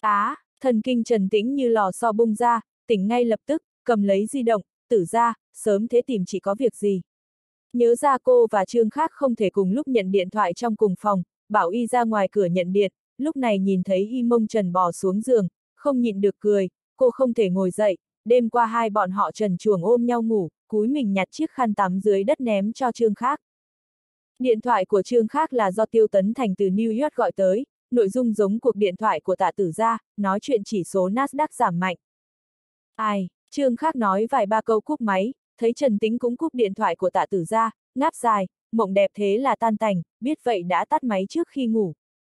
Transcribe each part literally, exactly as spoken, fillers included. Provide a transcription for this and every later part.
Á, thần kinh Trần Tĩnh như lò xo bung ra, tỉnh ngay lập tức, cầm lấy di động, Tử ra, sớm thế tìm chị có việc gì. Nhớ ra cô và Trương Khác không thể cùng lúc nhận điện thoại trong cùng phòng, bảo y ra ngoài cửa nhận điện, lúc này nhìn thấy y mông Trần bò xuống giường, không nhịn được cười, cô không thể ngồi dậy, đêm qua hai bọn họ trần truồng ôm nhau ngủ, cúi mình nhặt chiếc khăn tắm dưới đất ném cho Trương Khác. Điện thoại của Trương Khác là do Tiêu Tấn Thành từ New York gọi tới, nội dung giống cuộc điện thoại của Tạ Tử Gia, nói chuyện chỉ số Nasdaq giảm mạnh. Ai, Trương Khác nói vài ba câu cúp máy, thấy Trần Tĩnh cũng cúp điện thoại của Tạ Tử Gia, ngáp dài, mộng đẹp thế là tan tành, biết vậy đã tắt máy trước khi ngủ.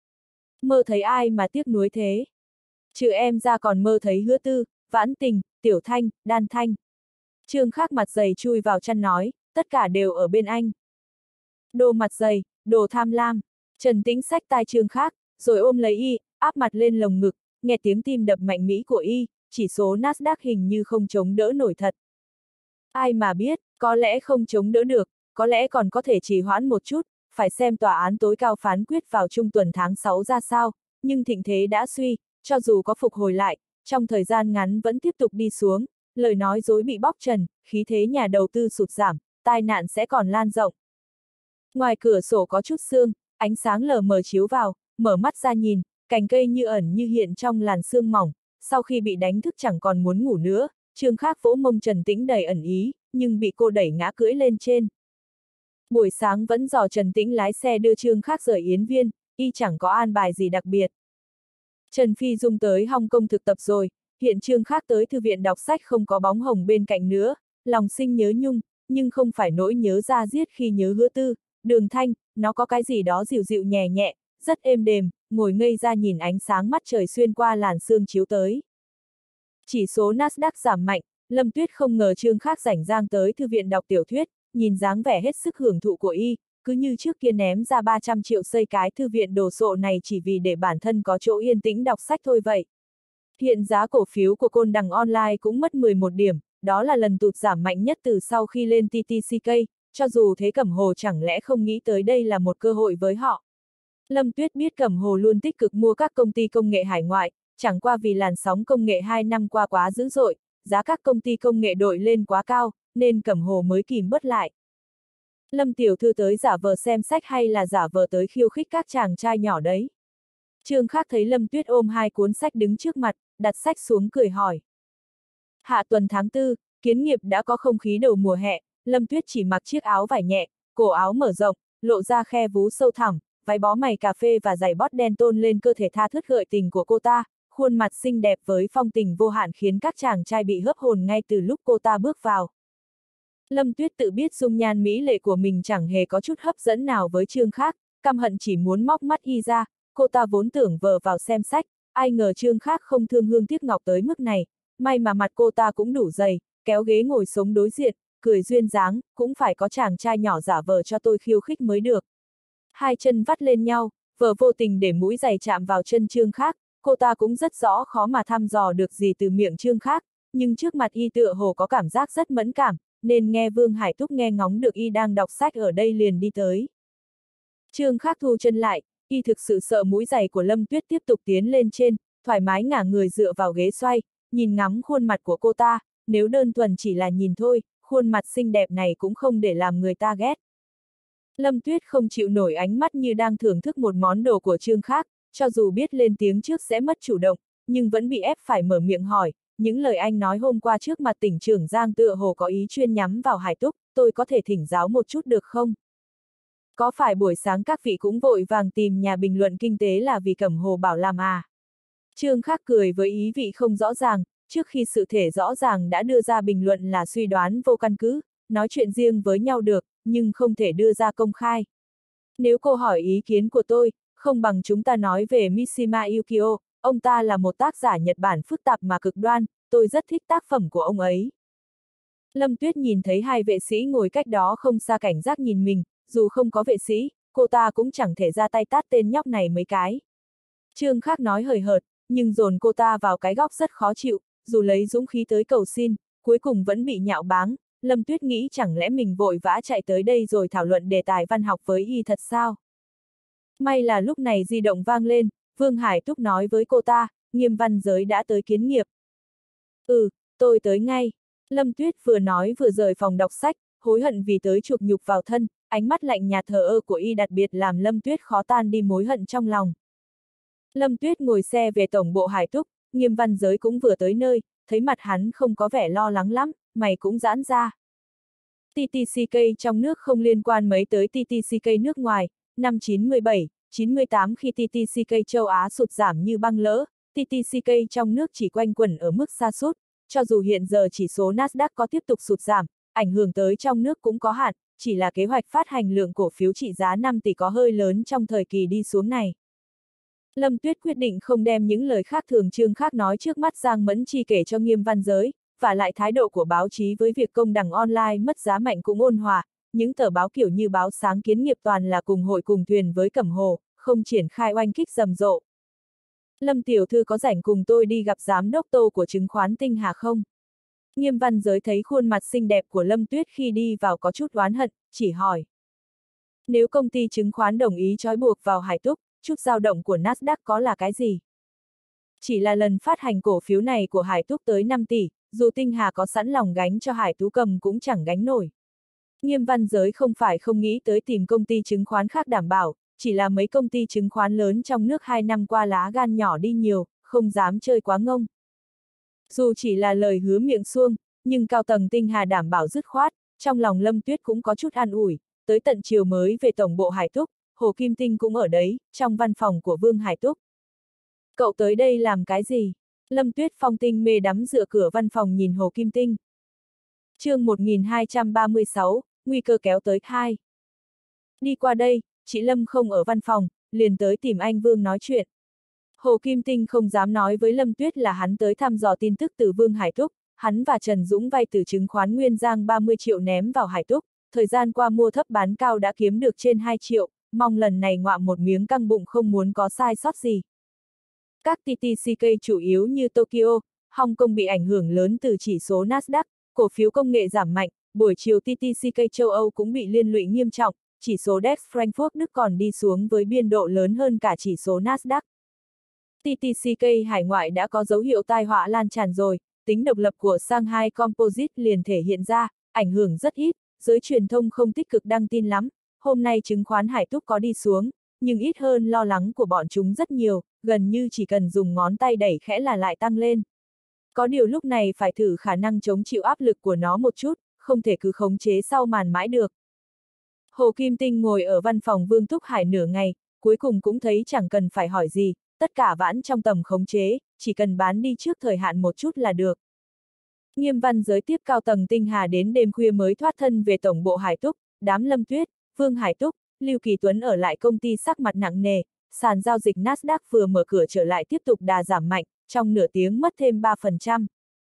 Mơ thấy ai mà tiếc nuối thế? Trừ em ra còn mơ thấy Hứa Tư, Vãn Tình, Tiểu Thanh, Đan Thanh. Trương Khác mặt dày chui vào chăn nói, tất cả đều ở bên anh. Đồ mặt dày, đồ tham lam. Trần Tĩnh xách tai Trương Khác, rồi ôm lấy y, áp mặt lên lồng ngực, nghe tiếng tim đập mạnh mỹ của y, chỉ số Nasdaq hình như không chống đỡ nổi thật. Ai mà biết, có lẽ không chống đỡ được, có lẽ còn có thể trì hoãn một chút, phải xem tòa án tối cao phán quyết vào trung tuần tháng sáu ra sao, nhưng thịnh thế đã suy, cho dù có phục hồi lại, trong thời gian ngắn vẫn tiếp tục đi xuống, lời nói dối bị bóc trần, khí thế nhà đầu tư sụt giảm, tai nạn sẽ còn lan rộng. Ngoài cửa sổ có chút sương, ánh sáng lờ mờ chiếu vào, mở mắt ra nhìn, cành cây như ẩn như hiện trong làn sương mỏng, sau khi bị đánh thức chẳng còn muốn ngủ nữa, Trương Khác vỗ mông Trần Tĩnh đầy ẩn ý, nhưng bị cô đẩy ngã cưỡi lên trên. Buổi sáng vẫn dò Trần Tĩnh lái xe đưa Trương Khác rời Yến Viên, y chẳng có an bài gì đặc biệt. Trần Phi Dung tới Hong Kong thực tập rồi, hiện Trương Khác tới thư viện đọc sách không có bóng hồng bên cạnh nữa, lòng sinh nhớ nhung, nhưng không phải nỗi nhớ ra diết khi nhớ Hứa Tư, Đường Thanh, nó có cái gì đó dịu dịu nhẹ nhẹ, rất êm đềm, ngồi ngây ra nhìn ánh sáng mắt trời xuyên qua làn sương chiếu tới. Chỉ số Nasdaq giảm mạnh, Lâm Tuyết không ngờ Trương Khác rảnh rang tới thư viện đọc tiểu thuyết, nhìn dáng vẻ hết sức hưởng thụ của y, cứ như trước kia ném ra ba trăm triệu xây cái thư viện đồ sộ này chỉ vì để bản thân có chỗ yên tĩnh đọc sách thôi vậy. Hiện giá cổ phiếu của Côn Đằng Online cũng mất mười một điểm, đó là lần tụt giảm mạnh nhất từ sau khi lên tê tê xê ca, cho dù thế Cẩm Hồ chẳng lẽ không nghĩ tới đây là một cơ hội với họ. Lâm Tuyết biết Cẩm Hồ luôn tích cực mua các công ty công nghệ hải ngoại, chẳng qua vì làn sóng công nghệ hai năm qua quá dữ dội, giá các công ty công nghệ đội lên quá cao, nên Cẩm Hồ mới kìm bớt lại. Lâm tiểu thư tới giả vờ xem sách hay là giả vờ tới khiêu khích các chàng trai nhỏ đấy? Trương Khác thấy Lâm Tuyết ôm hai cuốn sách đứng trước mặt, đặt sách xuống cười hỏi. Hạ tuần tháng tư, Kiến Nghiệp đã có không khí đầu mùa hè, Lâm Tuyết chỉ mặc chiếc áo vải nhẹ, cổ áo mở rộng, lộ ra khe vú sâu thẳm, váy bó mày cà phê và giày bót đen tôn lên cơ thể tha thướt gợi tình của cô ta, khuôn mặt xinh đẹp với phong tình vô hạn khiến các chàng trai bị hớp hồn ngay từ lúc cô ta bước vào. Lâm Tuyết tự biết dung nhan mỹ lệ của mình chẳng hề có chút hấp dẫn nào với Trương Khác, căm hận chỉ muốn móc mắt y ra, cô ta vốn tưởng vờ vào xem sách, ai ngờ Trương Khác không thương hương tiếc ngọc tới mức này, may mà mặt cô ta cũng đủ dày, kéo ghế ngồi sống đối diện, cười duyên dáng, cũng phải có chàng trai nhỏ giả vờ cho tôi khiêu khích mới được. Hai chân vắt lên nhau, vờ vô tình để mũi giày chạm vào chân Trương Khác, cô ta cũng rất rõ khó mà thăm dò được gì từ miệng Trương Khác, nhưng trước mặt y tựa hồ có cảm giác rất mẫn cảm, nên nghe Vương Hải Túc nghe ngóng được y đang đọc sách ở đây liền đi tới. Trương Khác thu chân lại, y thực sự sợ mũi giày của Lâm Tuyết tiếp tục tiến lên trên, thoải mái ngả người dựa vào ghế xoay, nhìn ngắm khuôn mặt của cô ta, nếu đơn thuần chỉ là nhìn thôi, khuôn mặt xinh đẹp này cũng không để làm người ta ghét. Lâm Tuyết không chịu nổi ánh mắt như đang thưởng thức một món đồ của Trương Khác, cho dù biết lên tiếng trước sẽ mất chủ động, nhưng vẫn bị ép phải mở miệng hỏi, những lời anh nói hôm qua trước mặt tỉnh trưởng Giang tựa hồ có ý chuyên nhắm vào Hải Túc, tôi có thể thỉnh giáo một chút được không? Có phải buổi sáng các vị cũng vội vàng tìm nhà bình luận kinh tế là vì Cẩm Hồ bảo làm à? Trương Khác cười với ý vị không rõ ràng, trước khi sự thể rõ ràng đã đưa ra bình luận là suy đoán vô căn cứ, nói chuyện riêng với nhau được, nhưng không thể đưa ra công khai. Nếu cô hỏi ý kiến của tôi, không bằng chúng ta nói về Mishima Yukio, ông ta là một tác giả Nhật Bản phức tạp mà cực đoan, tôi rất thích tác phẩm của ông ấy. Lâm Tuyết nhìn thấy hai vệ sĩ ngồi cách đó không xa cảnh giác nhìn mình, dù không có vệ sĩ, cô ta cũng chẳng thể ra tay tát tên nhóc này mấy cái. Trương Khác nói hời hợt, nhưng dồn cô ta vào cái góc rất khó chịu, dù lấy dũng khí tới cầu xin, cuối cùng vẫn bị nhạo báng. Lâm Tuyết nghĩ chẳng lẽ mình vội vã chạy tới đây rồi thảo luận đề tài văn học với y thật sao? May là lúc này di động vang lên, Vương Hải Túc nói với cô ta, Nghiêm Văn Giới đã tới kiến nghiệp. Ừ, tôi tới ngay. Lâm Tuyết vừa nói vừa rời phòng đọc sách, hối hận vì tới chuộc nhục vào thân, ánh mắt lạnh nhạt thờ ơ của y đặc biệt làm Lâm Tuyết khó tan đi mối hận trong lòng. Lâm Tuyết ngồi xe về tổng bộ Hải Túc, Nghiêm Văn Giới cũng vừa tới nơi, thấy mặt hắn không có vẻ lo lắng lắm, mày cũng giãn ra. tê tê xê ca trong nước không liên quan mấy tới tê tê xê ca nước ngoài, năm chín mươi bảy, chín mươi tám khi tê tê xê ca châu Á sụt giảm như băng lỡ, tê tê xê ca trong nước chỉ quanh quẩn ở mức sa sút, cho dù hiện giờ chỉ số Nasdaq có tiếp tục sụt giảm, ảnh hưởng tới trong nước cũng có hạn, chỉ là kế hoạch phát hành lượng cổ phiếu trị giá năm tỷ có hơi lớn trong thời kỳ đi xuống này. Lâm Tuyết quyết định không đem những lời khác thường Trương Khác nói trước mắt Giang Mẫn Chi kể cho Nghiêm Văn Giới, và lại thái độ của báo chí với việc công đằng online mất giá mạnh cũng ôn hòa, những tờ báo kiểu như báo Sáng Kiến Nghiệp toàn là cùng hội cùng thuyền với Cẩm Hồ, không triển khai oanh kích rầm rộ. Lâm tiểu thư có rảnh cùng tôi đi gặp giám đốc Tô của chứng khoán Tinh Hà không? Nghiêm Văn Giới thấy khuôn mặt xinh đẹp của Lâm Tuyết khi đi vào có chút oán hận, chỉ hỏi. Nếu công ty chứng khoán đồng ý trói buộc vào Hải Túc, chút dao động của Nasdaq có là cái gì? Chỉ là lần phát hành cổ phiếu này của Hải Túc tới năm tỷ, dù Tinh Hà có sẵn lòng gánh cho Hải Tú Cầm cũng chẳng gánh nổi. Nghiêm Văn Giới không phải không nghĩ tới tìm công ty chứng khoán khác đảm bảo, chỉ là mấy công ty chứng khoán lớn trong nước hai năm qua lá gan nhỏ đi nhiều, không dám chơi quá ngông. Dù chỉ là lời hứa miệng suông, nhưng cao tầng Tinh Hà đảm bảo dứt khoát, trong lòng Lâm Tuyết cũng có chút an ủi, tới tận chiều mới về tổng bộ Hải Túc, Hồ Kim Tinh cũng ở đấy, trong văn phòng của Vương Hải Túc. Cậu tới đây làm cái gì? Lâm Tuyết phong tinh mê đắm dựa cửa văn phòng nhìn Hồ Kim Tinh. Chương một nghìn hai trăm ba mươi sáu, nguy cơ kéo tới hai. Đi qua đây, chị Lâm không ở văn phòng, liền tới tìm anh Vương nói chuyện. Hồ Kim Tinh không dám nói với Lâm Tuyết là hắn tới thăm dò tin tức từ Vương Hải Túc, hắn và Trần Dũng vay từ chứng khoán Nguyên Giang ba mươi triệu ném vào Hải Túc, thời gian qua mua thấp bán cao đã kiếm được trên hai triệu, mong lần này ngoạm một miếng căng bụng không muốn có sai sót gì. Các tê tê xê ca chủ yếu như Tokyo, Hong Kong bị ảnh hưởng lớn từ chỉ số Nasdaq, cổ phiếu công nghệ giảm mạnh, buổi chiều tê tê xê ca châu Âu cũng bị liên lụy nghiêm trọng, chỉ số Dex Frankfurt Đức còn đi xuống với biên độ lớn hơn cả chỉ số Nasdaq. tê tê xê ca hải ngoại đã có dấu hiệu tai họa lan tràn rồi, tính độc lập của Shanghai Composite liền thể hiện ra, ảnh hưởng rất ít, giới truyền thông không tích cực đăng tin lắm, hôm nay chứng khoán Hải Túc có đi xuống, nhưng ít hơn lo lắng của bọn chúng rất nhiều, gần như chỉ cần dùng ngón tay đẩy khẽ là lại tăng lên. Có điều lúc này phải thử khả năng chống chịu áp lực của nó một chút, không thể cứ khống chế sau màn mãi được. Hồ Kim Tinh ngồi ở văn phòng Vương Thúc Hải nửa ngày, cuối cùng cũng thấy chẳng cần phải hỏi gì, tất cả vãn trong tầm khống chế, chỉ cần bán đi trước thời hạn một chút là được. Nghiêm Văn Giới tiếp cao tầng Tinh Hà đến đêm khuya mới thoát thân về tổng bộ Hải Túc, đám Lâm Tuyết, Vương Hải Túc, Lưu Kỳ Tuấn ở lại công ty sắc mặt nặng nề, sàn giao dịch Nasdaq vừa mở cửa trở lại tiếp tục đà giảm mạnh, trong nửa tiếng mất thêm ba phần trăm.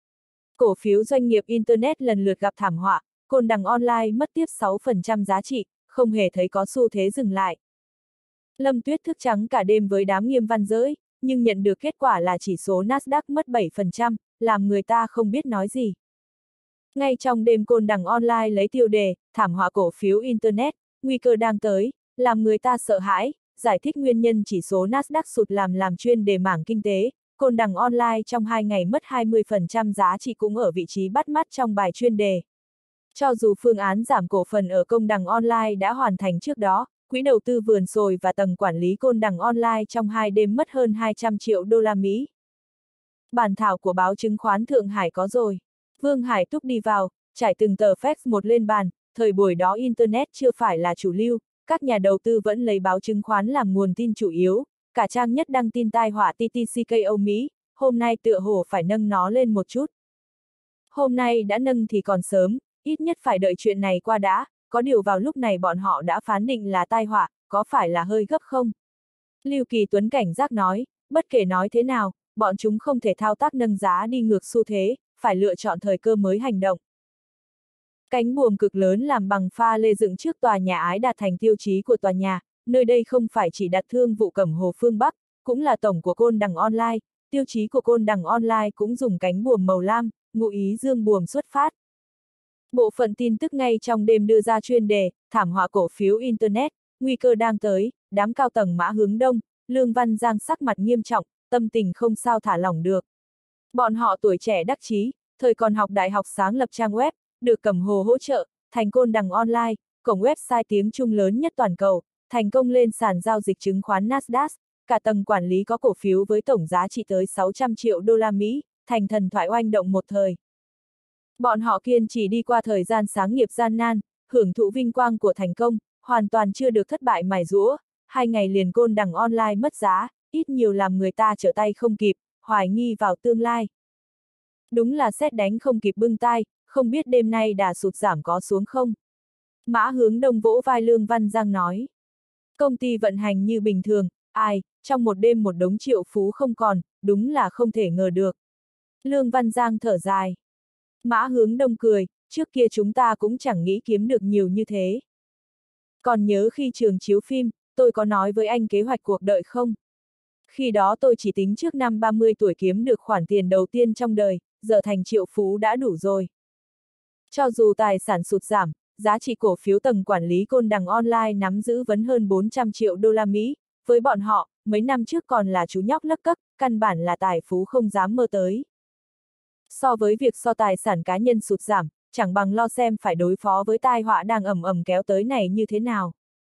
Cổ phiếu doanh nghiệp Internet lần lượt gặp thảm họa, Côn Đằng Online mất tiếp sáu phần trăm giá trị, không hề thấy có xu thế dừng lại. Lâm Tuyết thức trắng cả đêm với đám Nghiêm Văn Giới, nhưng nhận được kết quả là chỉ số Nasdaq mất bảy phần trăm, làm người ta không biết nói gì. Ngay trong đêm Côn Đằng Online lấy tiêu đề, thảm họa cổ phiếu Internet, nguy cơ đang tới, làm người ta sợ hãi, giải thích nguyên nhân chỉ số Nasdaq sụt làm làm chuyên đề mảng kinh tế, Côn Đằng Online trong hai ngày mất hai mươi phần trăm giá trị cũng ở vị trí bắt mắt trong bài chuyên đề. Cho dù phương án giảm cổ phần ở Côn Đằng Online đã hoàn thành trước đó, quỹ đầu tư vườn sồi và tầng quản lý Côn Đằng Online trong hai đêm mất hơn hai trăm triệu đô la Mỹ. Bản thảo của báo chứng khoán Thượng Hải có rồi. Vương Hải Túc đi vào, trải từng tờ fax một lên bàn, thời buổi đó Internet chưa phải là chủ lưu, các nhà đầu tư vẫn lấy báo chứng khoán làm nguồn tin chủ yếu, cả trang nhất đăng tin tai họa tê tê xê ca Âu Mỹ, hôm nay tựa hồ phải nâng nó lên một chút. Hôm nay đã nâng thì còn sớm, ít nhất phải đợi chuyện này qua đã, có điều vào lúc này bọn họ đã phán định là tai họa, có phải là hơi gấp không? Lưu Kỳ Tuấn cảnh giác nói, bất kể nói thế nào, bọn chúng không thể thao tác nâng giá đi ngược xu thế, phải lựa chọn thời cơ mới hành động. Cánh buồm cực lớn làm bằng pha lê dựng trước tòa nhà Ái Đạt thành tiêu chí của tòa nhà, nơi đây không phải chỉ đặt thương vụ Cẩm Hồ phương Bắc, cũng là tổng của Côn Đằng Online, tiêu chí của Côn Đằng Online cũng dùng cánh buồm màu lam, ngụ ý dương buồm xuất phát. Bộ phận tin tức ngay trong đêm đưa ra chuyên đề, thảm họa cổ phiếu Internet, nguy cơ đang tới, đám cao tầng mã hướng đông, Lương Văn Giang sắc mặt nghiêm trọng, tâm tình không sao thả lỏng được. Bọn họ tuổi trẻ đắc chí, thời còn học đại học sáng lập trang web, được Cẩm Hồ hỗ trợ, thành Côn Đằng Online, cổng website tiếng Trung lớn nhất toàn cầu, thành công lên sàn giao dịch chứng khoán Nasdaq, cả tầng quản lý có cổ phiếu với tổng giá trị tới sáu trăm triệu đô la Mỹ, thành thần thoại oanh động một thời. Bọn họ kiên trì đi qua thời gian sáng nghiệp gian nan, hưởng thụ vinh quang của thành công, hoàn toàn chưa được thất bại mài giũa, hai ngày liền Côn Đằng Online mất giá, ít nhiều làm người ta trở tay không kịp, hoài nghi vào tương lai. Đúng là sét đánh không kịp bưng tai, không biết đêm nay đà sụt giảm có xuống không? Mã Hướng Đông vỗ vai Lương Văn Giang nói. Công ty vận hành như bình thường, ai, trong một đêm một đống triệu phú không còn, đúng là không thể ngờ được. Lương Văn Giang thở dài. Mã Hướng Đông cười, trước kia chúng ta cũng chẳng nghĩ kiếm được nhiều như thế. Còn nhớ khi trường chiếu phim, tôi có nói với anh kế hoạch cuộc đời không? Khi đó tôi chỉ tính trước năm ba mươi tuổi kiếm được khoản tiền đầu tiên trong đời, giờ thành triệu phú đã đủ rồi. Cho dù tài sản sụt giảm, giá trị cổ phiếu tầng quản lý Côn Đằng Online nắm giữ vẫn hơn bốn trăm triệu đô la Mỹ, với bọn họ, mấy năm trước còn là chú nhóc lấc cấc, căn bản là tài phú không dám mơ tới. So với việc so tài sản cá nhân sụt giảm, chẳng bằng lo xem phải đối phó với tai họa đang ầm ầm kéo tới này như thế nào.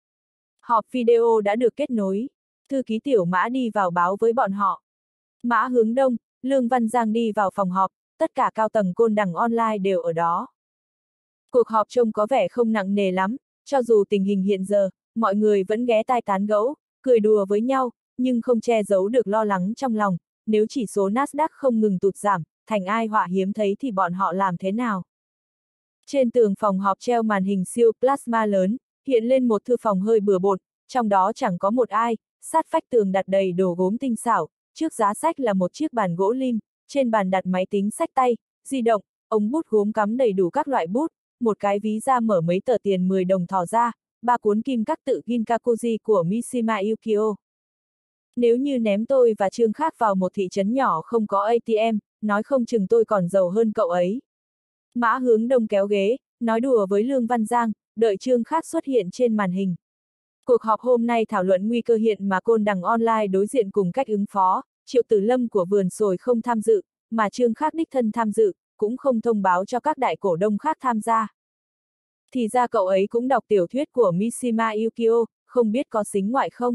Họp video đã được kết nối. Thư ký Tiểu Mã đi vào báo với bọn họ. Mã Hướng Đông, Lương Văn Giang đi vào phòng họp, tất cả cao tầng Côn Đằng Online đều ở đó. Cuộc họp trông có vẻ không nặng nề lắm, cho dù tình hình hiện giờ, mọi người vẫn ghé tai tán gẫu, cười đùa với nhau, nhưng không che giấu được lo lắng trong lòng, nếu chỉ số Nasdaq không ngừng tụt giảm, thành ai họa hiếm thấy thì bọn họ làm thế nào? Trên tường phòng họp treo màn hình siêu plasma lớn, hiện lên một thư phòng hơi bừa bộn, trong đó chẳng có một ai, sát vách tường đặt đầy đồ gốm tinh xảo, trước giá sách là một chiếc bàn gỗ lim, trên bàn đặt máy tính xách tay, di động, ống bút gốm cắm đầy đủ các loại bút, một cái ví da mở mấy tờ tiền mười đồng thò ra, ba cuốn kim các tự Ginkakuji của Mishima Yukio. Nếu như ném tôi và Trương Khác vào một thị trấn nhỏ không có a tê em, nói không chừng tôi còn giàu hơn cậu ấy. Mã Hướng Đông kéo ghế, nói đùa với Lương Văn Giang, đợi Trương Khác xuất hiện trên màn hình. Cuộc họp hôm nay thảo luận nguy cơ hiện mà Côn Đằng Online đối diện cùng cách ứng phó, Triệu Tử Lâm của vườn sồi không tham dự, mà Trương Khác đích thân tham dự, cũng không thông báo cho các đại cổ đông khác tham gia. Thì ra cậu ấy cũng đọc tiểu thuyết của Mishima Yukio, không biết có xính ngoại không?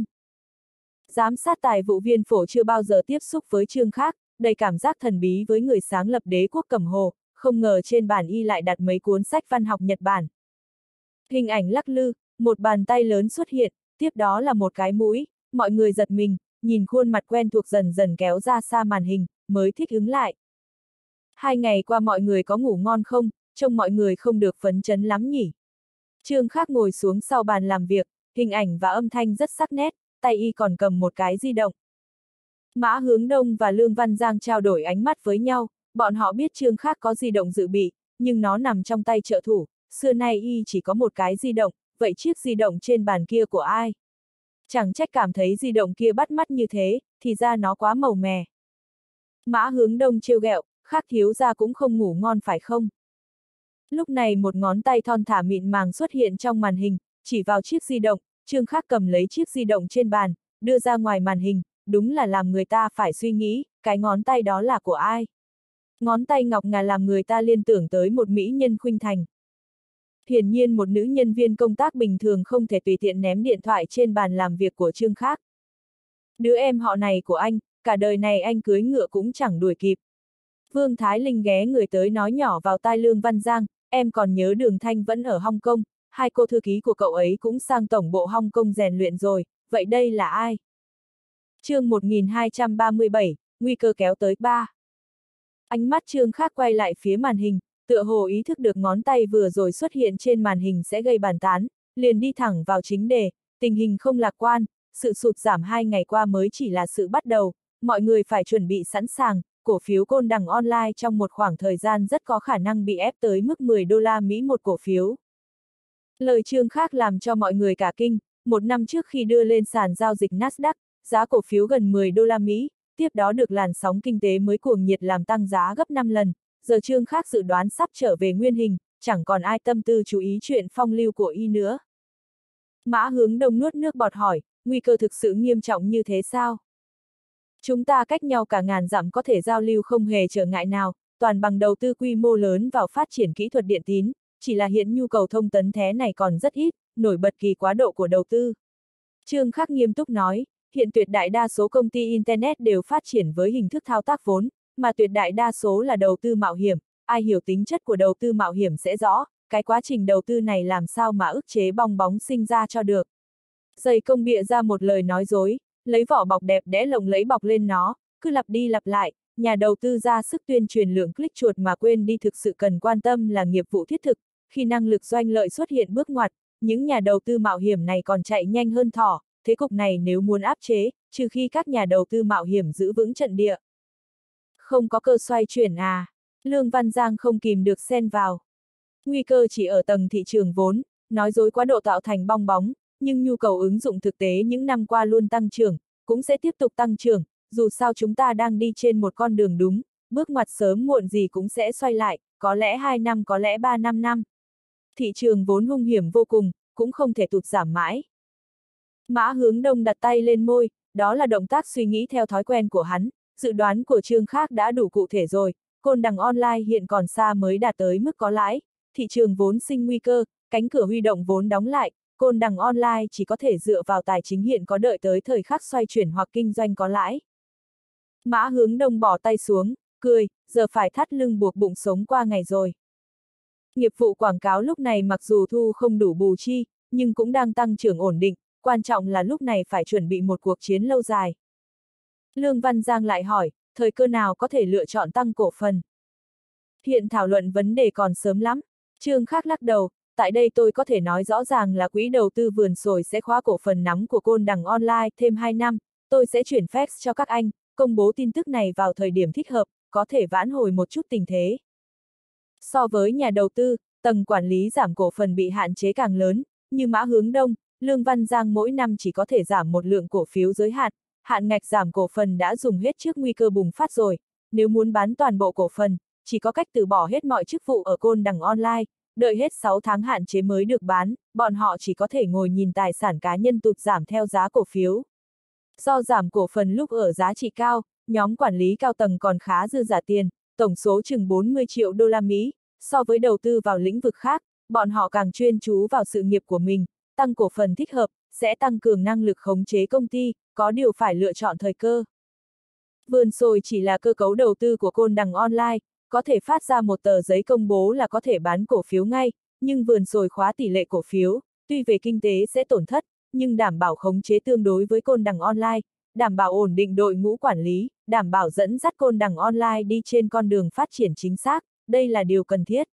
Giám sát tài vụ viên phổ chưa bao giờ tiếp xúc với Trương Khác, đầy cảm giác thần bí với người sáng lập Đế quốc Cẩm Hồ, không ngờ trên bàn y lại đặt mấy cuốn sách văn học Nhật Bản. Hình ảnh lắc lư, một bàn tay lớn xuất hiện, tiếp đó là một cái mũi, mọi người giật mình, nhìn khuôn mặt quen thuộc dần dần kéo ra xa màn hình, mới thích ứng lại. Hai ngày qua mọi người có ngủ ngon không, trông mọi người không được phấn chấn lắm nhỉ. Trương Khác ngồi xuống sau bàn làm việc, hình ảnh và âm thanh rất sắc nét, tay y còn cầm một cái di động. Mã Hướng Đông và Lương Văn Giang trao đổi ánh mắt với nhau, bọn họ biết Trương Khác có di động dự bị, nhưng nó nằm trong tay trợ thủ, xưa nay y chỉ có một cái di động, vậy chiếc di động trên bàn kia của ai? Chẳng trách cảm thấy di động kia bắt mắt như thế, thì ra nó quá màu mè. Mã Hướng Đông trêu ghẹo, Khác thiếu gia cũng không ngủ ngon phải không? Lúc này một ngón tay thon thả mịn màng xuất hiện trong màn hình, chỉ vào chiếc di động, Trương Khác cầm lấy chiếc di động trên bàn, đưa ra ngoài màn hình, đúng là làm người ta phải suy nghĩ, cái ngón tay đó là của ai? Ngón tay ngọc ngà làm người ta liên tưởng tới một mỹ nhân khuynh thành. Hiển nhiên một nữ nhân viên công tác bình thường không thể tùy tiện ném điện thoại trên bàn làm việc của Trương Khác. Đứa em họ này của anh, cả đời này anh cưới ngựa cũng chẳng đuổi kịp. Vương Thái Linh ghé người tới nói nhỏ vào tai Lương Văn Giang, em còn nhớ Đường Thanh vẫn ở Hong Kong, hai cô thư ký của cậu ấy cũng sang tổng bộ Hong Kong rèn luyện rồi, vậy đây là ai? Chương một nghìn hai trăm ba mươi bảy, nguy cơ kéo tới ba. Ánh mắt Trương Khác quay lại phía màn hình, tựa hồ ý thức được ngón tay vừa rồi xuất hiện trên màn hình sẽ gây bàn tán, liền đi thẳng vào chính đề, tình hình không lạc quan, sự sụt giảm hai ngày qua mới chỉ là sự bắt đầu, mọi người phải chuẩn bị sẵn sàng, cổ phiếu Côn Đằng Online trong một khoảng thời gian rất có khả năng bị ép tới mức mười đô la Mỹ một cổ phiếu. Lời Trương Khác làm cho mọi người cả kinh, một năm trước khi đưa lên sàn giao dịch Nasdaq, giá cổ phiếu gần mười đô la Mỹ, tiếp đó được làn sóng kinh tế mới cuồng nhiệt làm tăng giá gấp năm lần, giờ Trương Khác dự đoán sắp trở về nguyên hình, chẳng còn ai tâm tư chú ý chuyện phong lưu của y nữa. Mã Hướng Đông nuốt nước bọt hỏi, nguy cơ thực sự nghiêm trọng như thế sao? Chúng ta cách nhau cả ngàn dặm có thể giao lưu không hề trở ngại nào, toàn bằng đầu tư quy mô lớn vào phát triển kỹ thuật điện tín, chỉ là hiện nhu cầu thông tấn thế này còn rất ít, nổi bật kỳ quá độ của đầu tư. Trương Khắc nghiêm túc nói, hiện tuyệt đại đa số công ty Internet đều phát triển với hình thức thao tác vốn, mà tuyệt đại đa số là đầu tư mạo hiểm, ai hiểu tính chất của đầu tư mạo hiểm sẽ rõ, cái quá trình đầu tư này làm sao mà ức chế bong bóng sinh ra cho được. Dày công bịa ra một lời nói dối, lấy vỏ bọc đẹp đẽ lộng lẫy bọc lên nó, cứ lặp đi lặp lại, nhà đầu tư ra sức tuyên truyền lượng click chuột mà quên đi thực sự cần quan tâm là nghiệp vụ thiết thực, khi năng lực doanh lợi xuất hiện bước ngoặt, những nhà đầu tư mạo hiểm này còn chạy nhanh hơn thỏ, thế cục này nếu muốn áp chế, trừ khi các nhà đầu tư mạo hiểm giữ vững trận địa. Không có cơ xoay chuyển à? Lương Văn Giang không kìm được xen vào. Nguy cơ chỉ ở tầng thị trường vốn, nói dối quá độ tạo thành bong bóng, nhưng nhu cầu ứng dụng thực tế những năm qua luôn tăng trưởng, cũng sẽ tiếp tục tăng trưởng, dù sao chúng ta đang đi trên một con đường đúng, bước ngoặt sớm muộn gì cũng sẽ xoay lại, có lẽ hai năm có lẽ ba năm năm. Thị trường vốn hung hiểm vô cùng, cũng không thể tụt giảm mãi. Mã Hướng Đông đặt tay lên môi, đó là động tác suy nghĩ theo thói quen của hắn, dự đoán của Trương Khắc đã đủ cụ thể rồi, Côn Đằng Online hiện còn xa mới đạt tới mức có lãi, thị trường vốn sinh nguy cơ, cánh cửa huy động vốn đóng lại, Côn Đằng Online chỉ có thể dựa vào tài chính hiện có đợi tới thời khắc xoay chuyển hoặc kinh doanh có lãi. Mã Hướng Đông bỏ tay xuống, cười, giờ phải thắt lưng buộc bụng sống qua ngày rồi. Nghiệp vụ quảng cáo lúc này mặc dù thu không đủ bù chi, nhưng cũng đang tăng trưởng ổn định, quan trọng là lúc này phải chuẩn bị một cuộc chiến lâu dài. Lương Văn Giang lại hỏi, thời cơ nào có thể lựa chọn tăng cổ phần? Hiện thảo luận vấn đề còn sớm lắm. Trương Khắc lắc đầu, tại đây tôi có thể nói rõ ràng là quỹ đầu tư vườn sồi sẽ khóa cổ phần nắm của Côn Đằng Online thêm hai năm, tôi sẽ chuyển fax cho các anh, công bố tin tức này vào thời điểm thích hợp, có thể vãn hồi một chút tình thế. So với nhà đầu tư, tầng quản lý giảm cổ phần bị hạn chế càng lớn, như Mã Hướng Đông, Lương Văn Giang mỗi năm chỉ có thể giảm một lượng cổ phiếu giới hạn, hạn ngạch giảm cổ phần đã dùng hết trước nguy cơ bùng phát rồi, nếu muốn bán toàn bộ cổ phần, chỉ có cách từ bỏ hết mọi chức vụ ở Côn Đằng Online, đợi hết sáu tháng hạn chế mới được bán, bọn họ chỉ có thể ngồi nhìn tài sản cá nhân tụt giảm theo giá cổ phiếu. Do giảm cổ phần lúc ở giá trị cao, nhóm quản lý cao tầng còn khá dư giả tiền, tổng số chừng bốn mươi triệu đô la Mỹ, so với đầu tư vào lĩnh vực khác, bọn họ càng chuyên chú vào sự nghiệp của mình, tăng cổ phần thích hợp, sẽ tăng cường năng lực khống chế công ty, có điều phải lựa chọn thời cơ. Vườn sồi chỉ là cơ cấu đầu tư của Côn Đằng Online, có thể phát ra một tờ giấy công bố là có thể bán cổ phiếu ngay, nhưng vườn sồi khóa tỷ lệ cổ phiếu, tuy về kinh tế sẽ tổn thất, nhưng đảm bảo khống chế tương đối với Côn Đằng Online, đảm bảo ổn định đội ngũ quản lý, đảm bảo dẫn dắt Côn Đằng Online đi trên con đường phát triển chính xác, đây là điều cần thiết.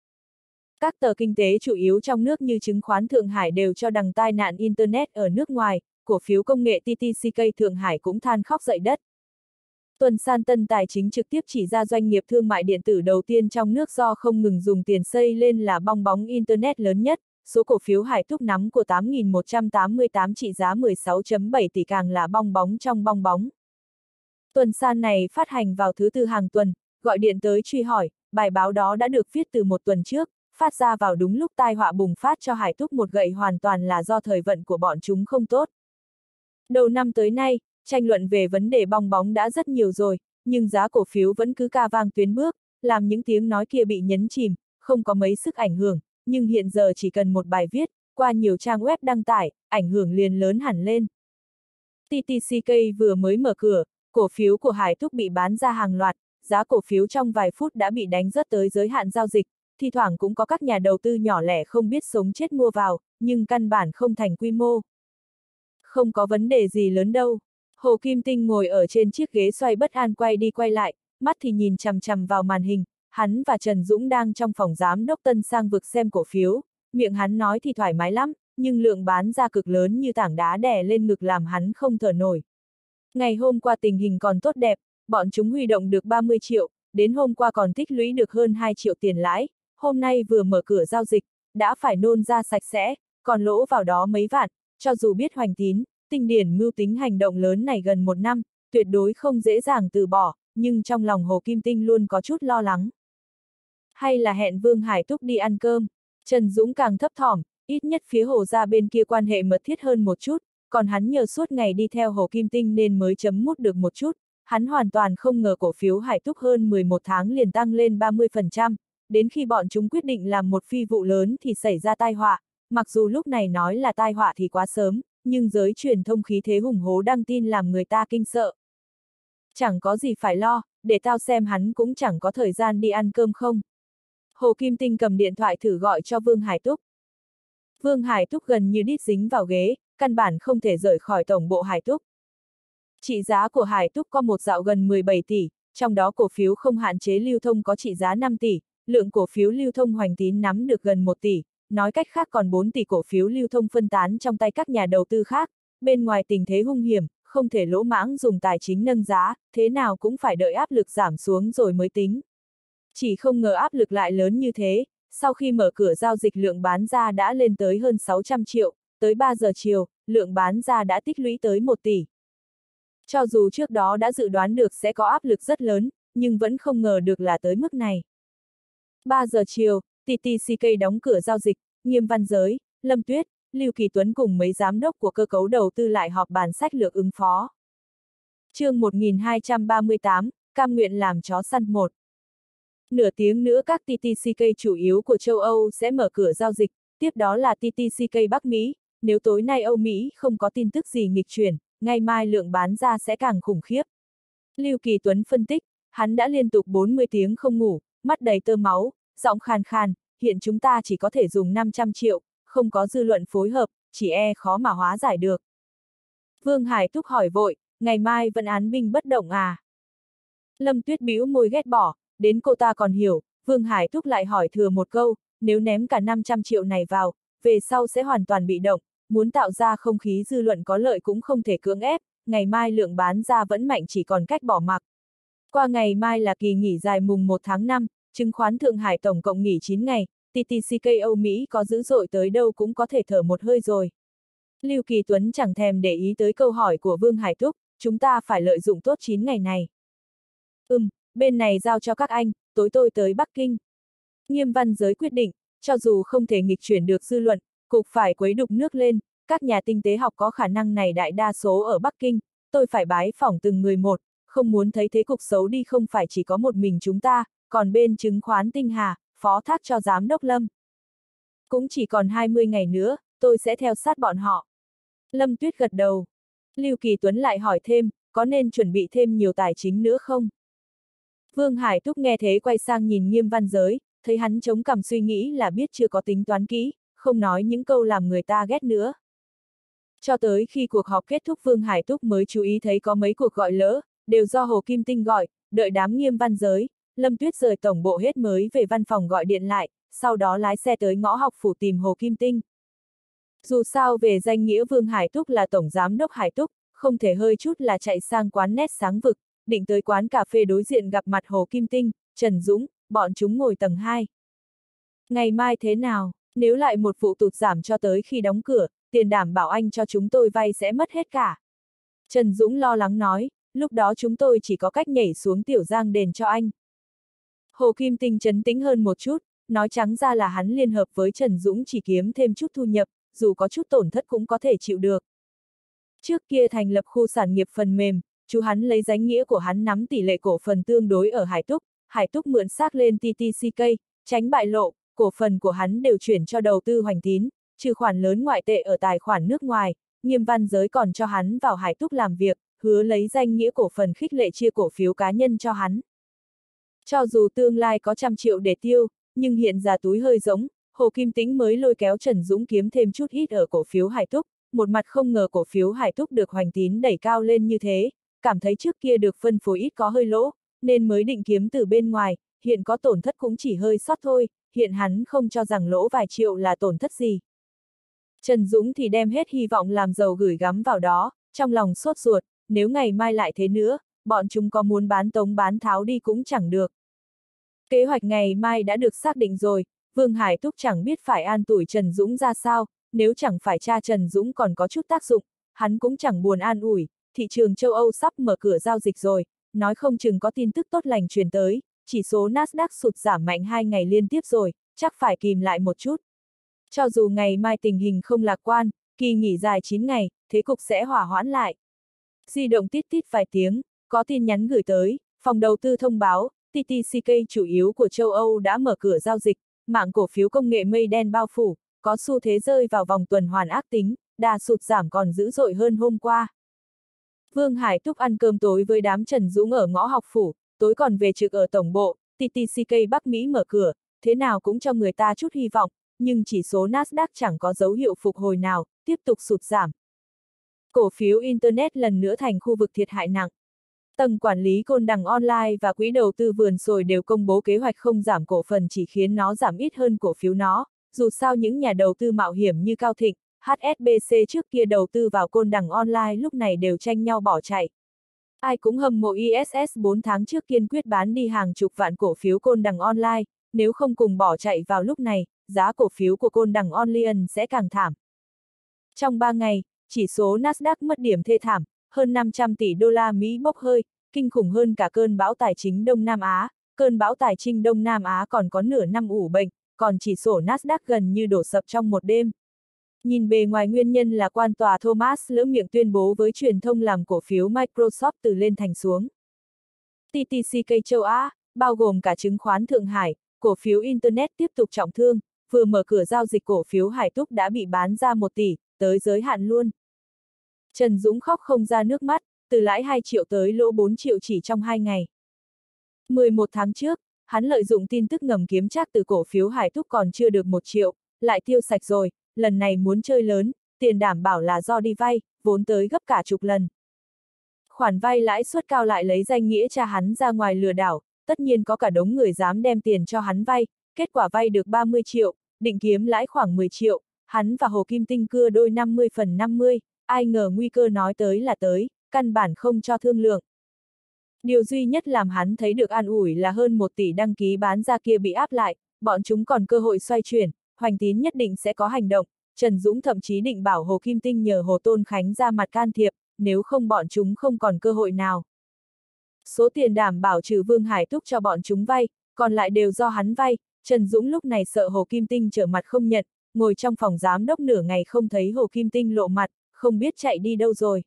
Các tờ kinh tế chủ yếu trong nước như chứng khoán Thượng Hải đều cho đằng tai nạn Internet ở nước ngoài, cổ phiếu công nghệ tê tê xê ca Thượng Hải cũng than khóc dậy đất. Tuần san Tân Tài chính trực tiếp chỉ ra doanh nghiệp thương mại điện tử đầu tiên trong nước do không ngừng dùng tiền xây lên là bong bóng Internet lớn nhất, số cổ phiếu Hải Thúc nắm của tám nghìn một trăm tám mươi tám trị giá mười sáu phẩy bảy tỷ càng là bong bóng trong bong bóng. Tuần san này phát hành vào thứ tư hàng tuần, gọi điện tới truy hỏi, bài báo đó đã được viết từ một tuần trước, phát ra vào đúng lúc tai họa bùng phát cho Hải Thúc một gậy hoàn toàn là do thời vận của bọn chúng không tốt. Đầu năm tới nay, tranh luận về vấn đề bong bóng đã rất nhiều rồi, nhưng giá cổ phiếu vẫn cứ ca vang tuyến bước, làm những tiếng nói kia bị nhấn chìm, không có mấy sức ảnh hưởng, nhưng hiện giờ chỉ cần một bài viết, qua nhiều trang web đăng tải, ảnh hưởng liền lớn hẳn lên. tê tê xê ca vừa mới mở cửa, cổ phiếu của Hải Thúc bị bán ra hàng loạt, giá cổ phiếu trong vài phút đã bị đánh rớt tới giới hạn giao dịch, thi thoảng cũng có các nhà đầu tư nhỏ lẻ không biết sống chết mua vào, nhưng căn bản không thành quy mô. Không có vấn đề gì lớn đâu. Hồ Kim Tinh ngồi ở trên chiếc ghế xoay bất an quay đi quay lại, mắt thì nhìn chằm chằm vào màn hình, hắn và Trần Dũng đang trong phòng giám đốc Tân Sang vực xem cổ phiếu, miệng hắn nói thì thoải mái lắm, nhưng lượng bán ra cực lớn như tảng đá đè lên ngực làm hắn không thở nổi. Ngày hôm qua tình hình còn tốt đẹp, bọn chúng huy động được ba mươi triệu, đến hôm qua còn tích lũy được hơn hai triệu tiền lãi, hôm nay vừa mở cửa giao dịch, đã phải nôn ra sạch sẽ, còn lỗ vào đó mấy vạn, cho dù biết Hoành Tín, Tinh Điển mưu tính hành động lớn này gần một năm, tuyệt đối không dễ dàng từ bỏ, nhưng trong lòng Hồ Kim Tinh luôn có chút lo lắng. Hay là hẹn Vương Hải Thúc đi ăn cơm, Trần Dũng càng thấp thỏm, ít nhất phía Hồ gia bên kia quan hệ mật thiết hơn một chút, còn hắn nhờ suốt ngày đi theo Hồ Kim Tinh nên mới chấm mút được một chút, hắn hoàn toàn không ngờ cổ phiếu Hải Túc hơn mười một tháng liền tăng lên ba mươi phần trăm, đến khi bọn chúng quyết định làm một phi vụ lớn thì xảy ra tai họa, mặc dù lúc này nói là tai họa thì quá sớm, nhưng giới truyền thông khí thế hùng hố đăng tin làm người ta kinh sợ. Chẳng có gì phải lo, để tao xem hắn cũng chẳng có thời gian đi ăn cơm không. Hồ Kim Tinh cầm điện thoại thử gọi cho Vương Hải Túc. Vương Hải Túc gần như đít dính vào ghế, căn bản không thể rời khỏi tổng bộ Hải Túc. Trị giá của Hải Túc có một dạo gần mười bảy tỷ, trong đó cổ phiếu không hạn chế lưu thông có trị giá năm tỷ, lượng cổ phiếu lưu thông Hoành Tín nắm được gần một tỷ, nói cách khác còn bốn tỷ cổ phiếu lưu thông phân tán trong tay các nhà đầu tư khác, bên ngoài tình thế hung hiểm, không thể lỗ mãng dùng tài chính nâng giá, thế nào cũng phải đợi áp lực giảm xuống rồi mới tính. Chỉ không ngờ áp lực lại lớn như thế, sau khi mở cửa giao dịch lượng bán ra đã lên tới hơn sáu trăm triệu, tới ba giờ chiều, lượng bán ra đã tích lũy tới một tỷ. Cho dù trước đó đã dự đoán được sẽ có áp lực rất lớn, nhưng vẫn không ngờ được là tới mức này. ba giờ chiều, tê tê xê ca đóng cửa giao dịch, Nghiêm Văn Giới, Lâm Tuyết, Lưu Kỳ Tuấn cùng mấy giám đốc của cơ cấu đầu tư lại họp bàn sách lược ứng phó. Chương một nghìn hai trăm ba mươi tám, cam nguyện làm chó săn một. Nửa tiếng nữa các tê tê xê ca chủ yếu của châu Âu sẽ mở cửa giao dịch, tiếp đó là tê tê xê ca Bắc Mỹ, nếu tối nay Âu Mỹ không có tin tức gì nghịch chuyển, ngày mai lượng bán ra sẽ càng khủng khiếp. Lưu Kỳ Tuấn phân tích, hắn đã liên tục bốn mươi tiếng không ngủ, mắt đầy tơ máu, giọng khàn khàn, hiện chúng ta chỉ có thể dùng năm trăm triệu, không có dư luận phối hợp, chỉ e khó mà hóa giải được. Vương Hải Túc hỏi vội, ngày mai vẫn án binh bất động à? Lâm Tuyết bĩu môi ghét bỏ, đến cô ta còn hiểu, Vương Hải Túc lại hỏi thừa một câu, nếu ném cả năm trăm triệu này vào, về sau sẽ hoàn toàn bị động, muốn tạo ra không khí dư luận có lợi cũng không thể cưỡng ép, ngày mai lượng bán ra vẫn mạnh chỉ còn cách bỏ mặc. Qua ngày mai là kỳ nghỉ dài mùng một tháng năm, chứng khoán Thượng Hải tổng cộng nghỉ chín ngày, tê tê xê ca Âu Mỹ có dữ dội tới đâu cũng có thể thở một hơi rồi. Lưu Kỳ Tuấn chẳng thèm để ý tới câu hỏi của Vương Hải Túc, chúng ta phải lợi dụng tốt chín ngày này. Ừm, bên này giao cho các anh, tối tôi tới Bắc Kinh. Nghiêm Văn Giới quyết định, cho dù không thể nghịch chuyển được dư luận, cục phải quấy đục nước lên, các nhà tinh tế học có khả năng này đại đa số ở Bắc Kinh, tôi phải bái phỏng từng người một, không muốn thấy thế cục xấu đi không phải chỉ có một mình chúng ta, còn bên chứng khoán Tinh Hà, phó thác cho giám đốc Lâm. Cũng chỉ còn hai mươi ngày nữa, tôi sẽ theo sát bọn họ. Lâm Tuyết gật đầu. Lưu Kỳ Tuấn lại hỏi thêm, có nên chuẩn bị thêm nhiều tài chính nữa không? Vương Hải Túc nghe thế quay sang nhìn Nghiêm Văn Giới, thấy hắn chống cằm suy nghĩ là biết chưa có tính toán kỹ, không nói những câu làm người ta ghét nữa. Cho tới khi cuộc họp kết thúc Vương Hải Túc mới chú ý thấy có mấy cuộc gọi lỡ, đều do Hồ Kim Tinh gọi, đợi đám Nghiêm Văn Giới, Lâm Tuyết rời tổng bộ hết mới về văn phòng gọi điện lại, sau đó lái xe tới ngõ học phủ tìm Hồ Kim Tinh. Dù sao về danh nghĩa Vương Hải Túc là tổng giám đốc Hải Túc, không thể hơi chút là chạy sang quán nét sáng vực, định tới quán cà phê đối diện gặp mặt Hồ Kim Tinh, Trần Dũng, bọn chúng ngồi tầng hai. Ngày mai thế nào, nếu lại một vụ tụt giảm cho tới khi đóng cửa, tiền đảm bảo anh cho chúng tôi vay sẽ mất hết cả. Trần Dũng lo lắng nói, lúc đó chúng tôi chỉ có cách nhảy xuống Tiểu Giang đền cho anh. Hồ Kim Tinh trấn tĩnh hơn một chút, nói trắng ra là hắn liên hợp với Trần Dũng chỉ kiếm thêm chút thu nhập, dù có chút tổn thất cũng có thể chịu được. Trước kia thành lập khu sản nghiệp phần mềm, chú hắn lấy danh nghĩa của hắn nắm tỷ lệ cổ phần tương đối ở Hải Túc, Hải Túc mượn xác lên tê tê xê ca, tránh bại lộ, cổ phần của hắn đều chuyển cho đầu tư Hoành Tín, trừ khoản lớn ngoại tệ ở tài khoản nước ngoài, Nghiêm Văn Giới còn cho hắn vào Hải Túc làm việc, hứa lấy danh nghĩa cổ phần khích lệ chia cổ phiếu cá nhân cho hắn. Cho dù tương lai có trăm triệu để tiêu, nhưng hiện ra túi hơi giống, Hồ Kim Tĩnh mới lôi kéo Trần Dũng kiếm thêm chút ít ở cổ phiếu Hải Túc, một mặt không ngờ cổ phiếu Hải Túc được Hoành Tín đẩy cao lên như thế, cảm thấy trước kia được phân phối ít có hơi lỗ, nên mới định kiếm từ bên ngoài, hiện có tổn thất cũng chỉ hơi sót thôi, hiện hắn không cho rằng lỗ vài triệu là tổn thất gì. Trần Dũng thì đem hết hy vọng làm giàu gửi gắm vào đó, trong lòng sốt ruột, nếu ngày mai lại thế nữa, bọn chúng có muốn bán tống bán tháo đi cũng chẳng được. Kế hoạch ngày mai đã được xác định rồi, Vương Hải Túc chẳng biết phải an ủi Trần Dũng ra sao, nếu chẳng phải cha Trần Dũng còn có chút tác dụng, hắn cũng chẳng buồn an ủi, thị trường châu Âu sắp mở cửa giao dịch rồi, nói không chừng có tin tức tốt lành truyền tới, chỉ số Nasdaq sụt giảm mạnh hai ngày liên tiếp rồi, chắc phải kìm lại một chút. Cho dù ngày mai tình hình không lạc quan, kỳ nghỉ dài chín ngày, thế cục sẽ hỏa hoãn lại. Di động tít tít vài tiếng, có tin nhắn gửi tới, phòng đầu tư thông báo, tê tê xê ca chủ yếu của châu Âu đã mở cửa giao dịch, mạng cổ phiếu công nghệ mây đen bao phủ, có xu thế rơi vào vòng tuần hoàn ác tính, đà sụt giảm còn dữ dội hơn hôm qua. Vương Hải Túc ăn cơm tối với đám Trần Dũng ở ngõ học phủ, tối còn về trực ở tổng bộ, tê tê xê ca Bắc Mỹ mở cửa, thế nào cũng cho người ta chút hy vọng, nhưng chỉ số Nasdaq chẳng có dấu hiệu phục hồi nào, tiếp tục sụt giảm. Cổ phiếu Internet lần nữa thành khu vực thiệt hại nặng. Tầng quản lý Côn Đằng Online và quỹ đầu tư vườn sồi đều công bố kế hoạch không giảm cổ phần chỉ khiến nó giảm ít hơn cổ phiếu nó, dù sao những nhà đầu tư mạo hiểm như Cao Thịnh, hát ét bê xê trước kia đầu tư vào Côn Đằng Online lúc này đều tranh nhau bỏ chạy. Ai cũng hâm mộ i ét ét bốn tháng trước kiên quyết bán đi hàng chục vạn cổ phiếu Côn Đằng Online, nếu không cùng bỏ chạy vào lúc này, giá cổ phiếu của Côn Đằng Online sẽ càng thảm. Trong ba ngày, chỉ số Nasdaq mất điểm thê thảm, hơn năm trăm tỷ đô la Mỹ bốc hơi, kinh khủng hơn cả cơn bão tài chính Đông Nam Á, cơn bão tài chính Đông Nam Á còn có nửa năm ủ bệnh, còn chỉ số Nasdaq gần như đổ sập trong một đêm. Nhìn bề ngoài nguyên nhân là quan tòa Thomas lỡ miệng tuyên bố với truyền thông làm cổ phiếu Microsoft từ lên thành xuống. tê tê xê ca châu Á, bao gồm cả chứng khoán Thượng Hải, cổ phiếu Internet tiếp tục trọng thương, vừa mở cửa giao dịch cổ phiếu Hải Túc đã bị bán ra một tỷ, tới giới hạn luôn. Trần Dũng khóc không ra nước mắt, từ lãi hai triệu tới lỗ bốn triệu chỉ trong hai ngày. mười một tháng trước, hắn lợi dụng tin tức ngầm kiếm trác từ cổ phiếu Hải Túc còn chưa được một triệu, lại tiêu sạch rồi, lần này muốn chơi lớn, tiền đảm bảo là do đi vay, vốn tới gấp cả chục lần. Khoản vay lãi suất cao lại lấy danh nghĩa cha hắn ra ngoài lừa đảo, tất nhiên có cả đống người dám đem tiền cho hắn vay, kết quả vay được ba mươi triệu, định kiếm lãi khoảng mười triệu, hắn và Hồ Kim Tinh cưa đôi năm mươi phần năm mươi, ai ngờ nguy cơ nói tới là tới, căn bản không cho thương lượng. Điều duy nhất làm hắn thấy được an ủi là hơn một tỷ đăng ký bán ra kia bị áp lại, bọn chúng còn cơ hội xoay chuyển, Hoành Tín nhất định sẽ có hành động, Trần Dũng thậm chí định bảo Hồ Kim Tinh nhờ Hồ Tôn Khánh ra mặt can thiệp, nếu không bọn chúng không còn cơ hội nào. Số tiền đảm bảo trừ Vương Hải Túc cho bọn chúng vay, còn lại đều do hắn vay, Trần Dũng lúc này sợ Hồ Kim Tinh trở mặt không nhận, ngồi trong phòng giám đốc nửa ngày không thấy Hồ Kim Tinh lộ mặt, không biết chạy đi đâu rồi.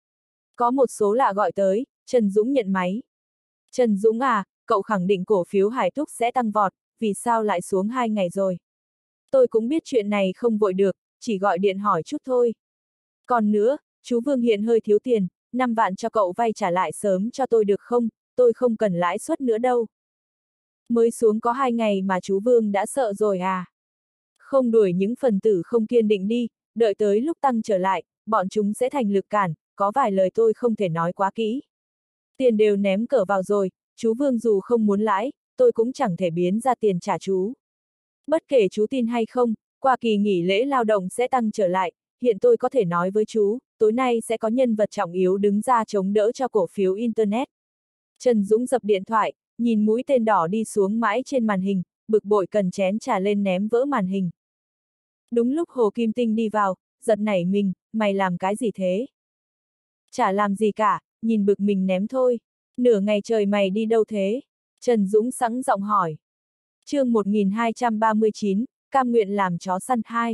Có một số lạ gọi tới, Trần Dũng nhận máy. Trần Dũng à, cậu khẳng định cổ phiếu Hải Túc sẽ tăng vọt, vì sao lại xuống hai ngày rồi? Tôi cũng biết chuyện này không vội được, chỉ gọi điện hỏi chút thôi. Còn nữa, chú Vương hiện hơi thiếu tiền, năm vạn cho cậu vay trả lại sớm cho tôi được không, tôi không cần lãi suất nữa đâu. Mới xuống có hai ngày mà chú Vương đã sợ rồi à? Không đuổi những phần tử không kiên định đi, đợi tới lúc tăng trở lại, bọn chúng sẽ thành lực cản, có vài lời tôi không thể nói quá kỹ. Tiền đều ném cờ vào rồi, chú Vương dù không muốn lãi, tôi cũng chẳng thể biến ra tiền trả chú. Bất kể chú tin hay không, qua kỳ nghỉ lễ lao động sẽ tăng trở lại, hiện tôi có thể nói với chú, tối nay sẽ có nhân vật trọng yếu đứng ra chống đỡ cho cổ phiếu Internet. Trần Dũng dập điện thoại, nhìn mũi tên đỏ đi xuống mãi trên màn hình, bực bội cần chén trà lên ném vỡ màn hình. Đúng lúc Hồ Kim Tinh đi vào, giật nảy mình, mày làm cái gì thế? Chả làm gì cả, nhìn bực mình ném thôi. Nửa ngày trời mày đi đâu thế? Trần Dũng sẵn giọng hỏi. Chương một nghìn hai trăm ba mươi chín, cam nguyện làm chó săn hai.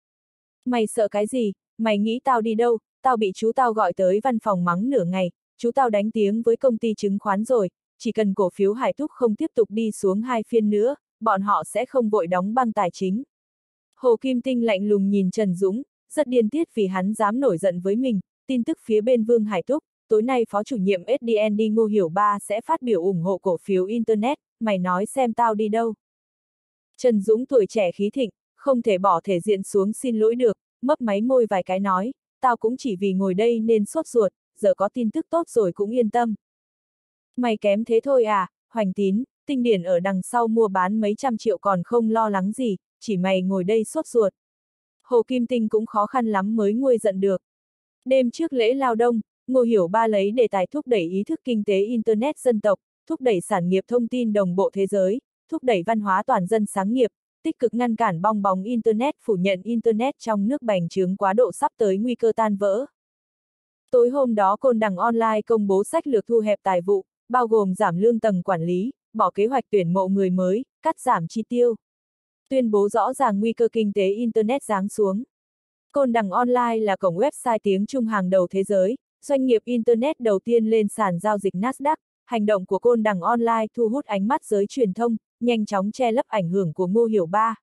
Mày sợ cái gì, mày nghĩ tao đi đâu, tao bị chú tao gọi tới văn phòng mắng nửa ngày, chú tao đánh tiếng với công ty chứng khoán rồi, chỉ cần cổ phiếu Hải Túc không tiếp tục đi xuống hai phiên nữa, bọn họ sẽ không vội đóng băng tài chính. Hồ Kim Tinh lạnh lùng nhìn Trần Dũng, rất điên tiết vì hắn dám nổi giận với mình, tin tức phía bên Vương Hải Túc, tối nay Phó chủ nhiệm ét đê en đê Ngô Hiểu Ba sẽ phát biểu ủng hộ cổ phiếu Internet, mày nói xem tao đi đâu. Trần Dũng tuổi trẻ khí thịnh, không thể bỏ thể diện xuống xin lỗi được, mấp máy môi vài cái nói, tao cũng chỉ vì ngồi đây nên sốt ruột, giờ có tin tức tốt rồi cũng yên tâm. Mày kém thế thôi à, Hoành Tín, Tinh Điển ở đằng sau mua bán mấy trăm triệu còn không lo lắng gì, chỉ mày ngồi đây sốt ruột. Hồ Kim Tinh cũng khó khăn lắm mới nguôi giận được. Đêm trước lễ lao đông, Ngô Hiểu Ba lấy đề tài thúc đẩy ý thức kinh tế Internet dân tộc, thúc đẩy sản nghiệp thông tin đồng bộ thế giới, thúc đẩy văn hóa toàn dân sáng nghiệp, tích cực ngăn cản bong bóng Internet, phủ nhận Internet trong nước bành trướng quá độ sắp tới nguy cơ tan vỡ. Tối hôm đó Côn Đằng Online công bố sách lược thu hẹp tài vụ, bao gồm giảm lương tầng quản lý, bỏ kế hoạch tuyển mộ người mới, cắt giảm chi tiêu. Tuyên bố rõ ràng nguy cơ kinh tế Internet giáng xuống. Côn Đằng Online là cổng website tiếng Trung hàng đầu thế giới, doanh nghiệp Internet đầu tiên lên sàn giao dịch Nasdaq. Hành động của Côn Đằng Online thu hút ánh mắt giới truyền thông, nhanh chóng che lấp ảnh hưởng của Ngô Hiểu Ba.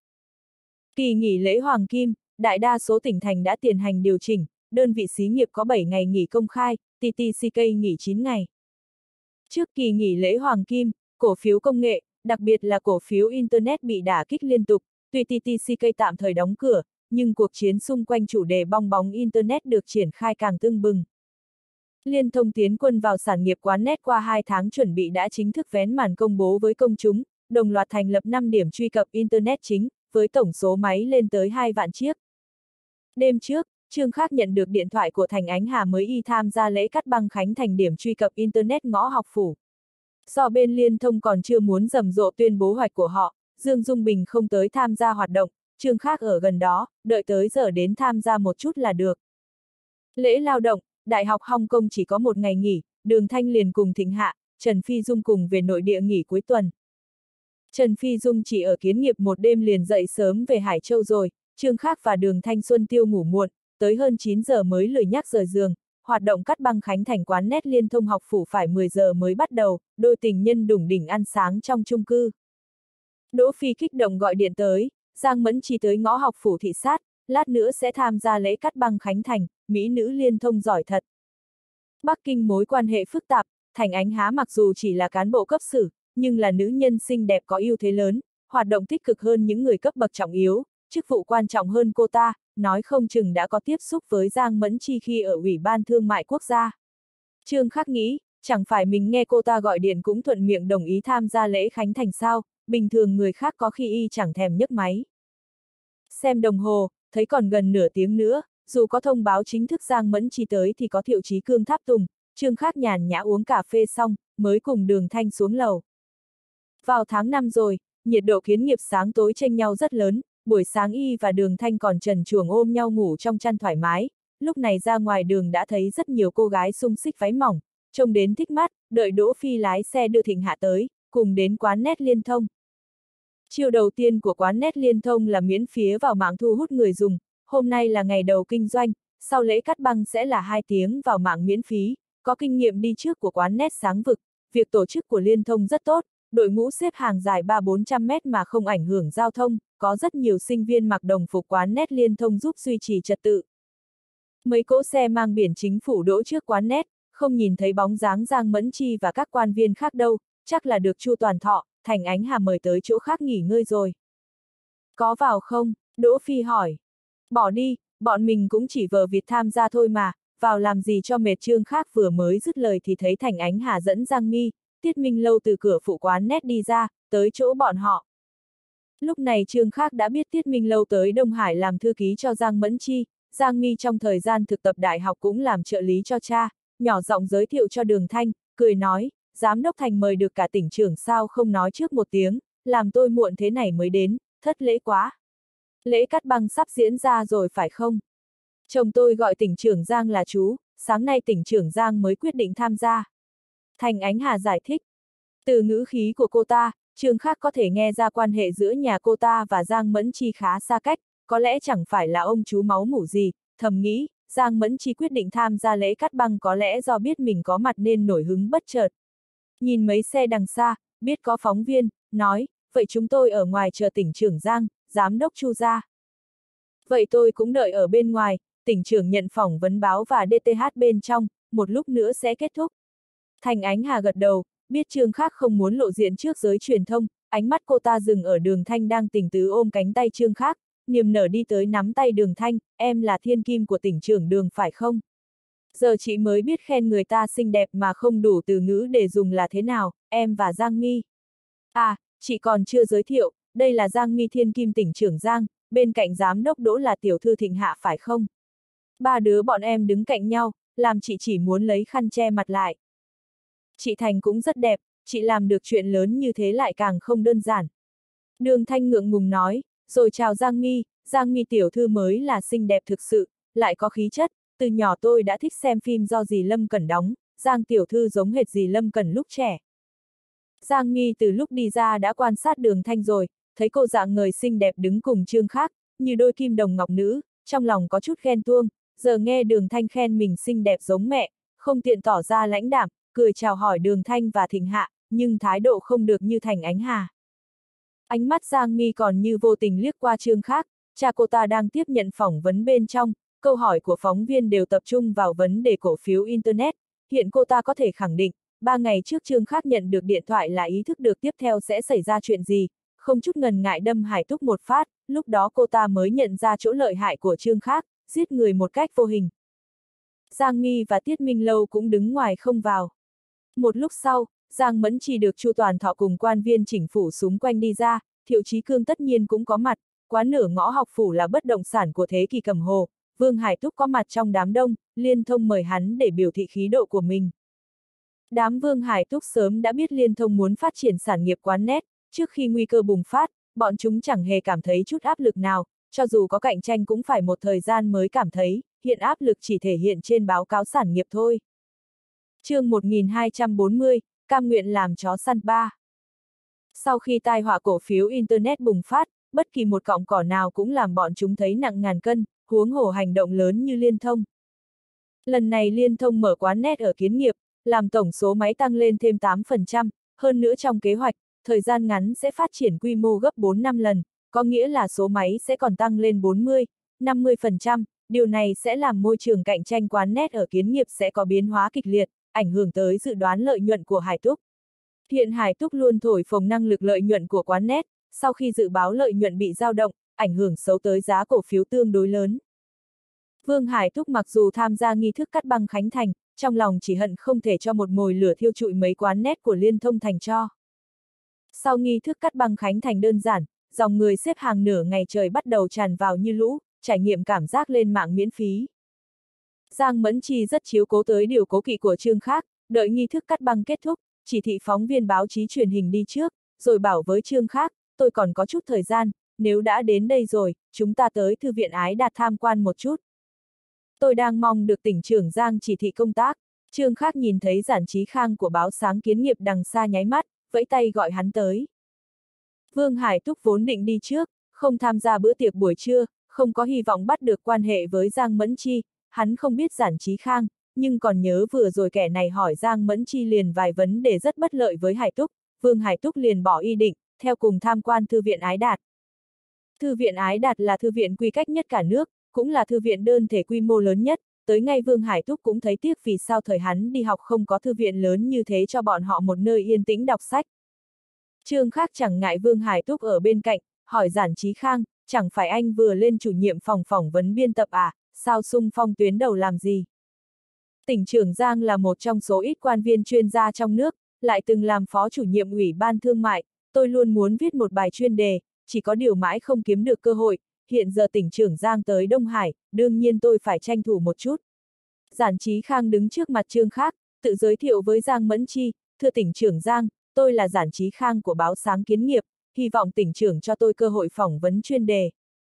Kỳ nghỉ lễ Hoàng Kim, đại đa số tỉnh thành đã tiến hành điều chỉnh, đơn vị xí nghiệp có bảy ngày nghỉ công khai, tê tê xê ca nghỉ chín ngày. Trước kỳ nghỉ lễ Hoàng Kim, cổ phiếu công nghệ, đặc biệt là cổ phiếu Internet bị đả kích liên tục, tuy tê tê xê ca tạm thời đóng cửa, nhưng cuộc chiến xung quanh chủ đề bong bóng Internet được triển khai càng tưng bừng. Liên thông tiến quân vào sản nghiệp quán net qua hai tháng chuẩn bị đã chính thức vén màn công bố với công chúng, đồng loạt thành lập năm điểm truy cập Internet chính, với tổng số máy lên tới hai vạn chiếc. Đêm trước, Trương Khắc nhận được điện thoại của Thành Ánh Hà mới y tham gia lễ cắt băng khánh thành điểm truy cập Internet ngõ học phủ. Do bên Liên thông còn chưa muốn rầm rộ tuyên bố hoạch của họ, Dương Dung Bình không tới tham gia hoạt động, Trương Khắc ở gần đó, đợi tới giờ đến tham gia một chút là được. Lễ lao động, Đại học Hong Kong chỉ có một ngày nghỉ, Đường Thanh liền cùng Thịnh Hạ, Trần Phi Dung cùng về nội địa nghỉ cuối tuần. Trần Phi Dung chỉ ở Kiến Nghiệp một đêm liền dậy sớm về Hải Châu rồi, Trương Khắc và Đường Thanh Xuân Tiêu ngủ muộn, tới hơn chín giờ mới lười nhắc rời giường, hoạt động cắt băng khánh thành quán net Liên thông học phủ phải mười giờ mới bắt đầu, đôi tình nhân đủng đỉnh ăn sáng trong chung cư. Đỗ Phi kích động gọi điện tới, Giang Mẫn Chi tới ngõ học phủ thị sát, lát nữa sẽ tham gia lễ cắt băng khánh thành, mỹ nữ liên thông giỏi thật. Bắc Kinh mối quan hệ phức tạp, Thành Ánh Há mặc dù chỉ là cán bộ cấp sử, nhưng là nữ nhân xinh đẹp có ưu thế lớn, hoạt động tích cực hơn những người cấp bậc trọng yếu, chức vụ quan trọng hơn cô ta, nói không chừng đã có tiếp xúc với Giang Mẫn Chi khi ở Ủy ban Thương mại Quốc gia. Trương Khắc nghĩ, chẳng phải mình nghe cô ta gọi điện cũng thuận miệng đồng ý tham gia lễ khánh thành sao, bình thường người khác có khi y chẳng thèm nhấc máy. Xem đồng hồ, thấy còn gần nửa tiếng nữa, dù có thông báo chính thức Giang Mẫn Chi tới thì có Thiệu Chí Cương tháp tùng, Trương Khắc nhàn nhã uống cà phê xong, mới cùng Đường Thanh xuống lầu. Vào tháng năm rồi, nhiệt độ Kiến Nghiệp sáng tối chênh nhau rất lớn, buổi sáng y và Đường Thanh còn trần truồng ôm nhau ngủ trong chăn thoải mái, lúc này ra ngoài đường đã thấy rất nhiều cô gái xung xích váy mỏng, trông đến thích mắt, đợi Đỗ Phi lái xe đưa Thịnh Hạ tới, cùng đến quán net Liên thông. Chiều đầu tiên của quán net Liên thông là miễn phí vào mạng thu hút người dùng, hôm nay là ngày đầu kinh doanh, sau lễ cắt băng sẽ là hai tiếng vào mạng miễn phí, có kinh nghiệm đi trước của quán net Sáng Vực, việc tổ chức của Liên thông rất tốt, đội ngũ xếp hàng dài ba bốn trăm mét mà không ảnh hưởng giao thông, có rất nhiều sinh viên mặc đồng phục quán net Liên thông giúp duy trì trật tự. Mấy cỗ xe mang biển chính phủ đỗ trước quán net, không nhìn thấy bóng dáng Giang Mẫn Chi và các quan viên khác đâu, chắc là được Chu Toàn Thọ, Thành Ánh Hà mời tới chỗ khác nghỉ ngơi rồi. Có vào không? Đỗ Phi hỏi. Bỏ đi, bọn mình cũng chỉ vờ vịt tham gia thôi mà, vào làm gì cho mệt. Trương Khắc vừa mới dứt lời thì thấy Thành Ánh Hà dẫn Giang Mi, Tiết Minh Lâu từ cửa phụ quán net đi ra, tới chỗ bọn họ. Lúc này Trương Khắc đã biết Tiết Minh Lâu tới Đông Hải làm thư ký cho Giang Mẫn Chi, Giang Mi trong thời gian thực tập đại học cũng làm trợ lý cho cha, nhỏ giọng giới thiệu cho Đường Thanh, cười nói, Giám đốc Thành mời được cả tỉnh trưởng sao không nói trước một tiếng, làm tôi muộn thế này mới đến, thất lễ quá. Lễ cắt băng sắp diễn ra rồi phải không? Chồng tôi gọi tỉnh trưởng Giang là chú, sáng nay tỉnh trưởng Giang mới quyết định tham gia. Thành Ánh Hà giải thích. Từ ngữ khí của cô ta, Trương Khắc có thể nghe ra quan hệ giữa nhà cô ta và Giang Mẫn Chi khá xa cách, có lẽ chẳng phải là ông chú máu mủ gì, thầm nghĩ, Giang Mẫn Chi quyết định tham gia lễ cắt băng có lẽ do biết mình có mặt nên nổi hứng bất chợt. Nhìn mấy xe đằng xa, biết có phóng viên, nói, vậy chúng tôi ở ngoài chờ tỉnh trưởng Giang, giám đốc Chu ra. Vậy tôi cũng đợi ở bên ngoài, tỉnh trưởng nhận phỏng vấn báo và đê tê hát bên trong, một lúc nữa sẽ kết thúc. Thành Ánh Hà gật đầu, biết Trương Khắc không muốn lộ diện trước giới truyền thông, ánh mắt cô ta dừng ở Đường Thanh đang tình tứ ôm cánh tay Trương Khắc, niềm nở đi tới nắm tay Đường Thanh, em là thiên kim của tỉnh trưởng Đường phải không? Giờ chị mới biết khen người ta xinh đẹp mà không đủ từ ngữ để dùng là thế nào, em và Giang Mi. À, chị còn chưa giới thiệu, đây là Giang Mi thiên kim tỉnh trưởng Giang, bên cạnh giám đốc Đỗ là tiểu thư Thịnh Hạ phải không? Ba đứa bọn em đứng cạnh nhau, làm chị chỉ muốn lấy khăn che mặt lại. Chị Thành cũng rất đẹp, chị làm được chuyện lớn như thế lại càng không đơn giản. Đường Thanh ngượng ngùng nói, rồi chào Giang Mi, Giang Mi tiểu thư mới là xinh đẹp thực sự, lại có khí chất, từ nhỏ tôi đã thích xem phim do dì Lâm Cẩn đóng, Giang tiểu thư giống hệt dì Lâm Cẩn lúc trẻ. Giang Mi từ lúc đi ra đã quan sát Đường Thanh rồi, thấy cô dạng người xinh đẹp đứng cùng Trương Khắc, như đôi kim đồng ngọc nữ, trong lòng có chút ghen tuông, giờ nghe Đường Thanh khen mình xinh đẹp giống mẹ, không tiện tỏ ra lãnh đạm, cười chào hỏi Đường Thanh và Thịnh Hạ, nhưng thái độ không được như Thành Ánh Hà. Ánh mắt Giang Mi còn như vô tình liếc qua Trương Khác, cha cô ta đang tiếp nhận phỏng vấn bên trong, câu hỏi của phóng viên đều tập trung vào vấn đề cổ phiếu Internet, hiện cô ta có thể khẳng định, ba ngày trước Trương Khác nhận được điện thoại là ý thức được tiếp theo sẽ xảy ra chuyện gì, không chút ngần ngại đâm Hải Túc một phát, lúc đó cô ta mới nhận ra chỗ lợi hại của Trương Khác, giết người một cách vô hình. Giang Mi và Tiết Minh Lâu cũng đứng ngoài không vào. Một lúc sau, Giang Mẫn Trì được Chu Toàn Thọ cùng quan viên chỉnh phủ xung quanh đi ra, Thiệu Chí Cương tất nhiên cũng có mặt, quá nửa ngõ học phủ là bất động sản của thế kỷ Cẩm Hồ, Vương Hải Túc có mặt trong đám đông, Liên Thông mời hắn để biểu thị khí độ của mình. Đám Vương Hải Túc sớm đã biết Liên Thông muốn phát triển sản nghiệp quán net, trước khi nguy cơ bùng phát, bọn chúng chẳng hề cảm thấy chút áp lực nào, cho dù có cạnh tranh cũng phải một thời gian mới cảm thấy, hiện áp lực chỉ thể hiện trên báo cáo sản nghiệp thôi. Chương một nghìn hai trăm bốn mươi, cam nguyện làm chó săn ba. Sau khi tai họa cổ phiếu Internet bùng phát, bất kỳ một cọng cỏ nào cũng làm bọn chúng thấy nặng ngàn cân, huống hồ hành động lớn như Liên Thông. Lần này Liên Thông mở quán net ở Kiến Nghiệp, làm tổng số máy tăng lên thêm tám phần trăm, hơn nữa trong kế hoạch, thời gian ngắn sẽ phát triển quy mô gấp bốn năm lần, có nghĩa là số máy sẽ còn tăng lên bốn mươi, năm mươi phần trăm, điều này sẽ làm môi trường cạnh tranh quán net ở Kiến Nghiệp sẽ có biến hóa kịch liệt, ảnh hưởng tới dự đoán lợi nhuận của Hải Túc. Hiện Hải Túc luôn thổi phồng năng lực lợi nhuận của quán net, sau khi dự báo lợi nhuận bị dao động, ảnh hưởng xấu tới giá cổ phiếu tương đối lớn. Vương Hải Túc mặc dù tham gia nghi thức cắt băng khánh thành, trong lòng chỉ hận không thể cho một mồi lửa thiêu trụi mấy quán net của Liên Thông thành cho. Sau nghi thức cắt băng khánh thành đơn giản, dòng người xếp hàng nửa ngày trời bắt đầu tràn vào như lũ, trải nghiệm cảm giác lên mạng miễn phí. Giang Mẫn Trì rất chiếu cố tới điều cố kỵ của Trương Khác, đợi nghi thức cắt băng kết thúc, chỉ thị phóng viên báo chí truyền hình đi trước, rồi bảo với Trương Khác, tôi còn có chút thời gian, nếu đã đến đây rồi, chúng ta tới Thư viện Ái Đạt tham quan một chút. Tôi đang mong được tỉnh trưởng Giang chỉ thị công tác. Trương Khác nhìn thấy Giản Chí Khang của báo Sáng Kiến Nghiệp đằng xa nháy mắt, vẫy tay gọi hắn tới. Vương Hải Túc vốn định đi trước, không tham gia bữa tiệc buổi trưa, không có hy vọng bắt được quan hệ với Giang Mẫn Chi, hắn không biết Giản Chí Khang, nhưng còn nhớ vừa rồi kẻ này hỏi Giang Mẫn Chi liền vài vấn đề rất bất lợi với Hải Túc, Vương Hải Túc liền bỏ ý định, theo cùng tham quan Thư viện Ái Đạt. Thư viện Ái Đạt là thư viện quy cách nhất cả nước, cũng là thư viện đơn thể quy mô lớn nhất, tới ngay Vương Hải Túc cũng thấy tiếc vì sao thời hắn đi học không có thư viện lớn như thế cho bọn họ một nơi yên tĩnh đọc sách. Trương Khác chẳng ngại Vương Hải Túc ở bên cạnh, hỏi Giản Chí Khang, chẳng phải anh vừa lên chủ nhiệm phòng phỏng vấn biên tập à, sao xung phong tuyến đầu làm gì? Tỉnh trưởng Giang là một trong số ít quan viên chuyên gia trong nước, lại từng làm phó chủ nhiệm ủy ban thương mại, tôi luôn muốn viết một bài chuyên đề, chỉ có điều mãi không kiếm được cơ hội, hiện giờ tỉnh trưởng Giang tới Đông Hải, đương nhiên tôi phải tranh thủ một chút. Giản Chí Khang đứng trước mặt Trương Khác, tự giới thiệu với Giang Mẫn Chi, thưa tỉnh trưởng Giang, tôi là Giản Chí Khang của báo Sáng Kiến Nghiệp, hy vọng tỉnh trưởng cho tôi cơ hội phỏng vấn chuyên đề.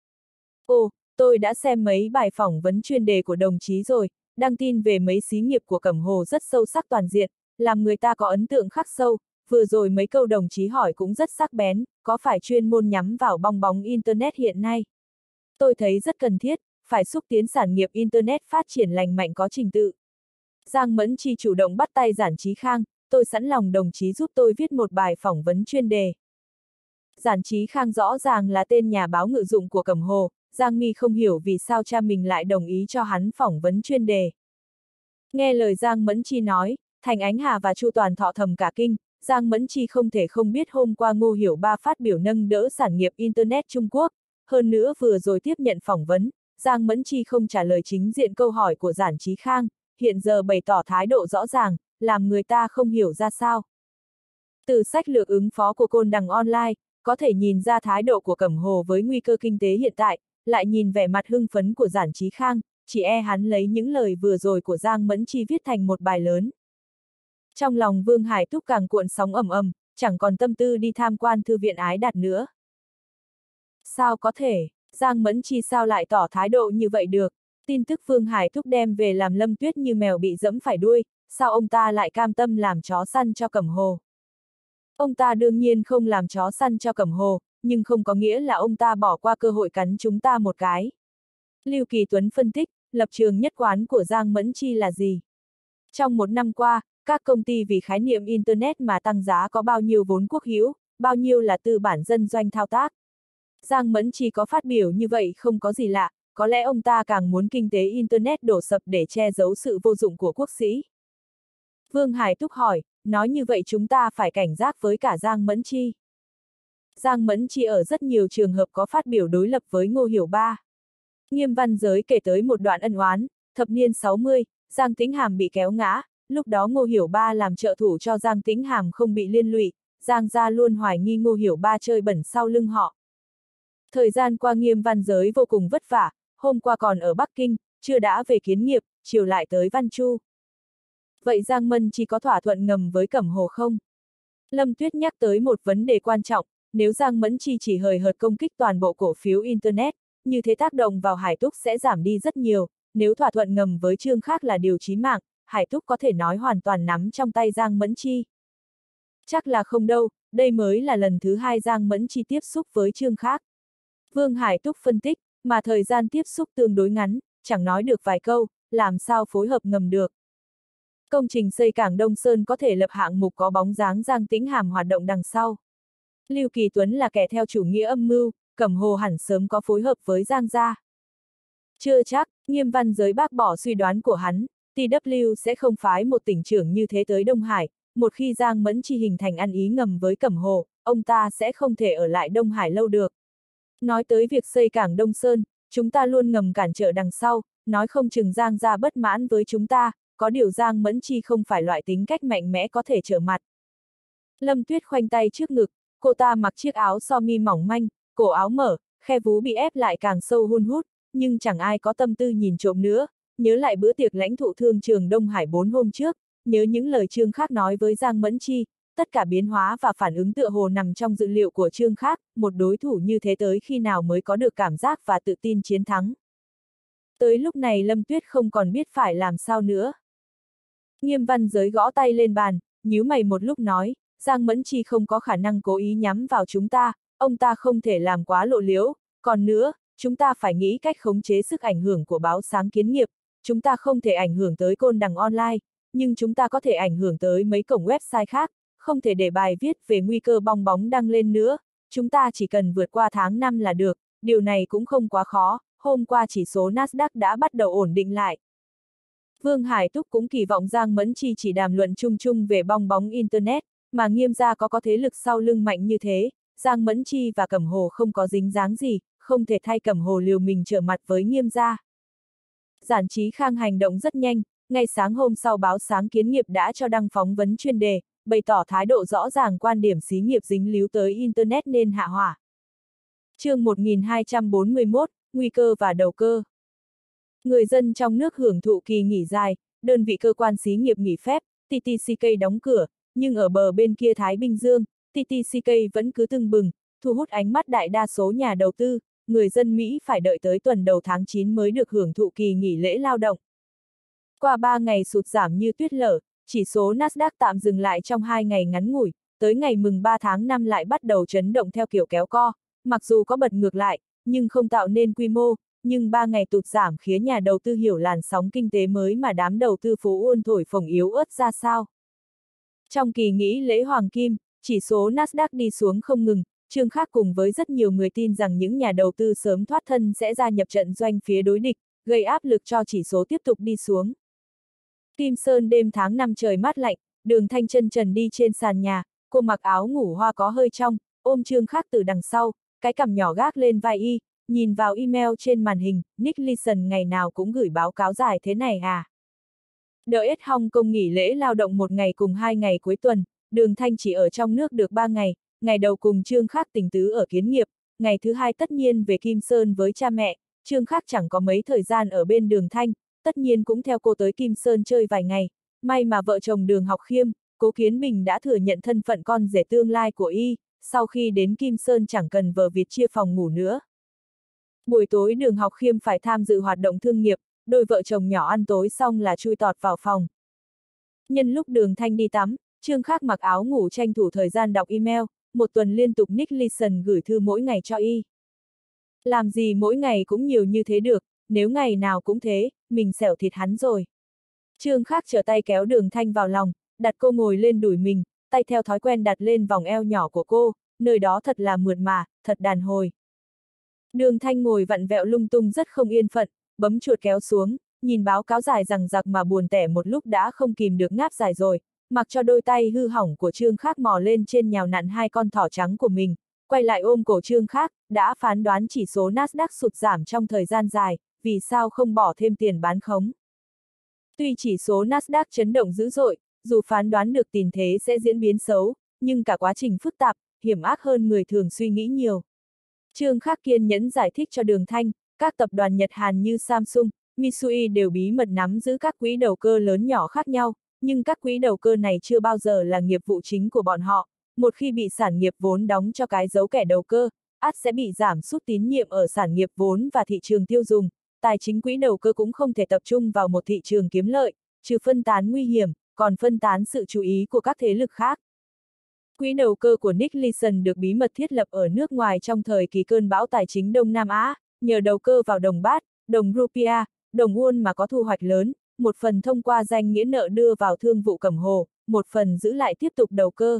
Ồ, tôi đã xem mấy bài phỏng vấn chuyên đề của đồng chí rồi, đăng tin về mấy xí nghiệp của Cẩm Hồ rất sâu sắc toàn diện, làm người ta có ấn tượng khắc sâu, vừa rồi mấy câu đồng chí hỏi cũng rất sắc bén, có phải chuyên môn nhắm vào bong bóng Internet hiện nay? Tôi thấy rất cần thiết, phải xúc tiến sản nghiệp Internet phát triển lành mạnh có trình tự. Giang Mẫn Chi chủ động bắt tay Giản Chí Khang, tôi sẵn lòng đồng chí giúp tôi viết một bài phỏng vấn chuyên đề. Giản Chí Khang rõ ràng là tên nhà báo ngự dụng của Cẩm Hồ, Giang Mi không hiểu vì sao cha mình lại đồng ý cho hắn phỏng vấn chuyên đề. Nghe lời Giang Mẫn Chi nói, Thành Ánh Hà và Chu Toàn Thọ thầm cả kinh, Giang Mẫn Chi không thể không biết hôm qua Ngô Hiểu Ba phát biểu nâng đỡ sản nghiệp Internet Trung Quốc, hơn nữa vừa rồi tiếp nhận phỏng vấn, Giang Mẫn Chi không trả lời chính diện câu hỏi của Giản Chí Khang, hiện giờ bày tỏ thái độ rõ ràng, làm người ta không hiểu ra sao. Từ sách lược ứng phó của Côn Đằng Online, có thể nhìn ra thái độ của Cẩm Hồ với nguy cơ kinh tế hiện tại, lại nhìn vẻ mặt hưng phấn của Giản Chí Khang, chỉ e hắn lấy những lời vừa rồi của Giang Mẫn Chi viết thành một bài lớn. Trong lòng Vương Hải Túc càng cuộn sóng ầm ầm, chẳng còn tâm tư đi tham quan Thư viện Ái Đạt nữa. Sao có thể, Giang Mẫn Chi sao lại tỏ thái độ như vậy được? Tin tức Vương Hải Túc đem về làm Lâm Tuyết như mèo bị dẫm phải đuôi, sao ông ta lại cam tâm làm chó săn cho Cẩm Hồ? Ông ta đương nhiên không làm chó săn cho Cẩm Hồ, nhưng không có nghĩa là ông ta bỏ qua cơ hội cắn chúng ta một cái. Lưu Kỳ Tuấn phân tích, lập trường nhất quán của Giang Mẫn Chi là gì? Trong một năm qua, các công ty vì khái niệm Internet mà tăng giá có bao nhiêu vốn quốc hữu, bao nhiêu là tư bản dân doanh thao tác. Giang Mẫn Chi có phát biểu như vậy không có gì lạ, có lẽ ông ta càng muốn kinh tế Internet đổ sập để che giấu sự vô dụng của quốc sĩ. Vương Hải Túc hỏi, nói như vậy chúng ta phải cảnh giác với cả Giang Mẫn Chi. Giang Mẫn Chi ở rất nhiều trường hợp có phát biểu đối lập với Ngô Hiểu Ba. Nghiêm Văn Giới kể tới một đoạn ân oán, thập niên sáu mươi, Giang Tĩnh Hàm bị kéo ngã, lúc đó Ngô Hiểu Ba làm trợ thủ cho Giang Tĩnh Hàm không bị liên lụy, Giang gia luôn hoài nghi Ngô Hiểu Ba chơi bẩn sau lưng họ. Thời gian qua Nghiêm Văn Giới vô cùng vất vả, hôm qua còn ở Bắc Kinh, chưa đã về kiến nghiệp, chiều lại tới Văn Chu. Vậy Giang Mẫn Chi có thỏa thuận ngầm với Cẩm Hồ không? Lâm Tuyết nhắc tới một vấn đề quan trọng, nếu Giang Mẫn Chi chỉ hời hợt công kích toàn bộ cổ phiếu Internet, như thế tác động vào Hải Túc sẽ giảm đi rất nhiều, nếu thỏa thuận ngầm với Trương Khác là điều chí mạng, Hải Túc có thể nói hoàn toàn nắm trong tay Giang Mẫn Chi. Chắc là không đâu, đây mới là lần thứ hai Giang Mẫn Chi tiếp xúc với Trương Khác. Vương Hải Túc phân tích, mà thời gian tiếp xúc tương đối ngắn, chẳng nói được vài câu, làm sao phối hợp ngầm được. Công trình xây cảng Đông Sơn có thể lập hạng mục có bóng dáng Giang Tĩnh Hàm hoạt động đằng sau. Lưu Kỳ Tuấn là kẻ theo chủ nghĩa âm mưu, Cẩm Hồ hẳn sớm có phối hợp với Giang gia. Chưa chắc, Nghiêm Văn Giới bác bỏ suy đoán của hắn, tê vê sẽ không phái một tỉnh trưởng như thế tới Đông Hải, một khi Giang Mẫn Chi hình thành ăn ý ngầm với Cẩm Hồ, ông ta sẽ không thể ở lại Đông Hải lâu được. Nói tới việc xây cảng Đông Sơn, chúng ta luôn ngầm cản trở đằng sau, nói không chừng Giang gia bất mãn với chúng ta, có điều Giang Mẫn Chi không phải loại tính cách mạnh mẽ có thể trở mặt. Lâm Tuyết khoanh tay trước ngực, cô ta mặc chiếc áo sơ mi mỏng manh, cổ áo mở, khe vú bị ép lại càng sâu hun hút, nhưng chẳng ai có tâm tư nhìn trộm nữa, nhớ lại bữa tiệc lãnh thụ thương trường Đông Hải bốn hôm trước, nhớ những lời Trương Khác nói với Giang Mẫn Chi, tất cả biến hóa và phản ứng tựa hồ nằm trong dự liệu của Trương Khác, một đối thủ như thế tới khi nào mới có được cảm giác và tự tin chiến thắng. Tới lúc này Lâm Tuyết không còn biết phải làm sao nữa. Nghiêm Văn Giới gõ tay lên bàn, nhíu mày một lúc nói, Giang Mẫn Chi không có khả năng cố ý nhắm vào chúng ta, ông ta không thể làm quá lộ liễu, còn nữa, chúng ta phải nghĩ cách khống chế sức ảnh hưởng của báo Sáng Kiến Nghiệp, chúng ta không thể ảnh hưởng tới Côn Đằng Online, nhưng chúng ta có thể ảnh hưởng tới mấy cổng website khác, không thể để bài viết về nguy cơ bong bóng đăng lên nữa, chúng ta chỉ cần vượt qua tháng năm là được, điều này cũng không quá khó, hôm qua chỉ số Nasdaq đã bắt đầu ổn định lại. Vương Hải Túc cũng kỳ vọng Giang Mẫn Chi chỉ đàm luận chung chung về bong bóng Internet, mà Nghiêm gia có có thế lực sau lưng mạnh như thế, Giang Mẫn Chi và Cẩm Hồ không có dính dáng gì, không thể thay Cẩm Hồ liều mình trở mặt với Nghiêm gia. Giản Chí Khang hành động rất nhanh, ngay sáng hôm sau báo Sáng Kiến Nghiệp đã cho đăng phóng vấn chuyên đề, bày tỏ thái độ rõ ràng quan điểm xí nghiệp dính líu tới Internet nên hạ hỏa. Chương một nghìn hai trăm bốn mươi mốt, Nguy cơ và đầu cơ. Người dân trong nước hưởng thụ kỳ nghỉ dài, đơn vị cơ quan xí nghiệp nghỉ phép, tê tê xê ca đóng cửa, nhưng ở bờ bên kia Thái Bình Dương, tê tê xê ca vẫn cứ tưng bừng, thu hút ánh mắt đại đa số nhà đầu tư, người dân Mỹ phải đợi tới tuần đầu tháng chín mới được hưởng thụ kỳ nghỉ lễ lao động. Qua ba ngày sụt giảm như tuyết lở, chỉ số Nasdaq tạm dừng lại trong hai ngày ngắn ngủi, tới ngày mùng ba tháng năm lại bắt đầu chấn động theo kiểu kéo co, mặc dù có bật ngược lại, nhưng không tạo nên quy mô, nhưng ba ngày tụt giảm khiến nhà đầu tư hiểu làn sóng kinh tế mới mà đám đầu tư phố Uôn thổi phồng yếu ớt ra sao. Trong kỳ nghỉ lễ Hoàng Kim, chỉ số Nasdaq đi xuống không ngừng, Trương Khác cùng với rất nhiều người tin rằng những nhà đầu tư sớm thoát thân sẽ gia nhập trận doanh phía đối địch, gây áp lực cho chỉ số tiếp tục đi xuống. Kim Sơn đêm tháng năm trời mát lạnh, Đường Thanh chân trần đi trên sàn nhà, cô mặc áo ngủ hoa có hơi trong, ôm Trương Khác từ đằng sau, cái cằm nhỏ gác lên vai y, nhìn vào email trên màn hình, Nick Leeson ngày nào cũng gửi báo cáo dài thế này à. đê ét Hong Kong nghỉ lễ lao động một ngày cùng hai ngày cuối tuần, Đường Thanh chỉ ở trong nước được ba ngày, ngày đầu cùng Trương Khác tình tứ ở Kiến Nghiệp, ngày thứ hai tất nhiên về Kim Sơn với cha mẹ, Trương Khác chẳng có mấy thời gian ở bên Đường Thanh, tất nhiên cũng theo cô tới Kim Sơn chơi vài ngày, may mà vợ chồng Đường Học Khiêm, Cố Kiến Bình đã thừa nhận thân phận con rể tương lai của y, sau khi đến Kim Sơn chẳng cần vợ Việt chia phòng ngủ nữa. Buổi tối Đường Học Khiêm phải tham dự hoạt động thương nghiệp, đôi vợ chồng nhỏ ăn tối xong là chui tọt vào phòng. Nhân lúc Đường Thanh đi tắm, Trương Khác mặc áo ngủ tranh thủ thời gian đọc email, một tuần liên tục Nick Leeson gửi thư mỗi ngày cho y. Làm gì mỗi ngày cũng nhiều như thế được, nếu ngày nào cũng thế, mình xẻo thịt hắn rồi. Trương Khắc trở tay kéo Đường Thanh vào lòng, đặt cô ngồi lên đùi mình, tay theo thói quen đặt lên vòng eo nhỏ của cô, nơi đó thật là mượt mà, thật đàn hồi. Đường Thanh ngồi vặn vẹo lung tung rất không yên phận, bấm chuột kéo xuống, nhìn báo cáo dài rằng giặc mà buồn tẻ một lúc đã không kìm được ngáp dài rồi, mặc cho đôi tay hư hỏng của Trương Khắc mò lên trên nhào nặn hai con thỏ trắng của mình, quay lại ôm cổ Trương Khắc, đã phán đoán chỉ số Nasdaq sụt giảm trong thời gian dài, vì sao không bỏ thêm tiền bán khống. Tuy chỉ số Nasdaq chấn động dữ dội, dù phán đoán được tình thế sẽ diễn biến xấu, nhưng cả quá trình phức tạp, hiểm ác hơn người thường suy nghĩ nhiều. Trương Khắc kiên nhẫn giải thích cho Đường Thanh, các tập đoàn Nhật Hàn như Samsung, Mitsui đều bí mật nắm giữ các quỹ đầu cơ lớn nhỏ khác nhau, nhưng các quỹ đầu cơ này chưa bao giờ là nghiệp vụ chính của bọn họ. Một khi bị sản nghiệp vốn đóng cho cái dấu kẻ đầu cơ, ắt sẽ bị giảm sút tín nhiệm ở sản nghiệp vốn và thị trường tiêu dùng. Tài chính quỹ đầu cơ cũng không thể tập trung vào một thị trường kiếm lợi, trừ phân tán nguy hiểm, còn phân tán sự chú ý của các thế lực khác. Quỹ đầu cơ của Nick Leeson được bí mật thiết lập ở nước ngoài trong thời kỳ cơn bão tài chính Đông Nam Á, nhờ đầu cơ vào đồng baht, đồng rupiah, đồng won mà có thu hoạch lớn, một phần thông qua danh nghĩa nợ đưa vào thương vụ Cẩm Hồ, một phần giữ lại tiếp tục đầu cơ.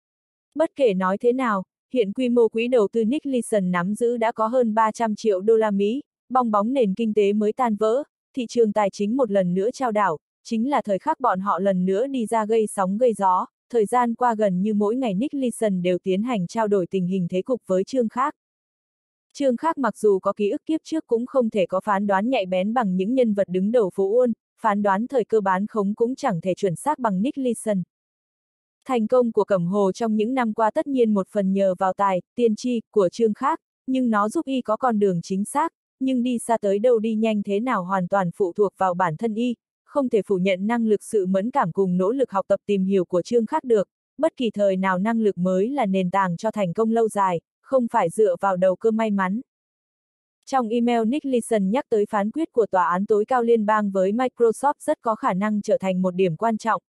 Bất kể nói thế nào, hiện quy mô quỹ đầu tư Nick Leeson nắm giữ đã có hơn ba trăm triệu đô la Mỹ, bong bóng nền kinh tế mới tan vỡ, thị trường tài chính một lần nữa chao đảo, chính là thời khắc bọn họ lần nữa đi ra gây sóng gây gió. Thời gian qua gần như mỗi ngày Nick Leeson đều tiến hành trao đổi tình hình thế cục với Trương Khắc. Trương Khắc mặc dù có ký ức kiếp trước cũng không thể có phán đoán nhạy bén bằng những nhân vật đứng đầu phố Uôn, phán đoán thời cơ bán khống cũng chẳng thể chuẩn xác bằng Nick Leeson. Thành công của Cẩm Hồ trong những năm qua tất nhiên một phần nhờ vào tài, tiên tri của Trương Khắc, nhưng nó giúp y có con đường chính xác, nhưng đi xa tới đâu đi nhanh thế nào hoàn toàn phụ thuộc vào bản thân y. Không thể phủ nhận năng lực sự mẫn cảm cùng nỗ lực học tập tìm hiểu của Trương Khắc được, bất kỳ thời nào năng lực mới là nền tảng cho thành công lâu dài, không phải dựa vào đầu cơ may mắn. Trong email Nick Leeson nhắc tới phán quyết của Tòa án tối cao liên bang với Microsoft rất có khả năng trở thành một điểm quan trọng.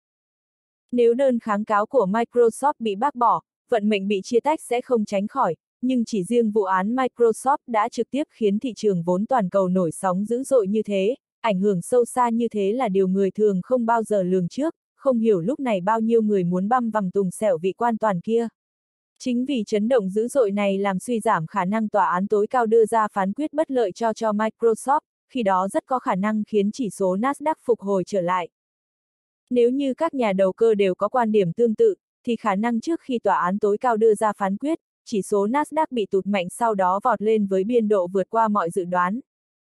Nếu đơn kháng cáo của Microsoft bị bác bỏ, vận mệnh bị chia tách sẽ không tránh khỏi, nhưng chỉ riêng vụ án Microsoft đã trực tiếp khiến thị trường vốn toàn cầu nổi sóng dữ dội như thế. Ảnh hưởng sâu xa như thế là điều người thường không bao giờ lường trước, không hiểu lúc này bao nhiêu người muốn băm vằm tùng xẻo vị quan toàn kia. Chính vì chấn động dữ dội này làm suy giảm khả năng tòa án tối cao đưa ra phán quyết bất lợi cho cho Microsoft, khi đó rất có khả năng khiến chỉ số Nasdaq phục hồi trở lại. Nếu như các nhà đầu cơ đều có quan điểm tương tự, thì khả năng trước khi tòa án tối cao đưa ra phán quyết, chỉ số Nasdaq bị tụt mạnh sau đó vọt lên với biên độ vượt qua mọi dự đoán.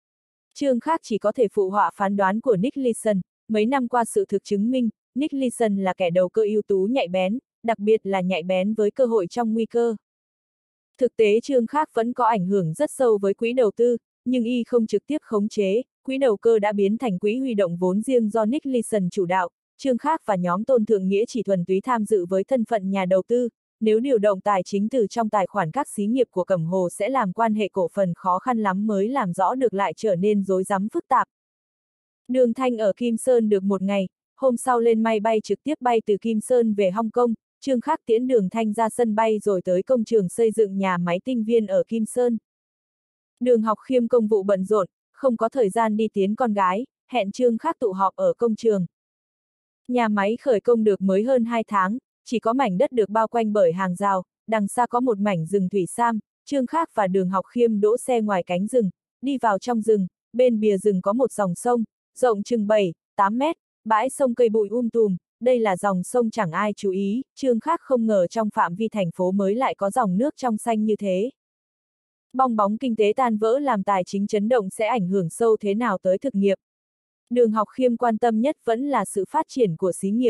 Trương Khắc chỉ có thể phụ họa phán đoán của Nick Leeson, mấy năm qua sự thực chứng minh, Nick Leeson là kẻ đầu cơ ưu tú nhạy bén, đặc biệt là nhạy bén với cơ hội trong nguy cơ. Thực tế Trương Khắc vẫn có ảnh hưởng rất sâu với quỹ đầu tư, nhưng y không trực tiếp khống chế, quỹ đầu cơ đã biến thành quỹ huy động vốn riêng do Nick Leeson chủ đạo, Trương Khắc và nhóm Tôn Thượng Nghĩa chỉ thuần túy tham dự với thân phận nhà đầu tư. Nếu điều động tài chính từ trong tài khoản các xí nghiệp của Cẩm Hồ sẽ làm quan hệ cổ phần khó khăn lắm mới làm rõ được lại trở nên rối rắm phức tạp. Đường Thanh ở Kim Sơn được một ngày, hôm sau lên máy bay trực tiếp bay từ Kim Sơn về Hong Kong, Trương Khắc tiễn Đường Thanh ra sân bay rồi tới công trường xây dựng nhà máy tinh viên ở Kim Sơn. Đường Học Khiêm công vụ bận rộn, không có thời gian đi tiễn con gái, hẹn Trương Khắc tụ họp ở công trường. Nhà máy khởi công được mới hơn hai tháng. Chỉ có mảnh đất được bao quanh bởi hàng rào, đằng xa có một mảnh rừng thủy sam, Trương Khắc và Đường Học Khiêm đỗ xe ngoài cánh rừng, đi vào trong rừng, bên bìa rừng có một dòng sông, rộng chừng bảy, tám mét, bãi sông cây bụi um tùm, đây là dòng sông chẳng ai chú ý, Trương Khắc không ngờ trong phạm vi thành phố mới lại có dòng nước trong xanh như thế. Bong bóng kinh tế tan vỡ làm tài chính chấn động sẽ ảnh hưởng sâu thế nào tới thực nghiệp. Đường Học Khiêm quan tâm nhất vẫn là sự phát triển của xí nghiệp.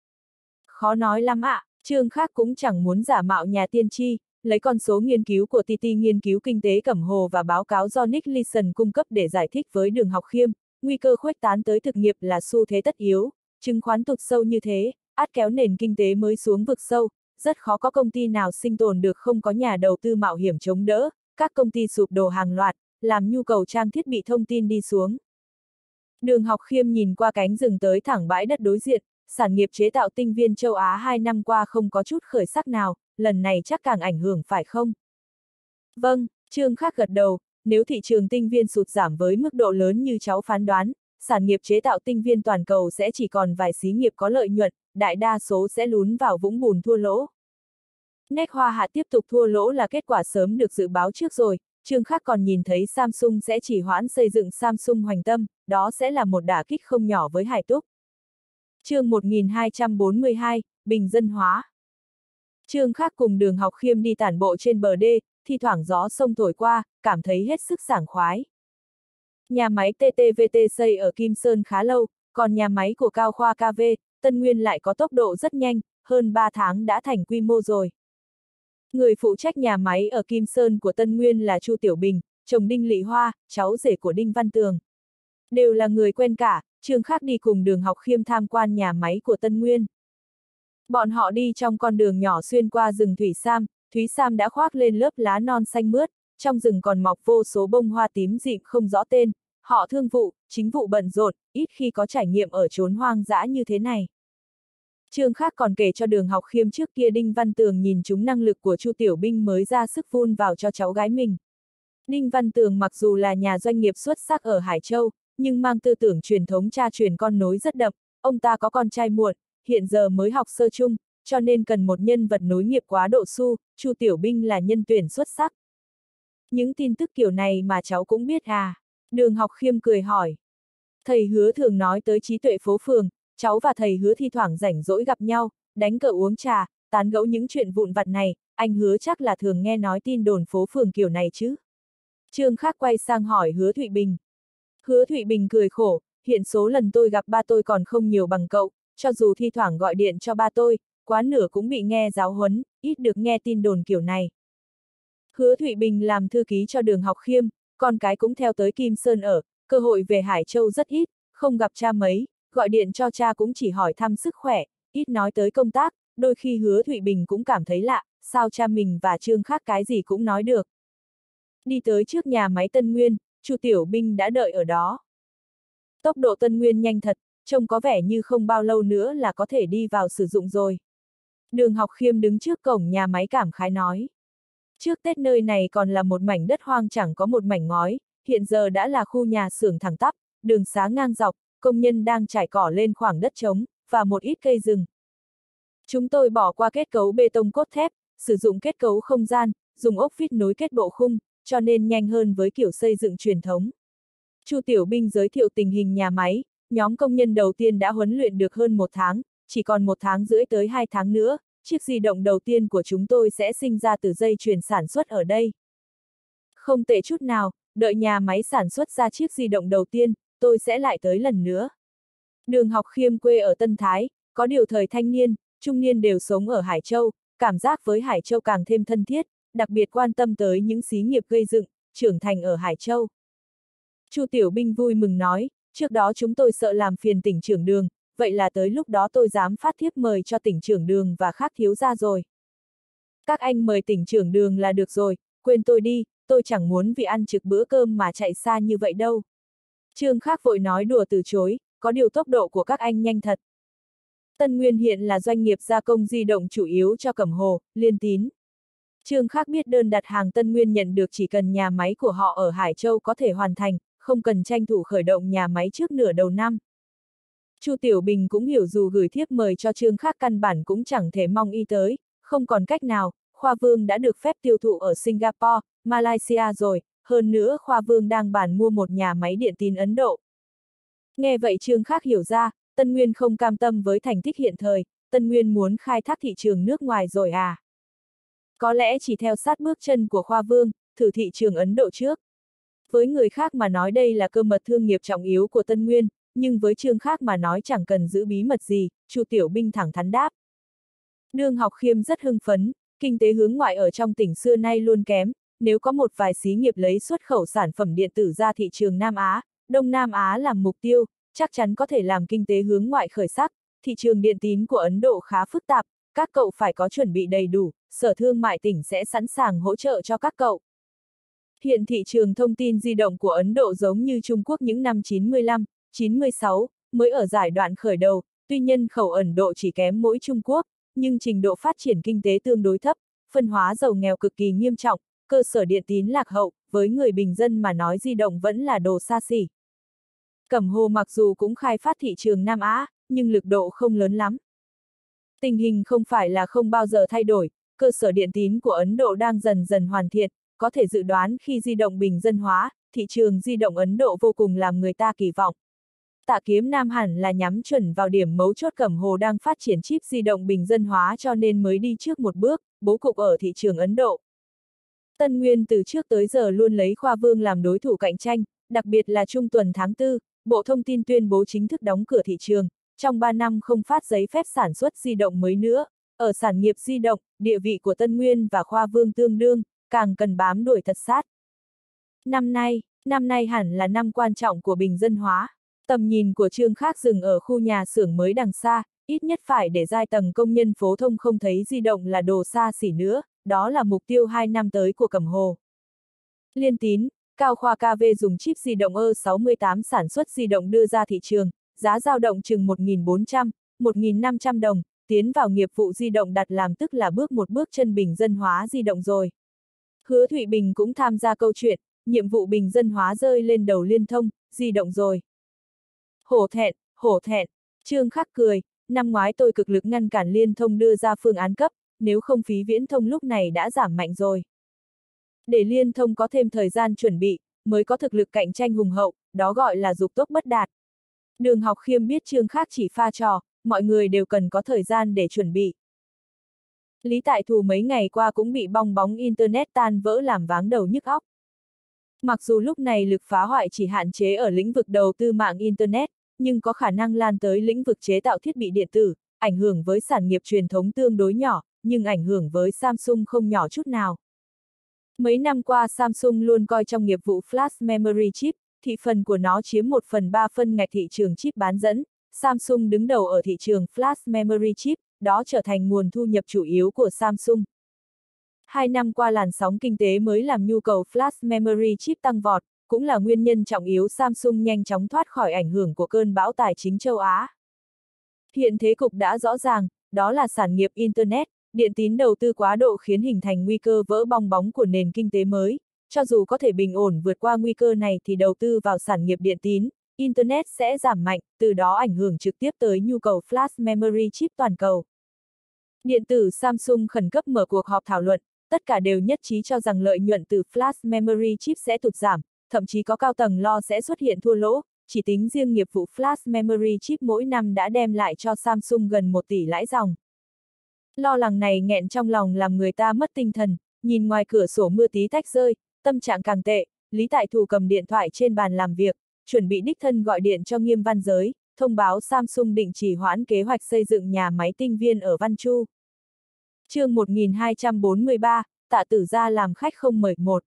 Khó nói lắm ạ, à, Trương Khắc cũng chẳng muốn giả mạo nhà tiên tri, lấy con số nghiên cứu của tê tê nghiên cứu kinh tế Cẩm Hồ và báo cáo do Nick Leeson cung cấp để giải thích với Đường Học Khiêm, nguy cơ khuếch tán tới thực nghiệp là xu thế tất yếu, chứng khoán tụt sâu như thế, ắt kéo nền kinh tế mới xuống vực sâu, rất khó có công ty nào sinh tồn được không có nhà đầu tư mạo hiểm chống đỡ, các công ty sụp đổ hàng loạt, làm nhu cầu trang thiết bị thông tin đi xuống. Đường Học Khiêm nhìn qua cánh rừng tới thẳng bãi đất đối diện, sản nghiệp chế tạo tinh viên châu Á hai năm qua không có chút khởi sắc nào, lần này chắc càng ảnh hưởng phải không? Vâng, Trương Khắc gật đầu, nếu thị trường tinh viên sụt giảm với mức độ lớn như cháu phán đoán, sản nghiệp chế tạo tinh viên toàn cầu sẽ chỉ còn vài xí nghiệp có lợi nhuận, đại đa số sẽ lún vào vũng bùn thua lỗ. Nét Hoa Hạ tiếp tục thua lỗ là kết quả sớm được dự báo trước rồi, Trương Khắc còn nhìn thấy Samsung sẽ chỉ hoãn xây dựng Samsung Hoành Tâm, đó sẽ là một đả kích không nhỏ với Hải Túc. Chương một nghìn hai trăm bốn mươi hai, Bình dân hóa. Trương Khắc cùng Đường Học Khiêm đi tản bộ trên bờ đê, thi thoảng gió sông thổi qua, cảm thấy hết sức sảng khoái. Nhà máy tê tê vê tê xây ở Kim Sơn khá lâu, còn nhà máy của Cao Khoa ca vê, Tân Nguyên lại có tốc độ rất nhanh, hơn ba tháng đã thành quy mô rồi. Người phụ trách nhà máy ở Kim Sơn của Tân Nguyên là Chu Tiểu Bình, chồng Đinh Lị Hoa, cháu rể của Đinh Văn Tường. Đều là người quen cả, Trương Khắc đi cùng Đường Học Khiêm tham quan nhà máy của Tân Nguyên. Bọn họ đi trong con đường nhỏ xuyên qua rừng thủy sam, thúy sam đã khoác lên lớp lá non xanh mướt, trong rừng còn mọc vô số bông hoa tím dịm không rõ tên, họ thương vụ, chính vụ bận rộn, ít khi có trải nghiệm ở chốn hoang dã như thế này. Trương Khắc còn kể cho Đường Học Khiêm trước kia Đinh Văn Tường nhìn trúng năng lực của Chu Tiểu Binh mới ra sức vun vào cho cháu gái mình. Đinh Văn Tường mặc dù là nhà doanh nghiệp xuất sắc ở Hải Châu, nhưng mang tư tưởng truyền thống cha truyền con nối rất đậm, ông ta có con trai muộn, hiện giờ mới học sơ chung, cho nên cần một nhân vật nối nghiệp quá độ su, Chu Tiểu Binh là nhân tuyển xuất sắc. Những tin tức kiểu này mà cháu cũng biết à? Đường Học Khiêm cười hỏi. Thầy Hứa thường nói tới trí tuệ phố phường, cháu và thầy Hứa thi thoảng rảnh rỗi gặp nhau, đánh cờ uống trà, tán gẫu những chuyện vụn vặt này, anh Hứa chắc là thường nghe nói tin đồn phố phường kiểu này chứ? Trương Khắc quay sang hỏi Hứa Thụy Bình. Hứa Thụy Bình cười khổ, hiện số lần tôi gặp ba tôi còn không nhiều bằng cậu, cho dù thi thoảng gọi điện cho ba tôi, quá nửa cũng bị nghe giáo huấn, ít được nghe tin đồn kiểu này. Hứa Thụy Bình làm thư ký cho Đường Học Khiêm, con cái cũng theo tới Kim Sơn ở, cơ hội về Hải Châu rất ít, không gặp cha mấy, gọi điện cho cha cũng chỉ hỏi thăm sức khỏe, ít nói tới công tác, đôi khi Hứa Thụy Bình cũng cảm thấy lạ, sao cha mình và Trương Khắc cái gì cũng nói được. Đi tới trước nhà máy Tân Nguyên, Chu Tiểu Binh đã đợi ở đó. Tốc độ Tân Nguyên nhanh thật, trông có vẻ như không bao lâu nữa là có thể đi vào sử dụng rồi. Đường Học Khiêm đứng trước cổng nhà máy cảm khái nói. Trước Tết nơi này còn là một mảnh đất hoang chẳng có một mảnh ngói, hiện giờ đã là khu nhà xưởng thẳng tắp, đường xá ngang dọc, công nhân đang trải cỏ lên khoảng đất trống, và một ít cây rừng. Chúng tôi bỏ qua kết cấu bê tông cốt thép, sử dụng kết cấu không gian, dùng ốc vít nối kết bộ khung, cho nên nhanh hơn với kiểu xây dựng truyền thống. Chu Tiểu Binh giới thiệu tình hình nhà máy, nhóm công nhân đầu tiên đã huấn luyện được hơn một tháng, chỉ còn một tháng rưỡi tới hai tháng nữa, chiếc di động đầu tiên của chúng tôi sẽ sinh ra từ dây chuyền sản xuất ở đây. Không tệ chút nào, đợi nhà máy sản xuất ra chiếc di động đầu tiên, tôi sẽ lại tới lần nữa. Đường Học Khiêm quê ở Tân Thái, có điều thời thanh niên, trung niên đều sống ở Hải Châu, cảm giác với Hải Châu càng thêm thân thiết, đặc biệt quan tâm tới những xí nghiệp gây dựng, trưởng thành ở Hải Châu. Chu Tiểu Binh vui mừng nói, trước đó chúng tôi sợ làm phiền tỉnh trưởng Đường, vậy là tới lúc đó tôi dám phát thiếp mời cho tỉnh trưởng Đường và Khắc thiếu gia rồi. Các anh mời tỉnh trưởng Đường là được rồi, quên tôi đi, tôi chẳng muốn vì ăn trực bữa cơm mà chạy xa như vậy đâu. Trương Khắc vội nói đùa từ chối, có điều tốc độ của các anh nhanh thật. Tân Nguyên hiện là doanh nghiệp gia công di động chủ yếu cho Cẩm Hồ, Liên Tín. Trương Khắc biết đơn đặt hàng Tân Nguyên nhận được chỉ cần nhà máy của họ ở Hải Châu có thể hoàn thành, không cần tranh thủ khởi động nhà máy trước nửa đầu năm. Chu Tiểu Bình cũng hiểu dù gửi thiếp mời cho Trương Khắc căn bản cũng chẳng thể mong y tới, không còn cách nào, Khoa Vương đã được phép tiêu thụ ở Singapore, Malaysia rồi, hơn nữa Khoa Vương đang bàn mua một nhà máy điện tín Ấn Độ. Nghe vậy Trương Khắc hiểu ra, Tân Nguyên không cam tâm với thành tích hiện thời, Tân Nguyên muốn khai thác thị trường nước ngoài rồi à? Có lẽ chỉ theo sát bước chân của Khoa Vương, thử thị trường Ấn Độ trước. Với người khác mà nói đây là cơ mật thương nghiệp trọng yếu của Tân Nguyên, nhưng với Trương Khắc mà nói chẳng cần giữ bí mật gì, Chu Tiểu Binh thẳng thắn đáp. Đường Học Khiêm rất hưng phấn, kinh tế hướng ngoại ở trong tỉnh xưa nay luôn kém, nếu có một vài xí nghiệp lấy xuất khẩu sản phẩm điện tử ra thị trường Nam Á, Đông Nam Á làm mục tiêu, chắc chắn có thể làm kinh tế hướng ngoại khởi sắc. Thị trường điện tín của Ấn Độ khá phức tạp, các cậu phải có chuẩn bị đầy đủ, Sở Thương mại tỉnh sẽ sẵn sàng hỗ trợ cho các cậu. Hiện thị trường thông tin di động của Ấn Độ giống như Trung Quốc những năm chín mươi lăm, chín mươi sáu, mới ở giai đoạn khởi đầu, tuy nhân khẩu Ấn Độ chỉ kém mỗi Trung Quốc, nhưng trình độ phát triển kinh tế tương đối thấp, phân hóa giàu nghèo cực kỳ nghiêm trọng, cơ sở điện tín lạc hậu, với người bình dân mà nói di động vẫn là đồ xa xỉ. Cẩm Hồ mặc dù cũng khai phát thị trường Nam Á, nhưng lực độ không lớn lắm. Tình hình không phải là không bao giờ thay đổi, cơ sở điện tín của Ấn Độ đang dần dần hoàn thiện, có thể dự đoán khi di động bình dân hóa, thị trường di động Ấn Độ vô cùng làm người ta kỳ vọng. Tạ Kiếm Nam hẳn là nhắm chuẩn vào điểm mấu chốt Cẩm Hồ đang phát triển chip di động bình dân hóa cho nên mới đi trước một bước, bố cục ở thị trường Ấn Độ. Tân Nguyên từ trước tới giờ luôn lấy Khoa Vương làm đối thủ cạnh tranh, đặc biệt là trung tuần tháng tư, Bộ Thông tin tuyên bố chính thức đóng cửa thị trường, trong ba năm không phát giấy phép sản xuất di động mới nữa. Ở sản nghiệp di động, địa vị của Tân Nguyên và Khoa Vương tương đương, càng cần bám đuổi thật sát. Năm nay, năm nay hẳn là năm quan trọng của bình dân hóa. Tầm nhìn của Trương Khác dừng ở khu nhà xưởng mới đằng xa, ít nhất phải để giai tầng công nhân phổ thông không thấy di động là đồ xa xỉ nữa, đó là mục tiêu hai năm tới của Cẩm Hồ. Liên Tín, Cao Khoa ca vê dùng chip di động E sáu mươi tám sản xuất di động đưa ra thị trường, giá dao động chừng một nghìn bốn trăm, một nghìn năm trăm đồng, tiến vào nghiệp vụ di động đặt làm tức là bước một bước chân bình dân hóa di động rồi. Hứa Thụy Bình cũng tham gia câu chuyện, nhiệm vụ bình dân hóa rơi lên đầu Liên Thông, di động rồi. Hổ thẹn, hổ thẹn, Trương Khắc cười, năm ngoái tôi cực lực ngăn cản Liên Thông đưa ra phương án cấp, nếu không phí viễn thông lúc này đã giảm mạnh rồi. Để Liên Thông có thêm thời gian chuẩn bị, mới có thực lực cạnh tranh hùng hậu, đó gọi là dục tốc bất đạt. Đường Học Khiêm biết Trương Khắc chỉ pha trò, mọi người đều cần có thời gian để chuẩn bị. Lý Tại Thù mấy ngày qua cũng bị bong bóng Internet tan vỡ làm váng đầu nhức óc. Mặc dù lúc này lực phá hoại chỉ hạn chế ở lĩnh vực đầu tư mạng Internet, nhưng có khả năng lan tới lĩnh vực chế tạo thiết bị điện tử, ảnh hưởng với sản nghiệp truyền thống tương đối nhỏ, nhưng ảnh hưởng với Samsung không nhỏ chút nào. Mấy năm qua Samsung luôn coi trong nghiệp vụ Flash Memory Chip, thị phần của nó chiếm một phần ba phân ngạch thị trường chip bán dẫn. Samsung đứng đầu ở thị trường Flash Memory Chip, đó trở thành nguồn thu nhập chủ yếu của Samsung. Hai năm qua làn sóng kinh tế mới làm nhu cầu Flash Memory Chip tăng vọt, cũng là nguyên nhân trọng yếu Samsung nhanh chóng thoát khỏi ảnh hưởng của cơn bão tài chính châu Á. Hiện thế cục đã rõ ràng, đó là sản nghiệp Internet, điện tín đầu tư quá độ khiến hình thành nguy cơ vỡ bong bóng của nền kinh tế mới. Cho dù có thể bình ổn vượt qua nguy cơ này thì đầu tư vào sản nghiệp điện tín, Internet sẽ giảm mạnh, từ đó ảnh hưởng trực tiếp tới nhu cầu Flash Memory Chip toàn cầu. Điện tử Samsung khẩn cấp mở cuộc họp thảo luận, tất cả đều nhất trí cho rằng lợi nhuận từ Flash Memory Chip sẽ tụt giảm, thậm chí có cao tầng lo sẽ xuất hiện thua lỗ, chỉ tính riêng nghiệp vụ Flash Memory Chip mỗi năm đã đem lại cho Samsung gần một tỷ lãi dòng. Lo lắng này nghẹn trong lòng làm người ta mất tinh thần, nhìn ngoài cửa sổ mưa tí tách rơi, tâm trạng càng tệ, Lý Tại Thù cầm điện thoại trên bàn làm việc, chuẩn bị đích thân gọi điện cho Nghiêm Văn Giới, thông báo Samsung định trì hoãn kế hoạch xây dựng nhà máy tinh viên ở Văn Chu. Chương một nghìn hai trăm bốn mươi ba, Tạ Tử Gia làm khách không mời một.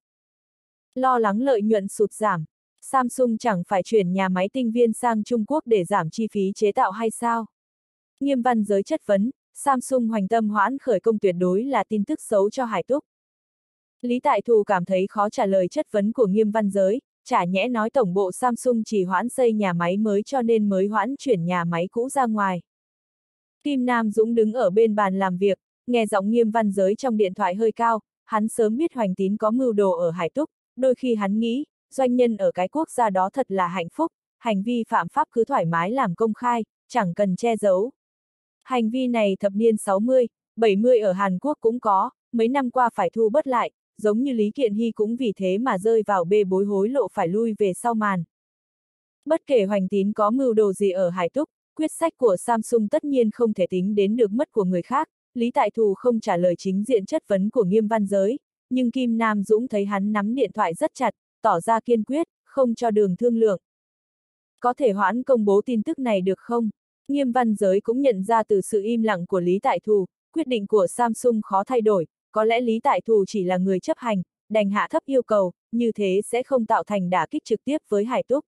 Lo lắng lợi nhuận sụt giảm, Samsung chẳng phải chuyển nhà máy tinh viên sang Trung Quốc để giảm chi phí chế tạo hay sao? Nghiêm Văn Giới chất vấn, Samsung hoành tâm hoãn khởi công tuyệt đối là tin tức xấu cho Hải Túc. Lý Tại Thù cảm thấy khó trả lời chất vấn của Nghiêm Văn Giới, chả nhẽ nói tổng bộ Samsung chỉ hoãn xây nhà máy mới cho nên mới hoãn chuyển nhà máy cũ ra ngoài. Kim Nam Dũng đứng ở bên bàn làm việc, nghe giọng Nghiêm Văn Giới trong điện thoại hơi cao, hắn sớm biết Hoành Tín có mưu đồ ở Hải Túc, đôi khi hắn nghĩ, doanh nhân ở cái quốc gia đó thật là hạnh phúc, hành vi phạm pháp cứ thoải mái làm công khai, chẳng cần che giấu. Hành vi này thập niên sáu mươi, bảy mươi ở Hàn Quốc cũng có, mấy năm qua phải thu bớt lại, giống như Lý Kiện Hy cũng vì thế mà rơi vào bê bối hối lộ phải lui về sau màn. Bất kể Hoành Tín có mưu đồ gì ở Hải Túc, quyết sách của Samsung tất nhiên không thể tính đến được mất của người khác. Lý Tại Thù không trả lời chính diện chất vấn của Nghiêm Văn Giới, nhưng Kim Nam Dũng thấy hắn nắm điện thoại rất chặt, tỏ ra kiên quyết, không cho đường thương lượng. Có thể hoãn công bố tin tức này được không? Nghiêm Văn Giới cũng nhận ra từ sự im lặng của Lý Tại Thù, quyết định của Samsung khó thay đổi, có lẽ Lý Tại Thù chỉ là người chấp hành, đành hạ thấp yêu cầu, như thế sẽ không tạo thành đả kích trực tiếp với Hải Túc.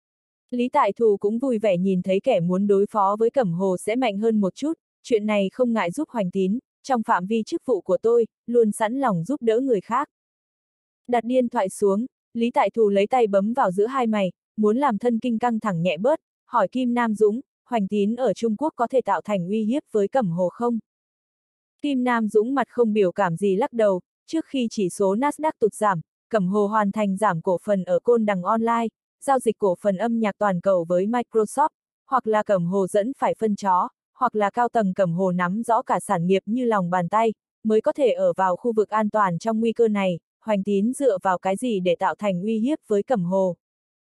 Lý Tại Thù cũng vui vẻ nhìn thấy kẻ muốn đối phó với Cẩm Hồ sẽ mạnh hơn một chút, chuyện này không ngại giúp Hoành Tín, trong phạm vi chức vụ của tôi, luôn sẵn lòng giúp đỡ người khác. Đặt điện thoại xuống, Lý Tại Thù lấy tay bấm vào giữa hai mày, muốn làm thân kinh căng thẳng nhẹ bớt, hỏi Kim Nam Dũng, Hoành Tín ở Trung Quốc có thể tạo thành uy hiếp với Cẩm Hồ không? Kim Nam Dũng mặt không biểu cảm gì lắc đầu, trước khi chỉ số Nasdaq tụt giảm, Cẩm Hồ hoàn thành giảm cổ phần ở Côn Đằng Online, giao dịch cổ phần âm nhạc toàn cầu với Microsoft, hoặc là Cẩm Hồ dẫn phải phân chó, hoặc là cao tầng Cẩm Hồ nắm rõ cả sản nghiệp như lòng bàn tay, mới có thể ở vào khu vực an toàn trong nguy cơ này. Hoành Tín dựa vào cái gì để tạo thành uy hiếp với Cẩm Hồ?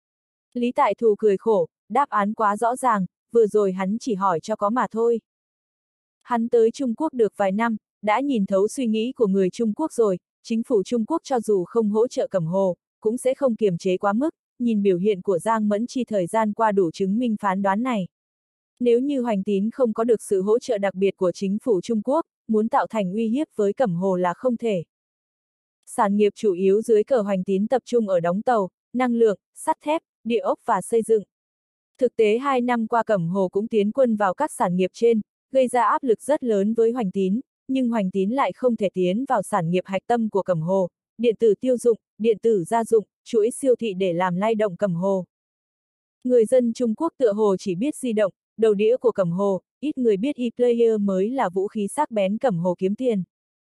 Lý Tại Thù cười khổ, đáp án quá rõ ràng, vừa rồi hắn chỉ hỏi cho có mà thôi. Hắn tới Trung Quốc được vài năm, đã nhìn thấu suy nghĩ của người Trung Quốc rồi, chính phủ Trung Quốc cho dù không hỗ trợ Cẩm Hồ, cũng sẽ không kiềm chế quá mức, nhìn biểu hiện của Giang Mẫn Chi thời gian qua đủ chứng minh phán đoán này. Nếu như Hoành Tín không có được sự hỗ trợ đặc biệt của chính phủ Trung Quốc, muốn tạo thành uy hiếp với Cẩm Hồ là không thể. Sản nghiệp chủ yếu dưới cờ Hoành Tín tập trung ở đóng tàu, năng lượng, sắt thép, địa ốc và xây dựng. Thực tế hai năm qua Cẩm Hồ cũng tiến quân vào các sản nghiệp trên, gây ra áp lực rất lớn với Hoành Tín, nhưng Hoành Tín lại không thể tiến vào sản nghiệp hạch tâm của Cẩm Hồ, điện tử tiêu dụng, điện tử gia dụng, chuỗi siêu thị để làm lay động Cẩm Hồ. Người dân Trung Quốc tựa hồ chỉ biết di động, đầu đĩa của Cẩm Hồ, ít người biết e-player mới là vũ khí sắc bén Cẩm Hồ kiếm tiền.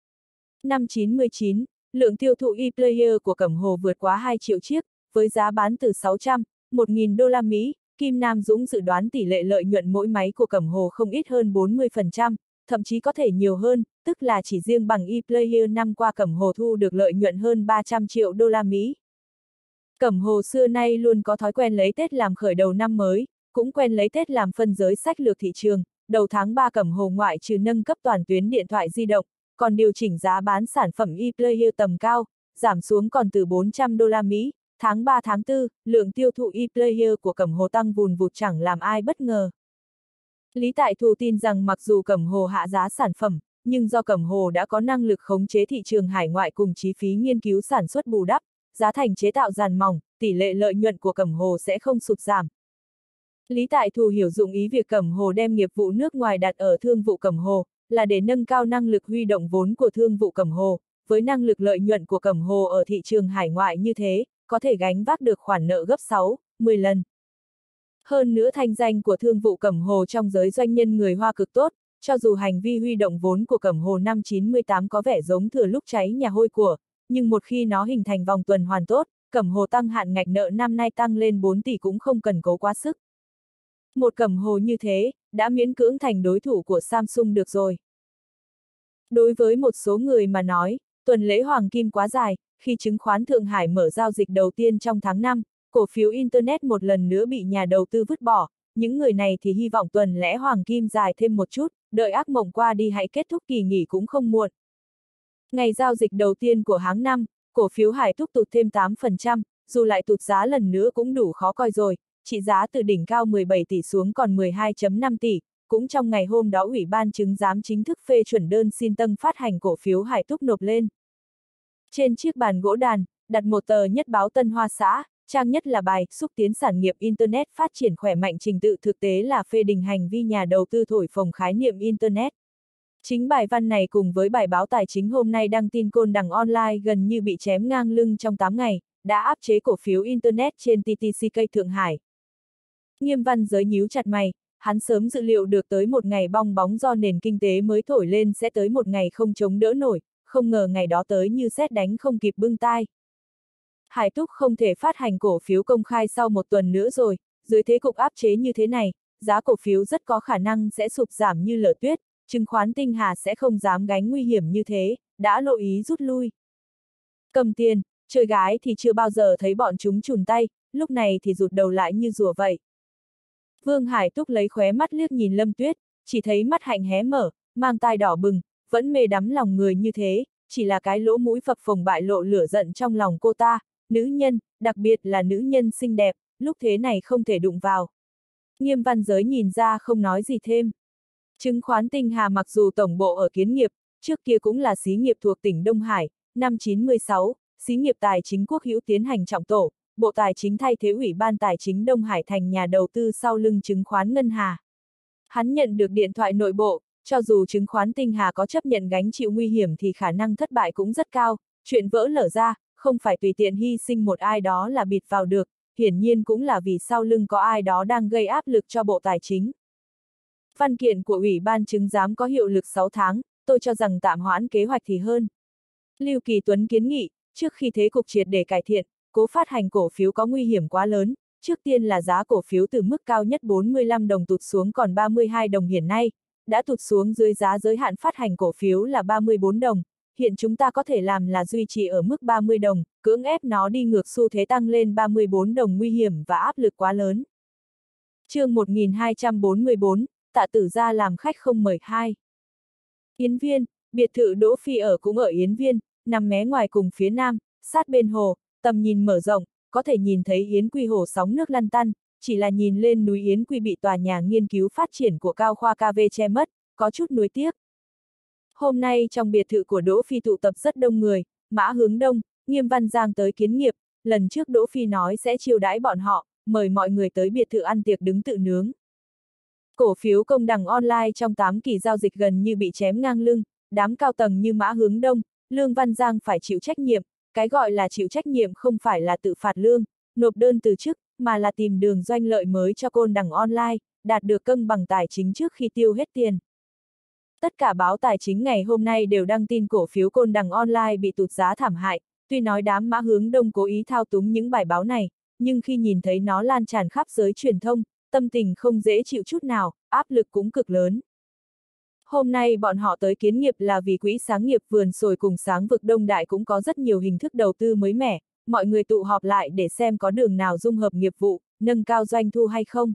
Năm chín mươi chín, lượng tiêu thụ e-player của Cẩm Hồ vượt quá hai triệu chiếc, với giá bán từ sáu trăm, một nghìn đô la Mỹ, Kim Nam Dũng dự đoán tỷ lệ lợi nhuận mỗi máy của Cẩm Hồ không ít hơn bốn mươi phần trăm, thậm chí có thể nhiều hơn, tức là chỉ riêng bằng e-player năm qua Cẩm Hồ thu được lợi nhuận hơn ba trăm triệu đô la Mỹ. Cẩm Hồ xưa nay luôn có thói quen lấy Tết làm khởi đầu năm mới, cũng quen lấy Tết làm phân giới sách lược thị trường. Đầu tháng ba Cẩm Hồ ngoại trừ nâng cấp toàn tuyến điện thoại di động, còn điều chỉnh giá bán sản phẩm e-player tầm cao, giảm xuống còn từ bốn trăm đô la Mỹ. Tháng ba tháng tư, lượng tiêu thụ e-player của Cẩm Hồ tăng vùn vụt chẳng làm ai bất ngờ. Lý Tại Thù tin rằng mặc dù Cẩm Hồ hạ giá sản phẩm, nhưng do Cẩm Hồ đã có năng lực khống chế thị trường hải ngoại cùng chi phí nghiên cứu sản xuất bù đắp, giá thành chế tạo dàn mỏng, tỷ lệ lợi nhuận của Cẩm Hồ sẽ không sụt giảm. Lý Tại Thù hiểu dụng ý việc Cẩm Hồ đem nghiệp vụ nước ngoài đặt ở thương vụ Cẩm Hồ, là để nâng cao năng lực huy động vốn của thương vụ Cẩm Hồ, với năng lực lợi nhuận của Cẩm Hồ ở thị trường hải ngoại như thế, có thể gánh vác được khoản nợ gấp sáu, mười lần. Hơn nữa thanh danh của thương vụ Cẩm Hồ trong giới doanh nhân người Hoa cực tốt, cho dù hành vi huy động vốn của Cẩm Hồ năm chín mươi tám có vẻ giống thừa lúc cháy nhà hôi của, nhưng một khi nó hình thành vòng tuần hoàn tốt, Cẩm Hồ tăng hạn ngạch nợ năm nay tăng lên bốn tỷ cũng không cần cố quá sức. Một Cẩm Hồ như thế, đã miễn cưỡng thành đối thủ của Samsung được rồi. Đối với một số người mà nói, tuần lễ Hoàng Kim quá dài, khi chứng khoán Thượng Hải mở giao dịch đầu tiên trong tháng năm, cổ phiếu Internet một lần nữa bị nhà đầu tư vứt bỏ, những người này thì hy vọng tuần lễ Hoàng Kim dài thêm một chút, đợi ác mộng qua đi hãy kết thúc kỳ nghỉ cũng không muộn. Ngày giao dịch đầu tiên của tháng năm, cổ phiếu Hải Thúc tụt thêm tám phần trăm, dù lại tụt giá lần nữa cũng đủ khó coi rồi, trị giá từ đỉnh cao mười bảy tỷ xuống còn mười hai phẩy năm tỷ, cũng trong ngày hôm đó Ủy ban chứng giám chính thức phê chuẩn đơn xin tăng phát hành cổ phiếu Hải Thúc nộp lên. Trên chiếc bàn gỗ đàn, đặt một tờ nhất báo Tân Hoa Xã, trang nhất là bài xúc tiến sản nghiệp Internet phát triển khỏe mạnh, trình tự thực tế là phê bình hành vi nhà đầu tư thổi phồng khái niệm Internet. Chính bài văn này cùng với bài báo tài chính hôm nay đăng tin Côn Đằng Online gần như bị chém ngang lưng trong tám ngày, đã áp chế cổ phiếu Internet trên tê tê xê ca Thượng Hải. Nghiêm Văn Giới nhíu chặt mày, hắn sớm dự liệu được tới một ngày bong bóng do nền kinh tế mới thổi lên sẽ tới một ngày không chống đỡ nổi, không ngờ ngày đó tới như sét đánh không kịp bưng tai. Hải Thúc không thể phát hành cổ phiếu công khai sau một tuần nữa rồi, dưới thế cục áp chế như thế này, giá cổ phiếu rất có khả năng sẽ sụp giảm như lở tuyết, chứng khoán Tinh Hà sẽ không dám gánh nguy hiểm như thế, đã lộ ý rút lui. Cầm tiền, chơi gái thì chưa bao giờ thấy bọn chúng chùn tay, lúc này thì rụt đầu lại như rùa vậy. Vương Hải Thúc lấy khóe mắt liếc nhìn Lâm Tuyết, chỉ thấy mắt hạnh hé mở, mang tai đỏ bừng, vẫn mê đắm lòng người như thế, chỉ là cái lỗ mũi phập phồng bại lộ lửa giận trong lòng cô ta, nữ nhân, đặc biệt là nữ nhân xinh đẹp, lúc thế này không thể đụng vào. Nghiêm Văn Giới nhìn ra không nói gì thêm. Chứng khoán Tinh Hà mặc dù tổng bộ ở Kiến Nghiệp, trước kia cũng là xí nghiệp thuộc tỉnh Đông Hải, năm chín mươi sáu, xí nghiệp tài chính Quốc Hữu tiến hành trọng tổ, Bộ Tài chính thay thế Ủy ban Tài chính Đông Hải thành nhà đầu tư sau lưng chứng khoán Ngân Hà. Hắn nhận được điện thoại nội bộ, cho dù chứng khoán Tinh Hà có chấp nhận gánh chịu nguy hiểm thì khả năng thất bại cũng rất cao, chuyện vỡ lở ra, không phải tùy tiện hy sinh một ai đó là bịt vào được, hiển nhiên cũng là vì sau lưng có ai đó đang gây áp lực cho Bộ Tài chính. Văn kiện của Ủy ban chứng giám có hiệu lực sáu tháng, tôi cho rằng tạm hoãn kế hoạch thì hơn. Lưu Kỳ Tuấn kiến nghị, trước khi thế cục triệt để cải thiện, cố phát hành cổ phiếu có nguy hiểm quá lớn, trước tiên là giá cổ phiếu từ mức cao nhất bốn mươi lăm đồng tụt xuống còn ba mươi hai đồng hiện nay, đã tụt xuống dưới giá giới hạn phát hành cổ phiếu là ba mươi bốn đồng, hiện chúng ta có thể làm là duy trì ở mức ba mươi đồng, cưỡng ép nó đi ngược xu thế tăng lên ba mươi bốn đồng nguy hiểm và áp lực quá lớn. Chương một nghìn hai trăm bốn mươi bốn, Tạ Tử Gia làm khách không mời hai. Yến Viên, biệt thự Đỗ Phi ở cũng ở Yến Viên, nằm mé ngoài cùng phía nam, sát bên hồ, tầm nhìn mở rộng, có thể nhìn thấy Yến Quy hồ sóng nước lăn tăn, chỉ là nhìn lên núi Yến Quy bị tòa nhà nghiên cứu phát triển của Cao Khoa ca vê che mất, có chút nuối tiếc. Hôm nay trong biệt thự của Đỗ Phi tụ tập rất đông người, Mã Hướng Đông, Nghiêm Văn Giang tới kiến nghiệp, lần trước Đỗ Phi nói sẽ chiêu đãi bọn họ, mời mọi người tới biệt thự ăn tiệc đứng tự nướng. Cổ phiếu công đằng online trong tám kỳ giao dịch gần như bị chém ngang lưng, đám cao tầng như Mã Hướng Đông, Lương Văn Giang phải chịu trách nhiệm, cái gọi là chịu trách nhiệm không phải là tự phạt lương, nộp đơn từ chức, mà là tìm đường doanh lợi mới cho côn đằng online, đạt được cân bằng tài chính trước khi tiêu hết tiền. Tất cả báo tài chính ngày hôm nay đều đăng tin cổ phiếu côn đằng online bị tụt giá thảm hại, tuy nói đám Mã Hướng Đông cố ý thao túng những bài báo này, nhưng khi nhìn thấy nó lan tràn khắp giới truyền thông, tâm tình không dễ chịu chút nào, áp lực cũng cực lớn. Hôm nay bọn họ tới kiến nghiệp là vì quỹ sáng nghiệp vườn sồi cùng sáng vực Đông Đại cũng có rất nhiều hình thức đầu tư mới mẻ, mọi người tụ họp lại để xem có đường nào dung hợp nghiệp vụ, nâng cao doanh thu hay không.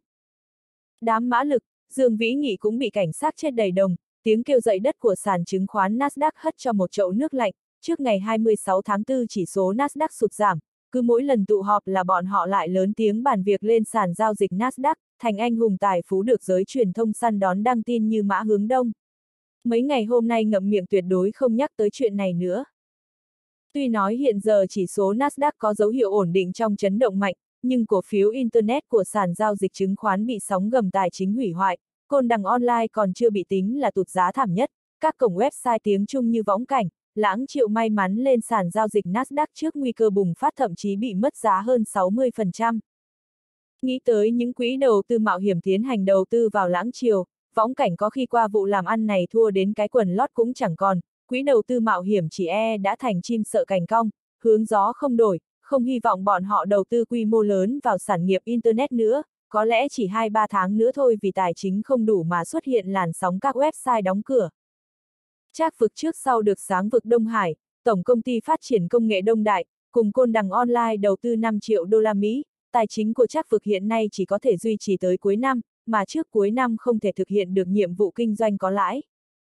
Đám Mã Lực, Dương Vĩ Nghị cũng bị cảnh sát chết đầy đồng, tiếng kêu dậy đất của sàn chứng khoán Nasdaq hất cho một chậu nước lạnh, trước ngày hai mươi sáu tháng tư chỉ số Nasdaq sụt giảm, cứ mỗi lần tụ họp là bọn họ lại lớn tiếng bàn việc lên sàn giao dịch Nasdaq, thành anh hùng tài phú được giới truyền thông săn đón đăng tin như Mã Hướng Đông. Mấy ngày hôm nay ngậm miệng tuyệt đối không nhắc tới chuyện này nữa. Tuy nói hiện giờ chỉ số Nasdaq có dấu hiệu ổn định trong chấn động mạnh, nhưng cổ phiếu Internet của sàn giao dịch chứng khoán bị sóng gầm tài chính hủy hoại, côn đằng online còn chưa bị tính là tụt giá thảm nhất, các cổng website tiếng Trung như Võng Cảnh, Lãng Triệu may mắn lên sàn giao dịch Nasdaq trước nguy cơ bùng phát thậm chí bị mất giá hơn sáu mươi phần trăm. Nghĩ tới những quỹ đầu tư mạo hiểm tiến hành đầu tư vào Lãng Triều, Võng Cảnh có khi qua vụ làm ăn này thua đến cái quần lót cũng chẳng còn, quỹ đầu tư mạo hiểm chỉ e đã thành chim sợ cành cong, hướng gió không đổi, không hy vọng bọn họ đầu tư quy mô lớn vào sản nghiệp Internet nữa, có lẽ chỉ hai ba tháng nữa thôi vì tài chính không đủ mà xuất hiện làn sóng các website đóng cửa. Trác vực trước sau được sáng vực Đông Hải, Tổng công ty phát triển công nghệ Đông Đại, cùng côn đằng online đầu tư năm triệu đô la Mỹ, tài chính của Trác vực hiện nay chỉ có thể duy trì tới cuối năm, mà trước cuối năm không thể thực hiện được nhiệm vụ kinh doanh có lãi.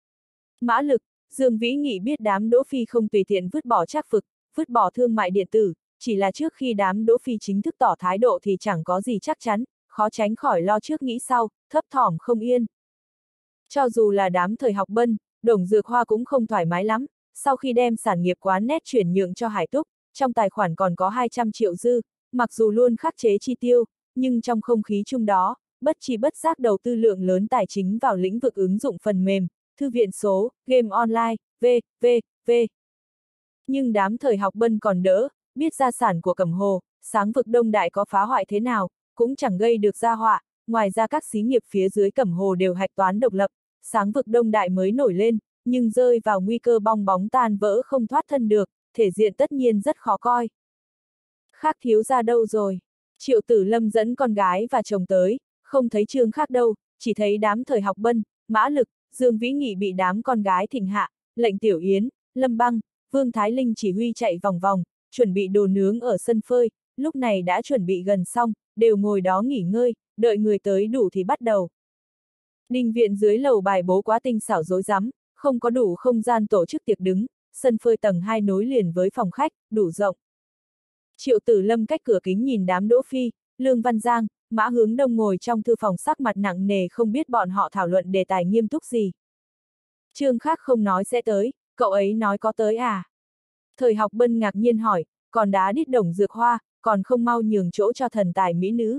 Mã Lực, Dương Vĩ Nghị biết đám Đỗ Phi không tùy tiện vứt bỏ Trác vực, vứt bỏ thương mại điện tử, chỉ là trước khi đám Đỗ Phi chính thức tỏ thái độ thì chẳng có gì chắc chắn, khó tránh khỏi lo trước nghĩ sau, thấp thỏm không yên. Cho dù là đám Thời Học Bân, Đồng Dược Hoa cũng không thoải mái lắm, sau khi đem sản nghiệp quán net chuyển nhượng cho Hải Túc, trong tài khoản còn có hai trăm triệu dư, mặc dù luôn khắc chế chi tiêu, nhưng trong không khí chung đó, bất chi bất giác đầu tư lượng lớn tài chính vào lĩnh vực ứng dụng phần mềm, thư viện số, game online, vân vân. Nhưng đám Thời Học Bân còn đỡ, biết gia sản của Cẩm Hồ, sáng vực Đông Đại có phá hoại thế nào, cũng chẳng gây được gia họa, ngoài ra các xí nghiệp phía dưới Cẩm Hồ đều hạch toán độc lập, sáng vực Đông Đại mới nổi lên, nhưng rơi vào nguy cơ bong bóng tan vỡ không thoát thân được, thể diện tất nhiên rất khó coi. Khác thiếu gia đâu rồi? Triệu Tử Lâm dẫn con gái và chồng tới, không thấy Trương Khác đâu, chỉ thấy đám Thời Học Bân, Mã Lực, Dương Vĩ Nghị bị đám con gái thịnh hạ, lệnh Tiểu Yến, Lâm Băng, Vương Thái Linh chỉ huy chạy vòng vòng, chuẩn bị đồ nướng ở sân phơi, lúc này đã chuẩn bị gần xong, đều ngồi đó nghỉ ngơi, đợi người tới đủ thì bắt đầu. Đình viện dưới lầu bài bố quá tinh xảo rối rắm, không có đủ không gian tổ chức tiệc đứng, sân phơi tầng hai nối liền với phòng khách, đủ rộng. Triệu Tử Lâm cách cửa kính nhìn đám Đỗ Phi, Lương Văn Giang, Mã Hướng Đông ngồi trong thư phòng sắc mặt nặng nề không biết bọn họ thảo luận đề tài nghiêm túc gì. Trương Khác không nói sẽ tới, cậu ấy nói có tới à? Thời Học Bân ngạc nhiên hỏi, còn đá đít Đồng Dược Hoa, còn không mau nhường chỗ cho thần tài mỹ nữ.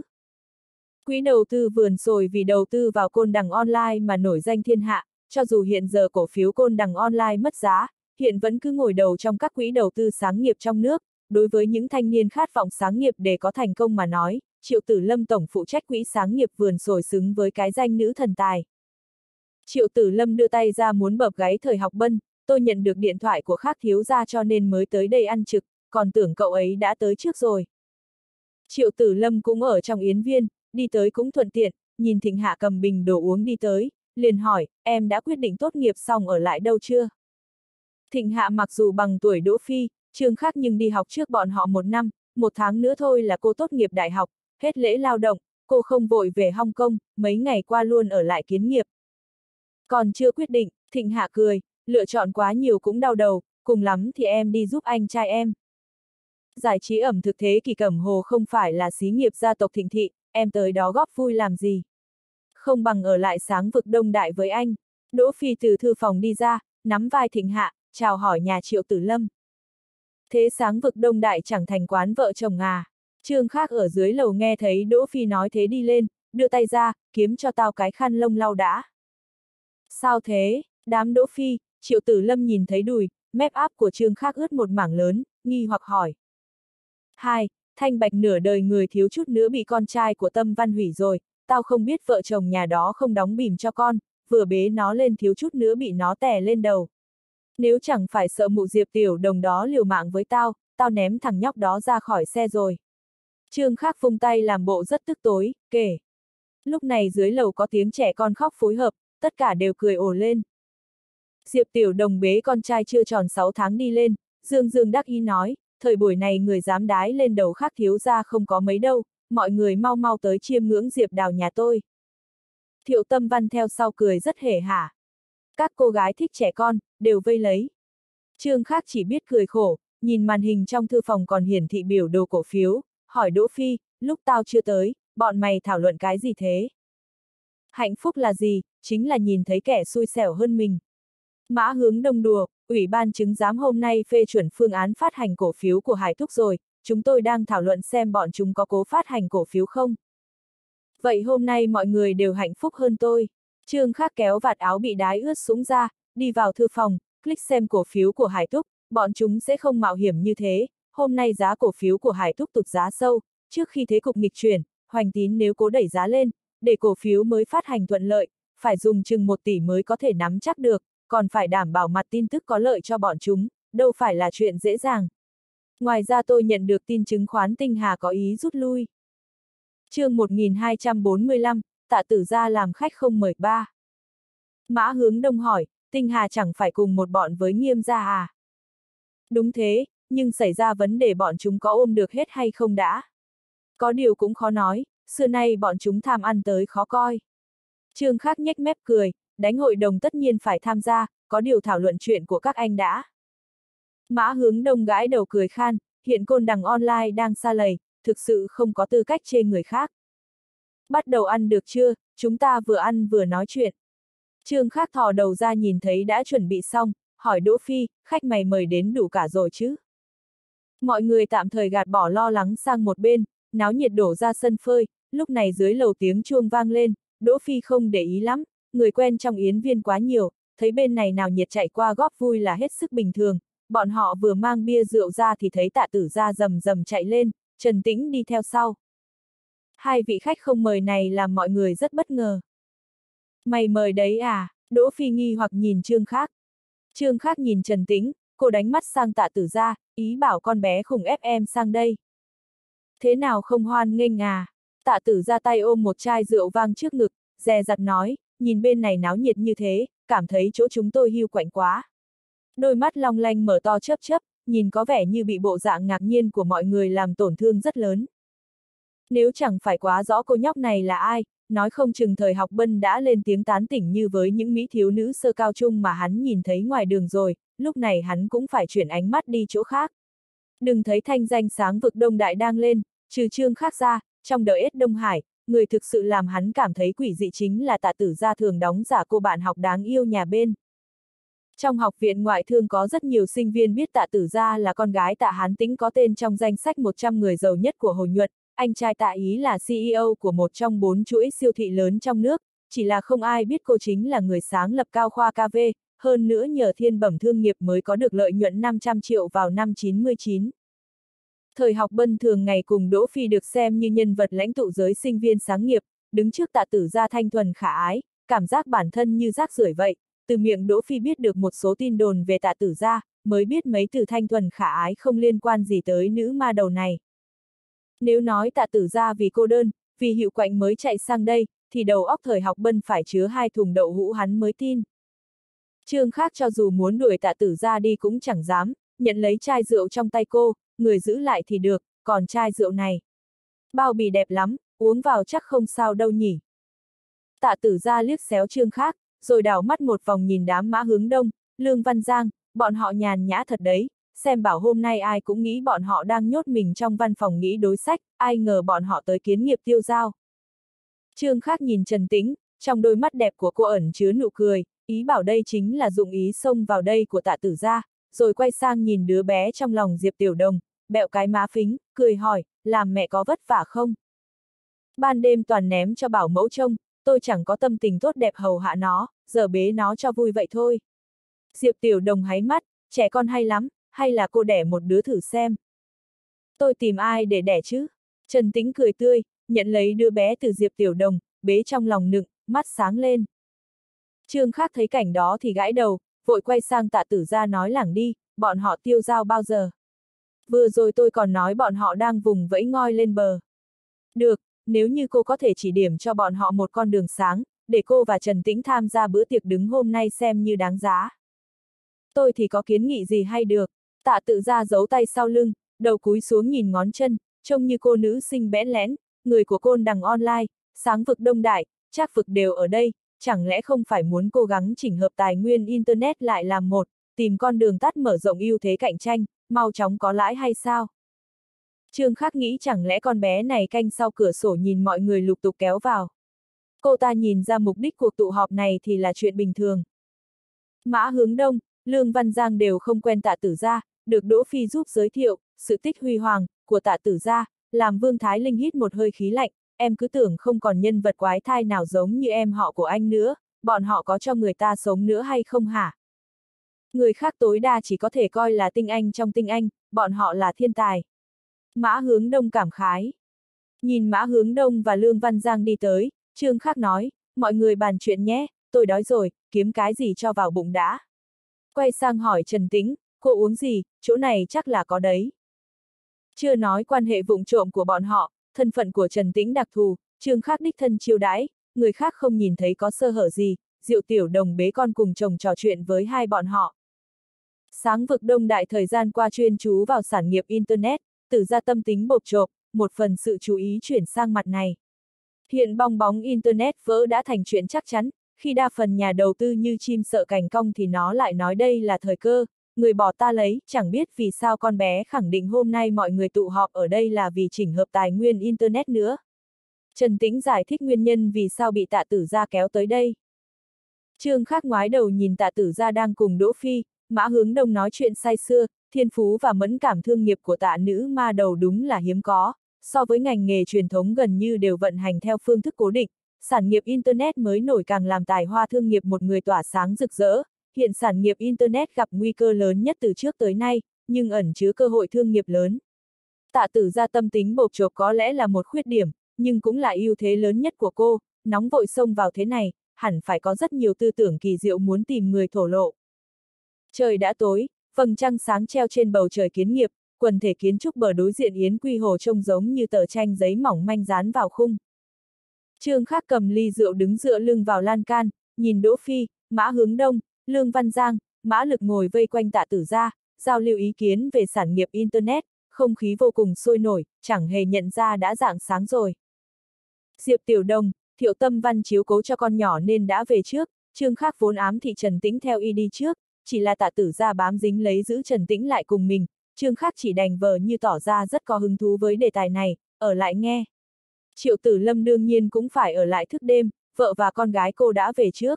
Quỹ đầu tư vườn sồi vì đầu tư vào côn đằng online mà nổi danh thiên hạ, cho dù hiện giờ cổ phiếu côn đằng online mất giá, hiện vẫn cứ ngồi đầu trong các quỹ đầu tư sáng nghiệp trong nước. Đối với những thanh niên khát vọng sáng nghiệp để có thành công mà nói, Triệu Tử Lâm tổng phụ trách quỹ sáng nghiệp vườn sồi xứng với cái danh nữ thần tài. Triệu Tử Lâm đưa tay ra muốn bập gáy Thời Học Bân, tôi nhận được điện thoại của Khác thiếu gia cho nên mới tới đây ăn trực, còn tưởng cậu ấy đã tới trước rồi. Triệu Tử Lâm cũng ở trong yến viên, đi tới cũng thuận tiện, nhìn Thịnh Hạ cầm bình đồ uống đi tới, liền hỏi, em đã quyết định tốt nghiệp xong ở lại đâu chưa? Thịnh Hạ mặc dù bằng tuổi Đỗ Phi, Trương Khác nhưng đi học trước bọn họ một năm, một tháng nữa thôi là cô tốt nghiệp đại học, hết lễ lao động, cô không vội về Hong Kong, mấy ngày qua luôn ở lại kiến nghiệp. Còn chưa quyết định, Thịnh Hạ cười, lựa chọn quá nhiều cũng đau đầu, cùng lắm thì em đi giúp anh trai em. Giải trí ẩm thực thế kỷ Cẩm Hồ không phải là xí nghiệp gia tộc Thịnh thị, em tới đó góp vui làm gì? Không bằng ở lại Sáng Vực Đông Đại với anh. Đỗ Phi từ thư phòng đi ra, nắm vai Thịnh Hạ, chào hỏi nhà Triệu Tử Lâm. Thế Sáng Vực Đông Đại chẳng thành quán vợ chồng à? Trương Khác ở dưới lầu nghe thấy Đỗ Phi nói thế đi lên, đưa tay ra, kiếm cho tao cái khăn lông lau đã. Sao thế? Đám Đỗ Phi, Triệu Tử Lâm nhìn thấy đùi, mép áp của Trương Khác ướt một mảng lớn, nghi hoặc hỏi. Hai, thanh bạch nửa đời người thiếu chút nữa bị con trai của Tâm Văn hủy rồi, tao không biết vợ chồng nhà đó không đóng bìm cho con, vừa bế nó lên thiếu chút nữa bị nó tè lên đầu. Nếu chẳng phải sợ mụ Diệp Tiểu Đồng đó liều mạng với tao, tao ném thằng nhóc đó ra khỏi xe rồi. Trương Khác vung tay làm bộ rất tức tối, kể. Lúc này dưới lầu có tiếng trẻ con khóc phối hợp, tất cả đều cười ồ lên. Diệp Tiểu Đồng bế con trai chưa tròn sáu tháng đi lên, Dương Dương đắc ý nói, thời buổi này người dám đái lên đầu Khác thiếu gia không có mấy đâu, mọi người mau mau tới chiêm ngưỡng Diệp Đào nhà tôi. Thiệu Tâm Văn theo sau cười rất hề hả. Các cô gái thích trẻ con, đều vây lấy. Trương Khác chỉ biết cười khổ, nhìn màn hình trong thư phòng còn hiển thị biểu đồ cổ phiếu, hỏi Đỗ Phi, lúc tao chưa tới, bọn mày thảo luận cái gì thế? Hạnh phúc là gì, chính là nhìn thấy kẻ xui xẻo hơn mình. Mã Hướng Đông đùa, Ủy ban chứng giám hôm nay phê chuẩn phương án phát hành cổ phiếu của Hải Thúc rồi, chúng tôi đang thảo luận xem bọn chúng có cố phát hành cổ phiếu không. Vậy hôm nay mọi người đều hạnh phúc hơn tôi. Trương Khác kéo vạt áo bị đái ướt sũng ra, đi vào thư phòng, click xem cổ phiếu của Hải Thúc, bọn chúng sẽ không mạo hiểm như thế. Hôm nay giá cổ phiếu của Hải Thúc tụt giá sâu, trước khi thế cục nghịch chuyển, Hoành Tín nếu cố đẩy giá lên, để cổ phiếu mới phát hành thuận lợi, phải dùng chừng một tỷ mới có thể nắm chắc được, còn phải đảm bảo mặt tin tức có lợi cho bọn chúng, đâu phải là chuyện dễ dàng. Ngoài ra tôi nhận được tin chứng khoán Tinh Hà có ý rút lui. Chương một nghìn hai trăm bốn mươi lăm, Tạ Tử gia làm khách không mời ba. Mã Hướng Đông hỏi, Tinh Hà chẳng phải cùng một bọn với Nghiêm gia à? Đúng thế, nhưng xảy ra vấn đề bọn chúng có ôm được hết hay không đã? Có điều cũng khó nói, xưa nay bọn chúng tham ăn tới khó coi. Trương Khác nhếch mép cười, đánh hội đồng tất nhiên phải tham gia, có điều thảo luận chuyện của các anh đã. Mã Hướng Đông gãi đầu cười khan, hiện Côn Đằng Online đang sa lầy, thực sự không có tư cách chê người khác. Bắt đầu ăn được chưa, chúng ta vừa ăn vừa nói chuyện. Trương Khác thò đầu ra nhìn thấy đã chuẩn bị xong, hỏi Đỗ Phi, khách mày mời đến đủ cả rồi chứ? Mọi người tạm thời gạt bỏ lo lắng sang một bên, náo nhiệt đổ ra sân phơi, lúc này dưới lầu tiếng chuông vang lên, Đỗ Phi không để ý lắm, người quen trong yến viên quá nhiều, thấy bên này nào nhiệt chạy qua góp vui là hết sức bình thường, bọn họ vừa mang bia rượu ra thì thấy Tạ Tử gia rầm rầm chạy lên, Trần Tĩnh đi theo sau. Hai vị khách không mời này làm mọi người rất bất ngờ. Mày mời đấy à? Đỗ Phi nghi hoặc nhìn Trương Khác. Trương Khác nhìn Trần Tĩnh, cô đánh mắt sang Tạ Tử gia, ý bảo con bé khùng ép em sang đây. Thế nào không hoan nghênh à? Tạ Tử gia tay ôm một chai rượu vang trước ngực, dè dặt nói, nhìn bên này náo nhiệt như thế, cảm thấy chỗ chúng tôi hiu quạnh quá. Đôi mắt long lanh mở to chớp chớp, nhìn có vẻ như bị bộ dạng ngạc nhiên của mọi người làm tổn thương rất lớn. Nếu chẳng phải quá rõ cô nhóc này là ai, nói không chừng thời học bân đã lên tiếng tán tỉnh như với những mỹ thiếu nữ sơ cao trung mà hắn nhìn thấy ngoài đường rồi, lúc này hắn cũng phải chuyển ánh mắt đi chỗ khác. Đừng thấy thanh danh Sáng Vực Đông Đại đang lên, trừ Trương Khác ra, trong đời ết Đông Hải, người thực sự làm hắn cảm thấy quỷ dị chính là Tạ Tử gia thường đóng giả cô bạn học đáng yêu nhà bên. Trong học viện ngoại thương có rất nhiều sinh viên biết Tạ Tử gia là con gái Tạ Hán Tĩnh có tên trong danh sách một trăm người giàu nhất của Hồ Nhuận, anh trai Tạ Ý là xê e ô của một trong bốn chuỗi siêu thị lớn trong nước, chỉ là không ai biết cô chính là người sáng lập Cao Khoa ca vê, hơn nữa nhờ thiên bẩm thương nghiệp mới có được lợi nhuận năm trăm triệu vào năm chín mươi chín. Thời học bân thường ngày cùng Đỗ Phi được xem như nhân vật lãnh tụ giới sinh viên sáng nghiệp, đứng trước Tạ Tử gia thanh thuần khả ái, cảm giác bản thân như rác rưởi vậy, từ miệng Đỗ Phi biết được một số tin đồn về Tạ Tử gia, mới biết mấy từ thanh thuần khả ái không liên quan gì tới nữ ma đầu này. Nếu nói Tạ Tử gia vì cô đơn, vì Hiệu Quạnh mới chạy sang đây, thì đầu óc Thời Học Bân phải chứa hai thùng đậu hũ hắn mới tin. Trương Khác cho dù muốn đuổi Tạ Tử gia đi cũng chẳng dám, nhận lấy chai rượu trong tay cô, người giữ lại thì được, còn chai rượu này. Bao bì đẹp lắm, uống vào chắc không sao đâu nhỉ. Tạ Tử gia liếc xéo Trương Khác, rồi đảo mắt một vòng nhìn đám Mã Hướng Đông, Lương Văn Giang, bọn họ nhàn nhã thật đấy, xem bảo hôm nay ai cũng nghĩ bọn họ đang nhốt mình trong văn phòng nghĩ đối sách, ai ngờ bọn họ tới kiến nghiệp tiêu dao. Trương Khác nhìn Trần Tĩnh, trong đôi mắt đẹp của cô ẩn chứa nụ cười, ý bảo đây chính là dụng ý xông vào đây của Tạ Tử gia, rồi quay sang nhìn đứa bé trong lòng Diệp Tiểu Đồng, bẹo cái má phính, cười hỏi, làm mẹ có vất vả không? Ban đêm toàn ném cho bảo mẫu trông, tôi chẳng có tâm tình tốt đẹp hầu hạ nó, giờ bế nó cho vui vậy thôi. Diệp Tiểu Đồng háy mắt, trẻ con hay lắm, hay là cô đẻ một đứa thử xem. Tôi tìm ai để đẻ chứ? Trần Tĩnh cười tươi, nhận lấy đứa bé từ Diệp Tiểu Đồng, bế trong lòng nựng, mắt sáng lên. Trương Khác thấy cảnh đó thì gãi đầu, vội quay sang Tạ Tử gia nói lảng đi, bọn họ tiêu dao bao giờ? Vừa rồi tôi còn nói bọn họ đang vùng vẫy ngoi lên bờ. Được, nếu như cô có thể chỉ điểm cho bọn họ một con đường sáng, để cô và Trần Tĩnh tham gia bữa tiệc đứng hôm nay xem như đáng giá. Tôi thì có kiến nghị gì hay được. Tạ Tử gia giấu tay sau lưng, đầu cúi xuống nhìn ngón chân, trông như cô nữ sinh bẽn lẽn, người của Côn Đằng Online, Sáng Vực Đông Đại, Trác Vực đều ở đây, chẳng lẽ không phải muốn cố gắng chỉnh hợp tài nguyên Internet lại làm một, tìm con đường tắt mở rộng ưu thế cạnh tranh, mau chóng có lãi hay sao? Trương Khác nghĩ chẳng lẽ con bé này canh sau cửa sổ nhìn mọi người lục tục kéo vào. Cô ta nhìn ra mục đích cuộc tụ họp này thì là chuyện bình thường. Mã Hướng Đông, Lương Văn Giang đều không quen Tạ Tử gia, được Đỗ Phi giúp giới thiệu, sự tích huy hoàng của Tạ Tử gia, làm Vương Thái Linh hít một hơi khí lạnh, em cứ tưởng không còn nhân vật quái thai nào giống như em họ của anh nữa, bọn họ có cho người ta sống nữa hay không hả? Người khác tối đa chỉ có thể coi là tinh anh trong tinh anh, bọn họ là thiên tài. Mã Hướng Đông cảm khái. Nhìn Mã Hướng Đông và Lương Văn Giang đi tới, Trương Khác nói, mọi người bàn chuyện nhé, tôi đói rồi, kiếm cái gì cho vào bụng đã. Quay sang hỏi Trần Tĩnh, cô uống gì, chỗ này chắc là có đấy. Chưa nói quan hệ vụng trộm của bọn họ, thân phận của Trần Tĩnh đặc thù, Trương Khác đích thân chiêu đãi, người khác không nhìn thấy có sơ hở gì, Diệu Tiểu Đồng bế con cùng chồng trò chuyện với hai bọn họ. Sáng Vực Đông Đại thời gian qua chuyên chú vào sản nghiệp Internet, Tử gia tâm tính bộp chộp, một phần sự chú ý chuyển sang mặt này. Hiện bong bóng Internet vỡ đã thành chuyện chắc chắn, khi đa phần nhà đầu tư như chim sợ cành cong thì nó lại nói đây là thời cơ, người bỏ ta lấy, chẳng biết vì sao con bé khẳng định hôm nay mọi người tụ họp ở đây là vì chỉnh hợp tài nguyên Internet nữa. Trần Tĩnh giải thích nguyên nhân vì sao bị Tạ Tử gia kéo tới đây. Trương Khác ngoái đầu nhìn Tạ Tử gia đang cùng Đỗ Phi, Mã Hướng Đông nói chuyện say sưa, thiên phú và mẫn cảm thương nghiệp của Tạ nữ ma đầu đúng là hiếm có, so với ngành nghề truyền thống gần như đều vận hành theo phương thức cố định, sản nghiệp Internet mới nổi càng làm tài hoa thương nghiệp một người tỏa sáng rực rỡ, hiện sản nghiệp Internet gặp nguy cơ lớn nhất từ trước tới nay, nhưng ẩn chứa cơ hội thương nghiệp lớn. Tạ Tử gia tâm tính bộp chộp có lẽ là một khuyết điểm, nhưng cũng là ưu thế lớn nhất của cô, nóng vội xông vào thế này, hẳn phải có rất nhiều tư tưởng kỳ diệu muốn tìm người thổ lộ. Trời đã tối, vầng trăng sáng treo trên bầu trời kiến nghiệp, quần thể kiến trúc bờ đối diện Yến Quy Hồ trông giống như tờ tranh giấy mỏng manh dán vào khung. Trương Khác cầm ly rượu đứng dựa lưng vào lan can, nhìn Đỗ Phi, Mã Hướng Đông, Lương Văn Giang, Mã Lực ngồi vây quanh Tạ Tử gia, giao lưu ý kiến về sản nghiệp Internet, không khí vô cùng sôi nổi, chẳng hề nhận ra đã rạng sáng rồi. Diệp Tiểu Đồng, Thiệu Tâm Văn chiếu cố cho con nhỏ nên đã về trước, Trương Khác vốn ám thị Trần Tĩnh theo y đi trước, chỉ là Tạ Tử gia bám dính lấy giữ Trần Tĩnh lại cùng mình, Trương Khác chỉ đành vờ như tỏ ra rất có hứng thú với đề tài này, ở lại nghe. Triệu Tử Lâm đương nhiên cũng phải ở lại thức đêm, vợ và con gái cô đã về trước.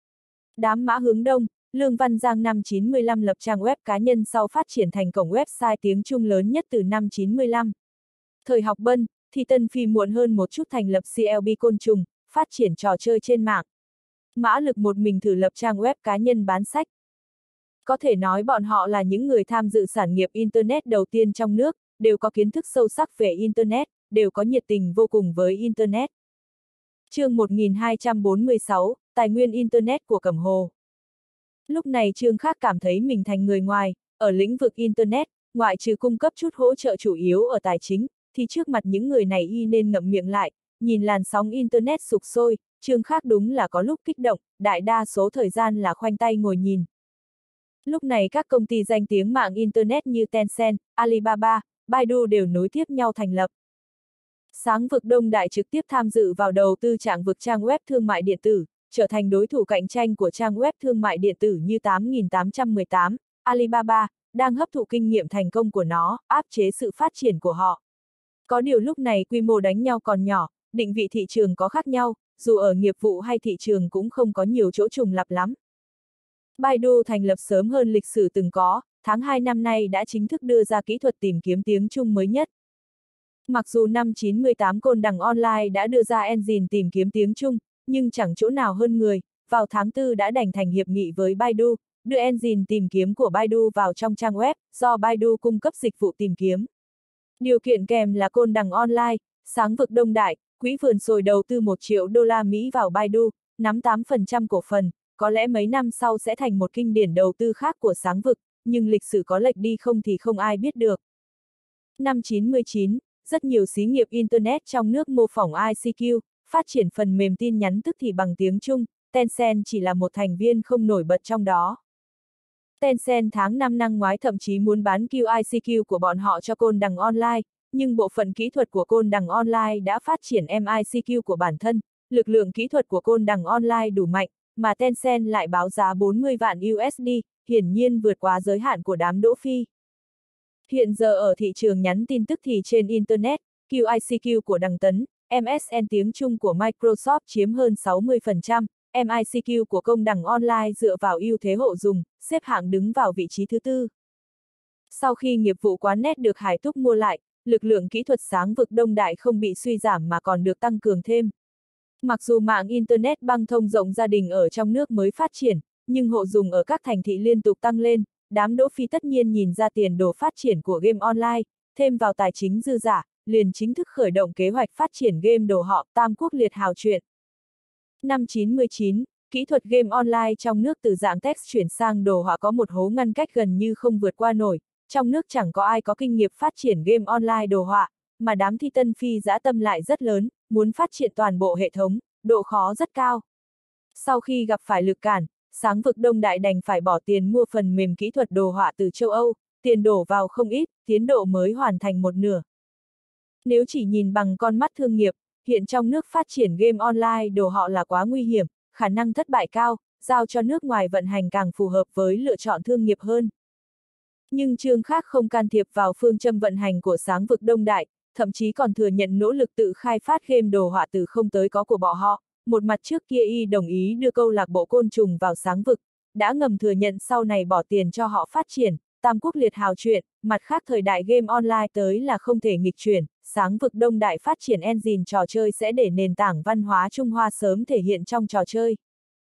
Đám Mã Hướng Đông, Lương Văn Giang năm chín mươi lăm lập trang web cá nhân sau phát triển thành cổng website tiếng Trung lớn nhất từ năm chín mươi lăm. Thời Học Bân, thì Tân Phi muộn hơn một chút thành lập xê lờ bê Côn Trùng, phát triển trò chơi trên mạng. Mã Lực một mình thử lập trang web cá nhân bán sách. Có thể nói bọn họ là những người tham dự sản nghiệp Internet đầu tiên trong nước, đều có kiến thức sâu sắc về Internet, đều có nhiệt tình vô cùng với Internet. Chương một nghìn hai trăm bốn mươi sáu, Tài nguyên Internet của Cẩm Hồ. Lúc này Trương Khác cảm thấy mình thành người ngoài, ở lĩnh vực Internet, ngoại trừ cung cấp chút hỗ trợ chủ yếu ở tài chính, thì trước mặt những người này y nên ngậm miệng lại, nhìn làn sóng Internet sục sôi, Trương Khác đúng là có lúc kích động, đại đa số thời gian là khoanh tay ngồi nhìn. Lúc này các công ty danh tiếng mạng Internet như Tencent, Alibaba, Baidu đều nối tiếp nhau thành lập. Sáng vực Đông Đại trực tiếp tham dự vào đầu tư trạng vực trang web thương mại điện tử, trở thành đối thủ cạnh tranh của trang web thương mại điện tử như tám nghìn tám trăm mười tám, Alibaba, đang hấp thụ kinh nghiệm thành công của nó, áp chế sự phát triển của họ. Có điều lúc này quy mô đánh nhau còn nhỏ, định vị thị trường có khác nhau, dù ở nghiệp vụ hay thị trường cũng không có nhiều chỗ trùng lặp lắm. Baidu thành lập sớm hơn lịch sử từng có, tháng hai năm nay đã chính thức đưa ra kỹ thuật tìm kiếm tiếng Trung mới nhất. Mặc dù năm chín mươi tám Côn Đằng Online đã đưa ra engine tìm kiếm tiếng Trung, nhưng chẳng chỗ nào hơn người, vào tháng tư đã đành thành hiệp nghị với Baidu, đưa engine tìm kiếm của Baidu vào trong trang web, do Baidu cung cấp dịch vụ tìm kiếm. Điều kiện kèm là Côn Đằng Online, sáng vực Đông Đại, quỹ vườn sồi đầu tư một triệu đô la Mỹ vào Baidu, nắm tám phần trăm cổ phần, có lẽ mấy năm sau sẽ thành một kinh điển đầu tư khác của sáng vực, nhưng lịch sử có lệch đi không thì không ai biết được. Năm chín mươi chín, rất nhiều xí nghiệp Internet trong nước mô phỏng i xê Q, phát triển phần mềm tin nhắn tức thì bằng tiếng Trung, Tencent chỉ là một thành viên không nổi bật trong đó. Tencent tháng năm năm ngoái thậm chí muốn bán quy i xê Q của bọn họ cho Côn Đằng Online, nhưng bộ phận kỹ thuật của Côn Đằng Online đã phát triển em i xê Q của bản thân, lực lượng kỹ thuật của Côn Đằng Online đủ mạnh, mà Tencent lại báo giá bốn mươi vạn u ét đê, hiển nhiên vượt quá giới hạn của đám Đỗ Phi. Hiện giờ ở thị trường nhắn tin tức thì trên Internet, quy i xê Q của Đằng Tấn, em ét en tiếng Trung của Microsoft chiếm hơn sáu mươi phần trăm, em i xê Q của Công Đằng Online dựa vào ưu thế hộ dùng, xếp hạng đứng vào vị trí thứ tư. Sau khi nghiệp vụ quán net được Hải Thúc mua lại, lực lượng kỹ thuật sáng vực Đông Đại không bị suy giảm mà còn được tăng cường thêm. Mặc dù mạng Internet băng thông rộng gia đình ở trong nước mới phát triển, nhưng hộ dùng ở các thành thị liên tục tăng lên, đám Đỗ Phi tất nhiên nhìn ra tiền đồ phát triển của game online, thêm vào tài chính dư giả, liền chính thức khởi động kế hoạch phát triển game đồ họ Tam Quốc Liệt Hào Truyện. Năm chín mươi chín, kỹ thuật game online trong nước từ dạng text chuyển sang đồ họa có một hố ngăn cách gần như không vượt qua nổi, trong nước chẳng có ai có kinh nghiệm phát triển game online đồ họa, mà đám thi tân phi dã tâm lại rất lớn, muốn phát triển toàn bộ hệ thống, độ khó rất cao. Sau khi gặp phải lực cản, sáng vực Đông Đại đành phải bỏ tiền mua phần mềm kỹ thuật đồ họa từ châu Âu, tiền đổ vào không ít, tiến độ mới hoàn thành một nửa. Nếu chỉ nhìn bằng con mắt thương nghiệp, hiện trong nước phát triển game online đồ họa là quá nguy hiểm, khả năng thất bại cao, giao cho nước ngoài vận hành càng phù hợp với lựa chọn thương nghiệp hơn. Nhưng Trương Khác không can thiệp vào phương châm vận hành của sáng vực Đông Đại, thậm chí còn thừa nhận nỗ lực tự khai phát game đồ họa từ không tới có của bọn họ. Một mặt trước kia y đồng ý đưa câu lạc bộ côn trùng vào sáng vực, đã ngầm thừa nhận sau này bỏ tiền cho họ phát triển, Tam Quốc Liệt Hào Truyện, mặt khác thời đại game online tới là không thể nghịch chuyển, sáng vực Đông Đại phát triển engine trò chơi sẽ để nền tảng văn hóa Trung Hoa sớm thể hiện trong trò chơi.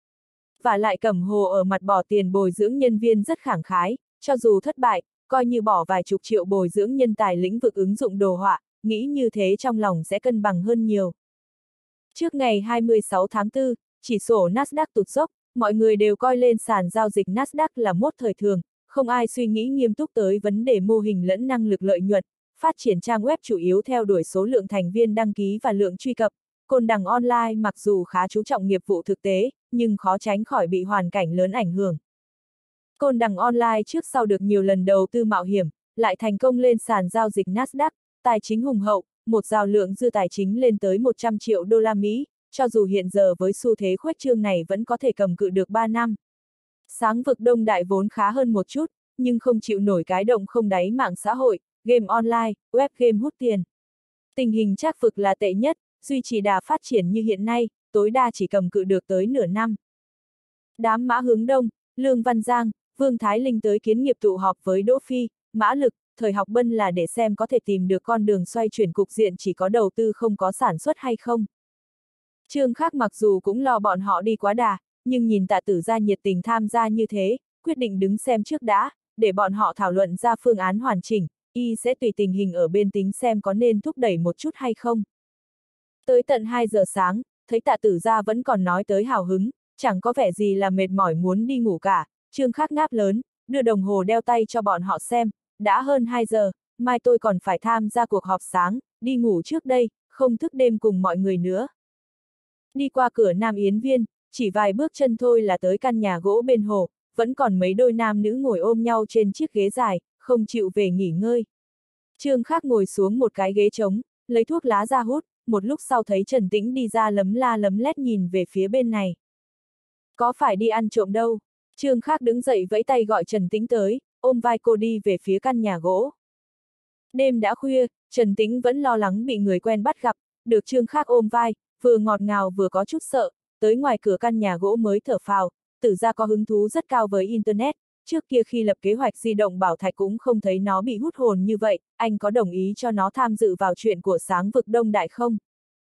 Và lại Cẩm Hồ ở mặt bỏ tiền bồi dưỡng nhân viên rất khẳng khái, cho dù thất bại, coi như bỏ vài chục triệu bồi dưỡng nhân tài lĩnh vực ứng dụng đồ họa, nghĩ như thế trong lòng sẽ cân bằng hơn nhiều. Trước ngày hai mươi sáu tháng tư, chỉ số Nasdaq tụt dốc, mọi người đều coi lên sàn giao dịch Nasdaq là mốt thời thường, không ai suy nghĩ nghiêm túc tới vấn đề mô hình lẫn năng lực lợi nhuận, phát triển trang web chủ yếu theo đuổi số lượng thành viên đăng ký và lượng truy cập. Côn Đằng Online mặc dù khá chú trọng nghiệp vụ thực tế, nhưng khó tránh khỏi bị hoàn cảnh lớn ảnh hưởng. Côn Đằng Online trước sau được nhiều lần đầu tư mạo hiểm, lại thành công lên sàn giao dịch Nasdaq, tài chính hùng hậu, một giao lượng dư tài chính lên tới một trăm triệu đô la Mỹ, cho dù hiện giờ với xu thế khuếch trương này vẫn có thể cầm cự được ba năm. Sáng vực Đông Đại vốn khá hơn một chút, nhưng không chịu nổi cái động không đáy mạng xã hội, game online, web game hút tiền. Tình hình Trác vực là tệ nhất, duy trì đà phát triển như hiện nay, tối đa chỉ cầm cự được tới nửa năm. Đám Mã Hướng Đông, Lương Văn Giang, Vương Thái Linh tới kiến nghiệp tụ họp với Đỗ Phi, Mã Lực, Thời Học Bân là để xem có thể tìm được con đường xoay chuyển cục diện chỉ có đầu tư không có sản xuất hay không. Trương Khác mặc dù cũng lo bọn họ đi quá đà, nhưng nhìn Tạ Tử Gia nhiệt tình tham gia như thế, quyết định đứng xem trước đã, để bọn họ thảo luận ra phương án hoàn chỉnh, y sẽ tùy tình hình ở bên tính xem có nên thúc đẩy một chút hay không. Tới tận hai giờ sáng, thấy Tạ Tử Gia vẫn còn nói tới hào hứng, chẳng có vẻ gì là mệt mỏi muốn đi ngủ cả, Trương Khắc ngáp lớn, đưa đồng hồ đeo tay cho bọn họ xem, đã hơn hai giờ, mai tôi còn phải tham gia cuộc họp sáng, đi ngủ trước đây, không thức đêm cùng mọi người nữa. Đi qua cửa Nam Yến Viên, chỉ vài bước chân thôi là tới căn nhà gỗ bên hồ, vẫn còn mấy đôi nam nữ ngồi ôm nhau trên chiếc ghế dài, không chịu về nghỉ ngơi. Trương Khắc ngồi xuống một cái ghế trống, lấy thuốc lá ra hút, một lúc sau thấy Trần Tĩnh đi ra lấm la lấm lét nhìn về phía bên này. Có phải đi ăn trộm đâu? Trương Khắc đứng dậy vẫy tay gọi Trần Tĩnh tới, ôm vai cô đi về phía căn nhà gỗ. Đêm đã khuya, Trần Tĩnh vẫn lo lắng bị người quen bắt gặp, được Trương Khắc ôm vai, vừa ngọt ngào vừa có chút sợ, tới ngoài cửa căn nhà gỗ mới thở phào, Tử Gia có hứng thú rất cao với Internet, trước kia khi lập kế hoạch di động bảo thạch cũng không thấy nó bị hút hồn như vậy, anh có đồng ý cho nó tham dự vào chuyện của sáng vực Đông Đại không?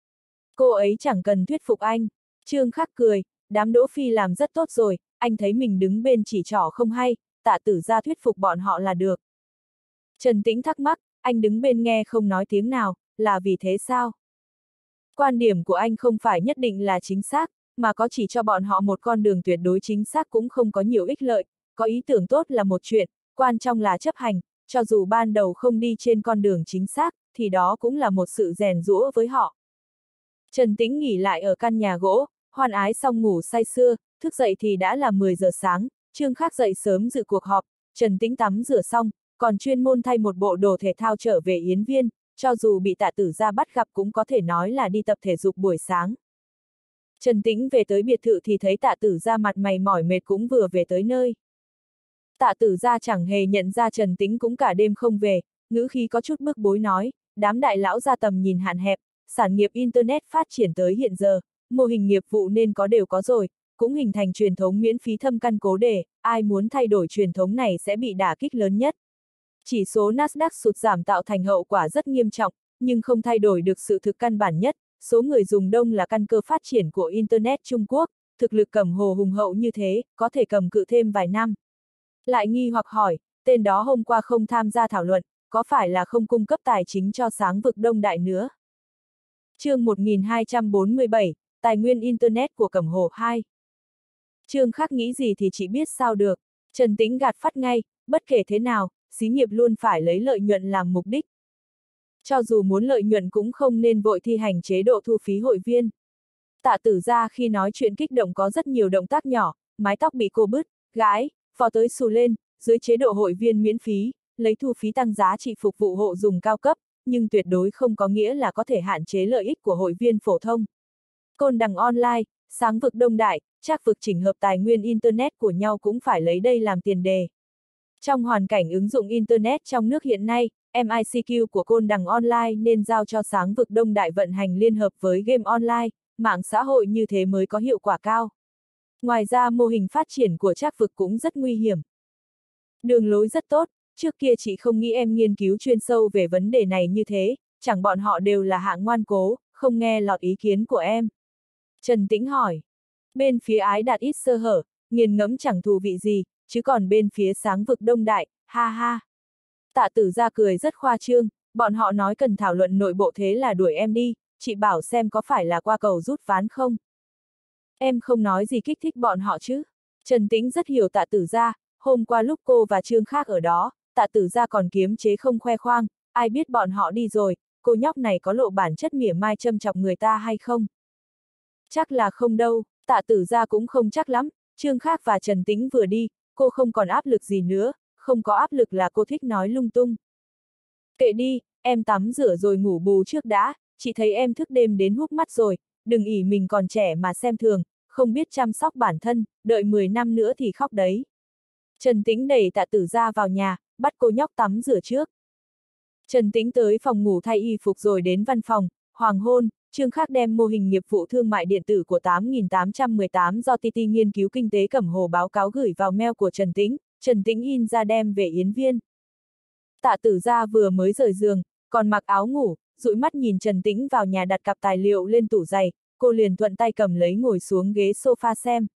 Cô ấy chẳng cần thuyết phục anh. Trương Khắc cười, đám Đỗ Phi làm rất tốt rồi, anh thấy mình đứng bên chỉ trỏ không hay, Tạ Tử Gia thuyết phục bọn họ là được. Trần Tĩnh thắc mắc, anh đứng bên nghe không nói tiếng nào, là vì thế sao? Quan điểm của anh không phải nhất định là chính xác, mà có chỉ cho bọn họ một con đường tuyệt đối chính xác cũng không có nhiều ích lợi, có ý tưởng tốt là một chuyện, quan trọng là chấp hành, cho dù ban đầu không đi trên con đường chính xác, thì đó cũng là một sự rèn giũa với họ. Trần Tĩnh nghỉ lại ở căn nhà gỗ, hoan ái xong ngủ say sưa, thức dậy thì đã là mười giờ sáng, Trương Khắc dậy sớm dự cuộc họp, Trần Tĩnh tắm rửa xong, còn chuyên môn thay một bộ đồ thể thao trở về Yến Viên, cho dù bị Tạ Tử Gia bắt gặp cũng có thể nói là đi tập thể dục buổi sáng. Trần Tĩnh về tới biệt thự thì thấy Tạ Tử Gia mặt mày mỏi mệt cũng vừa về tới nơi. Tạ Tử Gia chẳng hề nhận ra Trần Tĩnh cũng cả đêm không về, ngữ khí có chút bức bối nói, đám đại lão gia tầm nhìn hạn hẹp, sản nghiệp Internet phát triển tới hiện giờ, mô hình nghiệp vụ nên có đều có rồi, cũng hình thành truyền thống miễn phí thâm căn cố đề, ai muốn thay đổi truyền thống này sẽ bị đả kích lớn nhất. Chỉ số Nasdaq sụt giảm tạo thành hậu quả rất nghiêm trọng, nhưng không thay đổi được sự thực căn bản nhất, số người dùng đông là căn cơ phát triển của Internet Trung Quốc, thực lực cầm hồ hùng hậu như thế, có thể cầm cự thêm vài năm. Lại nghi hoặc hỏi, tên đó hôm qua không tham gia thảo luận, có phải là không cung cấp tài chính cho sáng vực Đông Đại nữa? Chương một nghìn hai trăm bốn mươi bảy, Tài nguyên Internet của Cẩm Hồ hai. Trương Khắc nghĩ gì thì chỉ biết sao được, Trần Tĩnh gạt phắt ngay, bất kể thế nào, xí nghiệp luôn phải lấy lợi nhuận làm mục đích. Cho dù muốn lợi nhuận cũng không nên vội thi hành chế độ thu phí hội viên. Tạ Tử Gia khi nói chuyện kích động có rất nhiều động tác nhỏ, mái tóc bị cô bứt, gái, vò tới xù lên, dưới chế độ hội viên miễn phí, lấy thu phí tăng giá trị phục vụ hộ dùng cao cấp, nhưng tuyệt đối không có nghĩa là có thể hạn chế lợi ích của hội viên phổ thông. Côn Đằng Online, sáng vực Đông Đại, Trác vực chỉnh hợp tài nguyên Internet của nhau cũng phải lấy đây làm tiền đề. Trong hoàn cảnh ứng dụng Internet trong nước hiện nay, em i xê quy của Côn Đằng Online nên giao cho sáng vực Đông Đại vận hành liên hợp với game online, mạng xã hội như thế mới có hiệu quả cao. Ngoài ra mô hình phát triển của Trác vực cũng rất nguy hiểm. Đường lối rất tốt, trước kia chị không nghĩ em nghiên cứu chuyên sâu về vấn đề này như thế, chẳng bọn họ đều là hạng ngoan cố, không nghe lọt ý kiến của em. Trần Tĩnh hỏi. Bên phía ái đạt ít sơ hở, nghiền ngẫm chẳng thù vị gì, chứ còn bên phía sáng vực Đông Đại, ha ha. Tạ Tử Gia cười rất khoa trương, bọn họ nói cần thảo luận nội bộ thế là đuổi em đi, chị bảo xem có phải là qua cầu rút ván không? Em không nói gì kích thích bọn họ chứ. Trần Tĩnh rất hiểu Tạ Tử Gia, hôm qua lúc cô và Trương Khắc ở đó, Tạ Tử Gia còn kiềm chế không khoe khoang, ai biết bọn họ đi rồi, cô nhóc này có lộ bản chất mỉa mai châm chọc người ta hay không? Chắc là không đâu, Tạ Tử Gia cũng không chắc lắm, Trương Khắc và Trần Tĩnh vừa đi, cô không còn áp lực gì nữa, không có áp lực là cô thích nói lung tung. Kệ đi, em tắm rửa rồi ngủ bù trước đã, chị thấy em thức đêm đến húp mắt rồi, đừng ỷ mình còn trẻ mà xem thường, không biết chăm sóc bản thân, đợi mười năm nữa thì khóc đấy. Trần Tĩnh đẩy Tạ Tử Gia vào nhà, bắt cô nhóc tắm rửa trước. Trần Tĩnh tới phòng ngủ thay y phục rồi đến văn phòng, hoàng hôn, Trương Khắc đem mô hình nghiệp vụ thương mại điện tử của tám nghìn tám trăm mười tám do tê tê nghiên cứu kinh tế Cẩm Hồ báo cáo gửi vào mail của Trần Tĩnh, Trần Tĩnh in ra đem về Yến Viên. Tạ Tử Gia vừa mới rời giường, còn mặc áo ngủ, dụi mắt nhìn Trần Tĩnh vào nhà đặt cặp tài liệu lên tủ giày, cô liền thuận tay cầm lấy ngồi xuống ghế sofa xem.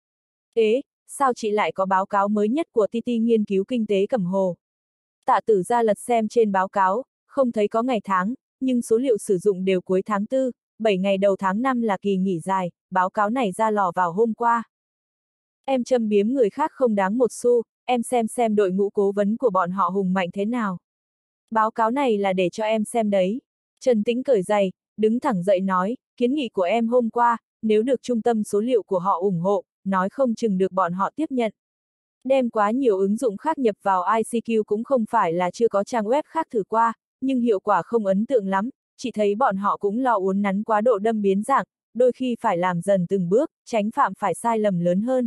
Ế, sao chị lại có báo cáo mới nhất của tê tê nghiên cứu kinh tế Cẩm Hồ? Tạ Tử Gia lật xem trên báo cáo, không thấy có ngày tháng, nhưng số liệu sử dụng đều cuối tháng tư, bảy ngày đầu tháng năm là kỳ nghỉ dài, báo cáo này ra lò vào hôm qua. Em châm biếm người khác không đáng một xu, em xem xem đội ngũ cố vấn của bọn họ hùng mạnh thế nào. Báo cáo này là để cho em xem đấy. Trần Tĩnh cởi giày, đứng thẳng dậy nói, kiến nghị của em hôm qua, nếu được trung tâm số liệu của họ ủng hộ, nói không chừng được bọn họ tiếp nhận. Đem quá nhiều ứng dụng khác nhập vào i xê quy cũng không phải là chưa có trang web khác thử qua, nhưng hiệu quả không ấn tượng lắm, chỉ thấy bọn họ cũng lo uốn nắn quá độ đâm biến dạng, đôi khi phải làm dần từng bước, tránh phạm phải sai lầm lớn hơn.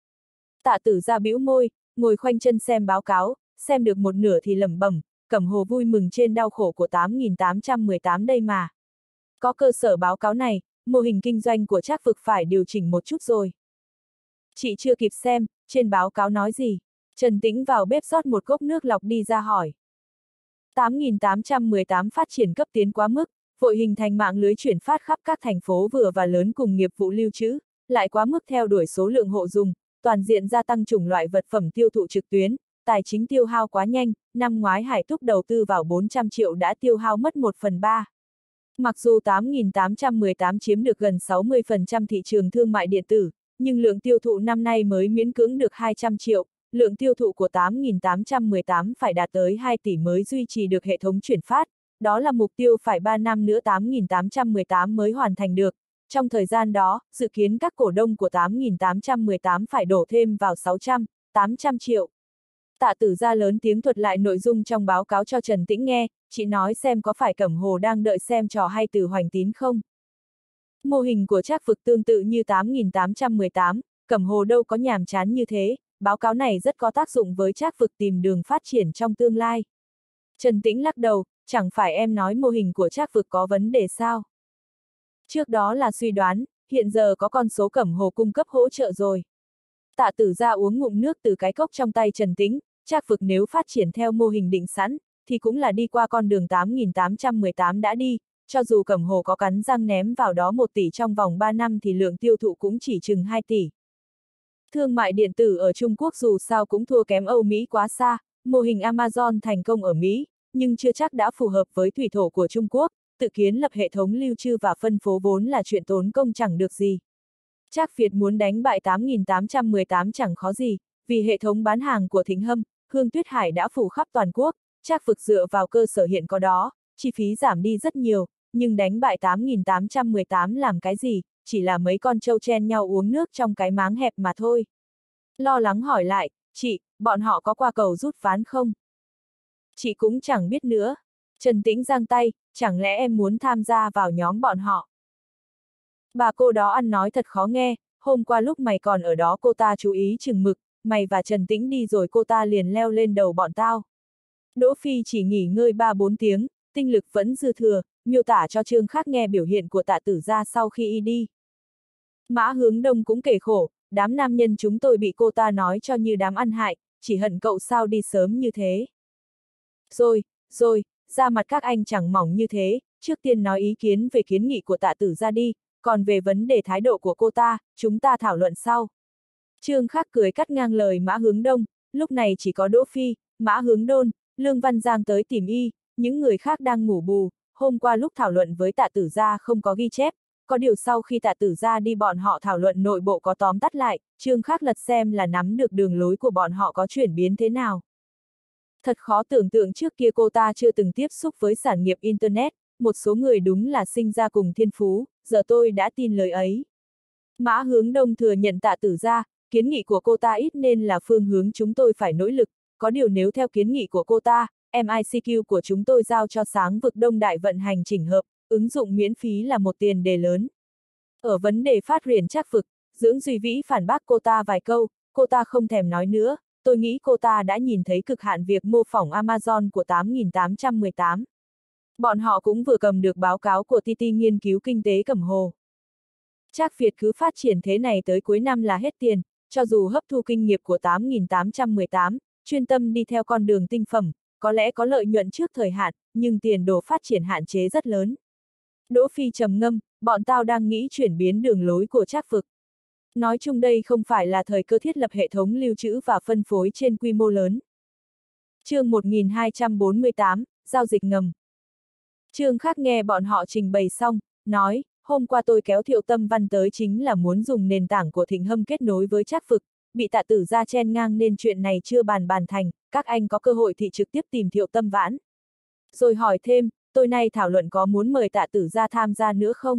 Tạ Tử ra bĩu môi, ngồi khoanh chân xem báo cáo, xem được một nửa thì lẩm bẩm, Cẩm Hồ vui mừng trên đau khổ của tám nghìn tám trăm mười tám đây mà. Có cơ sở báo cáo này, mô hình kinh doanh của Trác Vực phải điều chỉnh một chút rồi. Chị chưa kịp xem, trên báo cáo nói gì? Trần Tĩnh vào bếp rót một cốc nước lọc đi ra hỏi. tám nghìn tám trăm mười tám phát triển cấp tiến quá mức, vội hình thành mạng lưới chuyển phát khắp các thành phố vừa và lớn cùng nghiệp vụ lưu trữ, lại quá mức theo đuổi số lượng hộ dùng, toàn diện gia tăng chủng loại vật phẩm tiêu thụ trực tuyến, tài chính tiêu hao quá nhanh, năm ngoái Hải Túc đầu tư vào bốn trăm triệu đã tiêu hao mất một phần ba. Mặc dù tám nghìn tám trăm mười tám chiếm được gần sáu mươi phần trăm thị trường thương mại điện tử, nhưng lượng tiêu thụ năm nay mới miễn cưỡng được hai trăm triệu, lượng tiêu thụ của tám nghìn tám trăm mười tám phải đạt tới hai tỷ mới duy trì được hệ thống chuyển phát, đó là mục tiêu phải ba năm nữa tám nghìn tám trăm mười tám mới hoàn thành được. Trong thời gian đó, dự kiến các cổ đông của tám nghìn tám trăm mười tám phải đổ thêm vào sáu trăm, tám trăm triệu. Tạ Tử ra lớn tiếng thuật lại nội dung trong báo cáo cho Trần Tĩnh nghe, chị nói xem có phải Cẩm Hồ đang đợi xem trò hay từ Hoành Tín không? Mô hình của Trác Vực tương tự như tám nghìn tám trăm mười tám, Cẩm Hồ đâu có nhàm chán như thế, báo cáo này rất có tác dụng với Trác Vực tìm đường phát triển trong tương lai. Trần Tĩnh lắc đầu, chẳng phải em nói mô hình của Trác Vực có vấn đề sao? Trước đó là suy đoán, hiện giờ có con số Cẩm Hồ cung cấp hỗ trợ rồi. Tạ Tử ra uống ngụm nước từ cái cốc trong tay Trần Tĩnh, Trác Vực nếu phát triển theo mô hình định sẵn, thì cũng là đi qua con đường tám nghìn tám trăm mười tám đã đi, cho dù Cẩm Hồ có cắn răng ném vào đó một tỷ trong vòng ba năm thì lượng tiêu thụ cũng chỉ chừng hai tỷ. Thương mại điện tử ở Trung Quốc dù sao cũng thua kém Âu Mỹ quá xa, mô hình Amazon thành công ở Mỹ, nhưng chưa chắc đã phù hợp với thủy thổ của Trung Quốc, tự kiến lập hệ thống lưu trữ và phân phối vốn là chuyện tốn công chẳng được gì. Trác Việt muốn đánh bại tám nghìn tám trăm mười tám chẳng khó gì, vì hệ thống bán hàng của Thịnh Hâm, Hương Tuyết Hải đã phủ khắp toàn quốc, Trác Vực dựa vào cơ sở hiện có đó, chi phí giảm đi rất nhiều, nhưng đánh bại tám nghìn tám trăm mười tám làm cái gì, chỉ là mấy con trâu chen nhau uống nước trong cái máng hẹp mà thôi. Lo lắng hỏi lại, chị, bọn họ có qua cầu rút ván không? Chị cũng chẳng biết nữa. Trần Tĩnh giang tay, chẳng lẽ em muốn tham gia vào nhóm bọn họ? Bà cô đó ăn nói thật khó nghe, hôm qua lúc mày còn ở đó cô ta chú ý chừng mực, mày và Trần Tĩnh đi rồi cô ta liền leo lên đầu bọn tao. Đỗ Phi chỉ nghỉ ngơi ba bốn tiếng, tinh lực vẫn dư thừa, miêu tả cho Trương Khác nghe biểu hiện của Tạ Tử ra sau khi y đi. Mã Hướng Đông cũng kể khổ, đám nam nhân chúng tôi bị cô ta nói cho như đám ăn hại, chỉ hận cậu sao đi sớm như thế. Rồi, rồi, ra mặt các anh chẳng mỏng như thế, trước tiên nói ý kiến về kiến nghị của Tạ Tử ra đi, còn về vấn đề thái độ của cô ta, chúng ta thảo luận sau. Trương Khác cười cắt ngang lời Mã Hướng Đông, lúc này chỉ có Đỗ Phi, Mã Hướng Đôn, Lương Văn Giang tới tìm y, những người khác đang ngủ bù, hôm qua lúc thảo luận với Tạ Tử gia không có ghi chép, có điều sau khi Tạ Tử gia đi bọn họ thảo luận nội bộ có tóm tắt lại, Trương Khác lật xem là nắm được đường lối của bọn họ có chuyển biến thế nào. Thật khó tưởng tượng trước kia cô ta chưa từng tiếp xúc với sản nghiệp Internet, một số người đúng là sinh ra cùng thiên phú, giờ tôi đã tin lời ấy. Mã Hướng Đông thừa nhận Tạ Tử gia, kiến nghị của cô ta ít nên là phương hướng chúng tôi phải nỗ lực, có điều nếu theo kiến nghị của cô ta, em i xê quy của chúng tôi giao cho Sáng Vực Đông Đại vận hành chỉnh hợp, ứng dụng miễn phí là một tiền đề lớn. Ở vấn đề phát triển Trác Vực, Dưỡng Duy Vĩ phản bác cô ta vài câu, cô ta không thèm nói nữa, tôi nghĩ cô ta đã nhìn thấy cực hạn việc mô phỏng Amazon của tám nghìn tám trăm mười tám. Bọn họ cũng vừa cầm được báo cáo của tê tê nghiên cứu kinh tế Cẩm Hồ. Trác Việt cứ phát triển thế này tới cuối năm là hết tiền, cho dù hấp thu kinh nghiệm của tám nghìn tám trăm mười tám, chuyên tâm đi theo con đường tinh phẩm, có lẽ có lợi nhuận trước thời hạn, nhưng tiền đồ phát triển hạn chế rất lớn. Đỗ Phi trầm ngâm, bọn tao đang nghĩ chuyển biến đường lối của Trác Vực. Nói chung đây không phải là thời cơ thiết lập hệ thống lưu trữ và phân phối trên quy mô lớn. Chương một nghìn hai trăm bốn mươi tám, giao dịch ngầm. Trương Khác nghe bọn họ trình bày xong, nói, hôm qua tôi kéo Thiệu Tâm Văn tới chính là muốn dùng nền tảng của Thịnh Hâm kết nối với Trác Vực, bị Tạ Tử gia chen ngang nên chuyện này chưa bàn bàn thành, các anh có cơ hội thì trực tiếp tìm Thiệu Tâm Vãn. Rồi hỏi thêm, tối nay thảo luận có muốn mời Tạ Tử gia tham gia nữa không?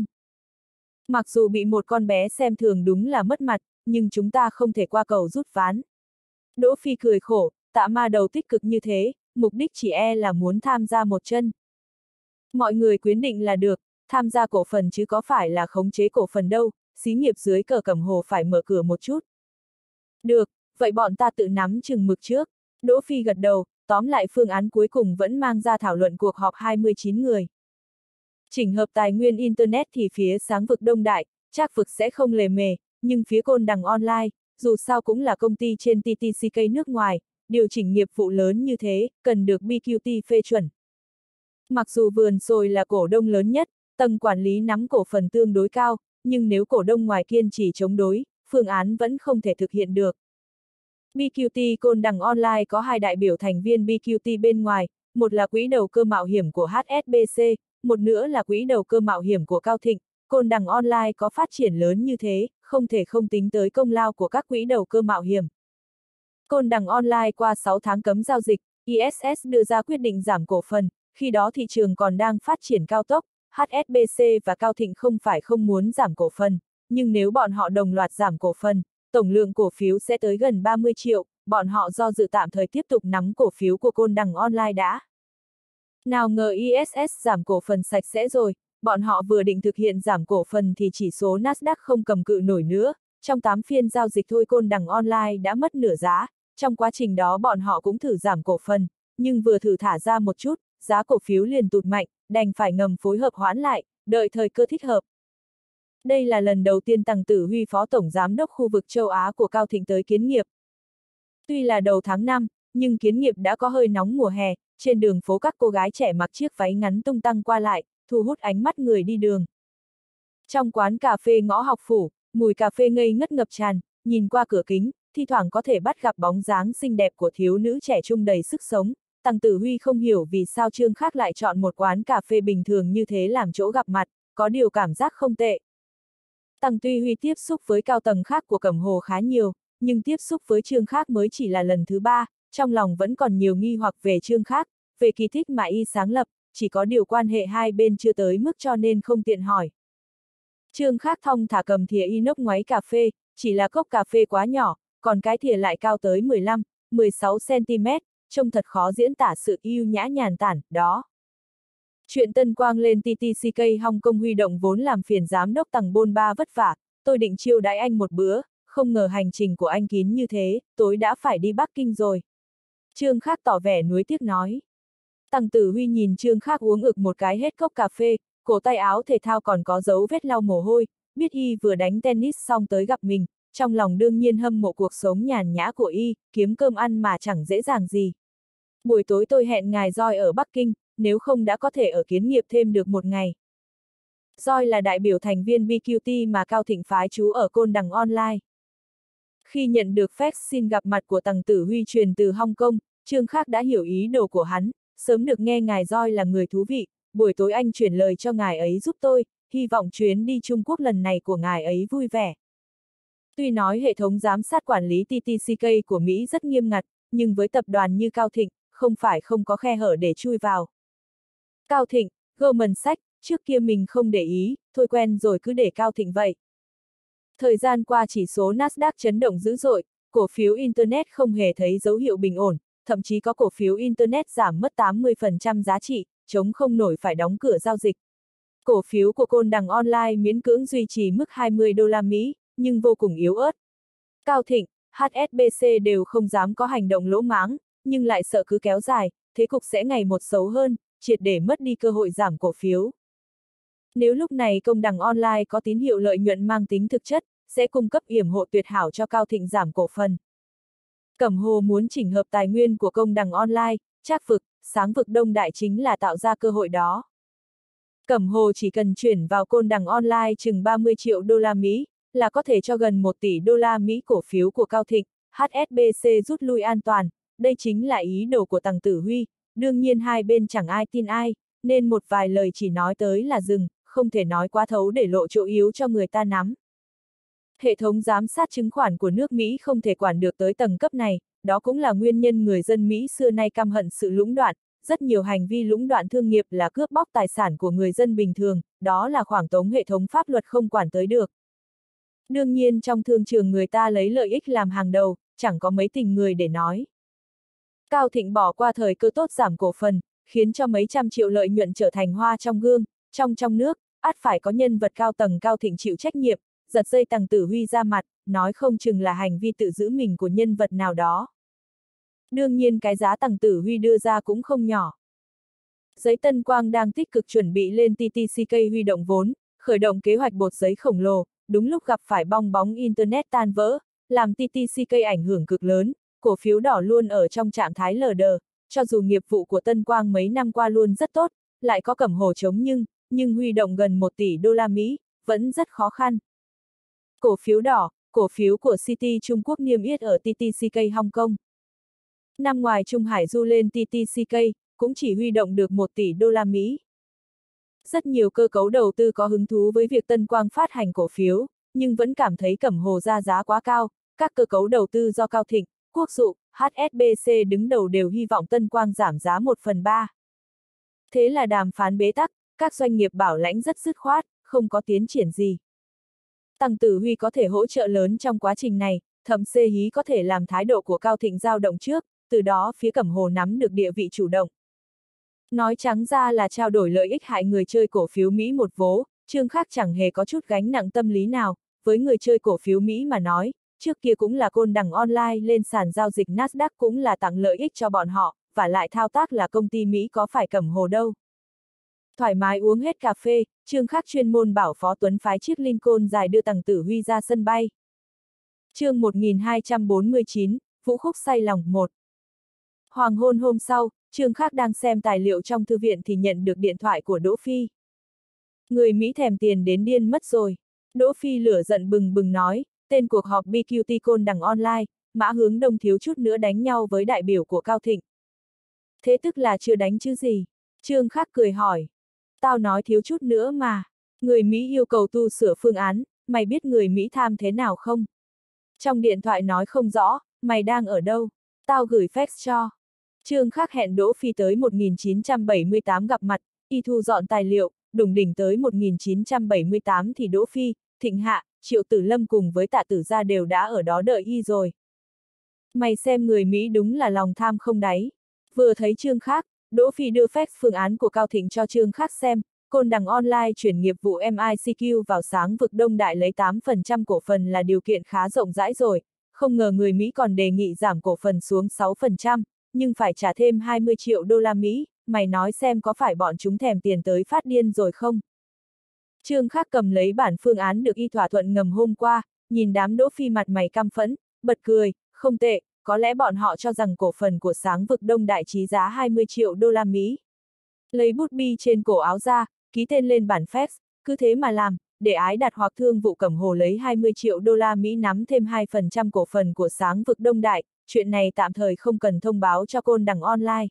Mặc dù bị một con bé xem thường đúng là mất mặt, nhưng chúng ta không thể qua cầu rút ván. Đỗ Phi cười khổ, Tạ ma đầu tích cực như thế, mục đích chỉ e là muốn tham gia một chân. Mọi người quyết định là được, tham gia cổ phần chứ có phải là khống chế cổ phần đâu, xí nghiệp dưới cờ Cẩm Hồ phải mở cửa một chút. Được, vậy bọn ta tự nắm chừng mực trước. Đỗ Phi gật đầu, tóm lại phương án cuối cùng vẫn mang ra thảo luận cuộc họp hai mươi chín người. Chỉnh hợp tài nguyên Internet thì phía Sáng vực Đông Đại, Trác vực sẽ không lề mề, nhưng phía Côn Đằng Online, dù sao cũng là công ty trên tê tê xê ca nước ngoài, điều chỉnh nghiệp vụ lớn như thế, cần được bê quy tê phê chuẩn. Mặc dù vườn sồi là cổ đông lớn nhất, tầng quản lý nắm cổ phần tương đối cao, nhưng nếu cổ đông ngoài kiên trì chống đối, phương án vẫn không thể thực hiện được. bê quy tê Côn Đằng Online có hai đại biểu thành viên bê quy tê bên ngoài, một là quỹ đầu cơ mạo hiểm của hát ét bê xê, một nữa là quỹ đầu cơ mạo hiểm của Cao Thịnh. Côn Đằng Online có phát triển lớn như thế, không thể không tính tới công lao của các quỹ đầu cơ mạo hiểm. Côn Đằng Online qua sáu tháng cấm giao dịch, i ét ét đưa ra quyết định giảm cổ phần, khi đó thị trường còn đang phát triển cao tốc, hát ét bê xê và Cao Thịnh không phải không muốn giảm cổ phần, nhưng nếu bọn họ đồng loạt giảm cổ phần, tổng lượng cổ phiếu sẽ tới gần ba mươi triệu, bọn họ do dự tạm thời tiếp tục nắm cổ phiếu của Côn Đằng Online đã. Nào ngờ i ét ét giảm cổ phần sạch sẽ rồi, bọn họ vừa định thực hiện giảm cổ phần thì chỉ số Nasdaq không cầm cự nổi nữa, trong tám phiên giao dịch thôi Côn Đằng Online đã mất nửa giá, trong quá trình đó bọn họ cũng thử giảm cổ phần, nhưng vừa thử thả ra một chút, giá cổ phiếu liền tụt mạnh, đành phải ngầm phối hợp hoãn lại, đợi thời cơ thích hợp. Đây là lần đầu tiên Tằng Tử Huy phó tổng giám đốc khu vực châu Á của Cao Thịnh tới kiến nghiệp. Tuy là đầu tháng năm, nhưng kiến nghiệp đã có hơi nóng mùa hè, trên đường phố các cô gái trẻ mặc chiếc váy ngắn tung tăng qua lại, thu hút ánh mắt người đi đường. Trong quán cà phê ngõ học phủ, mùi cà phê ngây ngất ngập tràn, nhìn qua cửa kính, thi thoảng có thể bắt gặp bóng dáng xinh đẹp của thiếu nữ trẻ trung đầy sức sống. Tằng Tử Huy không hiểu vì sao Trương Khác lại chọn một quán cà phê bình thường như thế làm chỗ gặp mặt, có điều cảm giác không tệ. Tằng Tuy Huy tiếp xúc với cao tầng khác của Cẩm Hồ khá nhiều, nhưng tiếp xúc với Trương Khác mới chỉ là lần thứ ba, trong lòng vẫn còn nhiều nghi hoặc về Trương Khác, về kỳ tích mà y sáng lập, chỉ có điều quan hệ hai bên chưa tới mức cho nên không tiện hỏi. Trương Khác thong thả cầm thìa inox ngoáy cà phê, chỉ là cốc cà phê quá nhỏ, còn cái thìa lại cao tới mười lăm, mười sáu xăng-ti-mét, trông thật khó diễn tả sự yêu nhã nhàn tản, đó. Chuyện Tân Quang lên tê tê xê ca Hong Kong huy động vốn làm phiền giám đốc Tằng Bôn Ba vất vả, tôi định chiêu đãi anh một bữa, không ngờ hành trình của anh kín như thế, tối đã phải đi Bắc Kinh rồi. Trương Khác tỏ vẻ nuối tiếc nói. Tằng Tử Huy nhìn Trương Khác uống ực một cái hết cốc cà phê, cổ tay áo thể thao còn có dấu vết lau mồ hôi, biết y vừa đánh tennis xong tới gặp mình, trong lòng đương nhiên hâm mộ cuộc sống nhàn nhã của y, kiếm cơm ăn mà chẳng dễ dàng gì. Buổi tối tôi hẹn ngài Doi ở Bắc Kinh, nếu không đã có thể ở kiến nghiệp thêm được một ngày. Doi là đại biểu thành viên bê quy tê mà Cao Thịnh phái trú ở Côn Đằng Online. Khi nhận được fax xin gặp mặt của Tằng Tử Huy truyền từ Hong Kong, Trương Khác đã hiểu ý đồ của hắn, sớm được nghe ngài Doi là người thú vị, buổi tối anh chuyển lời cho ngài ấy giúp tôi, hy vọng chuyến đi Trung Quốc lần này của ngài ấy vui vẻ. Tuy nói hệ thống giám sát quản lý tê tê xê ca của Mỹ rất nghiêm ngặt, nhưng với tập đoàn như Cao Thịnh, không phải không có khe hở để chui vào. Cao Thịnh, Goldman Sachs, trước kia mình không để ý, thôi quen rồi cứ để Cao Thịnh vậy. Thời gian qua chỉ số Nasdaq chấn động dữ dội, cổ phiếu Internet không hề thấy dấu hiệu bình ổn, thậm chí có cổ phiếu Internet giảm mất tám mươi phần trăm giá trị, chống không nổi phải đóng cửa giao dịch. Cổ phiếu của Côn Đằng Online miễn cưỡng duy trì mức hai mươi đô la Mỹ, nhưng vô cùng yếu ớt. Cao Thịnh, hát ét bê xê đều không dám có hành động lỗ mãng, nhưng lại sợ cứ kéo dài, thế cục sẽ ngày một xấu hơn, triệt để mất đi cơ hội giảm cổ phiếu. Nếu lúc này Côn Đằng Online có tín hiệu lợi nhuận mang tính thực chất, sẽ cung cấp yểm hộ tuyệt hảo cho Cao Thịnh giảm cổ phần. Cẩm Hồ muốn chỉnh hợp tài nguyên của Côn Đằng Online, Trác vực, Sáng vực Đông Đại chính là tạo ra cơ hội đó. Cẩm Hồ chỉ cần chuyển vào Côn Đằng Online chừng ba mươi triệu đô la Mỹ, là có thể cho gần một tỷ đô la Mỹ cổ phiếu của Cao Thịnh, hát ét bê xê rút lui an toàn, đây chính là ý đồ của Tằng Tử Huy, đương nhiên hai bên chẳng ai tin ai, nên một vài lời chỉ nói tới là dừng, không thể nói quá thấu để lộ chỗ yếu cho người ta nắm. Hệ thống giám sát chứng khoán của nước Mỹ không thể quản được tới tầng cấp này, đó cũng là nguyên nhân người dân Mỹ xưa nay căm hận sự lũng đoạn, rất nhiều hành vi lũng đoạn thương nghiệp là cướp bóc tài sản của người dân bình thường, đó là khoảng tống hệ thống pháp luật không quản tới được. Đương nhiên trong thương trường người ta lấy lợi ích làm hàng đầu, chẳng có mấy tình người để nói. Cao Thịnh bỏ qua thời cơ tốt giảm cổ phần, khiến cho mấy trăm triệu lợi nhuận trở thành hoa trong gương, trong trong nước, ắt phải có nhân vật cao tầng Cao Thịnh chịu trách nhiệm, giật dây Tằng Tử Huy ra mặt, nói không chừng là hành vi tự giữ mình của nhân vật nào đó. Đương nhiên cái giá Tằng Tử Huy đưa ra cũng không nhỏ. Giấy Tân Quang đang tích cực chuẩn bị lên tê tê xê ca huy động vốn, khởi động kế hoạch bột giấy khổng lồ, đúng lúc gặp phải bong bóng Internet tan vỡ, làm tê tê xê ca ảnh hưởng cực lớn, cổ phiếu đỏ luôn ở trong trạng thái lờ đờ, cho dù nghiệp vụ của Tân Quang mấy năm qua luôn rất tốt, lại có Cẩm Hồ chống nhưng, nhưng huy động gần một tỷ đô la Mỹ, vẫn rất khó khăn. Cổ phiếu đỏ, cổ phiếu của Citi Trung Quốc niêm yết ở tê tê xê ca Hong Kong. Năm ngoài Trung Hải Du lên tê tê xê ca, cũng chỉ huy động được một tỷ đô la Mỹ. Rất nhiều cơ cấu đầu tư có hứng thú với việc Tân Quang phát hành cổ phiếu, nhưng vẫn cảm thấy Cẩm Hồ ra giá quá cao, các cơ cấu đầu tư do Cao Thịnh, Quốc Dụ, hát ét bê xê đứng đầu đều hy vọng Tân Quang giảm giá một phần ba. Thế là đàm phán bế tắc, các doanh nghiệp bảo lãnh rất dứt khoát, không có tiến triển gì. Tằng Tử Huy có thể hỗ trợ lớn trong quá trình này, Thẩm Xê Hí có thể làm thái độ của Cao Thịnh dao động trước, từ đó phía Cẩm Hồ nắm được địa vị chủ động. Nói trắng ra là trao đổi lợi ích hại người chơi cổ phiếu Mỹ một vố, Trương Khắc chẳng hề có chút gánh nặng tâm lý nào, với người chơi cổ phiếu Mỹ mà nói, trước kia cũng là Côn Đằng Online lên sàn giao dịch Nasdaq cũng là tặng lợi ích cho bọn họ, và lại thao tác là công ty Mỹ có phải Cẩm Hồ đâu. Thoải mái uống hết cà phê, Trương Khắc chuyên môn bảo Phó Tuấn phái chiếc Lincoln dài đưa Tằng Tử Huy ra sân bay. Chương một nghìn hai trăm bốn mươi chín, Vũ Khúc say lòng một. Hoàng hôn hôm sau, Trương Khắc đang xem tài liệu trong thư viện thì nhận được điện thoại của Đỗ Phi. Người Mỹ thèm tiền đến điên mất rồi. Đỗ Phi lửa giận bừng bừng nói, tên cuộc họp bê quy tê Côn Đằng Online, Mã Hướng Đông thiếu chút nữa đánh nhau với đại biểu của Cao Thịnh. Thế tức là chưa đánh chứ gì? Trương Khắc cười hỏi. Tao nói thiếu chút nữa mà. Người Mỹ yêu cầu tu sửa phương án, mày biết người Mỹ tham thế nào không? Trong điện thoại nói không rõ, mày đang ở đâu? Tao gửi fax cho. Trương Khắc hẹn Đỗ Phi tới một nghìn chín trăm bảy mươi tám gặp mặt, y thu dọn tài liệu, đủng đỉnh tới một nghìn chín trăm bảy mươi tám thì Đỗ Phi, Thịnh Hạ, Triệu Tử Lâm cùng với Tạ Tử Gia đều đã ở đó đợi y rồi. Mày xem người Mỹ đúng là lòng tham không đáy. Vừa thấy Trương Khắc, Đỗ Phi đưa fax phương án của Cao Thịnh cho Trương Khắc xem, Côn Đằng Online chuyển nghiệp vụ em i xê quy vào Sáng Vực Đông Đại lấy tám phần trăm cổ phần là điều kiện khá rộng rãi rồi, không ngờ người Mỹ còn đề nghị giảm cổ phần xuống sáu phần trăm, nhưng phải trả thêm hai mươi triệu đô la Mỹ, mày nói xem có phải bọn chúng thèm tiền tới phát điên rồi không? Trương Khắc cầm lấy bản phương án được y thỏa thuận ngầm hôm qua, nhìn đám Đỗ Phi mặt mày căm phẫn, bật cười, không tệ, có lẽ bọn họ cho rằng cổ phần của Sáng Vực Đông Đại trị giá hai mươi triệu đô la Mỹ. Lấy bút bi trên cổ áo ra, ký tên lên bản fax, cứ thế mà làm, để Ái Đạt hoặc Thương vụ Cẩm Hồ lấy hai mươi triệu đô la Mỹ nắm thêm hai phần trăm cổ phần của Sáng Vực Đông Đại, chuyện này tạm thời không cần thông báo cho Côn Đằng Online.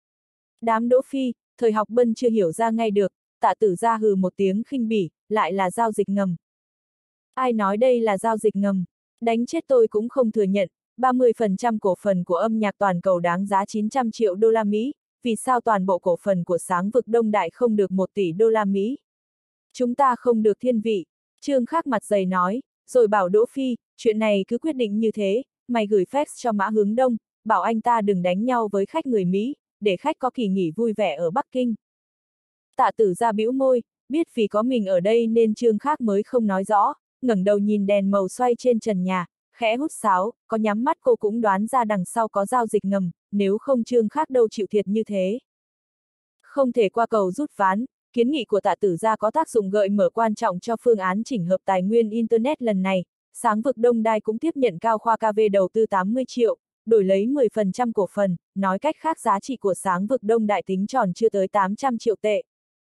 Đám Đỗ Phi, Thời Học Bân chưa hiểu ra ngay được, Tạ Tử Gia hừ một tiếng khinh bỉ, lại là giao dịch ngầm. Ai nói đây là giao dịch ngầm? Đánh chết tôi cũng không thừa nhận, ba mươi phần trăm cổ phần của âm nhạc toàn cầu đáng giá chín trăm triệu đô la Mỹ, vì sao toàn bộ cổ phần của Sáng Vực Đông Đại không được một tỷ đô la Mỹ? Chúng ta không được thiên vị, Trương Khắc mặt dày nói, rồi bảo Đỗ Phi, chuyện này cứ quyết định như thế, mày gửi fax cho Mã Hướng Đông, bảo anh ta đừng đánh nhau với khách người Mỹ, để khách có kỳ nghỉ vui vẻ ở Bắc Kinh. Tạ Tử Gia bĩu môi, biết vì có mình ở đây nên Trương Khắc mới không nói rõ, ngẩng đầu nhìn đèn màu xoay trên trần nhà, khẽ hút sáo, có nhắm mắt cô cũng đoán ra đằng sau có giao dịch ngầm, nếu không Trương Khắc đâu chịu thiệt như thế. Không thể qua cầu rút ván, kiến nghị của Tạ Tử Gia có tác dụng gợi mở quan trọng cho phương án chỉnh hợp tài nguyên Internet lần này. Sáng Vực Đông Đai cũng tiếp nhận Cao Khoa ca vê đầu tư tám mươi triệu, đổi lấy mười phần trăm cổ phần, nói cách khác giá trị của Sáng Vực Đông Đại tính tròn chưa tới tám trăm triệu tệ.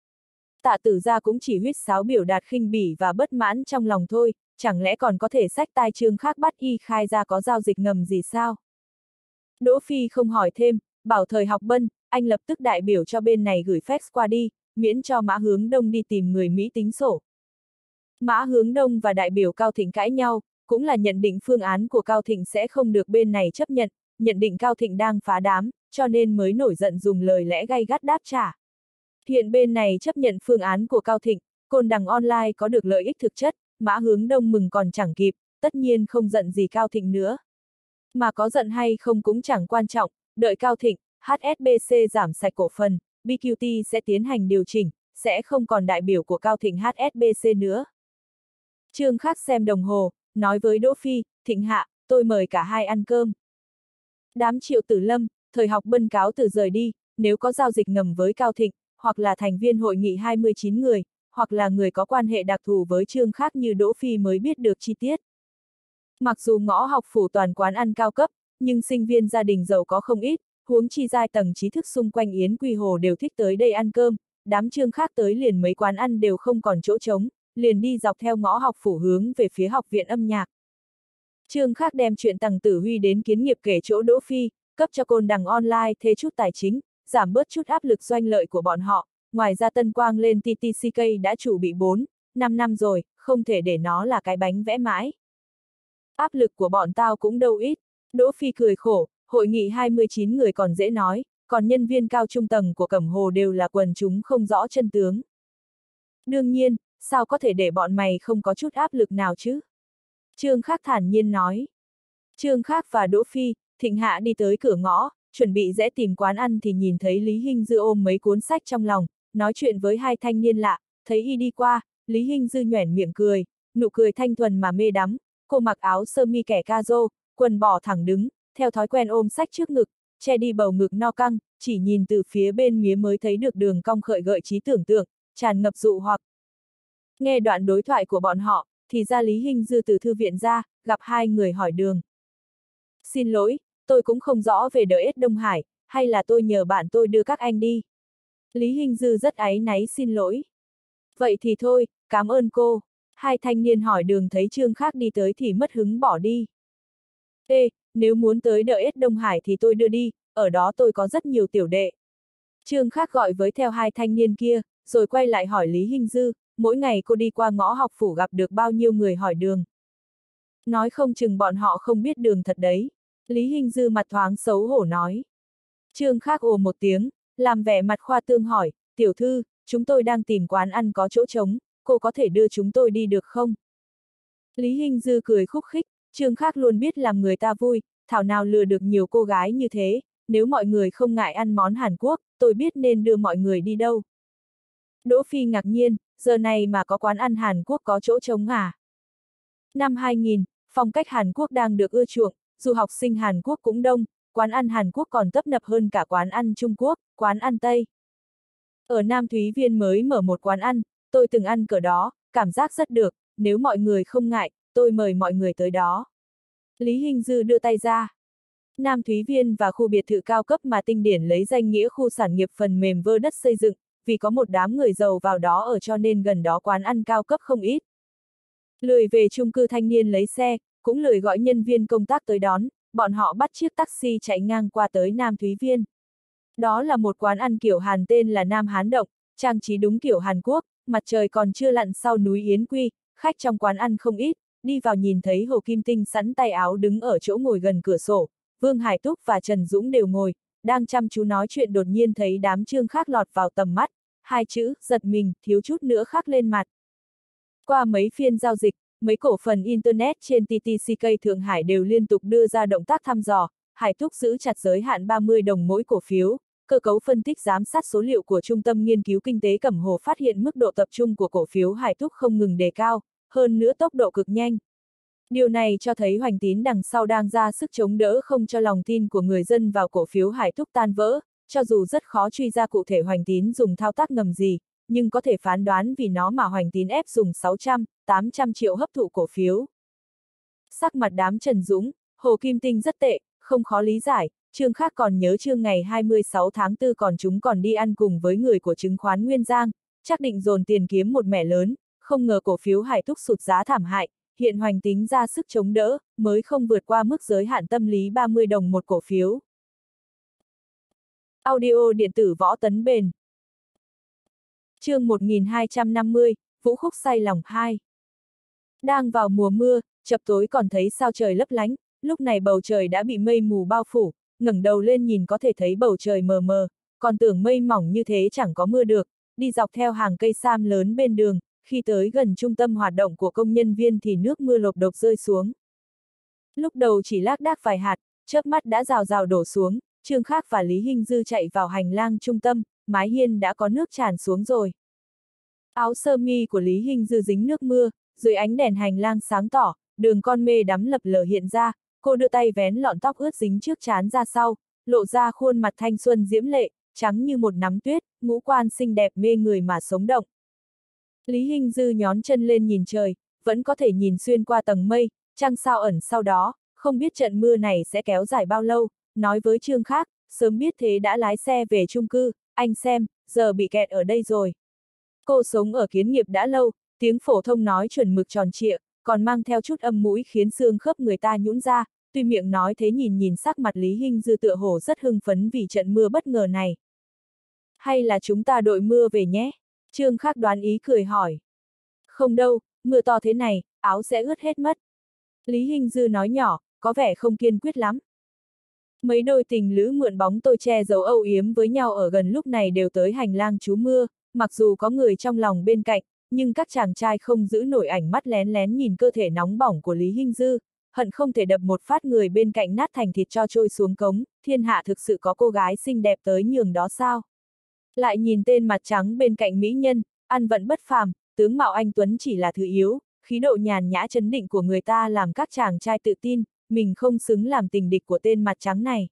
Tạ Tử Gia cũng chỉ huýt sáo biểu đạt khinh bỉ và bất mãn trong lòng thôi, chẳng lẽ còn có thể xách tai Trương Khắc bắt y khai ra có giao dịch ngầm gì sao? Đỗ Phi không hỏi thêm, bảo Thời Học Bân, anh lập tức đại biểu cho bên này gửi fax qua đi, miễn cho Mã Hướng Đông đi tìm người Mỹ tính sổ. Mã Hướng Đông và đại biểu Cao Thịnh cãi nhau, cũng là nhận định phương án của Cao Thịnh sẽ không được bên này chấp nhận, nhận định Cao Thịnh đang phá đám, cho nên mới nổi giận dùng lời lẽ gay gắt đáp trả. Hiện bên này chấp nhận phương án của Cao Thịnh, Côn Đằng Online có được lợi ích thực chất, Mã Hướng Đông mừng còn chẳng kịp, tất nhiên không giận gì Cao Thịnh nữa. Mà có giận hay không cũng chẳng quan trọng, đợi Cao Thịnh, hát ét bê xê giảm sạch cổ phần, bê quy tê sẽ tiến hành điều chỉnh, sẽ không còn đại biểu của Cao Thịnh hát ét bê xê nữa. Trương Khắc xem đồng hồ, nói với Đỗ Phi, Thịnh hạ, tôi mời cả hai ăn cơm. Đám Triệu Tử Lâm, Thời Học Bân cáo từ rời đi, nếu có giao dịch ngầm với Cao Thịnh, hoặc là thành viên hội nghị hai mươi chín người, hoặc là người có quan hệ đặc thù với Trương Khắc như Đỗ Phi mới biết được chi tiết. Mặc dù ngõ học phủ toàn quán ăn cao cấp, nhưng sinh viên gia đình giàu có không ít, huống chi giai tầng trí thức xung quanh Yến Quy Hồ đều thích tới đây ăn cơm, đám Trương Khắc tới liền mấy quán ăn đều không còn chỗ trống, liền đi dọc theo ngõ học phủ hướng về phía học viện âm nhạc. Trương Khắc đem chuyện Tằng Tử Huy đến kiến nghiệp kể chỗ Đỗ Phi, cấp cho Côn Đằng Online thêm chút tài chính, giảm bớt chút áp lực doanh lợi của bọn họ, ngoài ra Tân Quang lên tê tê xê ca đã chủ bị bốn, năm năm rồi, không thể để nó là cái bánh vẽ mãi. Áp lực của bọn tao cũng đâu ít, Đỗ Phi cười khổ, hội nghị hai mươi chín người còn dễ nói, còn nhân viên cao trung tầng của Cẩm Hồ đều là quần chúng không rõ chân tướng. Đương nhiên, sao có thể để bọn mày không có chút áp lực nào chứ? Trương Khắc thản nhiên nói. Trương Khắc và Đỗ Phi, Thịnh Hạ đi tới cửa ngõ, chuẩn bị rẽ tìm quán ăn thì nhìn thấy Lý Hinh Dư ôm mấy cuốn sách trong lòng, nói chuyện với hai thanh niên lạ, thấy y đi qua, Lý Hinh Dư nhoẻn miệng cười, nụ cười thanh thuần mà mê đắm, cô mặc áo sơ mi kẻ ca rô, quần bò thẳng đứng, theo thói quen ôm sách trước ngực, che đi bầu ngực no căng, chỉ nhìn từ phía bên mía mới thấy được đường cong khởi gợi trí tưởng tượng, tràn ngập dụ hoặc. Nghe đoạn đối thoại của bọn họ, thì ra Lý Hinh Dư từ thư viện ra, gặp hai người hỏi đường. Xin lỗi, tôi cũng không rõ về đờ ét Đông Hải, hay là tôi nhờ bạn tôi đưa các anh đi. Lý Hinh Dư rất áy náy xin lỗi. Vậy thì thôi, cảm ơn cô. Hai thanh niên hỏi đường thấy Trương Khắc đi tới thì mất hứng bỏ đi. Ê, nếu muốn tới đờ ét Đông Hải thì tôi đưa đi, ở đó tôi có rất nhiều tiểu đệ. Trương Khắc gọi với theo hai thanh niên kia, rồi quay lại hỏi Lý Hinh Dư, mỗi ngày cô đi qua ngõ học phủ gặp được bao nhiêu người hỏi đường. Nói không chừng bọn họ không biết đường thật đấy. Lý Hinh Dư mặt thoáng xấu hổ nói. Trương Khắc ồ một tiếng, làm vẻ mặt khoa tương hỏi, tiểu thư, chúng tôi đang tìm quán ăn có chỗ trống, cô có thể đưa chúng tôi đi được không? Lý Hinh Dư cười khúc khích, Trương Khắc luôn biết làm người ta vui, thảo nào lừa được nhiều cô gái như thế, nếu mọi người không ngại ăn món Hàn Quốc, tôi biết nên đưa mọi người đi đâu. Đỗ Phi ngạc nhiên, giờ này mà có quán ăn Hàn Quốc có chỗ trống à? Năm hai nghìn, phong cách Hàn Quốc đang được ưa chuộng, dù học sinh Hàn Quốc cũng đông, quán ăn Hàn Quốc còn tấp nập hơn cả quán ăn Trung Quốc, quán ăn Tây. Ở Nam Thúy Viên mới mở một quán ăn, tôi từng ăn cỡ đó, cảm giác rất được, nếu mọi người không ngại, tôi mời mọi người tới đó. Lý Hinh Dư đưa tay ra. Nam Thúy Viên và khu biệt thự cao cấp mà Tinh Điển lấy danh nghĩa khu sản nghiệp phần mềm vơ đất xây dựng, vì có một đám người giàu vào đó ở cho nên gần đó quán ăn cao cấp không ít. Lười về chung cư thanh niên lấy xe, cũng lười gọi nhân viên công tác tới đón, bọn họ bắt chiếc taxi chạy ngang qua tới Nam Thúy Viên. Đó là một quán ăn kiểu Hàn tên là Nam Hán Động, trang trí đúng kiểu Hàn Quốc, mặt trời còn chưa lặn sau núi Yến Quy, khách trong quán ăn không ít, đi vào nhìn thấy Hồ Kim Tinh sẵn tay áo đứng ở chỗ ngồi gần cửa sổ, Vương Hải Túc và Trần Dũng đều ngồi, đang chăm chú nói chuyện đột nhiên thấy đám Trương Khắc lọt vào tầm mắt, hai chữ, giật mình, thiếu chút nữa khắc lên mặt. Qua mấy phiên giao dịch, mấy cổ phần Internet trên tê tê xê ca Thượng Hải đều liên tục đưa ra động tác thăm dò, Hải Túc giữ chặt giới hạn ba mươi đồng mỗi cổ phiếu, cơ cấu phân tích giám sát số liệu của Trung tâm Nghiên cứu Kinh tế Cẩm Hồ phát hiện mức độ tập trung của cổ phiếu Hải Túc không ngừng đề cao, hơn nữa tốc độ cực nhanh. Điều này cho thấy Hoành Tín đằng sau đang ra sức chống đỡ không cho lòng tin của người dân vào cổ phiếu Hải Túc tan vỡ, cho dù rất khó truy ra cụ thể Hoành Tín dùng thao tác ngầm gì, nhưng có thể phán đoán vì nó mà Hoành Tín ép dùng sáu trăm, tám trăm triệu hấp thụ cổ phiếu. Sắc mặt đám Trần Dũng, Hồ Kim Tinh rất tệ, không khó lý giải, Trương Khắc còn nhớ chương ngày hai mươi sáu tháng tư còn chúng còn đi ăn cùng với người của chứng khoán Nguyên Giang, chắc định dồn tiền kiếm một mẻ lớn, không ngờ cổ phiếu Hải Túc sụt giá thảm hại, hiện Hoành Tín ra sức chống đỡ, mới không vượt qua mức giới hạn tâm lý ba mươi đồng một cổ phiếu. Audio điện tử Võ Tấn Bền. Chương một nghìn hai trăm năm mươi, Vũ Khúc say lòng hai. Đang vào mùa mưa, chập tối còn thấy sao trời lấp lánh, lúc này bầu trời đã bị mây mù bao phủ, ngẩng đầu lên nhìn có thể thấy bầu trời mờ mờ, còn tưởng mây mỏng như thế chẳng có mưa được, đi dọc theo hàng cây sam lớn bên đường, khi tới gần trung tâm hoạt động của công nhân viên thì nước mưa lộp đột rơi xuống. Lúc đầu chỉ lác đác vài hạt, chớp mắt đã rào rào đổ xuống, Trương Khác và Lý Hinh Dư chạy vào hành lang trung tâm, mái hiên đã có nước tràn xuống rồi. Áo sơ mi của Lý Hinh Dư dính nước mưa, dưới ánh đèn hành lang sáng tỏ, đường con mê đắm lập lờ hiện ra, cô đưa tay vén lọn tóc ướt dính trước trán ra sau, lộ ra khuôn mặt thanh xuân diễm lệ, trắng như một nắm tuyết, ngũ quan xinh đẹp mê người mà sống động. Lý Hinh Dư nhón chân lên nhìn trời, vẫn có thể nhìn xuyên qua tầng mây, trăng sao ẩn sau đó, không biết trận mưa này sẽ kéo dài bao lâu, nói với Trương Khác, sớm biết thế đã lái xe về chung cư, anh xem, giờ bị kẹt ở đây rồi. Cô sống ở Kiến Nghiệp đã lâu, tiếng phổ thông nói chuẩn mực tròn trịa, còn mang theo chút âm mũi khiến xương khớp người ta nhũn ra, tuy miệng nói thế nhìn nhìn sắc mặt Lý Hinh Dư tựa hồ rất hưng phấn vì trận mưa bất ngờ này. Hay là chúng ta đội mưa về nhé? Trương Khác đoán ý cười hỏi. Không đâu, mưa to thế này, áo sẽ ướt hết mất. Lý Hinh Dư nói nhỏ, có vẻ không kiên quyết lắm. Mấy đôi tình lữ mượn bóng tôi che giấu âu yếm với nhau ở gần lúc này đều tới hành lang trú mưa, mặc dù có người trong lòng bên cạnh, nhưng các chàng trai không giữ nổi ảnh mắt lén lén nhìn cơ thể nóng bỏng của Lý Hinh Dư, hận không thể đập một phát người bên cạnh nát thành thịt cho trôi xuống cống, thiên hạ thực sự có cô gái xinh đẹp tới nhường đó sao? Lại nhìn tên mặt trắng bên cạnh mỹ nhân, ăn vận bất phàm, tướng mạo anh tuấn chỉ là thứ yếu, khí độ nhàn nhã chấn định của người ta làm các chàng trai tự tin, mình không xứng làm tình địch của tên mặt trắng này.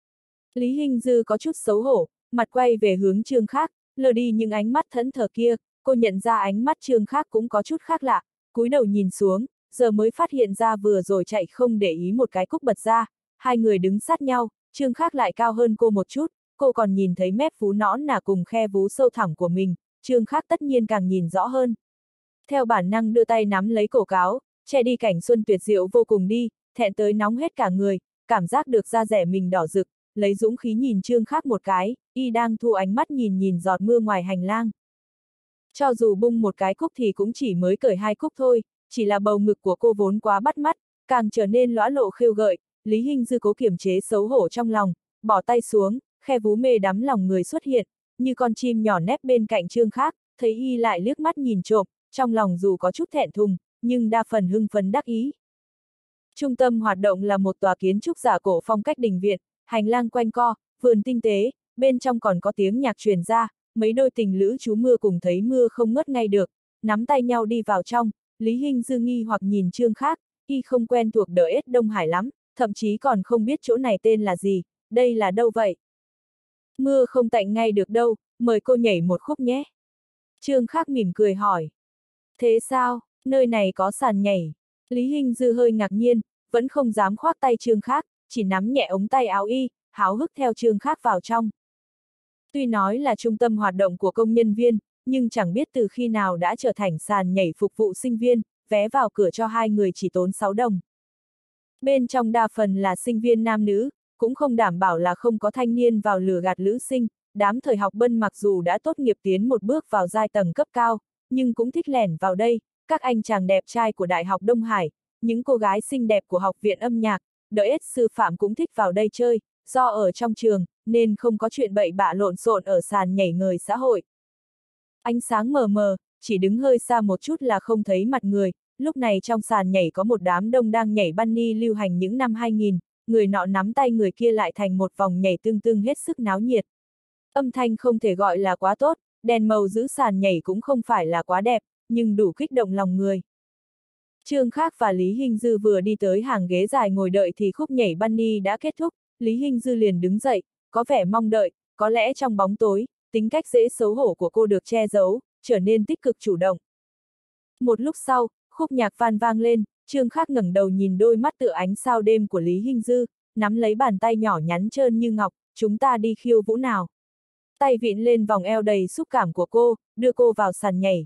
Lý Hinh Dư có chút xấu hổ, mặt quay về hướng Trương Khác, lờ đi những ánh mắt thẫn thờ kia, cô nhận ra ánh mắt Trương Khác cũng có chút khác lạ, cúi đầu nhìn xuống, giờ mới phát hiện ra vừa rồi chạy không để ý một cái cúc bật ra, hai người đứng sát nhau, Trương Khác lại cao hơn cô một chút, cô còn nhìn thấy mép vú nõn nà cùng khe vú sâu thẳm của mình, Trương Khác tất nhiên càng nhìn rõ hơn. Theo bản năng đưa tay nắm lấy cổ cáo, che đi cảnh xuân tuyệt diệu vô cùng đi, thẹn tới nóng hết cả người, cảm giác được da rẻ mình đỏ rực, lấy dũng khí nhìn Trương Khác một cái, y đang thu ánh mắt nhìn nhìn giọt mưa ngoài hành lang. Cho dù bung một cái cúc thì cũng chỉ mới cởi hai cúc thôi, chỉ là bầu ngực của cô vốn quá bắt mắt, càng trở nên lóa lộ khêu gợi, Lý Hinh Dư cố kiềm chế xấu hổ trong lòng, bỏ tay xuống, khe vú mê đắm lòng người xuất hiện, như con chim nhỏ nép bên cạnh Trương Khác, thấy y lại liếc mắt nhìn trộm, trong lòng dù có chút thẹn thùng, nhưng đa phần hưng phấn đắc ý. Trung tâm hoạt động là một tòa kiến trúc giả cổ phong cách đình viện, hành lang quanh co, vườn tinh tế, bên trong còn có tiếng nhạc truyền ra, mấy đôi tình lữ trú mưa cùng thấy mưa không ngớt ngay được, nắm tay nhau đi vào trong, Lý Hinh Dư nghi hoặc nhìn Trương Khác, y không quen thuộc đỡ ết Đông Hải lắm, thậm chí còn không biết chỗ này tên là gì, đây là đâu vậy? Mưa không tạnh ngay được đâu, mời cô nhảy một khúc nhé. Trương Khác mỉm cười hỏi. Thế sao, nơi này có sàn nhảy? Lý Hinh Dư hơi ngạc nhiên, vẫn không dám khoác tay Trương Khác, chỉ nắm nhẹ ống tay áo y, háo hức theo Trương Khác vào trong. Tuy nói là trung tâm hoạt động của công nhân viên, nhưng chẳng biết từ khi nào đã trở thành sàn nhảy phục vụ sinh viên, vé vào cửa cho hai người chỉ tốn sáu đồng. Bên trong đa phần là sinh viên nam nữ, cũng không đảm bảo là không có thanh niên vào lừa gạt nữ sinh, đám thời học bân mặc dù đã tốt nghiệp tiến một bước vào giai tầng cấp cao, nhưng cũng thích lẻn vào đây, các anh chàng đẹp trai của Đại học Đông Hải, những cô gái xinh đẹp của học viện âm nhạc, đợi ết sư phạm cũng thích vào đây chơi, do ở trong trường, nên không có chuyện bậy bạ lộn xộn ở sàn nhảy ngời xã hội. Ánh sáng mờ mờ, chỉ đứng hơi xa một chút là không thấy mặt người, lúc này trong sàn nhảy có một đám đông đang nhảy bunny lưu hành những năm hai nghìn, người nọ nắm tay người kia lại thành một vòng nhảy tương tương hết sức náo nhiệt. Âm thanh không thể gọi là quá tốt, đèn màu giữ sàn nhảy cũng không phải là quá đẹp, nhưng đủ kích động lòng người. Trương Khác và Lý Hinh Dư vừa đi tới hàng ghế dài ngồi đợi thì khúc nhảy bunny đã kết thúc, Lý Hinh Dư liền đứng dậy, có vẻ mong đợi, có lẽ trong bóng tối, tính cách dễ xấu hổ của cô được che giấu, trở nên tích cực chủ động. Một lúc sau, khúc nhạc van vang lên, Trương Khác ngẩng đầu nhìn đôi mắt tựa ánh sao đêm của Lý Hinh Dư, nắm lấy bàn tay nhỏ nhắn trơn như ngọc, chúng ta đi khiêu vũ nào. Tay vịn lên vòng eo đầy xúc cảm của cô, đưa cô vào sàn nhảy.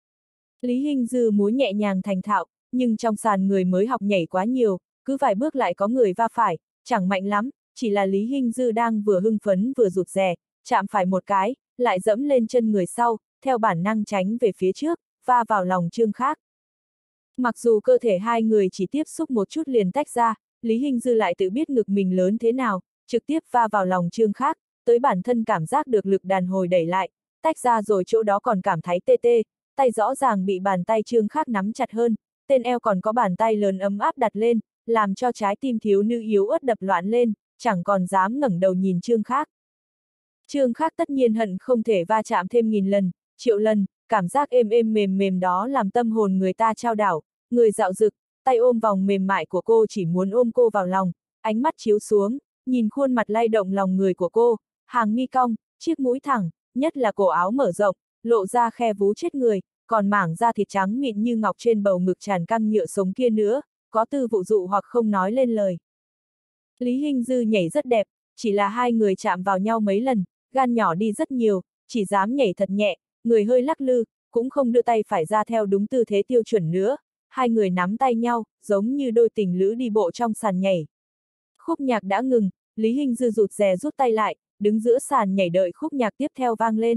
Lý Hinh Dư múa nhẹ nhàng thành thạo, nhưng trong sàn người mới học nhảy quá nhiều, cứ vài bước lại có người va phải, chẳng mạnh lắm, chỉ là Lý Hinh Dư đang vừa hưng phấn vừa rụt rè, chạm phải một cái, lại dẫm lên chân người sau, theo bản năng tránh về phía trước, va vào lòng Trương Khác. Mặc dù cơ thể hai người chỉ tiếp xúc một chút liền tách ra, Lý Hinh Dư lại tự biết ngực mình lớn thế nào, trực tiếp va vào lòng Trương Khác, tới bản thân cảm giác được lực đàn hồi đẩy lại, tách ra rồi chỗ đó còn cảm thấy tê tê, tay rõ ràng bị bàn tay Trương Khác nắm chặt hơn, tên eo còn có bàn tay lớn ấm áp đặt lên, làm cho trái tim thiếu nữ yếu ớt đập loạn lên, chẳng còn dám ngẩng đầu nhìn Trương Khác. Trương Khác tất nhiên hận không thể va chạm thêm nghìn lần, triệu lần, cảm giác êm êm mềm mềm đó làm tâm hồn người ta trao đảo, người dạo dực, tay ôm vòng mềm mại của cô chỉ muốn ôm cô vào lòng, ánh mắt chiếu xuống, nhìn khuôn mặt lay động lòng người của cô, hàng mi cong, chiếc mũi thẳng, nhất là cổ áo mở rộng, lộ ra khe vú chết người, còn mảng da thịt trắng mịn như ngọc trên bầu ngực tràn căng nhựa sống kia nữa, có tư vụ dụ hoặc không nói lên lời. Lý Hinh Dư nhảy rất đẹp, chỉ là hai người chạm vào nhau mấy lần, gan nhỏ đi rất nhiều, chỉ dám nhảy thật nhẹ, người hơi lắc lư, cũng không đưa tay phải ra theo đúng tư thế tiêu chuẩn nữa, hai người nắm tay nhau, giống như đôi tình lữ đi bộ trong sàn nhảy. Khúc nhạc đã ngừng, Lý Hinh Dư rụt rè rút tay lại, đứng giữa sàn nhảy đợi khúc nhạc tiếp theo vang lên.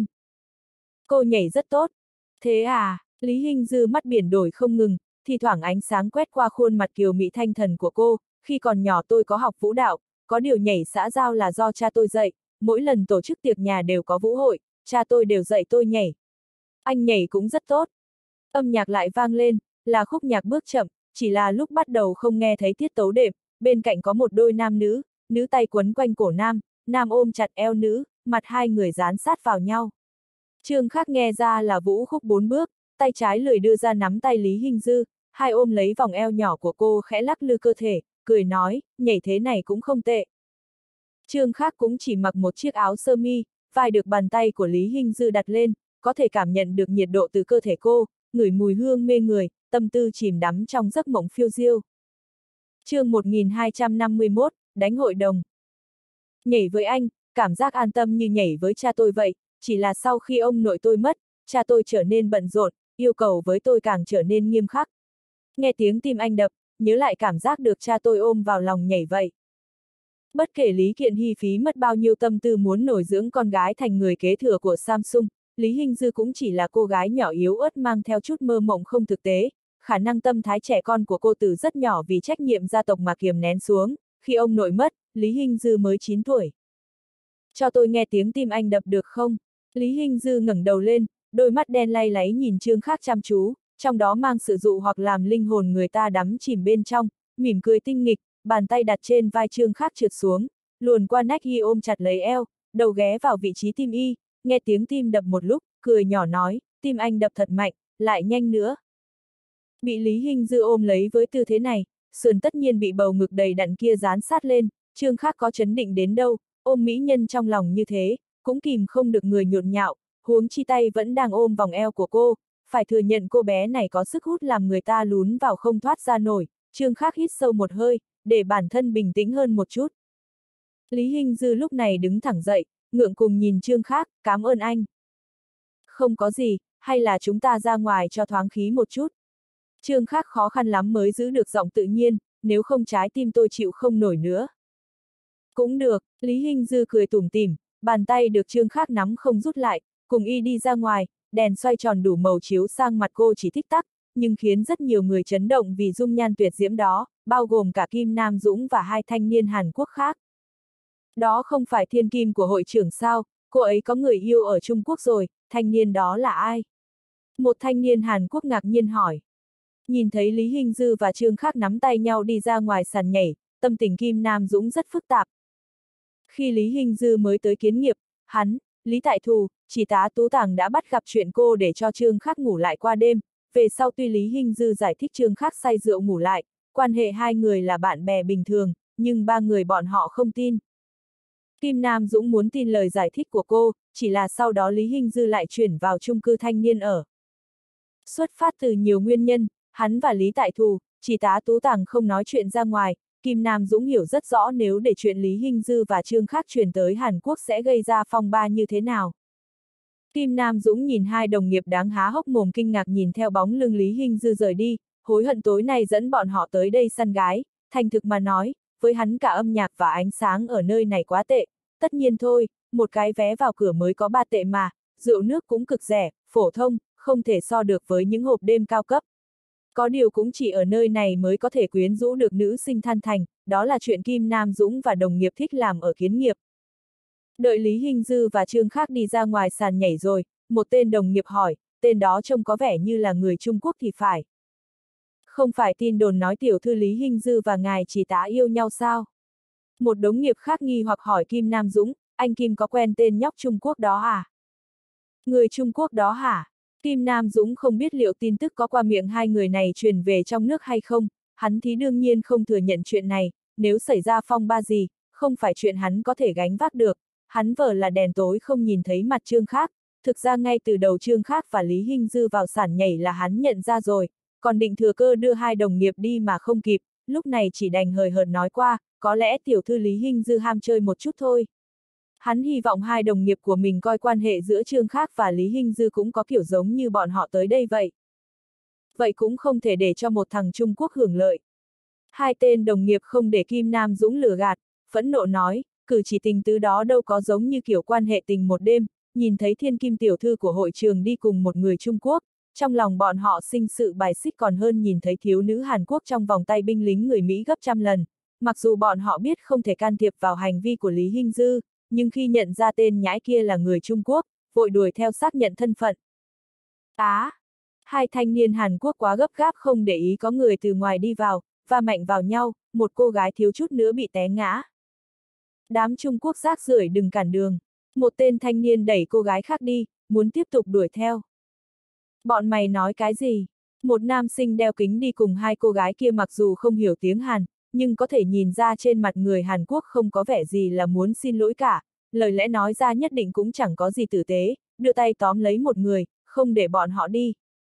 Cô nhảy rất tốt. Thế à, Lý Hinh Dư mắt biển đổi không ngừng, thì thoảng ánh sáng quét qua khuôn mặt kiều mỹ thanh thần của cô, khi còn nhỏ tôi có học vũ đạo, có điều nhảy xã giao là do cha tôi dạy, mỗi lần tổ chức tiệc nhà đều có vũ hội, cha tôi đều dạy tôi nhảy. Anh nhảy cũng rất tốt. Âm nhạc lại vang lên, là khúc nhạc bước chậm, chỉ là lúc bắt đầu không nghe thấy tiết tấu đệm, bên cạnh có một đôi nam nữ, nữ tay quấn quanh cổ nam, nam ôm chặt eo nữ, mặt hai người dán sát vào nhau. Trương Khác nghe ra là vũ khúc bốn bước, tay trái lười đưa ra nắm tay Lý Hinh Dư, hai ôm lấy vòng eo nhỏ của cô khẽ lắc lư cơ thể, cười nói, nhảy thế này cũng không tệ. Trương Khác cũng chỉ mặc một chiếc áo sơ mi, vai được bàn tay của Lý Hinh Dư đặt lên, có thể cảm nhận được nhiệt độ từ cơ thể cô, ngửi mùi hương mê người, tâm tư chìm đắm trong giấc mộng phiêu diêu. Chương một nghìn hai trăm năm mươi mốt, đánh hội đồng. Nhảy với anh, cảm giác an tâm như nhảy với cha tôi vậy, chỉ là sau khi ông nội tôi mất, cha tôi trở nên bận rộn, yêu cầu với tôi càng trở nên nghiêm khắc. Nghe tiếng tim anh đập, nhớ lại cảm giác được cha tôi ôm vào lòng nhảy vậy. Bất kể Lý Kiện Hy phí mất bao nhiêu tâm tư muốn nổi dưỡng con gái thành người kế thừa của Samsung, Lý Hinh Dư cũng chỉ là cô gái nhỏ yếu ớt mang theo chút mơ mộng không thực tế, khả năng tâm thái trẻ con của cô từ rất nhỏ vì trách nhiệm gia tộc mà kiềm nén xuống, khi ông nội mất, Lý Hinh Dư mới chín tuổi. Cho tôi nghe tiếng tim anh đập được không? Lý Hinh Dư ngẩng đầu lên, đôi mắt đen lay láy nhìn Trương Khác chăm chú, trong đó mang sự dụ hoặc làm linh hồn người ta đắm chìm bên trong, mỉm cười tinh nghịch, bàn tay đặt trên vai Trương Khác trượt xuống, luồn qua nách y ôm chặt lấy eo, đầu ghé vào vị trí tim y, nghe tiếng tim đập một lúc, cười nhỏ nói, tim anh đập thật mạnh, lại nhanh nữa. Bị Lý Hinh Dư ôm lấy với tư thế này, sườn tất nhiên bị bầu ngực đầy đặn kia dán sát lên, Trương Khác có chấn định đến đâu, ôm mỹ nhân trong lòng như thế, cũng kìm không được người nhộn nhạo, huống chi tay vẫn đang ôm vòng eo của cô, phải thừa nhận cô bé này có sức hút làm người ta lún vào không thoát ra nổi, Trương Khác hít sâu một hơi, để bản thân bình tĩnh hơn một chút. Lý Hinh Dư lúc này đứng thẳng dậy, ngượng cùng nhìn Trương Khác, cảm ơn anh. Không có gì, hay là chúng ta ra ngoài cho thoáng khí một chút. Trương Khác khó khăn lắm mới giữ được giọng tự nhiên, nếu không trái tim tôi chịu không nổi nữa. Cũng được, Lý Hinh Dư cười tủm tỉm, bàn tay được Trương Khác nắm không rút lại, cùng y đi ra ngoài, đèn xoay tròn đủ màu chiếu sang mặt cô chỉ tích tắc, nhưng khiến rất nhiều người chấn động vì dung nhan tuyệt diễm đó, bao gồm cả Kim Nam Dũng và hai thanh niên Hàn Quốc khác. Đó không phải thiên kim của hội trưởng sao, cô ấy có người yêu ở Trung Quốc rồi, thanh niên đó là ai? Một thanh niên Hàn Quốc ngạc nhiên hỏi. Nhìn thấy Lý Hinh Dư và Trương Khác nắm tay nhau đi ra ngoài sàn nhảy, tâm tình Kim Nam Dũng rất phức tạp. Khi Lý Hinh Dư mới tới kiến nghiệp, hắn, Lý Tại Thù, chỉ tá Tú Tàng đã bắt gặp chuyện cô để cho Trương Khác ngủ lại qua đêm, về sau tuy Lý Hinh Dư giải thích Trương Khác say rượu ngủ lại, quan hệ hai người là bạn bè bình thường, nhưng ba người bọn họ không tin. Kim Nam Dũng muốn tin lời giải thích của cô, chỉ là sau đó Lý Hinh Dư lại chuyển vào chung cư thanh niên ở. Xuất phát từ nhiều nguyên nhân, hắn và Lý Tại Thù, chỉ tá Tú Tàng không nói chuyện ra ngoài, Kim Nam Dũng hiểu rất rõ nếu để chuyện Lý Hinh Dư và Trương Khác truyền tới Hàn Quốc sẽ gây ra phong ba như thế nào. Kim Nam Dũng nhìn hai đồng nghiệp đáng há hốc mồm kinh ngạc nhìn theo bóng lưng Lý Hinh Dư rời đi, hối hận tối nay dẫn bọn họ tới đây săn gái, thành thực mà nói, với hắn cả âm nhạc và ánh sáng ở nơi này quá tệ, tất nhiên thôi, một cái vé vào cửa mới có ba tệ mà, rượu nước cũng cực rẻ, phổ thông, không thể so được với những hộp đêm cao cấp. Có điều cũng chỉ ở nơi này mới có thể quyến rũ được nữ sinh Than Thành, đó là chuyện Kim Nam Dũng và đồng nghiệp thích làm ở kiến nghiệp. Đợi Lý Hinh Dư và Trương Khác đi ra ngoài sàn nhảy rồi, một tên đồng nghiệp hỏi, tên đó trông có vẻ như là người Trung Quốc thì phải. Không phải tin đồn nói tiểu thư Lý Hinh Dư và ngài chỉ tá yêu nhau sao? Một đồng nghiệp khác nghi hoặc hỏi Kim Nam Dũng, anh Kim có quen tên nhóc Trung Quốc đó à? Người Trung Quốc đó hả? Kim Nam Dũng không biết liệu tin tức có qua miệng hai người này truyền về trong nước hay không, hắn thì đương nhiên không thừa nhận chuyện này, nếu xảy ra phong ba gì, không phải chuyện hắn có thể gánh vác được, hắn vờ là đèn tối không nhìn thấy mặt Trương Khác, thực ra ngay từ đầu Trương Khác và Lý Hinh Dư vào sàn nhảy là hắn nhận ra rồi, còn định thừa cơ đưa hai đồng nghiệp đi mà không kịp, lúc này chỉ đành hời hợt nói qua, có lẽ tiểu thư Lý Hinh Dư ham chơi một chút thôi. Hắn hy vọng hai đồng nghiệp của mình coi quan hệ giữa Trương Khác và Lý Hinh Dư cũng có kiểu giống như bọn họ tới đây vậy. Vậy cũng không thể để cho một thằng Trung Quốc hưởng lợi. Hai tên đồng nghiệp không để Kim Nam Dũng lừa gạt, phẫn nộ nói, cử chỉ tình tứ đó đâu có giống như kiểu quan hệ tình một đêm, nhìn thấy thiên kim tiểu thư của hội trường đi cùng một người Trung Quốc, trong lòng bọn họ sinh sự bài xích còn hơn nhìn thấy thiếu nữ Hàn Quốc trong vòng tay binh lính người Mỹ gấp trăm lần. Mặc dù bọn họ biết không thể can thiệp vào hành vi của Lý Hinh Dư, nhưng khi nhận ra tên nhãi kia là người Trung Quốc, vội đuổi theo xác nhận thân phận. Á! À, hai thanh niên Hàn Quốc quá gấp gáp không để ý có người từ ngoài đi vào, va mạnh vào nhau, một cô gái thiếu chút nữa bị té ngã. Đám Trung Quốc rác rưởi đừng cản đường. Một tên thanh niên đẩy cô gái khác đi, muốn tiếp tục đuổi theo. Bọn mày nói cái gì? Một nam sinh đeo kính đi cùng hai cô gái kia mặc dù không hiểu tiếng Hàn, nhưng có thể nhìn ra trên mặt người Hàn Quốc không có vẻ gì là muốn xin lỗi cả, lời lẽ nói ra nhất định cũng chẳng có gì tử tế, đưa tay tóm lấy một người, không để bọn họ đi.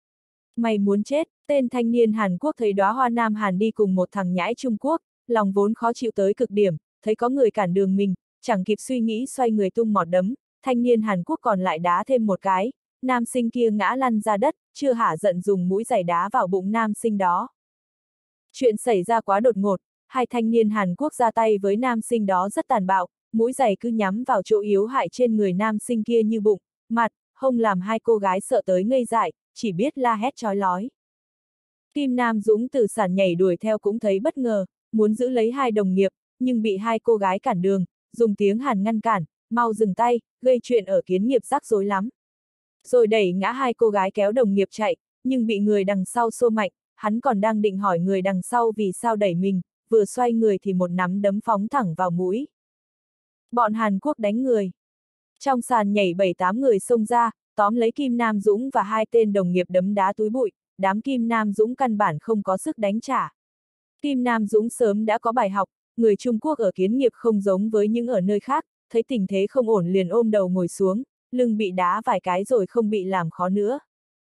Mày muốn chết, tên thanh niên Hàn Quốc thấy đóa hoa nam Hàn đi cùng một thằng nhãi Trung Quốc, lòng vốn khó chịu tới cực điểm, thấy có người cản đường mình, chẳng kịp suy nghĩ xoay người tung mọt đấm, thanh niên Hàn Quốc còn lại đá thêm một cái, nam sinh kia ngã lăn ra đất, chưa hả giận dùng mũi giày đá vào bụng nam sinh đó. Chuyện xảy ra quá đột ngột, hai thanh niên Hàn Quốc ra tay với nam sinh đó rất tàn bạo, mũi giày cứ nhắm vào chỗ yếu hại trên người nam sinh kia như bụng, mặt, hông làm hai cô gái sợ tới ngây dại, chỉ biết la hét chói lói. Kim Nam Dũng từ sàn nhảy đuổi theo cũng thấy bất ngờ, muốn giữ lấy hai đồng nghiệp, nhưng bị hai cô gái cản đường, dùng tiếng Hàn ngăn cản, mau dừng tay, gây chuyện ở kiến nghiệp rắc rối lắm. Rồi đẩy ngã hai cô gái kéo đồng nghiệp chạy, nhưng bị người đằng sau xô mạnh, hắn còn đang định hỏi người đằng sau vì sao đẩy mình, vừa xoay người thì một nắm đấm phóng thẳng vào mũi. Bọn Hàn Quốc đánh người. Trong sàn nhảy bảy tám người xông ra, tóm lấy Kim Nam Dũng và hai tên đồng nghiệp đấm đá túi bụi, đám Kim Nam Dũng căn bản không có sức đánh trả. Kim Nam Dũng sớm đã có bài học, người Trung Quốc ở kiến nghiệp không giống với những ở nơi khác, thấy tình thế không ổn liền ôm đầu ngồi xuống, lưng bị đá vài cái rồi không bị làm khó nữa.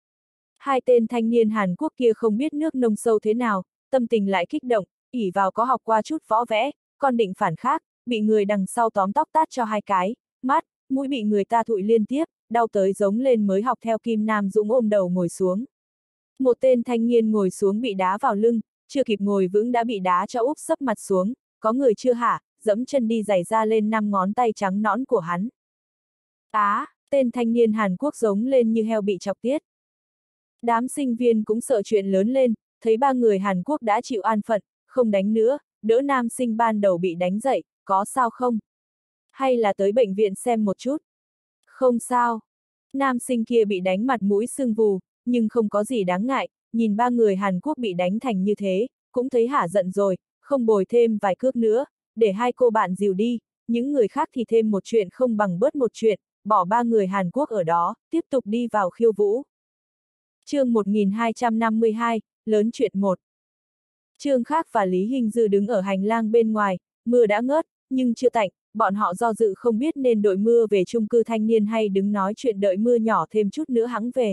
Hai tên thanh niên Hàn Quốc kia không biết nước nông sâu thế nào, tâm tình lại kích động, ỷ vào có học qua chút võ vẽ, còn định phản khác, bị người đằng sau tóm tóc tát cho hai cái, mắt, mũi bị người ta thụi liên tiếp, đau tới giống lên mới học theo Kim Nam Dũng ôm đầu ngồi xuống. Một tên thanh niên ngồi xuống bị đá vào lưng, chưa kịp ngồi vững đã bị đá cho úp sấp mặt xuống, có người chưa hả, dẫm chân đi giày ra lên năm ngón tay trắng nõn của hắn. Á, à, tên thanh niên Hàn Quốc giống lên như heo bị chọc tiết. Đám sinh viên cũng sợ chuyện lớn lên, thấy ba người Hàn Quốc đã chịu an phận, không đánh nữa, đỡ nam sinh ban đầu bị đánh dậy, có sao không? Hay là tới bệnh viện xem một chút? Không sao. Nam sinh kia bị đánh mặt mũi sưng vù, nhưng không có gì đáng ngại, nhìn ba người Hàn Quốc bị đánh thành như thế, cũng thấy hả giận rồi, không bồi thêm vài cước nữa, để hai cô bạn dìu đi, những người khác thì thêm một chuyện không bằng bớt một chuyện, bỏ ba người Hàn Quốc ở đó, tiếp tục đi vào khiêu vũ. Chương một nghìn hai trăm năm mươi hai, lớn chuyện một. Trương Khác và Lý Hinh Dư đứng ở hành lang bên ngoài, mưa đã ngớt, nhưng chưa tạnh, bọn họ do dự không biết nên đội mưa về chung cư thanh niên hay đứng nói chuyện đợi mưa nhỏ thêm chút nữa hẵng về.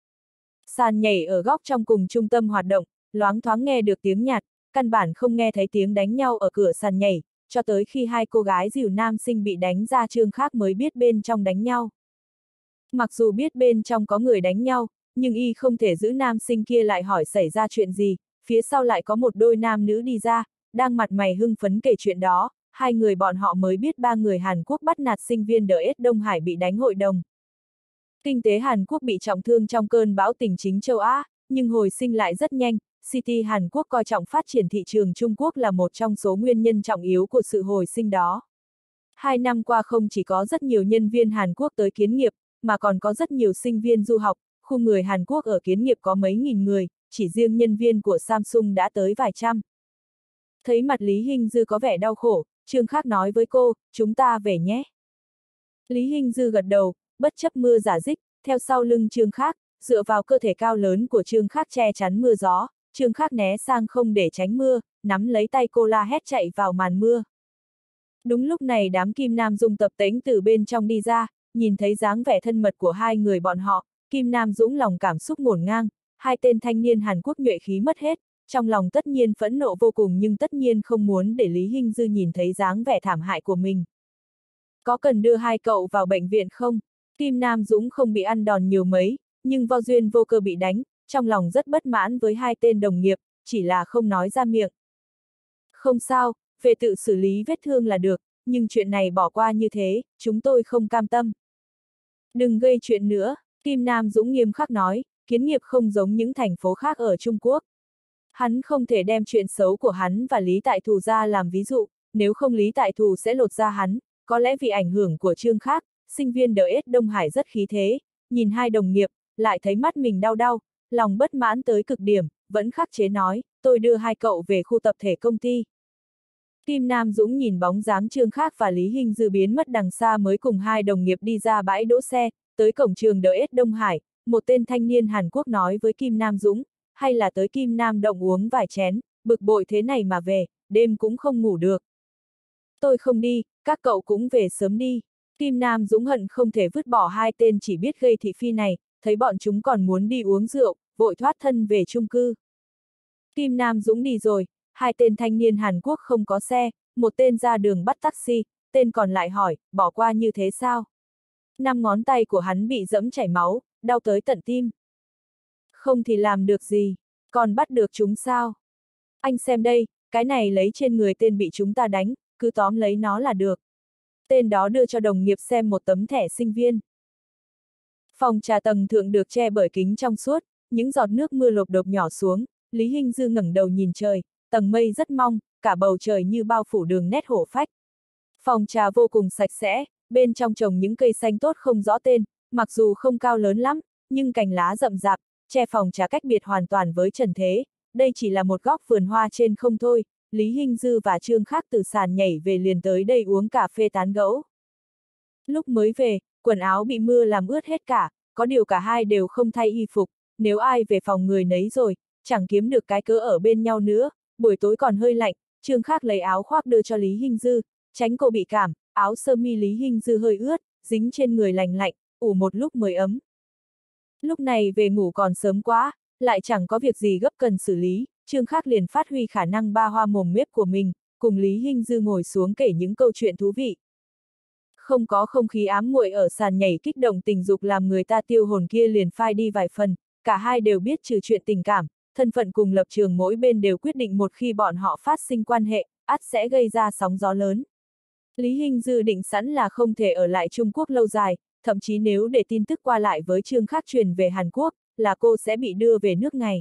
Sàn nhảy ở góc trong cùng trung tâm hoạt động, loáng thoáng nghe được tiếng nhạc, căn bản không nghe thấy tiếng đánh nhau ở cửa sàn nhảy, cho tới khi hai cô gái dìu nam sinh bị đánh ra Trương Khác mới biết bên trong đánh nhau. Mặc dù biết bên trong có người đánh nhau, nhưng y không thể giữ nam sinh kia lại hỏi xảy ra chuyện gì, phía sau lại có một đôi nam nữ đi ra, đang mặt mày hưng phấn kể chuyện đó, hai người bọn họ mới biết ba người Hàn Quốc bắt nạt sinh viên đờ ét Đông Hải bị đánh hội đồng. Kinh tế Hàn Quốc bị trọng thương trong cơn bão tình chính châu Á, nhưng hồi sinh lại rất nhanh. City Hàn Quốc coi trọng phát triển thị trường Trung Quốc là một trong số nguyên nhân trọng yếu của sự hồi sinh đó. Hai năm qua không chỉ có rất nhiều nhân viên Hàn Quốc tới kiến nghiệp, mà còn có rất nhiều sinh viên du học, khu người Hàn Quốc ở kiến nghiệp có mấy nghìn người, chỉ riêng nhân viên của Samsung đã tới vài trăm. Thấy mặt Lý Hinh Dư có vẻ đau khổ, Trương Khắc nói với cô, chúng ta về nhé. Lý Hinh Dư gật đầu, bất chấp mưa rả rích, theo sau lưng Trương Khắc, dựa vào cơ thể cao lớn của Trương Khắc che chắn mưa gió, Trương Khắc né sang không để tránh mưa, nắm lấy tay cô la hét chạy vào màn mưa. Đúng lúc này đám Kim Nam Dung tập tễnh từ bên trong đi ra, nhìn thấy dáng vẻ thân mật của hai người bọn họ, Kim Nam Dũng lòng cảm xúc ngổn ngang, hai tên thanh niên Hàn Quốc nhuệ khí mất hết, trong lòng tất nhiên phẫn nộ vô cùng nhưng tất nhiên không muốn để Lý Hinh Dư nhìn thấy dáng vẻ thảm hại của mình. Có cần đưa hai cậu vào bệnh viện không? Kim Nam Dũng không bị ăn đòn nhiều mấy, nhưng vô duyên vô cơ bị đánh, trong lòng rất bất mãn với hai tên đồng nghiệp, chỉ là không nói ra miệng. Không sao, về tự xử lý vết thương là được, nhưng chuyện này bỏ qua như thế, chúng tôi không cam tâm. Đừng gây chuyện nữa, Kim Nam Dũng nghiêm khắc nói, kiến nghiệp không giống những thành phố khác ở Trung Quốc. Hắn không thể đem chuyện xấu của hắn và Lý Tại Thù ra làm ví dụ, nếu không Lý Tại Thù sẽ lột ra hắn, có lẽ vì ảnh hưởng của Trương Khắc, sinh viên đờ ét Đông Hải rất khí thế, nhìn hai đồng nghiệp, lại thấy mắt mình đau đau, lòng bất mãn tới cực điểm, vẫn khắc chế nói, tôi đưa hai cậu về khu tập thể công ty. Kim Nam Dũng nhìn bóng dáng Trương Khắc và Lý Hinh Dư biến mất đằng xa mới cùng hai đồng nghiệp đi ra bãi đỗ xe, tới cổng trường đờ ét Đông Hải, một tên thanh niên Hàn Quốc nói với Kim Nam Dũng, hay là tới Kim Nam Động uống vài chén, bực bội thế này mà về, đêm cũng không ngủ được. Tôi không đi, các cậu cũng về sớm đi. Kim Nam Dũng hận không thể vứt bỏ hai tên chỉ biết gây thị phi này, thấy bọn chúng còn muốn đi uống rượu, vội thoát thân về chung cư. Kim Nam Dũng đi rồi, hai tên thanh niên Hàn Quốc không có xe, một tên ra đường bắt taxi, tên còn lại hỏi, bỏ qua như thế sao? Năm ngón tay của hắn bị dẫm chảy máu, đau tới tận tim. Không thì làm được gì, còn bắt được chúng sao? Anh xem đây, cái này lấy trên người tên bị chúng ta đánh, cứ tóm lấy nó là được. Tên đó đưa cho đồng nghiệp xem một tấm thẻ sinh viên. Phòng trà tầng thượng được che bởi kính trong suốt, những giọt nước mưa lộp đột nhỏ xuống, Lý Hinh Dư ngẩng đầu nhìn trời, tầng mây rất mong, cả bầu trời như bao phủ đường nét hổ phách. Phòng trà vô cùng sạch sẽ, bên trong trồng những cây xanh tốt không rõ tên, mặc dù không cao lớn lắm, nhưng cành lá rậm rạp, che phòng trà cách biệt hoàn toàn với trần thế. Đây chỉ là một góc vườn hoa trên không thôi. Lý Hinh Dư và Trương Khắc từ sàn nhảy về liền tới đây uống cà phê tán gẫu. Lúc mới về, quần áo bị mưa làm ướt hết cả, có điều cả hai đều không thay y phục, nếu ai về phòng người nấy rồi, chẳng kiếm được cái cớ ở bên nhau nữa, buổi tối còn hơi lạnh, Trương Khắc lấy áo khoác đưa cho Lý Hinh Dư, tránh cô bị cảm, áo sơ mi Lý Hinh Dư hơi ướt, dính trên người lành lạnh, ủ một lúc mới ấm. Lúc này về ngủ còn sớm quá, lại chẳng có việc gì gấp cần xử lý, Trương Khắc liền phát huy khả năng ba hoa mồm mép của mình, cùng Lý Hinh Dư ngồi xuống kể những câu chuyện thú vị. Không có không khí ám muội ở sàn nhảy kích động tình dục làm người ta tiêu hồn kia liền phai đi vài phần, cả hai đều biết trừ chuyện tình cảm, thân phận cùng lập trường mỗi bên đều quyết định một khi bọn họ phát sinh quan hệ, ắt sẽ gây ra sóng gió lớn. Lý Hinh Dư định sẵn là không thể ở lại Trung Quốc lâu dài, thậm chí nếu để tin tức qua lại với Trương Khắc truyền về Hàn Quốc, là cô sẽ bị đưa về nước ngày.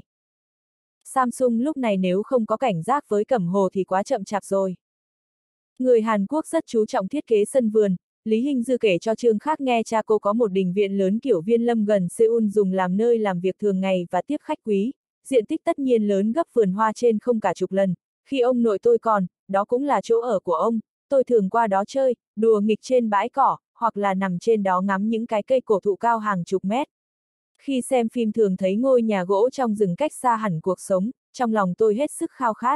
Samsung lúc này nếu không có cảnh giác với Cẩm Hồ thì quá chậm chạp rồi. Người Hàn Quốc rất chú trọng thiết kế sân vườn, Lý Hinh Dư kể cho Trương Khắc nghe cha cô có một đình viện lớn kiểu viên lâm gần Seoul dùng làm nơi làm việc thường ngày và tiếp khách quý, diện tích tất nhiên lớn gấp vườn hoa trên không cả chục lần, khi ông nội tôi còn, đó cũng là chỗ ở của ông, tôi thường qua đó chơi, đùa nghịch trên bãi cỏ, hoặc là nằm trên đó ngắm những cái cây cổ thụ cao hàng chục mét. Khi xem phim thường thấy ngôi nhà gỗ trong rừng cách xa hẳn cuộc sống, trong lòng tôi hết sức khao khát.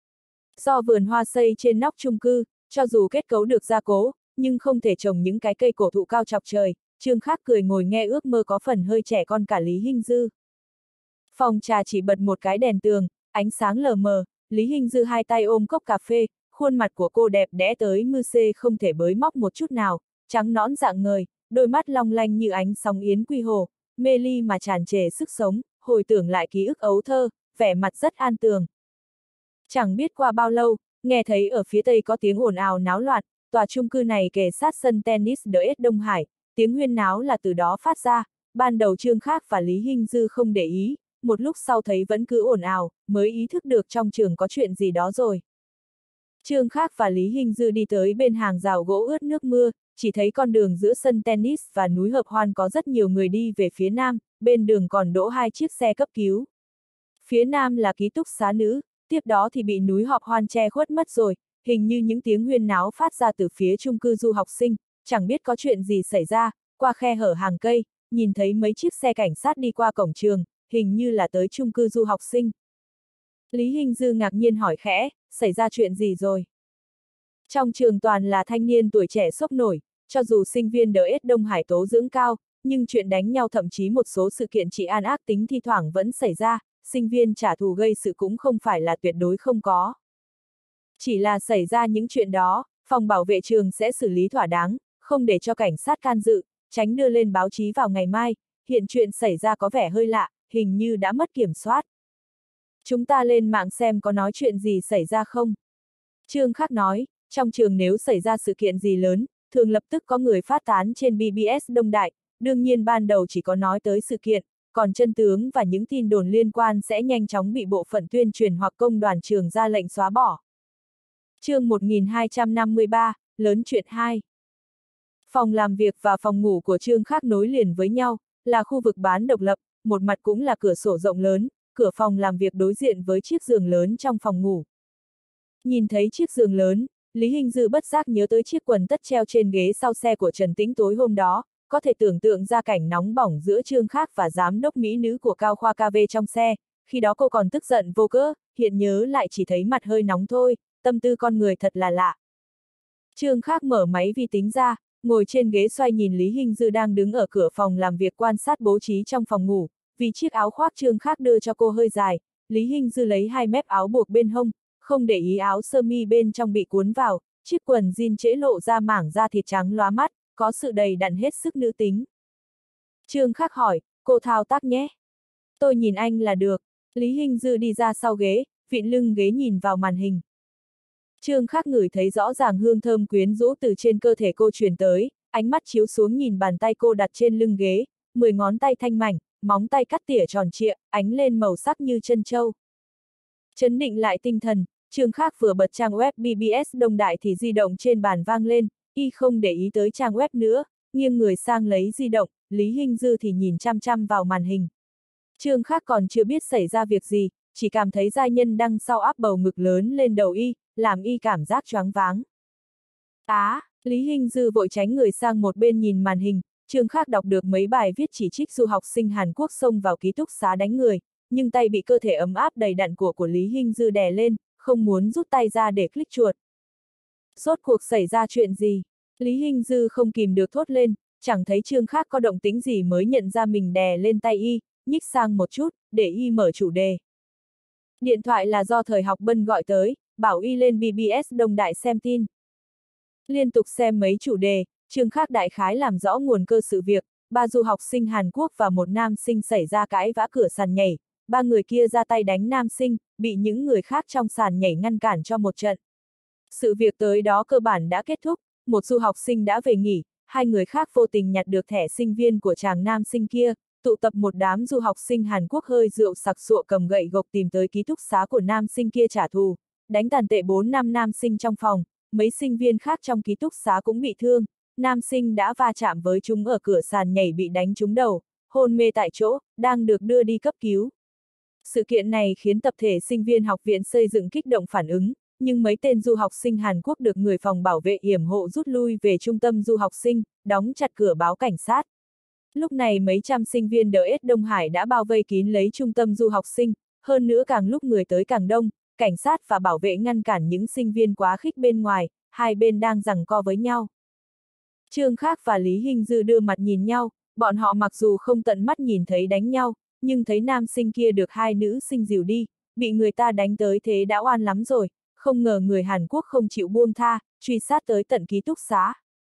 Do vườn hoa xây trên nóc chung cư, cho dù kết cấu được gia cố, nhưng không thể trồng những cái cây cổ thụ cao chọc trời, Trương Khắc cười ngồi nghe ước mơ có phần hơi trẻ con cả Lý Hinh Dư. Phòng trà chỉ bật một cái đèn tường, ánh sáng lờ mờ, Lý Hinh Dư hai tay ôm cốc cà phê, khuôn mặt của cô đẹp đẽ tới mư xê không thể bới móc một chút nào, trắng nõn rạng ngời, đôi mắt long lanh như ánh sóng yến quy hồ, mê ly mà tràn trề sức sống, hồi tưởng lại ký ức ấu thơ, vẻ mặt rất an tường. Chẳng biết qua bao lâu, nghe thấy ở phía tây có tiếng ồn ào náo loạn, tòa chung cư này kề sát sân tennis đờ ét Đông Hải, tiếng huyên náo là từ đó phát ra, ban đầu Trương Khắc và Lý Hinh Dư không để ý, một lúc sau thấy vẫn cứ ồn ào, mới ý thức được trong trường có chuyện gì đó rồi. Trương Khác và Lý Hinh Dư đi tới bên hàng rào gỗ ướt nước mưa, chỉ thấy con đường giữa sân tennis và núi Hợp Hoan có rất nhiều người đi về phía nam, bên đường còn đỗ hai chiếc xe cấp cứu. Phía nam là ký túc xá nữ, tiếp đó thì bị núi Hợp Hoan che khuất mất rồi, hình như những tiếng huyên náo phát ra từ phía chung cư du học sinh, chẳng biết có chuyện gì xảy ra, qua khe hở hàng cây, nhìn thấy mấy chiếc xe cảnh sát đi qua cổng trường, hình như là tới chung cư du học sinh. Lý Hinh Dư ngạc nhiên hỏi khẽ, xảy ra chuyện gì rồi? Trong trường toàn là thanh niên tuổi trẻ sốc nổi, cho dù sinh viên đê ét Đông Hải tố dưỡng cao, nhưng chuyện đánh nhau thậm chí một số sự kiện trị an ác tính thi thoảng vẫn xảy ra, sinh viên trả thù gây sự cũng không phải là tuyệt đối không có. Chỉ là xảy ra những chuyện đó, phòng bảo vệ trường sẽ xử lý thỏa đáng, không để cho cảnh sát can dự, tránh đưa lên báo chí vào ngày mai, hiện chuyện xảy ra có vẻ hơi lạ, hình như đã mất kiểm soát. Chúng ta lên mạng xem có nói chuyện gì xảy ra không? Trương Khác nói, trong trường nếu xảy ra sự kiện gì lớn, thường lập tức có người phát tán trên bê bê ét Đông Đại, đương nhiên ban đầu chỉ có nói tới sự kiện, còn chân tướng và những tin đồn liên quan sẽ nhanh chóng bị bộ phận tuyên truyền hoặc công đoàn trường ra lệnh xóa bỏ. Chương một nghìn hai trăm năm mươi ba, lớn chuyện hai. Phòng làm việc và phòng ngủ của Trương Khác nối liền với nhau, là khu vực bán độc lập, một mặt cũng là cửa sổ rộng lớn, cửa phòng làm việc đối diện với chiếc giường lớn trong phòng ngủ. Nhìn thấy chiếc giường lớn, Lý Hinh Dư bất giác nhớ tới chiếc quần tất treo trên ghế sau xe của Trần Tĩnh tối hôm đó, có thể tưởng tượng ra cảnh nóng bỏng giữa Trương Khác và giám đốc mỹ nữ của Cao Khoa ca vê trong xe, khi đó cô còn tức giận vô cớ, hiện nhớ lại chỉ thấy mặt hơi nóng thôi, tâm tư con người thật là lạ. Trương Khác mở máy vi tính ra, ngồi trên ghế xoay nhìn Lý Hinh Dư đang đứng ở cửa phòng làm việc quan sát bố trí trong phòng ngủ, vì chiếc áo khoác Trương Khác đưa cho cô hơi dài, Lý Hinh Dư lấy hai mép áo buộc bên hông, không để ý áo sơ mi bên trong bị cuốn vào, chiếc quần jean trễ lộ ra mảng da thịt trắng lóa mắt, có sự đầy đặn hết sức nữ tính. Trương Khác hỏi, cô thao tác nhé. Tôi nhìn anh là được. Lý Hinh Dư đi ra sau ghế, vịn lưng ghế nhìn vào màn hình. Trương Khác ngửi thấy rõ ràng hương thơm quyến rũ từ trên cơ thể cô truyền tới, ánh mắt chiếu xuống nhìn bàn tay cô đặt trên lưng ghế, mười ngón tay thanh mảnh, móng tay cắt tỉa tròn trịa, ánh lên màu sắc như chân châu. Chấn định lại tinh thần, Trương Khác vừa bật trang web bê bê ét Đông Đại thì di động trên bàn vang lên, y không để ý tới trang web nữa, nghiêng người sang lấy di động, Lý Hinh Dư thì nhìn chăm chăm vào màn hình. Trương Khác còn chưa biết xảy ra việc gì, chỉ cảm thấy giai nhân đằng sau áp bầu ngực lớn lên đầu y, làm y cảm giác choáng váng. Á, Lý Hinh Dư vội tránh người sang một bên nhìn màn hình, Trương Khác đọc được mấy bài viết chỉ trích du học sinh Hàn Quốc xông vào ký túc xá đánh người, nhưng tay bị cơ thể ấm áp đầy đặn của của Lý Hinh Dư đè lên, không muốn rút tay ra để click chuột. Rốt cuộc xảy ra chuyện gì? Lý Hinh Dư không kìm được thốt lên, chẳng thấy Trương Khác có động tĩnh gì mới nhận ra mình đè lên tay y, nhích sang một chút, để y mở chủ đề. Điện thoại là do Thời Học Bân gọi tới, bảo y lên bê bê ét Đông Đại xem tin. Liên tục xem mấy chủ đề, Trương Khác đại khái làm rõ nguồn cơ sự việc, ba du học sinh Hàn Quốc và một nam sinh xảy ra cãi vã cửa sàn nhảy, ba người kia ra tay đánh nam sinh, bị những người khác trong sàn nhảy ngăn cản cho một trận. Sự việc tới đó cơ bản đã kết thúc, một du học sinh đã về nghỉ, hai người khác vô tình nhặt được thẻ sinh viên của chàng nam sinh kia, tụ tập một đám du học sinh Hàn Quốc hơi rượu sặc sụa cầm gậy gộc tìm tới ký túc xá của nam sinh kia trả thù, đánh tàn tệ bốn năm nam sinh trong phòng, mấy sinh viên khác trong ký túc xá cũng bị thương, nam sinh đã va chạm với chúng ở cửa sàn nhảy bị đánh trúng đầu, hôn mê tại chỗ, đang được đưa đi cấp cứu. Sự kiện này khiến tập thể sinh viên học viện xây dựng kích động phản ứng, nhưng mấy tên du học sinh Hàn Quốc được người phòng bảo vệ yểm hộ rút lui về trung tâm du học sinh, đóng chặt cửa báo cảnh sát. Lúc này mấy trăm sinh viên đê ét Đông Hải đã bao vây kín lấy trung tâm du học sinh, hơn nữa càng lúc người tới càng đông, cảnh sát và bảo vệ ngăn cản những sinh viên quá khích bên ngoài, hai bên đang giằng co với nhau. Trương Khác và Lý Hinh Dư đưa mặt nhìn nhau, bọn họ mặc dù không tận mắt nhìn thấy đánh nhau, nhưng thấy nam sinh kia được hai nữ sinh dìu đi, bị người ta đánh tới thế đã oan lắm rồi, không ngờ người Hàn Quốc không chịu buông tha, truy sát tới tận ký túc xá.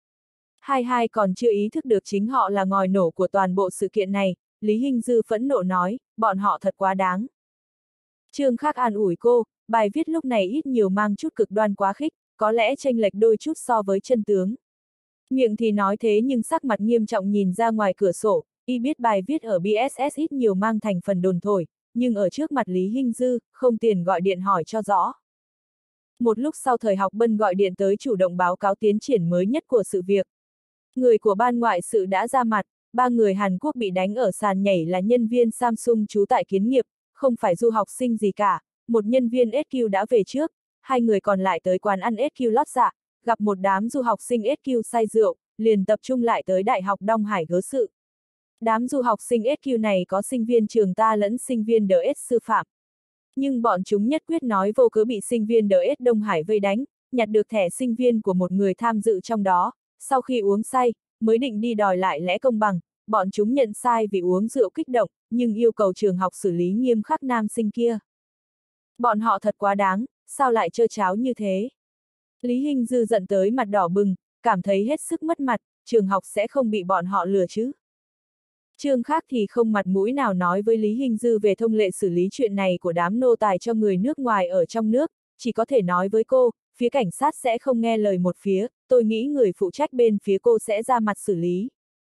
Hai hai còn chưa ý thức được chính họ là ngòi nổ của toàn bộ sự kiện này, Lý Hinh Dư phẫn nộ nói, bọn họ thật quá đáng. Trương Khác an ủi cô, bài viết lúc này ít nhiều mang chút cực đoan quá khích, có lẽ chênh lệch đôi chút so với chân tướng. Miệng thì nói thế nhưng sắc mặt nghiêm trọng nhìn ra ngoài cửa sổ, y biết bài viết ở bê ét ét ít nhiều mang thành phần đồn thổi, nhưng ở trước mặt Lý Hinh Dư, không tiền gọi điện hỏi cho rõ. Một lúc sau Thời Học Bân gọi điện tới chủ động báo cáo tiến triển mới nhất của sự việc. Người của ban ngoại sự đã ra mặt, ba người Hàn Quốc bị đánh ở sàn nhảy là nhân viên Samsung trú tại Kiến Nghiệp, không phải du học sinh gì cả, một nhân viên ét quy đã về trước, hai người còn lại tới quán ăn ét quy lót dạ, gặp một đám du học sinh ét quy say rượu, liền tập trung lại tới Đại học Đông Hải gớ sự. Đám du học sinh ét quy này có sinh viên trường ta lẫn sinh viên đê ét sư phạm. Nhưng bọn chúng nhất quyết nói vô cớ bị sinh viên đê ét Đông Hải vây đánh, nhặt được thẻ sinh viên của một người tham dự trong đó, sau khi uống say, mới định đi đòi lại lẽ công bằng, bọn chúng nhận sai vì uống rượu kích động, nhưng yêu cầu trường học xử lý nghiêm khắc nam sinh kia. Bọn họ thật quá đáng, sao lại trơ tráo như thế? Lý Hinh Dư giận tới mặt đỏ bừng, cảm thấy hết sức mất mặt, trường học sẽ không bị bọn họ lừa chứ. Trương Khác thì không mặt mũi nào nói với Lý Hinh Dư về thông lệ xử lý chuyện này của đám nô tài cho người nước ngoài ở trong nước, chỉ có thể nói với cô, phía cảnh sát sẽ không nghe lời một phía, tôi nghĩ người phụ trách bên phía cô sẽ ra mặt xử lý.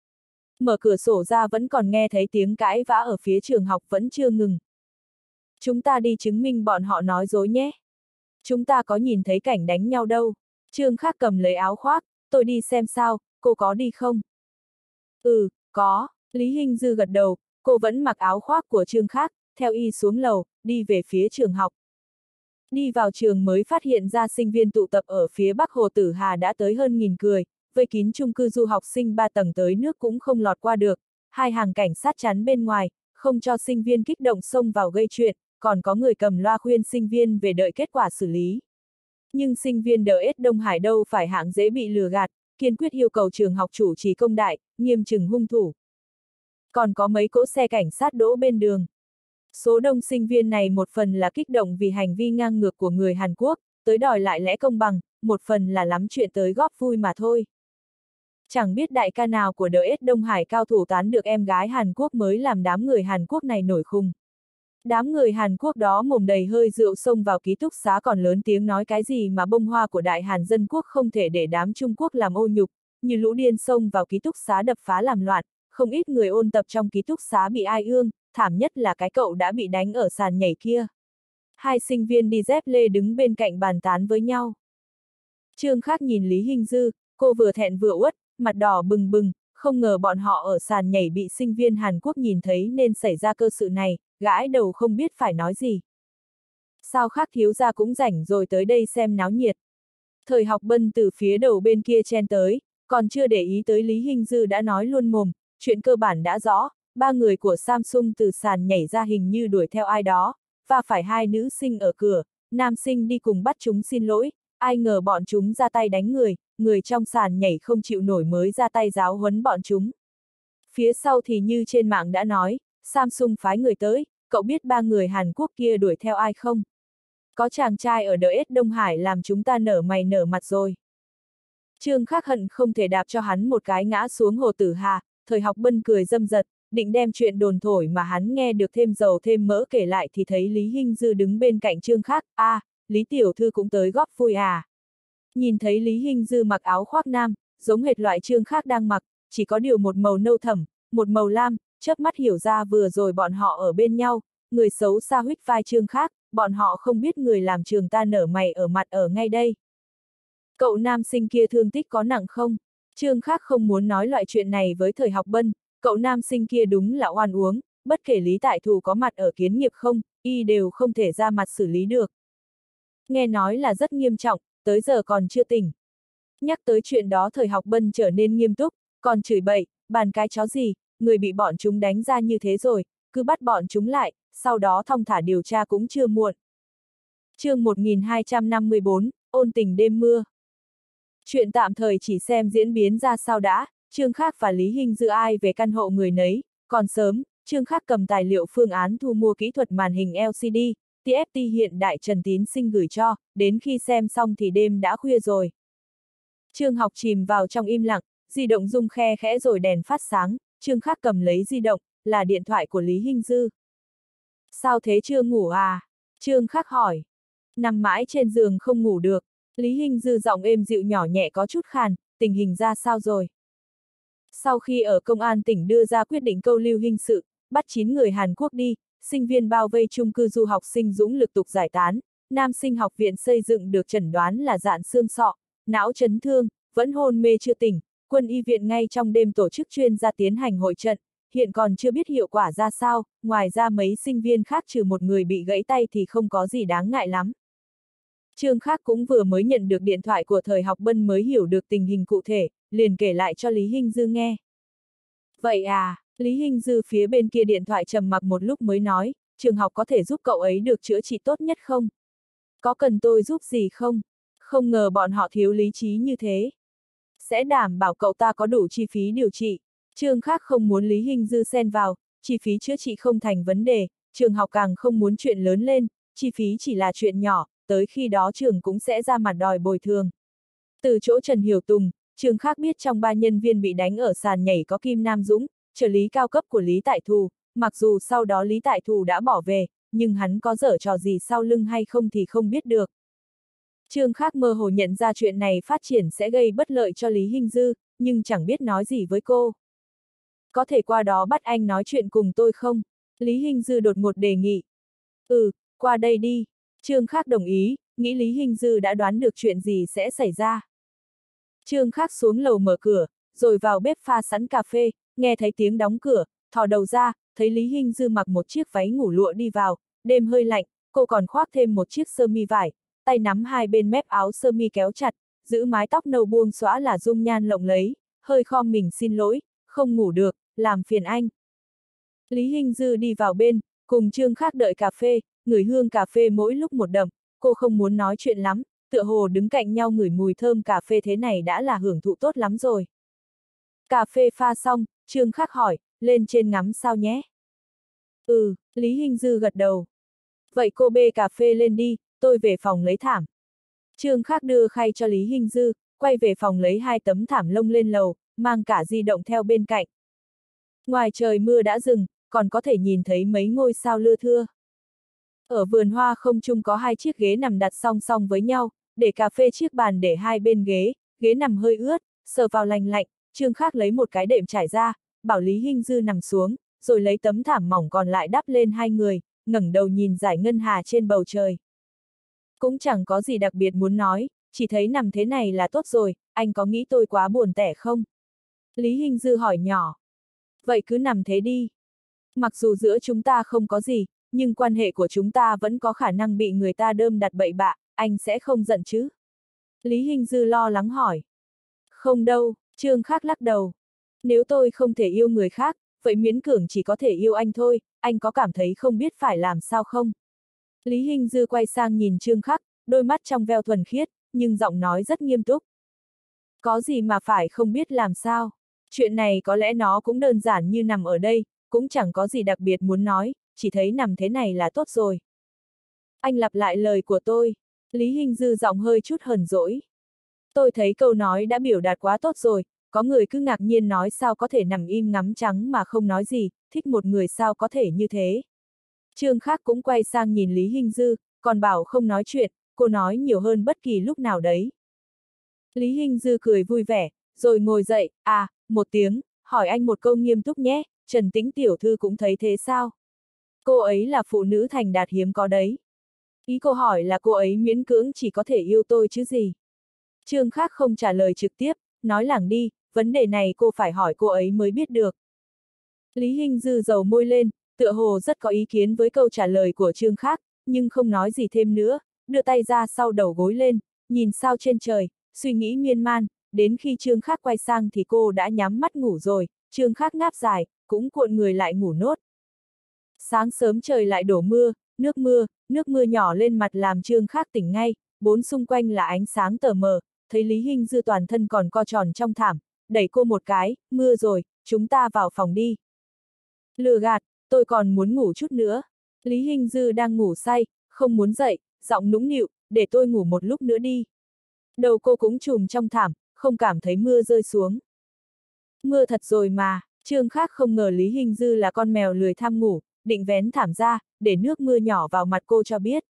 Mở cửa sổ ra vẫn còn nghe thấy tiếng cãi vã ở phía trường học vẫn chưa ngừng. Chúng ta đi chứng minh bọn họ nói dối nhé. Chúng ta có nhìn thấy cảnh đánh nhau đâu. Trương Khác cầm lấy áo khoác, tôi đi xem sao, cô có đi không? Ừ, có. Lý Hinh Dư gật đầu, cô vẫn mặc áo khoác của Trương Khác, theo y xuống lầu, đi về phía trường học. Đi vào trường mới phát hiện ra sinh viên tụ tập ở phía Bắc Hồ Tử Hà đã tới hơn nghìn người, vây kín chung cư du học sinh ba tầng tới nước cũng không lọt qua được, hai hàng cảnh sát chắn bên ngoài, không cho sinh viên kích động xông vào gây chuyện, còn có người cầm loa khuyên sinh viên về đợi kết quả xử lý. Nhưng sinh viên đê ét Đông Hải đâu phải hạng dễ bị lừa gạt, kiên quyết yêu cầu trường học chủ trì công đại, nghiêm trừng hung thủ. Còn có mấy cỗ xe cảnh sát đỗ bên đường. Số đông sinh viên này một phần là kích động vì hành vi ngang ngược của người Hàn Quốc, tới đòi lại lẽ công bằng, một phần là lắm chuyện tới góp vui mà thôi. Chẳng biết đại ca nào của đê ét Đông Hải cao thủ tán được em gái Hàn Quốc mới làm đám người Hàn Quốc này nổi khùng. Đám người Hàn Quốc đó mồm đầy hơi rượu xông vào ký túc xá còn lớn tiếng nói cái gì mà bông hoa của Đại Hàn Dân Quốc không thể để đám Trung Quốc làm ô nhục, như lũ điên xông vào ký túc xá đập phá làm loạn, không ít người ôn tập trong ký túc xá bị ai ương, thảm nhất là cái cậu đã bị đánh ở sàn nhảy kia. Hai sinh viên đi dép lê đứng bên cạnh bàn tán với nhau. Trương Khác nhìn Lý Hinh Dư, cô vừa thẹn vừa uất, mặt đỏ bừng bừng, không ngờ bọn họ ở sàn nhảy bị sinh viên Hàn Quốc nhìn thấy nên xảy ra cơ sự này, gãi đầu không biết phải nói gì. Sao Khác thiếu gia cũng rảnh rồi tới đây xem náo nhiệt. Thời Học Bân từ phía đầu bên kia chen tới, còn chưa để ý tới Lý Hinh Dư đã nói luôn mồm, chuyện cơ bản đã rõ, ba người của Samsung từ sàn nhảy ra hình như đuổi theo ai đó, và phải hai nữ sinh ở cửa, nam sinh đi cùng bắt chúng xin lỗi, ai ngờ bọn chúng ra tay đánh người, người trong sàn nhảy không chịu nổi mới ra tay giáo huấn bọn chúng. Phía sau thì như trên mạng đã nói, Samsung phái người tới, cậu biết ba người Hàn Quốc kia đuổi theo ai không? Có chàng trai ở đê ét Đông Hải làm chúng ta nở mày nở mặt rồi. Trương Khác hận không thể đạp cho hắn một cái ngã xuống Hồ Tử Hà, Thời Học Bân cười dâm dật, định đem chuyện đồn thổi mà hắn nghe được thêm dầu thêm mỡ kể lại thì thấy Lý Hinh Dư đứng bên cạnh Trương Khác, a, à, Lý Tiểu Thư cũng tới góp vui à. Nhìn thấy Lý Hinh Dư mặc áo khoác nam, giống hệt loại Trương Khác đang mặc, chỉ có điều một màu nâu thẫm, một màu lam, chớp mắt hiểu ra vừa rồi bọn họ ở bên nhau, người xấu xa huých vai Trương Khác, bọn họ không biết người làm trường ta nở mày ở mặt ở ngay đây. Cậu nam sinh kia thương tích có nặng không? Trương Khác không muốn nói loại chuyện này với Thời Học Bân, cậu nam sinh kia đúng là oan uống, bất kể Lý Tại Thù có mặt ở Kiến Nghiệp không, y đều không thể ra mặt xử lý được. Nghe nói là rất nghiêm trọng, tới giờ còn chưa tỉnh. Nhắc tới chuyện đó Thời Học Bân trở nên nghiêm túc, còn chửi bậy, bàn cái chó gì, người bị bọn chúng đánh ra như thế rồi, cứ bắt bọn chúng lại, sau đó thong thả điều tra cũng chưa muộn. Chương một nghìn hai trăm năm mươi bốn, ôn tình đêm mưa. Chuyện tạm thời chỉ xem diễn biến ra sao đã, Trương Khác và Lý Hinh Dư ai về căn hộ người nấy, còn sớm, Trương Khác cầm tài liệu phương án thu mua kỹ thuật màn hình lờ xê đê, tê ép tê hiện đại Trần Tín Sinh gửi cho, đến khi xem xong thì đêm đã khuya rồi. Trường học chìm vào trong im lặng, di động rung khe khẽ rồi đèn phát sáng, Trương Khác cầm lấy di động, là điện thoại của Lý Hinh Dư. Sao thế chưa ngủ à? Trương Khác hỏi. Nằm mãi trên giường không ngủ được, Lý Hinh Dư giọng êm dịu nhỏ nhẹ có chút khàn, tình hình ra sao rồi? Sau khi ở công an tỉnh đưa ra quyết định câu lưu hình sự, bắt chín người Hàn Quốc đi, sinh viên bao vây chung cư du học sinh dũng lực tục giải tán, nam sinh học viện xây dựng được chẩn đoán là dạn xương sọ, não chấn thương, vẫn hôn mê chưa tỉnh, quân y viện ngay trong đêm tổ chức chuyên gia tiến hành hội trận, hiện còn chưa biết hiệu quả ra sao, ngoài ra mấy sinh viên khác trừ một người bị gãy tay thì không có gì đáng ngại lắm. Trương Khác cũng vừa mới nhận được điện thoại của thời học Bân mới hiểu được tình hình cụ thể, liền kể lại cho Lý Hinh Dư nghe. Vậy à, Lý Hinh Dư phía bên kia điện thoại trầm mặc một lúc mới nói, trường học có thể giúp cậu ấy được chữa trị tốt nhất không? Có cần tôi giúp gì không? Không ngờ bọn họ thiếu lý trí như thế. Sẽ đảm bảo cậu ta có đủ chi phí điều trị. Trương Khác không muốn Lý Hinh Dư xen vào, chi phí chữa trị không thành vấn đề, trường học càng không muốn chuyện lớn lên, chi phí chỉ là chuyện nhỏ, tới khi đó trường cũng sẽ ra mặt đòi bồi thường. Từ chỗ Trần Hiểu Tùng, Trương Khác biết trong ba nhân viên bị đánh ở sàn nhảy có Kim Nam Dũng, trợ lý cao cấp của Lý Tại Thù, mặc dù sau đó Lý Tại Thù đã bỏ về, nhưng hắn có giở trò gì sau lưng hay không thì không biết được. Trương Khác mơ hồ nhận ra chuyện này phát triển sẽ gây bất lợi cho Lý Hinh Dư, nhưng chẳng biết nói gì với cô. Có thể qua đó bắt anh nói chuyện cùng tôi không? Lý Hinh Dư đột ngột đề nghị. Ừ, qua đây đi. Trương Khác đồng ý, nghĩ Lý Hinh Dư đã đoán được chuyện gì sẽ xảy ra. Trương Khác xuống lầu mở cửa, rồi vào bếp pha sẵn cà phê, nghe thấy tiếng đóng cửa, thò đầu ra, thấy Lý Hinh Dư mặc một chiếc váy ngủ lụa đi vào, đêm hơi lạnh, cô còn khoác thêm một chiếc sơ mi vải, tay nắm hai bên mép áo sơ mi kéo chặt, giữ mái tóc nâu buông xõa là dung nhan lộng lẫy, hơi khom mình xin lỗi, không ngủ được, làm phiền anh. Lý Hinh Dư đi vào bên, cùng Trương Khác đợi cà phê, ngửi hương cà phê mỗi lúc một đậm, cô không muốn nói chuyện lắm, tựa hồ đứng cạnh nhau ngửi mùi thơm cà phê thế này đã là hưởng thụ tốt lắm rồi. Cà phê pha xong, Trương Khác hỏi, lên trên ngắm sao nhé. Ừ, Lý Hinh Dư gật đầu. Vậy cô bê cà phê lên đi, tôi về phòng lấy thảm. Trương Khác đưa khay cho Lý Hinh Dư, quay về phòng lấy hai tấm thảm lông lên lầu, mang cả di động theo bên cạnh. Ngoài trời mưa đã dừng, còn có thể nhìn thấy mấy ngôi sao lưa thưa. Ở vườn hoa không trung có hai chiếc ghế nằm đặt song song với nhau, để cà phê chiếc bàn để hai bên ghế, ghế nằm hơi ướt, sờ vào lành lạnh, Trương Khác lấy một cái đệm trải ra, bảo Lý Hinh Dư nằm xuống, rồi lấy tấm thảm mỏng còn lại đắp lên hai người, ngẩng đầu nhìn dải ngân hà trên bầu trời. Cũng chẳng có gì đặc biệt muốn nói, chỉ thấy nằm thế này là tốt rồi, anh có nghĩ tôi quá buồn tẻ không? Lý Hinh Dư hỏi nhỏ. Vậy cứ nằm thế đi. Mặc dù giữa chúng ta không có gì, nhưng quan hệ của chúng ta vẫn có khả năng bị người ta đơm đặt bậy bạ, anh sẽ không giận chứ? Lý Hinh Dư lo lắng hỏi. Không đâu, Trương Khác lắc đầu. Nếu tôi không thể yêu người khác, vậy miễn cưỡng chỉ có thể yêu anh thôi, anh có cảm thấy không biết phải làm sao không? Lý Hinh Dư quay sang nhìn Trương Khác, đôi mắt trong veo thuần khiết, nhưng giọng nói rất nghiêm túc. Có gì mà phải không biết làm sao? Chuyện này có lẽ nó cũng đơn giản như nằm ở đây, cũng chẳng có gì đặc biệt muốn nói, chỉ thấy nằm thế này là tốt rồi. Anh lặp lại lời của tôi. Lý Hinh Dư giọng hơi chút hờn dỗi. Tôi thấy câu nói đã biểu đạt quá tốt rồi, có người cứ ngạc nhiên nói sao có thể nằm im ngắm trắng mà không nói gì, thích một người sao có thể như thế. Trương Khác cũng quay sang nhìn Lý Hinh Dư, còn bảo không nói chuyện, cô nói nhiều hơn bất kỳ lúc nào đấy. Lý Hinh Dư cười vui vẻ, rồi ngồi dậy, à, một tiếng, hỏi anh một câu nghiêm túc nhé, Trần Tĩnh tiểu thư cũng thấy thế sao? Cô ấy là phụ nữ thành đạt hiếm có đấy. Ý cô hỏi là cô ấy miễn cưỡng chỉ có thể yêu tôi chứ gì. Trương Khác không trả lời trực tiếp, nói lảng đi, vấn đề này cô phải hỏi cô ấy mới biết được. Lý Hinh Dư dầu môi lên, tựa hồ rất có ý kiến với câu trả lời của Trương Khác, nhưng không nói gì thêm nữa, đưa tay ra sau đầu gối lên, nhìn sao trên trời, suy nghĩ miên man, đến khi Trương Khác quay sang thì cô đã nhắm mắt ngủ rồi, Trương Khác ngáp dài, cũng cuộn người lại ngủ nốt. Sáng sớm trời lại đổ mưa, nước mưa, nước mưa nhỏ lên mặt làm Trương Khác tỉnh ngay, bốn xung quanh là ánh sáng tờ mờ, thấy Lý Hinh Dư toàn thân còn co tròn trong thảm, đẩy cô một cái, mưa rồi, chúng ta vào phòng đi. Lừa gạt, tôi còn muốn ngủ chút nữa. Lý Hinh Dư đang ngủ say, không muốn dậy, giọng nũng nịu, để tôi ngủ một lúc nữa đi. Đầu cô cũng trùm trong thảm, không cảm thấy mưa rơi xuống. Mưa thật rồi mà, Trương Khác không ngờ Lý Hinh Dư là con mèo lười tham ngủ, định vén thảm ra, để nước mưa nhỏ vào mặt cô cho biết.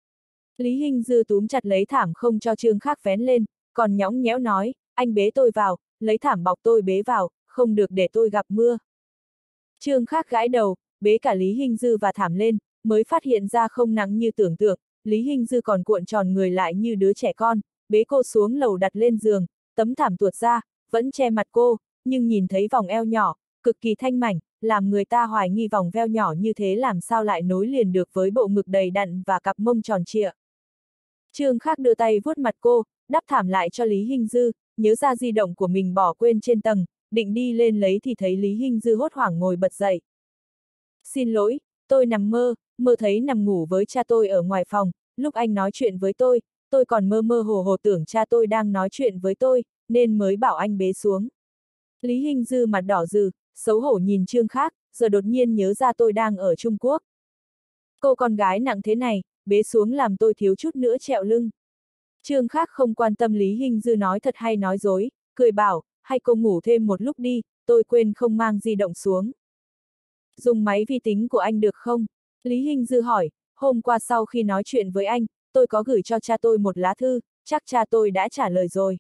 Lý Hinh Dư túm chặt lấy thảm không cho Trương Khác vén lên, còn nhõng nhẽo nói, anh bế tôi vào, lấy thảm bọc tôi bế vào, không được để tôi gặp mưa. Trương Khác gãi đầu, bế cả Lý Hinh Dư và Thảm lên, mới phát hiện ra không nặng như tưởng tượng, Lý Hinh Dư còn cuộn tròn người lại như đứa trẻ con, bế cô xuống lầu đặt lên giường, tấm thảm tuột ra, vẫn che mặt cô, nhưng nhìn thấy vòng eo nhỏ, cực kỳ thanh mảnh, làm người ta hoài nghi vòng veo nhỏ như thế làm sao lại nối liền được với bộ ngực đầy đặn và cặp mông tròn trịa. Trương Khác đưa tay vuốt mặt cô, đắp thảm lại cho Lý Hinh Dư, nhớ ra di động của mình bỏ quên trên tầng, định đi lên lấy thì thấy Lý Hinh Dư hốt hoảng ngồi bật dậy. Xin lỗi, tôi nằm mơ, mơ thấy nằm ngủ với cha tôi ở ngoài phòng, lúc anh nói chuyện với tôi, tôi còn mơ mơ hồ hồ tưởng cha tôi đang nói chuyện với tôi, nên mới bảo anh bế xuống. Lý Hinh Dư mặt đỏ rừ, xấu hổ nhìn Trương Khác, giờ đột nhiên nhớ ra tôi đang ở Trung Quốc. Cô con gái nặng thế này, bế xuống làm tôi thiếu chút nữa trẹo lưng. Trương Khác không quan tâm Lý Hinh Dư nói thật hay nói dối, cười bảo, hay cô ngủ thêm một lúc đi, tôi quên không mang di động xuống. Dùng máy vi tính của anh được không? Lý Hinh Dư hỏi, hôm qua sau khi nói chuyện với anh, tôi có gửi cho cha tôi một lá thư, chắc cha tôi đã trả lời rồi.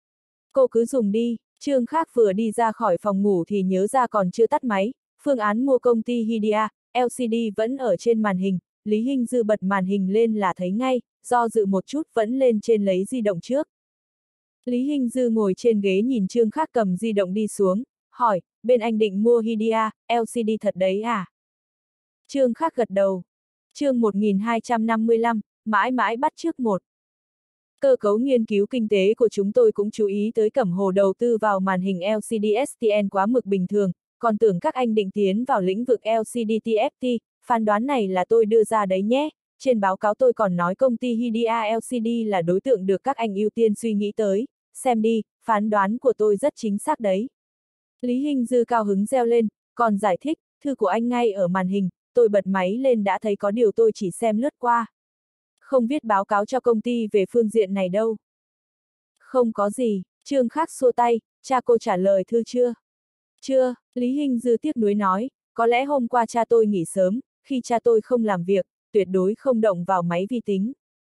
Cô cứ dùng đi. Trương Khác vừa đi ra khỏi phòng ngủ thì nhớ ra còn chưa tắt máy, phương án mua công ty Hydia, lờ xê đê vẫn ở trên màn hình, Lý Hinh Dư bật màn hình lên là thấy ngay, do dự một chút vẫn lên trên lấy di động trước. Lý Hinh Dư ngồi trên ghế nhìn Trương Khác cầm di động đi xuống, hỏi, bên anh định mua Hydia, lờ xê đê thật đấy à? Trương Khác gật đầu. Chương một nghìn hai trăm năm mươi lăm, mãi mãi bắt chước một. Cơ cấu nghiên cứu kinh tế của chúng tôi cũng chú ý tới Cẩm Hồ đầu tư vào màn hình lờ xê đê ét tê en quá mực bình thường, còn tưởng các anh định tiến vào lĩnh vực lờ xê đê tê ép tê, phán đoán này là tôi đưa ra đấy nhé. Trên báo cáo tôi còn nói công ty Hydia lờ xê đê là đối tượng được các anh ưu tiên suy nghĩ tới, xem đi, phán đoán của tôi rất chính xác đấy. Lý Hinh Dư cao hứng reo lên, còn giải thích, thư của anh ngay ở màn hình, tôi bật máy lên đã thấy có điều tôi chỉ xem lướt qua. Không viết báo cáo cho công ty về phương diện này đâu. Không có gì, Trương Khác xua tay, cha cô trả lời thư chưa? Chưa, Lý Hinh Dư tiếc nuối nói, có lẽ hôm qua cha tôi nghỉ sớm, khi cha tôi không làm việc, tuyệt đối không động vào máy vi tính.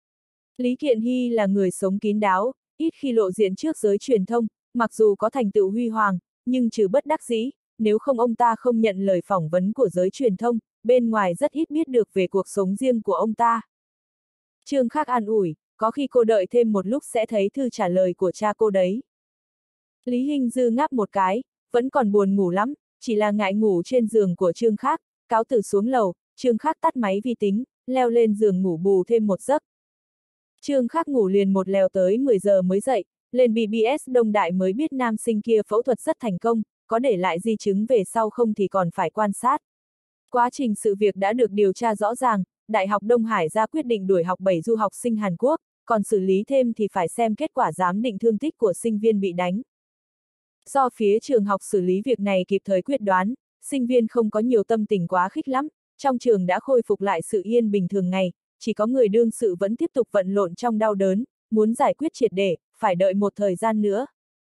Lý Kiện Hy là người sống kín đáo, ít khi lộ diện trước giới truyền thông, mặc dù có thành tựu huy hoàng, nhưng trừ bất đắc dĩ, nếu không ông ta không nhận lời phỏng vấn của giới truyền thông, bên ngoài rất ít biết được về cuộc sống riêng của ông ta. Trương Khác an ủi, có khi cô đợi thêm một lúc sẽ thấy thư trả lời của cha cô đấy. Lý Hinh Dư ngáp một cái, vẫn còn buồn ngủ lắm, chỉ là ngại ngủ trên giường của Trương Khác, cáo từ xuống lầu, Trương Khác tắt máy vi tính, leo lên giường ngủ bù thêm một giấc. Trương Khác ngủ liền một lèo tới mười giờ mới dậy, lên bê bê ét Đông Đại mới biết nam sinh kia phẫu thuật rất thành công, có để lại di chứng về sau không thì còn phải quan sát. Quá trình sự việc đã được điều tra rõ ràng, Đại học Đông Hải ra quyết định đuổi học bảy du học sinh Hàn Quốc, còn xử lý thêm thì phải xem kết quả giám định thương tích của sinh viên bị đánh. Do phía trường học xử lý việc này kịp thời quyết đoán, sinh viên không có nhiều tâm tình quá khích lắm, trong trường đã khôi phục lại sự yên bình thường ngày, chỉ có người đương sự vẫn tiếp tục vận lộn trong đau đớn, muốn giải quyết triệt để, phải đợi một thời gian nữa.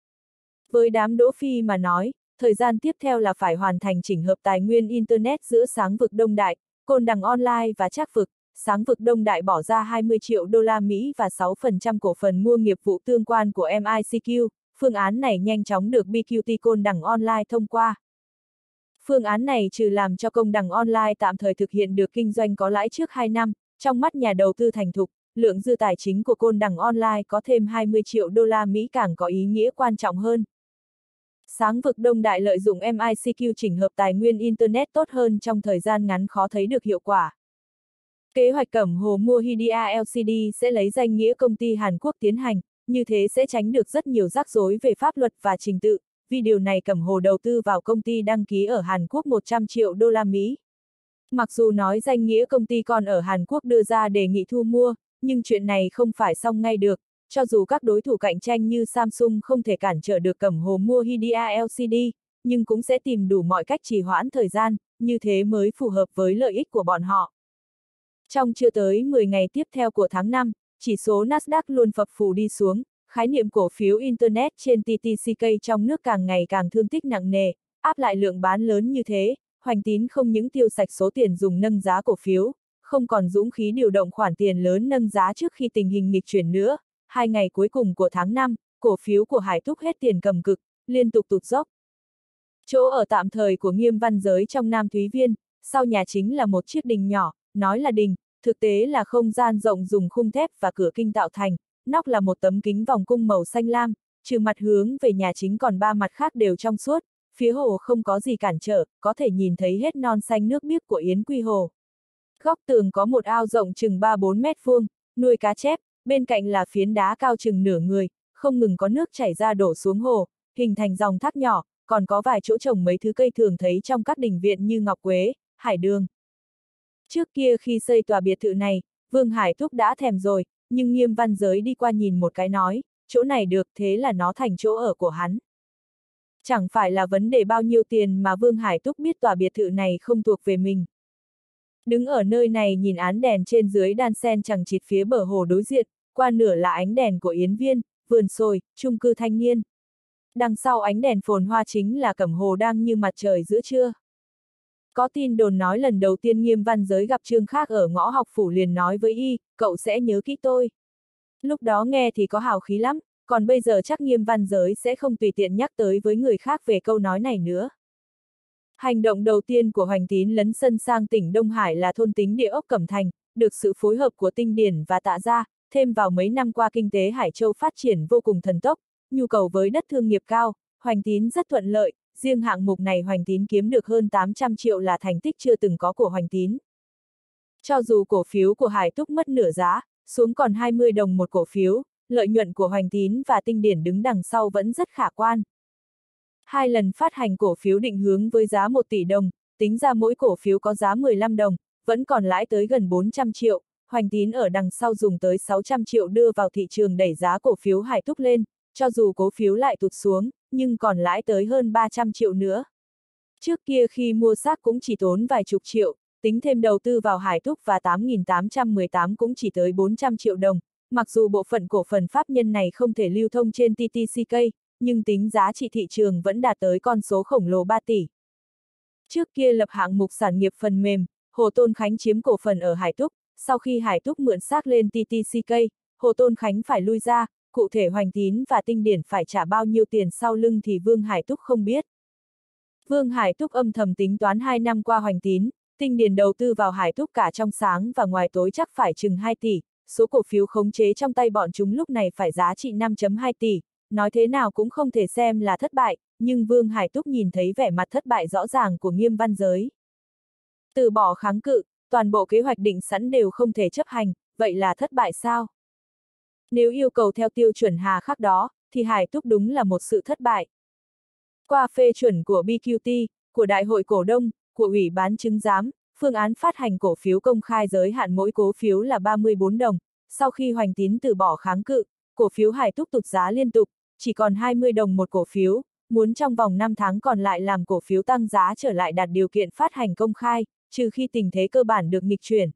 Với đám Đỗ Phi mà nói, thời gian tiếp theo là phải hoàn thành chỉnh hợp tài nguyên Internet giữa Sáng vực Đông Đại, Côn Đằng Online và Trác vực. Sáng vực Đông Đại bỏ ra hai mươi triệu đô la Mỹ và sáu phần trăm cổ phần mua nghiệp vụ tương quan của em i xê quy, phương án này nhanh chóng được bê quy tê Côn Đằng Online thông qua. Phương án này trừ làm cho Côn Đằng Online tạm thời thực hiện được kinh doanh có lãi trước hai năm, trong mắt nhà đầu tư thành thục, lượng dư tài chính của Côn Đằng Online có thêm hai mươi triệu đô la Mỹ càng có ý nghĩa quan trọng hơn. Sáng vực Đông Đại lợi dụng em i xê quy chỉnh hợp tài nguyên Internet tốt hơn trong thời gian ngắn khó thấy được hiệu quả. Kế hoạch Cẩm Hồ mua Hydia lờ xê đê sẽ lấy danh nghĩa công ty Hàn Quốc tiến hành, như thế sẽ tránh được rất nhiều rắc rối về pháp luật và trình tự, vì điều này Cẩm Hồ đầu tư vào công ty đăng ký ở Hàn Quốc một trăm triệu đô la Mỹ. Mặc dù nói danh nghĩa công ty con ở Hàn Quốc đưa ra đề nghị thu mua, nhưng chuyện này không phải xong ngay được, cho dù các đối thủ cạnh tranh như Samsung không thể cản trở được Cẩm Hồ mua Hydia lờ xê đê, nhưng cũng sẽ tìm đủ mọi cách trì hoãn thời gian, như thế mới phù hợp với lợi ích của bọn họ. Trong chưa tới mười ngày tiếp theo của tháng năm, chỉ số Nasdaq luôn phập phù đi xuống, khái niệm cổ phiếu Internet trên tê tê xê ca trong nước càng ngày càng thương tích nặng nề, áp lại lượng bán lớn như thế, Hoành Tín không những tiêu sạch số tiền dùng nâng giá cổ phiếu, không còn dũng khí điều động khoản tiền lớn nâng giá trước khi tình hình nghịch chuyển nữa. Hai ngày cuối cùng của tháng năm, cổ phiếu của Hải Thúc hết tiền cầm cực, liên tục tụt dốc. Chỗ ở tạm thời của Nghiêm Văn Giới trong Nam Thúy Viên, sau nhà chính là một chiếc đình nhỏ, nói là đình, thực tế là không gian rộng dùng khung thép và cửa kinh tạo thành, nóc là một tấm kính vòng cung màu xanh lam, trừ mặt hướng về nhà chính còn ba mặt khác đều trong suốt, phía hồ không có gì cản trở, có thể nhìn thấy hết non xanh nước biếc của Yến Quy Hồ. Góc tường có một ao rộng chừng ba bốn mét vuông, nuôi cá chép, bên cạnh là phiến đá cao chừng nửa người, không ngừng có nước chảy ra đổ xuống hồ, hình thành dòng thác nhỏ, còn có vài chỗ trồng mấy thứ cây thường thấy trong các đình viện như ngọc quế, hải đường. Trước kia khi xây tòa biệt thự này, Vương Hải Thúc đã thèm rồi, nhưng Nghiêm Văn Giới đi qua nhìn một cái nói, chỗ này được, thế là nó thành chỗ ở của hắn. Chẳng phải là vấn đề bao nhiêu tiền mà Vương Hải Thúc biết tòa biệt thự này không thuộc về mình. Đứng ở nơi này nhìn án đèn trên dưới đan sen chằng chịt phía bờ hồ đối diện, qua nửa là ánh đèn của Yến Viên, vườn sồi, chung cư thanh niên. Đằng sau ánh đèn phồn hoa chính là Cẩm Hồ đang như mặt trời giữa trưa. Có tin đồn nói lần đầu tiên Nghiêm Văn Giới gặp Trương Khác ở ngõ học phủ liền nói với y, cậu sẽ nhớ kỹ tôi. Lúc đó nghe thì có hào khí lắm, còn bây giờ chắc Nghiêm Văn Giới sẽ không tùy tiện nhắc tới với người khác về câu nói này nữa. Hành động đầu tiên của Hoành Tín lấn sân sang tỉnh Đông Hải là thôn tính địa ốc Cẩm Thành, được sự phối hợp của Tinh Điển và Tạ Gia, thêm vào mấy năm qua kinh tế Hải Châu phát triển vô cùng thần tốc, nhu cầu với đất thương nghiệp cao, Hoành Tín rất thuận lợi, riêng hạng mục này Hoành Tín kiếm được hơn tám trăm triệu là thành tích chưa từng có của Hoành Tín. Cho dù cổ phiếu của Hải Thúc mất nửa giá, xuống còn hai mươi đồng một cổ phiếu, lợi nhuận của Hoành Tín và Tinh Điển đứng đằng sau vẫn rất khả quan. Hai lần phát hành cổ phiếu định hướng với giá một tỷ đồng, tính ra mỗi cổ phiếu có giá mười lăm đồng, vẫn còn lãi tới gần bốn trăm triệu, Hoành Tín ở đằng sau dùng tới sáu trăm triệu đưa vào thị trường đẩy giá cổ phiếu Hải Thúc lên, cho dù cổ phiếu lại tụt xuống, nhưng còn lãi tới hơn ba trăm triệu nữa. Trước kia khi mua xác cũng chỉ tốn vài chục triệu, tính thêm đầu tư vào Hải Thúc và tám nghìn tám trăm mười tám cũng chỉ tới bốn trăm triệu đồng, mặc dù bộ phận cổ phần pháp nhân này không thể lưu thông trên tê tê xê ca, nhưng tính giá trị thị trường vẫn đạt tới con số khổng lồ ba tỷ. Trước kia lập hạng mục sản nghiệp phần mềm, Hồ Tôn Khánh chiếm cổ phần ở Hải Thúc, sau khi Hải Thúc mượn xác lên tê tê xê ca, Hồ Tôn Khánh phải lui ra, cụ thể Hoành Tín và Tinh Điển phải trả bao nhiêu tiền sau lưng thì Vương Hải Thúc không biết. Vương Hải Thúc âm thầm tính toán hai năm qua Hoành Tín, Tinh Điển đầu tư vào Hải Thúc cả trong sáng và ngoài tối chắc phải chừng hai tỷ, số cổ phiếu khống chế trong tay bọn chúng lúc này phải giá trị năm phẩy hai tỷ, nói thế nào cũng không thể xem là thất bại, nhưng Vương Hải Thúc nhìn thấy vẻ mặt thất bại rõ ràng của Nghiêm Văn Giới. Từ bỏ kháng cự, toàn bộ kế hoạch định sẵn đều không thể chấp hành, vậy là thất bại sao? Nếu yêu cầu theo tiêu chuẩn hà khắc đó, thì Hải Thúc đúng là một sự thất bại. Qua phê chuẩn của bê quy tê, của Đại hội Cổ đông, của Ủy ban chứng giám, phương án phát hành cổ phiếu công khai giới hạn mỗi cổ phiếu là ba mươi bốn đồng, sau khi Hoành Tín từ bỏ kháng cự, cổ phiếu Hải Thúc tụt giá liên tục, chỉ còn hai mươi đồng một cổ phiếu, muốn trong vòng năm tháng còn lại làm cổ phiếu tăng giá trở lại đạt điều kiện phát hành công khai, trừ khi tình thế cơ bản được nghịch chuyển.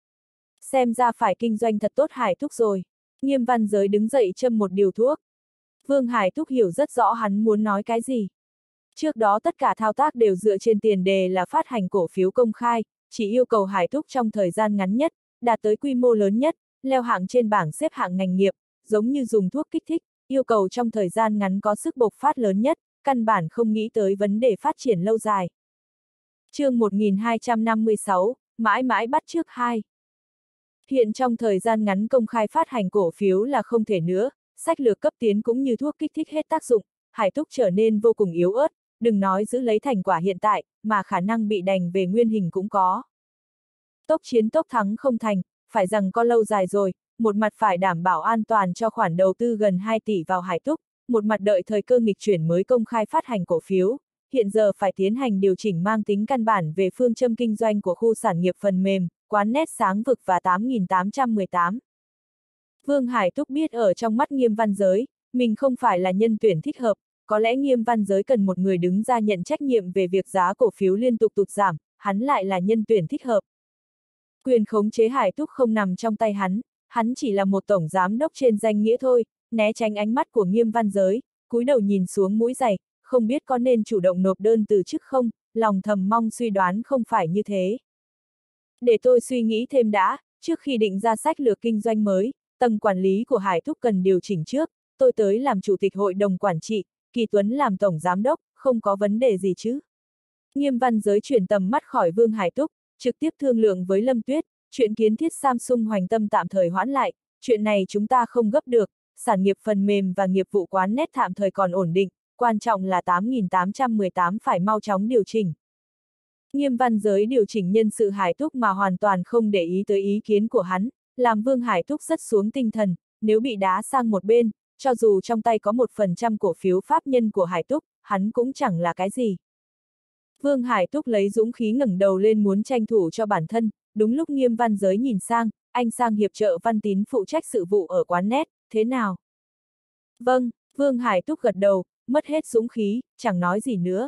Xem ra phải kinh doanh thật tốt Hải Thúc rồi. Nghiêm Văn Giới đứng dậy châm một điều thuốc. Vương Hải Thúc hiểu rất rõ hắn muốn nói cái gì. Trước đó tất cả thao tác đều dựa trên tiền đề là phát hành cổ phiếu công khai, chỉ yêu cầu Hải Thúc trong thời gian ngắn nhất, đạt tới quy mô lớn nhất, leo hạng trên bảng xếp hạng ngành nghiệp, giống như dùng thuốc kích thích, yêu cầu trong thời gian ngắn có sức bộc phát lớn nhất, căn bản không nghĩ tới vấn đề phát triển lâu dài. Chương một nghìn hai trăm năm mươi sáu, mãi mãi bắt chước hai. Hiện trong thời gian ngắn công khai phát hành cổ phiếu là không thể nữa, sách lược cấp tiến cũng như thuốc kích thích hết tác dụng, Hải Thúc trở nên vô cùng yếu ớt, đừng nói giữ lấy thành quả hiện tại, mà khả năng bị đành về nguyên hình cũng có. Tốc chiến tốc thắng không thành, phải rằng có lâu dài rồi, một mặt phải đảm bảo an toàn cho khoản đầu tư gần hai tỷ vào Hải Thúc, một mặt đợi thời cơ nghịch chuyển mới công khai phát hành cổ phiếu, hiện giờ phải tiến hành điều chỉnh mang tính căn bản về phương châm kinh doanh của khu sản nghiệp phần mềm, quán nét sáng vực và tám nghìn tám trăm mười tám. Vương Hải Thúc biết ở trong mắt Nghiêm Văn Giới, mình không phải là nhân tuyển thích hợp, có lẽ Nghiêm Văn Giới cần một người đứng ra nhận trách nhiệm về việc giá cổ phiếu liên tục tụt giảm, hắn lại là nhân tuyển thích hợp. Quyền khống chế Hải Thúc không nằm trong tay hắn, hắn chỉ là một tổng giám đốc trên danh nghĩa thôi, né tránh ánh mắt của Nghiêm Văn Giới, cúi đầu nhìn xuống mũi giày, không biết có nên chủ động nộp đơn từ chức không, lòng thầm mong suy đoán không phải như thế. Để tôi suy nghĩ thêm đã, trước khi định ra sách lược kinh doanh mới, tầng quản lý của Hải Thúc cần điều chỉnh trước, tôi tới làm chủ tịch hội đồng quản trị, Kỳ Tuấn làm tổng giám đốc, không có vấn đề gì chứ. Nghiêm Văn Giới chuyển tầm mắt khỏi Vương Hải Túc, trực tiếp thương lượng với Lâm Tuyết, chuyện kiến thiết Samsung Hoành Tâm tạm thời hoãn lại, chuyện này chúng ta không gấp được, sản nghiệp phần mềm và nghiệp vụ quán nét tạm thời còn ổn định, quan trọng là tám nghìn tám trăm mười tám phải mau chóng điều chỉnh. Nghiêm Văn Giới điều chỉnh nhân sự Hải Túc mà hoàn toàn không để ý tới ý kiến của hắn, làm Vương Hải Túc rất xuống tinh thần, nếu bị đá sang một bên, cho dù trong tay có một phần trăm cổ phiếu pháp nhân của Hải Túc, hắn cũng chẳng là cái gì. Vương Hải Túc lấy dũng khí ngẩng đầu lên muốn tranh thủ cho bản thân, đúng lúc Nghiêm Văn Giới nhìn sang, anh sang hiệp trợ Văn Tín phụ trách sự vụ ở quán nét, thế nào? Vâng, Vương Hải Túc gật đầu, mất hết dũng khí, chẳng nói gì nữa.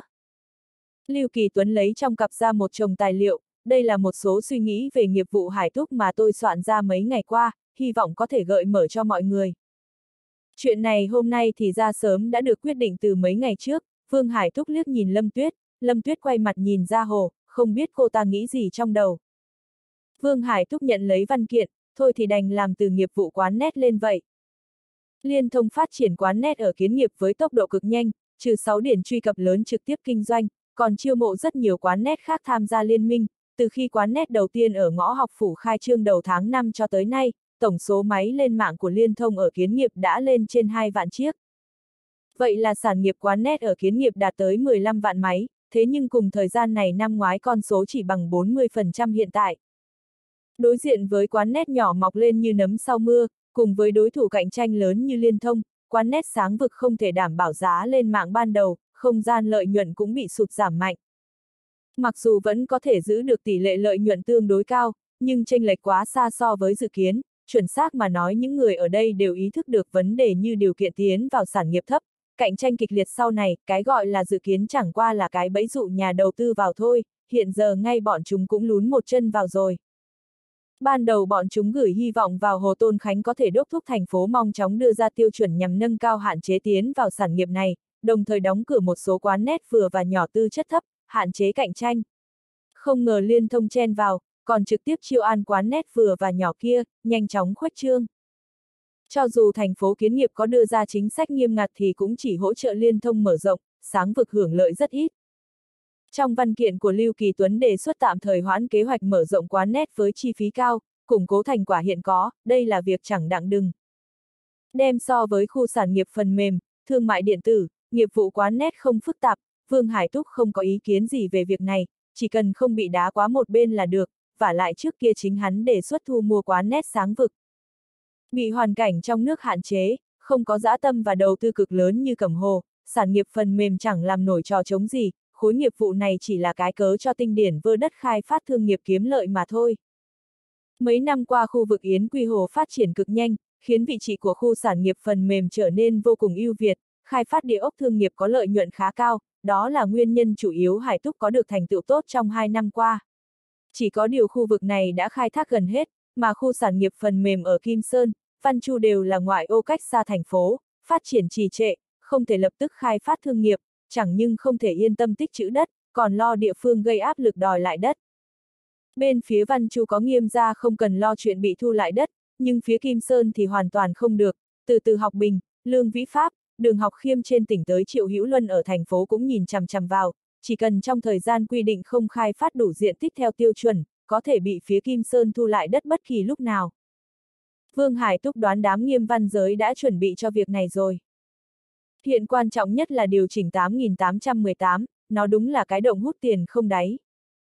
Lưu Kỳ Tuấn lấy trong cặp ra một chồng tài liệu, đây là một số suy nghĩ về nghiệp vụ Hải Túc mà tôi soạn ra mấy ngày qua, hy vọng có thể gợi mở cho mọi người. Chuyện này hôm nay thì ra sớm đã được quyết định từ mấy ngày trước, Vương Hải Túc liếc nhìn Lâm Tuyết, Lâm Tuyết quay mặt nhìn ra Hồ, không biết cô ta nghĩ gì trong đầu. Vương Hải Túc nhận lấy văn kiện, thôi thì đành làm từ nghiệp vụ quán nét lên vậy. Liên thông phát triển quán nét ở Kiến Nghiệp với tốc độ cực nhanh, trừ sáu điển truy cập lớn trực tiếp kinh doanh, còn chiêu mộ rất nhiều quán nét khác tham gia liên minh, từ khi quán nét đầu tiên ở ngõ học phủ khai trương đầu tháng năm cho tới nay, tổng số máy lên mạng của Liên thông ở Kiến Nghiệp đã lên trên hai vạn chiếc. Vậy là sản nghiệp quán nét ở Kiến Nghiệp đạt tới mười lăm vạn máy, thế nhưng cùng thời gian này năm ngoái con số chỉ bằng bốn mươi phần trăm hiện tại. Đối diện với quán nét nhỏ mọc lên như nấm sau mưa, cùng với đối thủ cạnh tranh lớn như Liên thông, quán nét sáng vực không thể đảm bảo giá lên mạng ban đầu, không gian lợi nhuận cũng bị sụt giảm mạnh. Mặc dù vẫn có thể giữ được tỷ lệ lợi nhuận tương đối cao, nhưng chênh lệch quá xa so với dự kiến, chuẩn xác mà nói những người ở đây đều ý thức được vấn đề như điều kiện tiến vào sản nghiệp thấp, cạnh tranh kịch liệt sau này, cái gọi là dự kiến chẳng qua là cái bẫy dụ nhà đầu tư vào thôi, hiện giờ ngay bọn chúng cũng lún một chân vào rồi. Ban đầu bọn chúng gửi hy vọng vào Hồ Tôn Khánh có thể đốc thúc thành phố mau chóng đưa ra tiêu chuẩn nhằm nâng cao hạn chế tiến vào sản nghiệp này, đồng thời đóng cửa một số quán nét vừa và nhỏ tư chất thấp, hạn chế cạnh tranh. Không ngờ Liên thông chen vào, còn trực tiếp chiêu an quán nét vừa và nhỏ kia, nhanh chóng khuếch trương. Cho dù thành phố Kiến Nghiệp có đưa ra chính sách nghiêm ngặt thì cũng chỉ hỗ trợ Liên thông mở rộng, sáng vực hưởng lợi rất ít. Trong văn kiện của Lưu Kỳ Tuấn đề xuất tạm thời hoãn kế hoạch mở rộng quán nét với chi phí cao, củng cố thành quả hiện có, đây là việc chẳng đặng đừng. Đem so với khu sản nghiệp phần mềm, thương mại điện tử, nghiệp vụ quán nét không phức tạp, Vương Hải Túc không có ý kiến gì về việc này, chỉ cần không bị đá quá một bên là được, vả lại trước kia chính hắn đề xuất thu mua quán nét sáng vực. Bị hoàn cảnh trong nước hạn chế, không có dã tâm và đầu tư cực lớn như Cẩm Hồ, sản nghiệp phần mềm chẳng làm nổi trò trống gì, khối nghiệp vụ này chỉ là cái cớ cho Tinh Điển vơ đất khai phát thương nghiệp kiếm lợi mà thôi. Mấy năm qua khu vực Yến Quy Hồ phát triển cực nhanh, khiến vị trí của khu sản nghiệp phần mềm trở nên vô cùng ưu việt, khai phát địa ốc thương nghiệp có lợi nhuận khá cao, đó là nguyên nhân chủ yếu Hải Túc có được thành tựu tốt trong hai năm qua. Chỉ có điều khu vực này đã khai thác gần hết, mà khu sản nghiệp phần mềm ở Kim Sơn, Văn Chu đều là ngoại ô cách xa thành phố, phát triển trì trệ, không thể lập tức khai phát thương nghiệp, chẳng nhưng không thể yên tâm tích trữ đất, còn lo địa phương gây áp lực đòi lại đất. Bên phía Văn Chu có Nghiêm gia không cần lo chuyện bị thu lại đất, nhưng phía Kim Sơn thì hoàn toàn không được, từ từ học Bình, Lương Vĩ Pháp, Đường Học Khiêm trên tỉnh tới Triệu Hữu Luân ở thành phố cũng nhìn chằm chằm vào, chỉ cần trong thời gian quy định không khai phát đủ diện tích theo tiêu chuẩn, có thể bị phía Kim Sơn thu lại đất bất kỳ lúc nào. Vương Hải Túc đoán đám Nghiêm Văn Giới đã chuẩn bị cho việc này rồi. Hiện quan trọng nhất là điều chỉnh tám nghìn tám trăm mười tám, nó đúng là cái động hút tiền không đáy.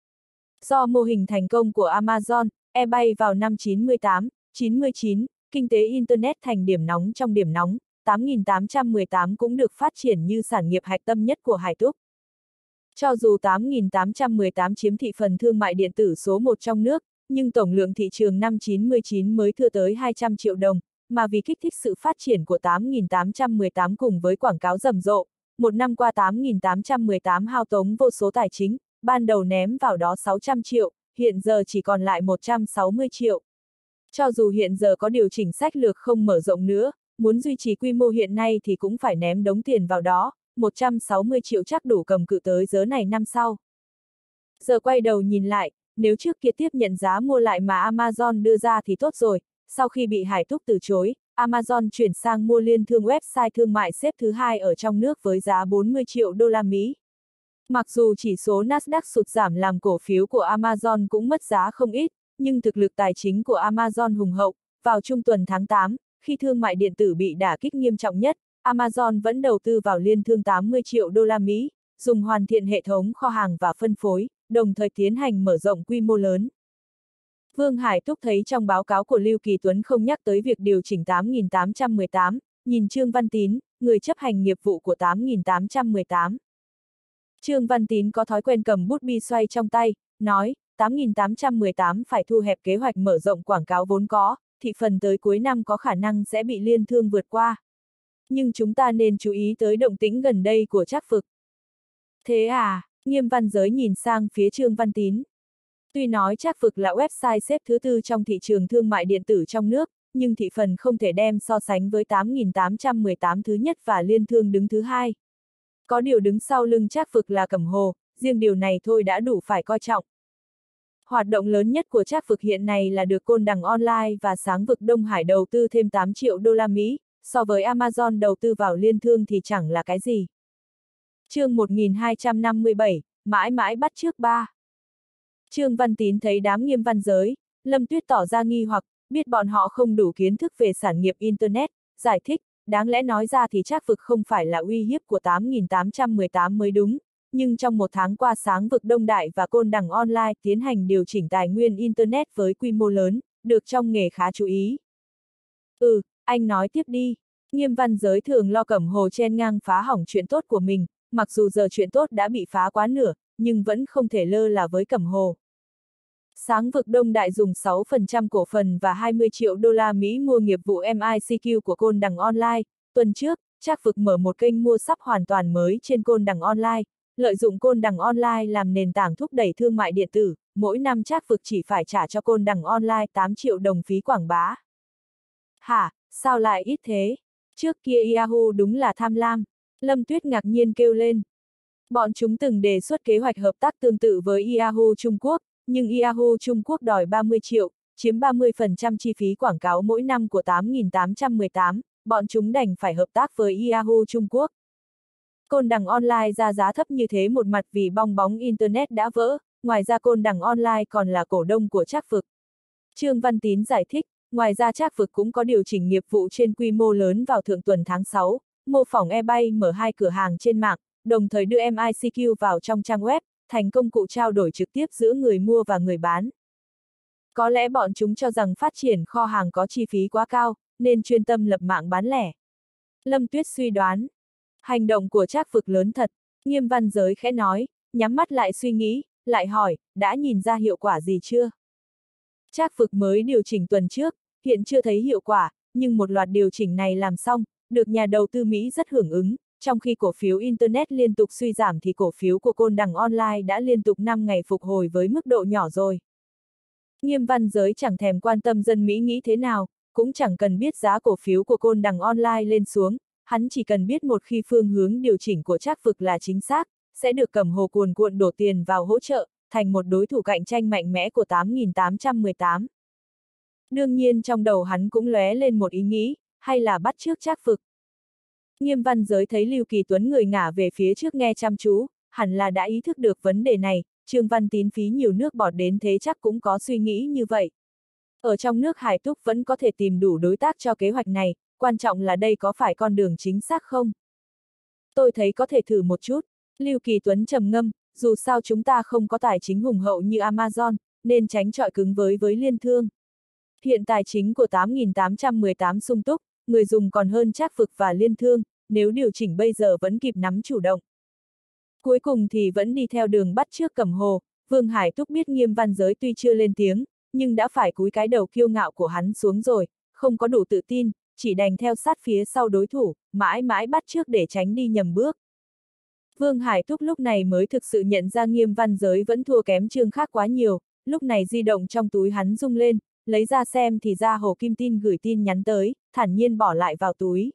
Do mô hình thành công của Amazon, eBay vào năm chín mươi tám, chín mươi chín, kinh tế Internet thành điểm nóng trong điểm nóng, tám nghìn tám trăm mười tám cũng được phát triển như sản nghiệp hạch tâm nhất của Hải Túc. Cho dù tám nghìn tám trăm mười tám chiếm thị phần thương mại điện tử số một trong nước, nhưng tổng lượng thị trường năm chín mươi chín mới thừa tới hai trăm triệu đồng, mà vì kích thích sự phát triển của tám nghìn tám trăm mười tám cùng với quảng cáo rầm rộ, một năm qua tám nghìn tám trăm mười tám hao tốn vô số tài chính, ban đầu ném vào đó sáu trăm triệu, hiện giờ chỉ còn lại một trăm sáu mươi triệu. Cho dù hiện giờ có điều chỉnh sách lược không mở rộng nữa, muốn duy trì quy mô hiện nay thì cũng phải ném đống tiền vào đó, một trăm sáu mươi triệu chắc đủ cầm cự tới giờ này năm sau. Giờ quay đầu nhìn lại, nếu trước kia tiếp nhận giá mua lại mà Amazon đưa ra thì tốt rồi, sau khi bị Hải Túc từ chối, Amazon chuyển sang mua Liên Thương website thương mại xếp thứ hai ở trong nước với giá bốn mươi triệu đô la Mỹ, Mặc dù chỉ số Nasdaq sụt giảm làm cổ phiếu của Amazon cũng mất giá không ít, nhưng thực lực tài chính của Amazon hùng hậu. Vào trung tuần tháng tám, khi thương mại điện tử bị đả kích nghiêm trọng nhất, Amazon vẫn đầu tư vào liên thương tám mươi triệu đô la Mỹ, dùng hoàn thiện hệ thống kho hàng và phân phối, đồng thời tiến hành mở rộng quy mô lớn. Vương Hải Túc thấy trong báo cáo của Lưu Kỳ Tuấn không nhắc tới việc điều chỉnh tám nghìn tám trăm mười tám, nhìn Trương Văn Tín, người chấp hành nghiệp vụ của tám nghìn tám trăm mười tám. Trương Văn Tín có thói quen cầm bút bi xoay trong tay, nói, tám nghìn tám trăm mười tám phải thu hẹp kế hoạch mở rộng quảng cáo vốn có, thị phần tới cuối năm có khả năng sẽ bị liên thương vượt qua. Nhưng chúng ta nên chú ý tới động tĩnh gần đây của Trác Phực. Thế à, Nghiêm Văn Giới nhìn sang phía Trương Văn Tín. Tuy nói Trác Phực là website xếp thứ tư trong thị trường thương mại điện tử trong nước, nhưng thị phần không thể đem so sánh với tám nghìn tám trăm mười tám thứ nhất và liên thương đứng thứ hai. Có điều đứng sau lưng Trác Phực là Cẩm Hồ, riêng điều này thôi đã đủ phải coi trọng. Hoạt động lớn nhất của Trác Phực hiện nay là được Côn Đằng Online và Sáng Vực Đông Hải đầu tư thêm tám triệu đô la Mỹ, so với Amazon đầu tư vào liên thương thì chẳng là cái gì. Chương một nghìn hai trăm năm mươi bảy, mãi mãi bắt chước ba. Trương Văn Tín thấy đám Nghiêm Văn Giới, Lâm Tuyết tỏ ra nghi hoặc, biết bọn họ không đủ kiến thức về sản nghiệp Internet, giải thích, đáng lẽ nói ra thì Trác Phực không phải là uy hiếp của tám nghìn tám trăm mười tám mới đúng, nhưng trong một tháng qua Sáng Vực Đông Đại và Côn Đằng Online tiến hành điều chỉnh tài nguyên Internet với quy mô lớn, được trong nghề khá chú ý. Ừ, anh nói tiếp đi. Nghiêm Văn Giới thường lo Cẩm Hồ chen ngang phá hỏng chuyện tốt của mình, mặc dù giờ chuyện tốt đã bị phá quá nửa, nhưng vẫn không thể lơ là với Cẩm Hồ. Sáng Vực Đông Đại dùng sáu phần trăm cổ phần và hai mươi triệu đô la Mỹ mua nghiệp vụ em i xê quy của Côn Đằng Online. Tuần trước, Trác Phực mở một kênh mua sắm hoàn toàn mới trên Côn Đằng Online, lợi dụng Côn Đằng Online làm nền tảng thúc đẩy thương mại điện tử, mỗi năm Trác Phực chỉ phải trả cho Côn Đằng Online tám triệu đồng phí quảng bá. Hả, sao lại ít thế? Trước kia Yahoo đúng là tham lam. Lâm Tuyết ngạc nhiên kêu lên. Bọn chúng từng đề xuất kế hoạch hợp tác tương tự với Yahoo Trung Quốc, nhưng Yahoo Trung Quốc đòi ba mươi triệu, chiếm ba mươi phần trăm chi phí quảng cáo mỗi năm của tám nghìn tám trăm mười tám, bọn chúng đành phải hợp tác với Yahoo Trung Quốc. Côn Đằng Online ra giá thấp như thế một mặt vì bong bóng Internet đã vỡ, ngoài ra Côn Đằng Online còn là cổ đông của Trác Phực. Trương Văn Tín giải thích, ngoài ra Trác Phực cũng có điều chỉnh nghiệp vụ trên quy mô lớn vào thượng tuần tháng sáu, mô phỏng eBay mở hai cửa hàng trên mạng, đồng thời đưa em i xê quy vào trong trang web, thành công cụ trao đổi trực tiếp giữa người mua và người bán. Có lẽ bọn chúng cho rằng phát triển kho hàng có chi phí quá cao, nên chuyên tâm lập mạng bán lẻ. Lâm Tuyết suy đoán. Hành động của Trác Phực lớn thật, Nghiêm Văn Giới khẽ nói, nhắm mắt lại suy nghĩ, lại hỏi, đã nhìn ra hiệu quả gì chưa? Trác Phực mới điều chỉnh tuần trước, hiện chưa thấy hiệu quả, nhưng một loạt điều chỉnh này làm xong, được nhà đầu tư Mỹ rất hưởng ứng, trong khi cổ phiếu Internet liên tục suy giảm thì cổ phiếu của Côn Đằng Online đã liên tục năm ngày phục hồi với mức độ nhỏ rồi. Nghiêm Văn Giới chẳng thèm quan tâm dân Mỹ nghĩ thế nào, cũng chẳng cần biết giá cổ phiếu của Côn Đằng Online lên xuống, hắn chỉ cần biết một khi phương hướng điều chỉnh của Trác Phực là chính xác, sẽ được Cẩm Hồ cuồn cuộn đổ tiền vào hỗ trợ, thành một đối thủ cạnh tranh mạnh mẽ của tám nghìn tám trăm mười tám. Đương nhiên trong đầu hắn cũng lóe lên một ý nghĩ, hay là bắt chước Trác Phực. Nghiêm Văn Giới thấy Lưu Kỳ Tuấn người ngả về phía trước nghe chăm chú, hẳn là đã ý thức được vấn đề này, Trương Văn Tín phí nhiều nước bọt đến thế chắc cũng có suy nghĩ như vậy. Ở trong nước Hải Túc vẫn có thể tìm đủ đối tác cho kế hoạch này, quan trọng là đây có phải con đường chính xác không? Tôi thấy có thể thử một chút. Lưu Kỳ Tuấn trầm ngâm, dù sao chúng ta không có tài chính hùng hậu như Amazon, nên tránh chọi cứng với với liên thương. Hiện tài chính của tám nghìn tám trăm mười tám sung túc, người dùng còn hơn Trác Phực và liên thương, nếu điều chỉnh bây giờ vẫn kịp nắm chủ động. Cuối cùng thì vẫn đi theo đường bắt chước Cẩm Hồ, Vương Hải Túc biết Nghiêm Văn Giới tuy chưa lên tiếng, nhưng đã phải cúi cái đầu kiêu ngạo của hắn xuống rồi, không có đủ tự tin, chỉ đành theo sát phía sau đối thủ, mãi mãi bắt chước để tránh đi nhầm bước. Vương Hải Túc lúc này mới thực sự nhận ra Nghiêm Văn Giới vẫn thua kém Trương Khác quá nhiều, lúc này di động trong túi hắn rung lên, lấy ra xem thì ra Hồ Kim Tin gửi tin nhắn tới, thản nhiên bỏ lại vào túi.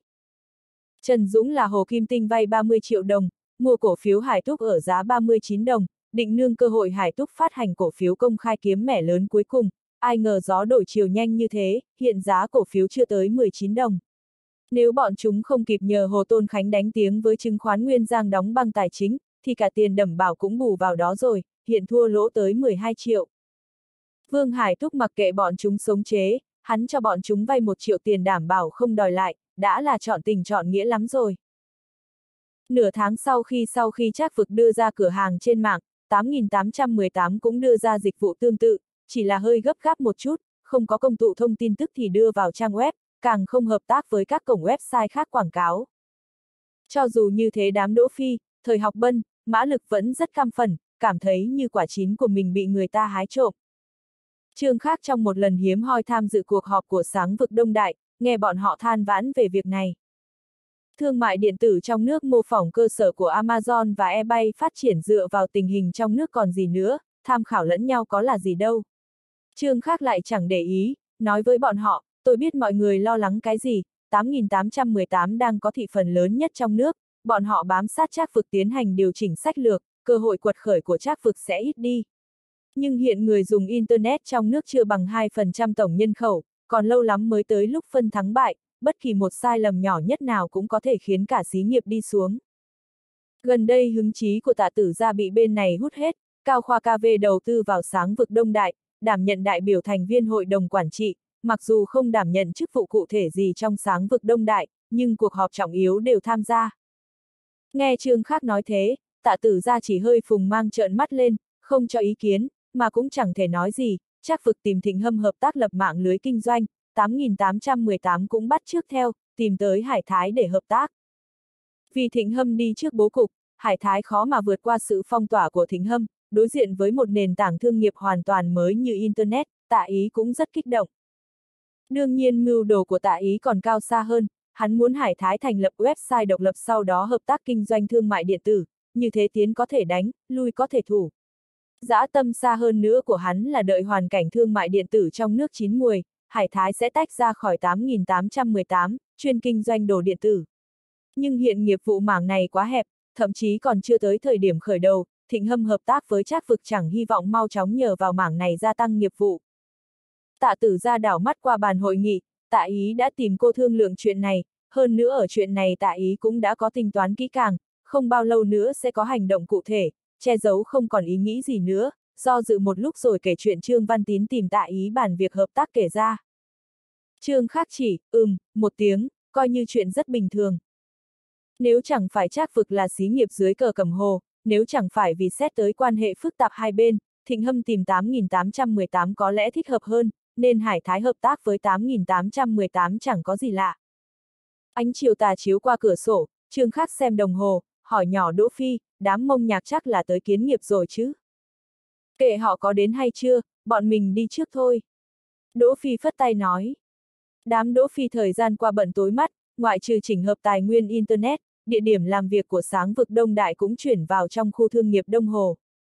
Trần Dũng là Hồ Kim Tinh vay ba mươi triệu đồng, mua cổ phiếu Hải Túc ở giá ba mươi chín đồng, định nương cơ hội Hải Túc phát hành cổ phiếu công khai kiếm mẻ lớn cuối cùng, ai ngờ gió đổi chiều nhanh như thế, hiện giá cổ phiếu chưa tới mười chín đồng. Nếu bọn chúng không kịp nhờ Hồ Tôn Khánh đánh tiếng với chứng khoán Nguyên Giang đóng băng tài chính, thì cả tiền đảm bảo cũng bù vào đó rồi, hiện thua lỗ tới mười hai triệu. Vương Hải Thúc mặc kệ bọn chúng sống chế, hắn cho bọn chúng vay một triệu tiền đảm bảo không đòi lại, đã là chọn tình chọn nghĩa lắm rồi. Nửa tháng sau khi sau khi Trác Vực đưa ra cửa hàng trên mạng, tám nghìn tám trăm mười tám cũng đưa ra dịch vụ tương tự, chỉ là hơi gấp gáp một chút, không có công tụ thông tin tức thì đưa vào trang web, càng không hợp tác với các cổng website khác quảng cáo. Cho dù như thế đám Đỗ Phi, Thời Học Bân, Mã Lực vẫn rất cam phẫn, cảm thấy như quả chín của mình bị người ta hái trộm. Trương Khác trong một lần hiếm hoi tham dự cuộc họp của Sáng Vực Đông Đại, nghe bọn họ than vãn về việc này. Thương mại điện tử trong nước mô phỏng cơ sở của Amazon và eBay phát triển dựa vào tình hình trong nước còn gì nữa, tham khảo lẫn nhau có là gì đâu. Trương Khác lại chẳng để ý, nói với bọn họ, tôi biết mọi người lo lắng cái gì, tám nghìn tám trăm mười tám đang có thị phần lớn nhất trong nước, bọn họ bám sát Trác Vực tiến hành điều chỉnh sách lược, cơ hội quật khởi của Trác Vực sẽ ít đi. Nhưng hiện người dùng Internet trong nước chưa bằng hai phần trăm tổng nhân khẩu, còn lâu lắm mới tới lúc phân thắng bại, bất kỳ một sai lầm nhỏ nhất nào cũng có thể khiến cả xí nghiệp đi xuống. Gần đây hứng chí của Tạ Tử Gia bị bên này hút hết, Cao Khoa ca vê đầu tư vào Sáng Vực Đông Đại, đảm nhận đại biểu thành viên hội đồng quản trị, mặc dù không đảm nhận chức vụ cụ thể gì trong Sáng Vực Đông Đại, nhưng cuộc họp trọng yếu đều tham gia. Nghe Trương Khác nói thế, Tạ Tử Gia chỉ hơi phùng mang trợn mắt lên, không cho ý kiến, mà cũng chẳng thể nói gì, Trác Vực tìm Thịnh Hâm hợp tác lập mạng lưới kinh doanh, tám nghìn tám trăm mười tám cũng bắt chước theo, tìm tới Hải Thái để hợp tác. Vì Thịnh Hâm đi trước bố cục, Hải Thái khó mà vượt qua sự phong tỏa của Thịnh Hâm, đối diện với một nền tảng thương nghiệp hoàn toàn mới như Internet, Tạ Ý cũng rất kích động. Đương nhiên mưu đồ của Tạ Ý còn cao xa hơn, hắn muốn Hải Thái thành lập website độc lập sau đó hợp tác kinh doanh thương mại điện tử, như thế tiến có thể đánh, lui có thể thủ. Dã tâm xa hơn nữa của hắn là đợi hoàn cảnh thương mại điện tử trong nước chín muồi, Hải Thái sẽ tách ra khỏi tám nghìn tám trăm mười tám, chuyên kinh doanh đồ điện tử. Nhưng hiện nghiệp vụ mảng này quá hẹp, thậm chí còn chưa tới thời điểm khởi đầu, Thịnh Hâm hợp tác với Trác Vực chẳng hy vọng mau chóng nhờ vào mảng này gia tăng nghiệp vụ. Tạ Tử Gia đảo mắt qua bàn hội nghị, Tạ Ý đã tìm cô thương lượng chuyện này, hơn nữa ở chuyện này Tạ Ý cũng đã có tính toán kỹ càng, không bao lâu nữa sẽ có hành động cụ thể, che giấu không còn ý nghĩ gì nữa, do dự một lúc rồi kể chuyện Trương Văn Tín tìm Tạ Ý bàn việc hợp tác kể ra. Trương Khác chỉ, ừm, một tiếng, coi như chuyện rất bình thường. Nếu chẳng phải Trác Vực là xí nghiệp dưới cờ Cẩm Hồ, nếu chẳng phải vì xét tới quan hệ phức tạp hai bên, Thịnh Hâm tìm tám nghìn tám trăm mười tám có lẽ thích hợp hơn, nên Hải Thái hợp tác với tám nghìn tám trăm mười tám chẳng có gì lạ. Ánh chiều tà chiếu qua cửa sổ, Trương Khác xem đồng hồ, hỏi nhỏ Đỗ Phi, đám Mông Nhạc chắc là tới kiến nghiệp rồi chứ? Kệ họ có đến hay chưa, bọn mình đi trước thôi. Đỗ Phi phất tay nói. Đám Đỗ Phi thời gian qua bận tối mắt, ngoại trừ chỉnh hợp tài nguyên Internet, địa điểm làm việc của Sáng Vực Đông Đại cũng chuyển vào trong khu thương nghiệp Đông Hồ.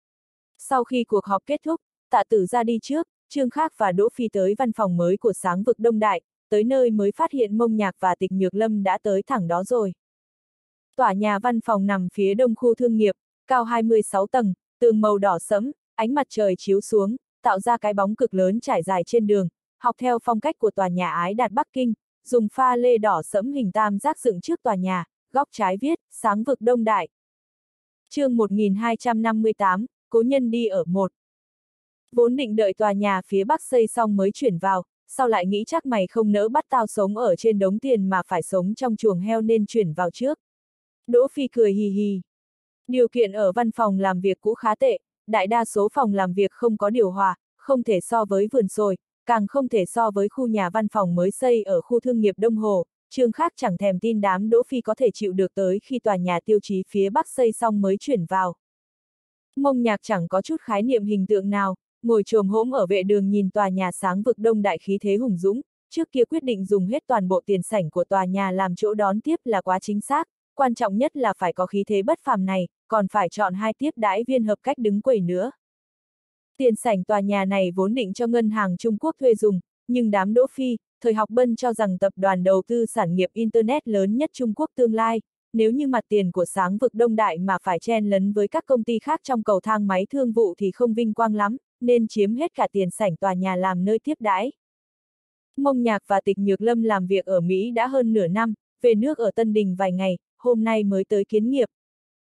Sau khi cuộc họp kết thúc, Tạ Tử Gia đi trước, Trương Khác và Đỗ Phi tới văn phòng mới của Sáng Vực Đông Đại, tới nơi mới phát hiện Mông Nhạc và Tịch Nhược Lâm đã tới thẳng đó rồi. Tòa nhà văn phòng nằm phía đông khu thương nghiệp, cao hai mươi sáu tầng, tường màu đỏ sẫm, ánh mặt trời chiếu xuống, tạo ra cái bóng cực lớn trải dài trên đường, học theo phong cách của tòa nhà Ái Đạt Bắc Kinh, dùng pha lê đỏ sẫm hình tam giác dựng trước tòa nhà, góc trái viết, Sáng Vực Đông Đại. Chương một nghìn hai trăm năm mươi tám, cố nhân đi ở một. Vốn định đợi tòa nhà phía bắc xây xong mới chuyển vào, sau lại nghĩ chắc mày không nỡ bắt tao sống ở trên đống tiền mà phải sống trong chuồng heo nên chuyển vào trước. Đỗ Phi cười hì hì. Điều kiện ở văn phòng làm việc cũ khá tệ, đại đa số phòng làm việc không có điều hòa, không thể so với vườn sồi, càng không thể so với khu nhà văn phòng mới xây ở khu thương nghiệp Đông Hồ. Trương Khác chẳng thèm tin đám Đỗ Phi có thể chịu được tới khi tòa nhà tiêu chí phía bắc xây xong mới chuyển vào. Mông Nhạc chẳng có chút khái niệm hình tượng nào, ngồi chồm hổm ở vệ đường nhìn tòa nhà Sáng Vực Đông Đại khí thế hùng dũng, trước kia quyết định dùng hết toàn bộ tiền sảnh của tòa nhà làm chỗ đón tiếp là quá chính xác, quan trọng nhất là phải có khí thế bất phàm này, còn phải chọn hai tiếp đãi viên hợp cách đứng quầy nữa. Tiền sảnh tòa nhà này vốn định cho ngân hàng Trung Quốc thuê dùng, nhưng đám Đỗ Phi, Thời Học Bân cho rằng tập đoàn đầu tư sản nghiệp Internet lớn nhất Trung Quốc tương lai, nếu như mặt tiền của Sáng Vực Đông Đại mà phải chen lấn với các công ty khác trong cầu thang máy thương vụ thì không vinh quang lắm, nên chiếm hết cả tiền sảnh tòa nhà làm nơi tiếp đãi. Mông Nhạc và Tịch Nhược Lâm làm việc ở Mỹ đã hơn nửa năm, về nước ở Tân Đình vài ngày, hôm nay mới tới kiến nghiệp.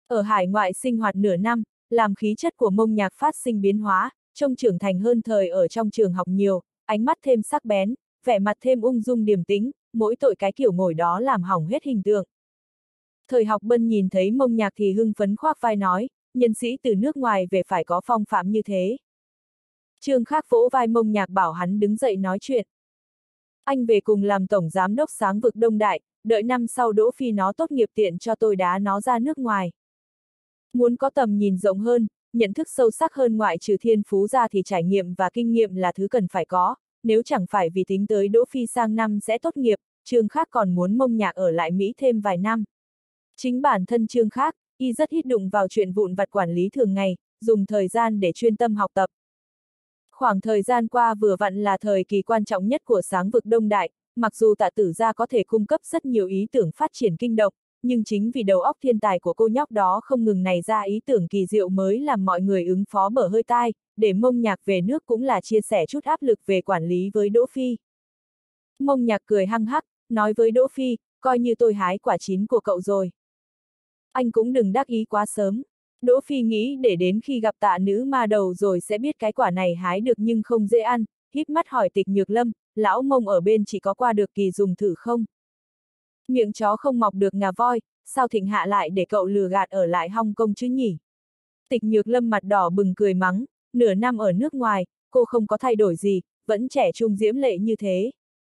Ở hải ngoại sinh hoạt nửa năm, làm khí chất của Mông Nhạc phát sinh biến hóa, trông trưởng thành hơn thời ở trong trường học nhiều, ánh mắt thêm sắc bén, vẻ mặt thêm ung dung điềm tĩnh, mỗi tội cái kiểu ngồi đó làm hỏng hết hình tượng. Thời học Bân nhìn thấy Mông Nhạc thì hưng phấn khoác vai nói, nhân sĩ từ nước ngoài về phải có phong phạm như thế. Trương Khác vỗ vai Mông Nhạc bảo hắn đứng dậy nói chuyện. Anh về cùng làm tổng giám đốc Sáng vực Đông Đại, đợi năm sau Đỗ Phi nó tốt nghiệp tiện cho tôi đá nó ra nước ngoài. Muốn có tầm nhìn rộng hơn, nhận thức sâu sắc hơn ngoại trừ thiên phú ra thì trải nghiệm và kinh nghiệm là thứ cần phải có, nếu chẳng phải vì tính tới Đỗ Phi sang năm sẽ tốt nghiệp, Trương Khác còn muốn Mông Nhạc ở lại Mỹ thêm vài năm. Chính bản thân Trương Khác, y rất ít đụng vào chuyện vụn vặt quản lý thường ngày, dùng thời gian để chuyên tâm học tập. Khoảng thời gian qua vừa vặn là thời kỳ quan trọng nhất của Sáng vực Đông Đại, mặc dù Tạ Tử Gia có thể cung cấp rất nhiều ý tưởng phát triển kinh độc, nhưng chính vì đầu óc thiên tài của cô nhóc đó không ngừng nảy ra ý tưởng kỳ diệu mới làm mọi người ứng phó bở hơi tai, để Mông Nhạc về nước cũng là chia sẻ chút áp lực về quản lý với Đỗ Phi. Mông Nhạc cười hăng hắc, nói với Đỗ Phi, coi như tôi hái quả chín của cậu rồi. Anh cũng đừng đắc ý quá sớm. Đỗ Phi nghĩ để đến khi gặp Tạ nữ ma đầu rồi sẽ biết cái quả này hái được nhưng không dễ ăn, híp mắt hỏi Tịch Nhược Lâm, lão Mông ở bên chỉ có qua được kỳ dùng thử không? Miệng chó không mọc được ngà voi, sao Thịnh Hạ lại để cậu lừa gạt ở lại Hong Kong chứ nhỉ? Tịch Nhược Lâm mặt đỏ bừng cười mắng, nửa năm ở nước ngoài, cô không có thay đổi gì, vẫn trẻ trung diễm lệ như thế.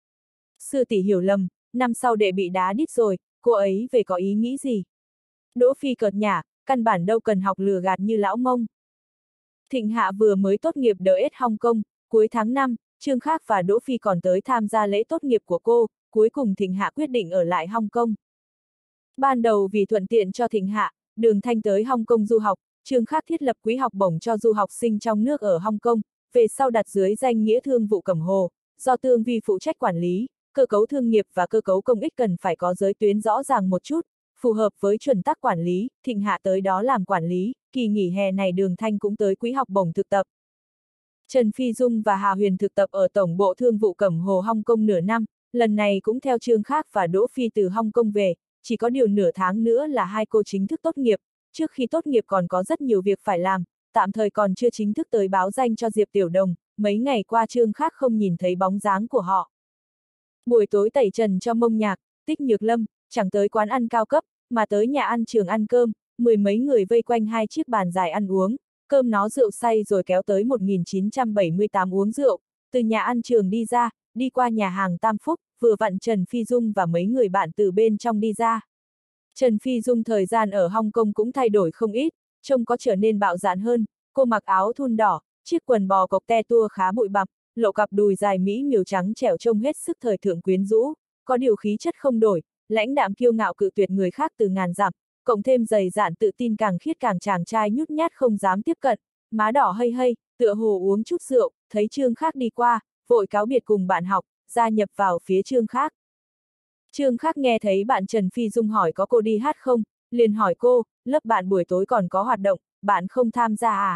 Sư tỷ hiểu lầm, năm sau đệ bị đá đít rồi, cô ấy về có ý nghĩ gì? Đỗ Phi cợt nhả, căn bản đâu cần học lừa gạt như lão Mông. Thịnh Hạ vừa mới tốt nghiệp đê ét Hong Kong, cuối tháng năm, Trương Khác và Đỗ Phi còn tới tham gia lễ tốt nghiệp của cô, cuối cùng Thịnh Hạ quyết định ở lại Hong Kong. Ban đầu vì thuận tiện cho Thịnh Hạ, Đường Thanh tới Hong Kong du học, Trương Khác thiết lập quỹ học bổng cho du học sinh trong nước ở Hong Kong, về sau đặt dưới danh nghĩa Thương vụ Cẩm Hồ, do Tương Vi phụ trách quản lý, cơ cấu thương nghiệp và cơ cấu công ích cần phải có giới tuyến rõ ràng một chút, phù hợp với chuẩn tắc quản lý, Thịnh Hạ tới đó làm quản lý, kỳ nghỉ hè này Đường Thanh cũng tới quỹ học bổng thực tập. Trần Phi Dung và Hà Huyền thực tập ở Tổng bộ Thương vụ Cẩm Hồ Hong Kong nửa năm, lần này cũng theo Trương Khác và Đỗ Phi từ Hong Kong về, chỉ có điều nửa tháng nữa là hai cô chính thức tốt nghiệp, trước khi tốt nghiệp còn có rất nhiều việc phải làm, tạm thời còn chưa chính thức tới báo danh cho Diệp Tiểu Đồng, mấy ngày qua Trương Khác không nhìn thấy bóng dáng của họ. Buổi tối tẩy trần cho Mông Nhạc, Tích Nhược Lâm, chẳng tới quán ăn cao cấp, mà tới nhà ăn trường ăn cơm, mười mấy người vây quanh hai chiếc bàn dài ăn uống, cơm nó rượu say rồi kéo tới một nghìn chín trăm bảy mươi tám uống rượu, từ nhà ăn trường đi ra, đi qua nhà hàng Tam Phúc, vừa vặn Trần Phi Dung và mấy người bạn từ bên trong đi ra. Trần Phi Dung thời gian ở Hong Kong cũng thay đổi không ít, trông có trở nên bạo dạn hơn, cô mặc áo thun đỏ, chiếc quần bò cộc te tua khá bụi bặm, lộ cặp đùi dài mỹ miều trắng trẻo trông hết sức thời thượng quyến rũ, có điều khí chất không đổi, lãnh đạm kiêu ngạo cự tuyệt người khác từ ngàn dặm, cộng thêm dày dạn tự tin càng khiết càng chàng trai nhút nhát không dám tiếp cận, má đỏ hây hây, tựa hồ uống chút rượu, thấy Trương Khác đi qua, vội cáo biệt cùng bạn học, gia nhập vào phía Trương Khác. Trương Khác nghe thấy bạn Trần Phi Dung hỏi có cô đi hát không, liền hỏi cô, lớp bạn buổi tối còn có hoạt động, bạn không tham gia à?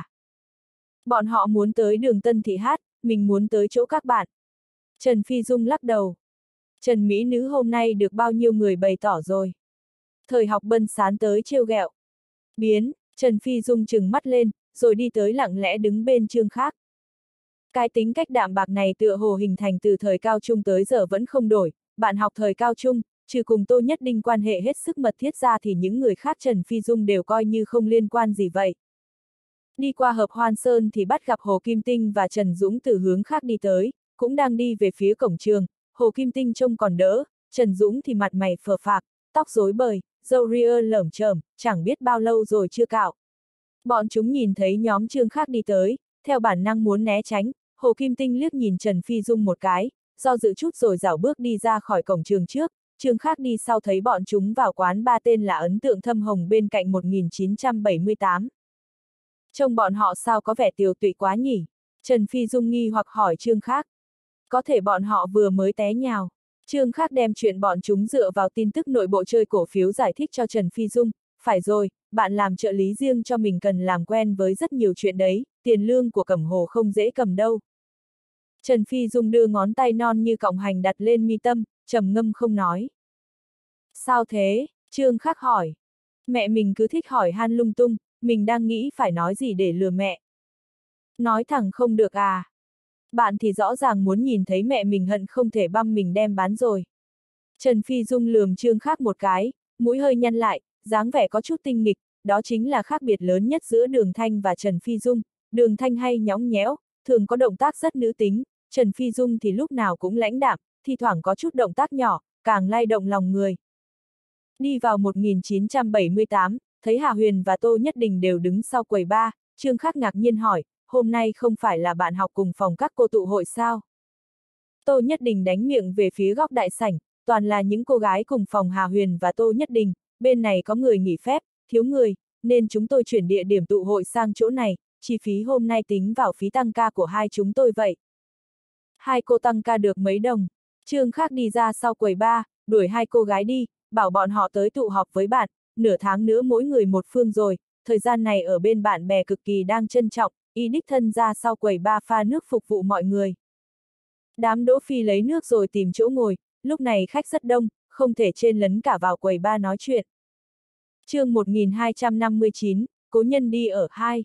Bọn họ muốn tới đường Tân Thị hát, mình muốn tới chỗ các bạn. Trần Phi Dung lắc đầu. Trần Mỹ Nữ hôm nay được bao nhiêu người bày tỏ rồi. Thời học Bân sán tới trêu ghẹo. Biến, Trần Phi Dung trừng mắt lên, rồi đi tới lặng lẽ đứng bên Trương Khác. Cái tính cách đạm bạc này tựa hồ hình thành từ thời cao trung tới giờ vẫn không đổi, bạn học thời cao trung, trừ cùng Tô Nhất Đinh quan hệ hết sức mật thiết ra thì những người khác Trần Phi Dung đều coi như không liên quan gì vậy. Đi qua hợp Hoan Sơn thì bắt gặp Hồ Kim Tinh và Trần Dũng từ hướng khác đi tới, cũng đang đi về phía cổng trường, Hồ Kim Tinh trông còn đỡ, Trần Dũng thì mặt mày phờ phạc, tóc rối bời, râu ria lởm chởm, chẳng biết bao lâu rồi chưa cạo. Bọn chúng nhìn thấy nhóm Trương Khác đi tới, theo bản năng muốn né tránh, Hồ Kim Tinh liếc nhìn Trần Phi Dung một cái, do dự chút rồi rảo bước đi ra khỏi cổng trường trước, Trương Khác đi sau thấy bọn chúng vào quán ba tên là Ấn Tượng Thâm Hồng bên cạnh một nghìn chín trăm bảy mươi tám. Trông bọn họ sao có vẻ tiều tụy quá nhỉ? Trần Phi Dung nghi hoặc hỏi Trương Khác. Có thể bọn họ vừa mới té nhào. Trương Khác đem chuyện bọn chúng dựa vào tin tức nội bộ chơi cổ phiếu giải thích cho Trần Phi Dung. Phải rồi, bạn làm trợ lý riêng cho mình cần làm quen với rất nhiều chuyện đấy, tiền lương của Cẩm Hồ không dễ cầm đâu. Trần Phi Dung đưa ngón tay non như cọng hành đặt lên mi tâm, trầm ngâm không nói. Sao thế? Trương Khác hỏi. Mẹ mình cứ thích hỏi han lung tung, mình đang nghĩ phải nói gì để lừa mẹ. Nói thẳng không được à? Bạn thì rõ ràng muốn nhìn thấy mẹ mình hận không thể băm mình đem bán rồi. Trần Phi Dung lườm Trương Khác một cái, mũi hơi nhăn lại, dáng vẻ có chút tinh nghịch, đó chính là khác biệt lớn nhất giữa Đường Thanh và Trần Phi Dung. Đường Thanh hay nhõng nhẽo, thường có động tác rất nữ tính, Trần Phi Dung thì lúc nào cũng lãnh đạm, thi thoảng có chút động tác nhỏ, càng lay động lòng người. Đi vào một nghìn chín trăm bảy mươi tám, thấy Hà Huyền và Tô Nhất Đình đều đứng sau quầy bar, Trương Khác ngạc nhiên hỏi, hôm nay không phải là bạn học cùng phòng các cô tụ hội sao? Tô Nhất Đình đánh miệng về phía góc đại sảnh, toàn là những cô gái cùng phòng Hà Huyền và Tô Nhất Đình, bên này có người nghỉ phép, thiếu người, nên chúng tôi chuyển địa điểm tụ hội sang chỗ này, chi phí hôm nay tính vào phí tăng ca của hai chúng tôi vậy. Hai cô tăng ca được mấy đồng? Trương Khác đi ra sau quầy bar, đuổi hai cô gái đi, bảo bọn họ tới tụ họp với bạn, nửa tháng nữa mỗi người một phương rồi, thời gian này ở bên bạn bè cực kỳ đang trân trọng, y đích thân ra sau quầy bar pha nước phục vụ mọi người. Đám Đỗ Phi lấy nước rồi tìm chỗ ngồi, lúc này khách rất đông, không thể chen lấn cả vào quầy bar nói chuyện. Chương một nghìn hai trăm năm mươi chín, cố nhân đi ở hai.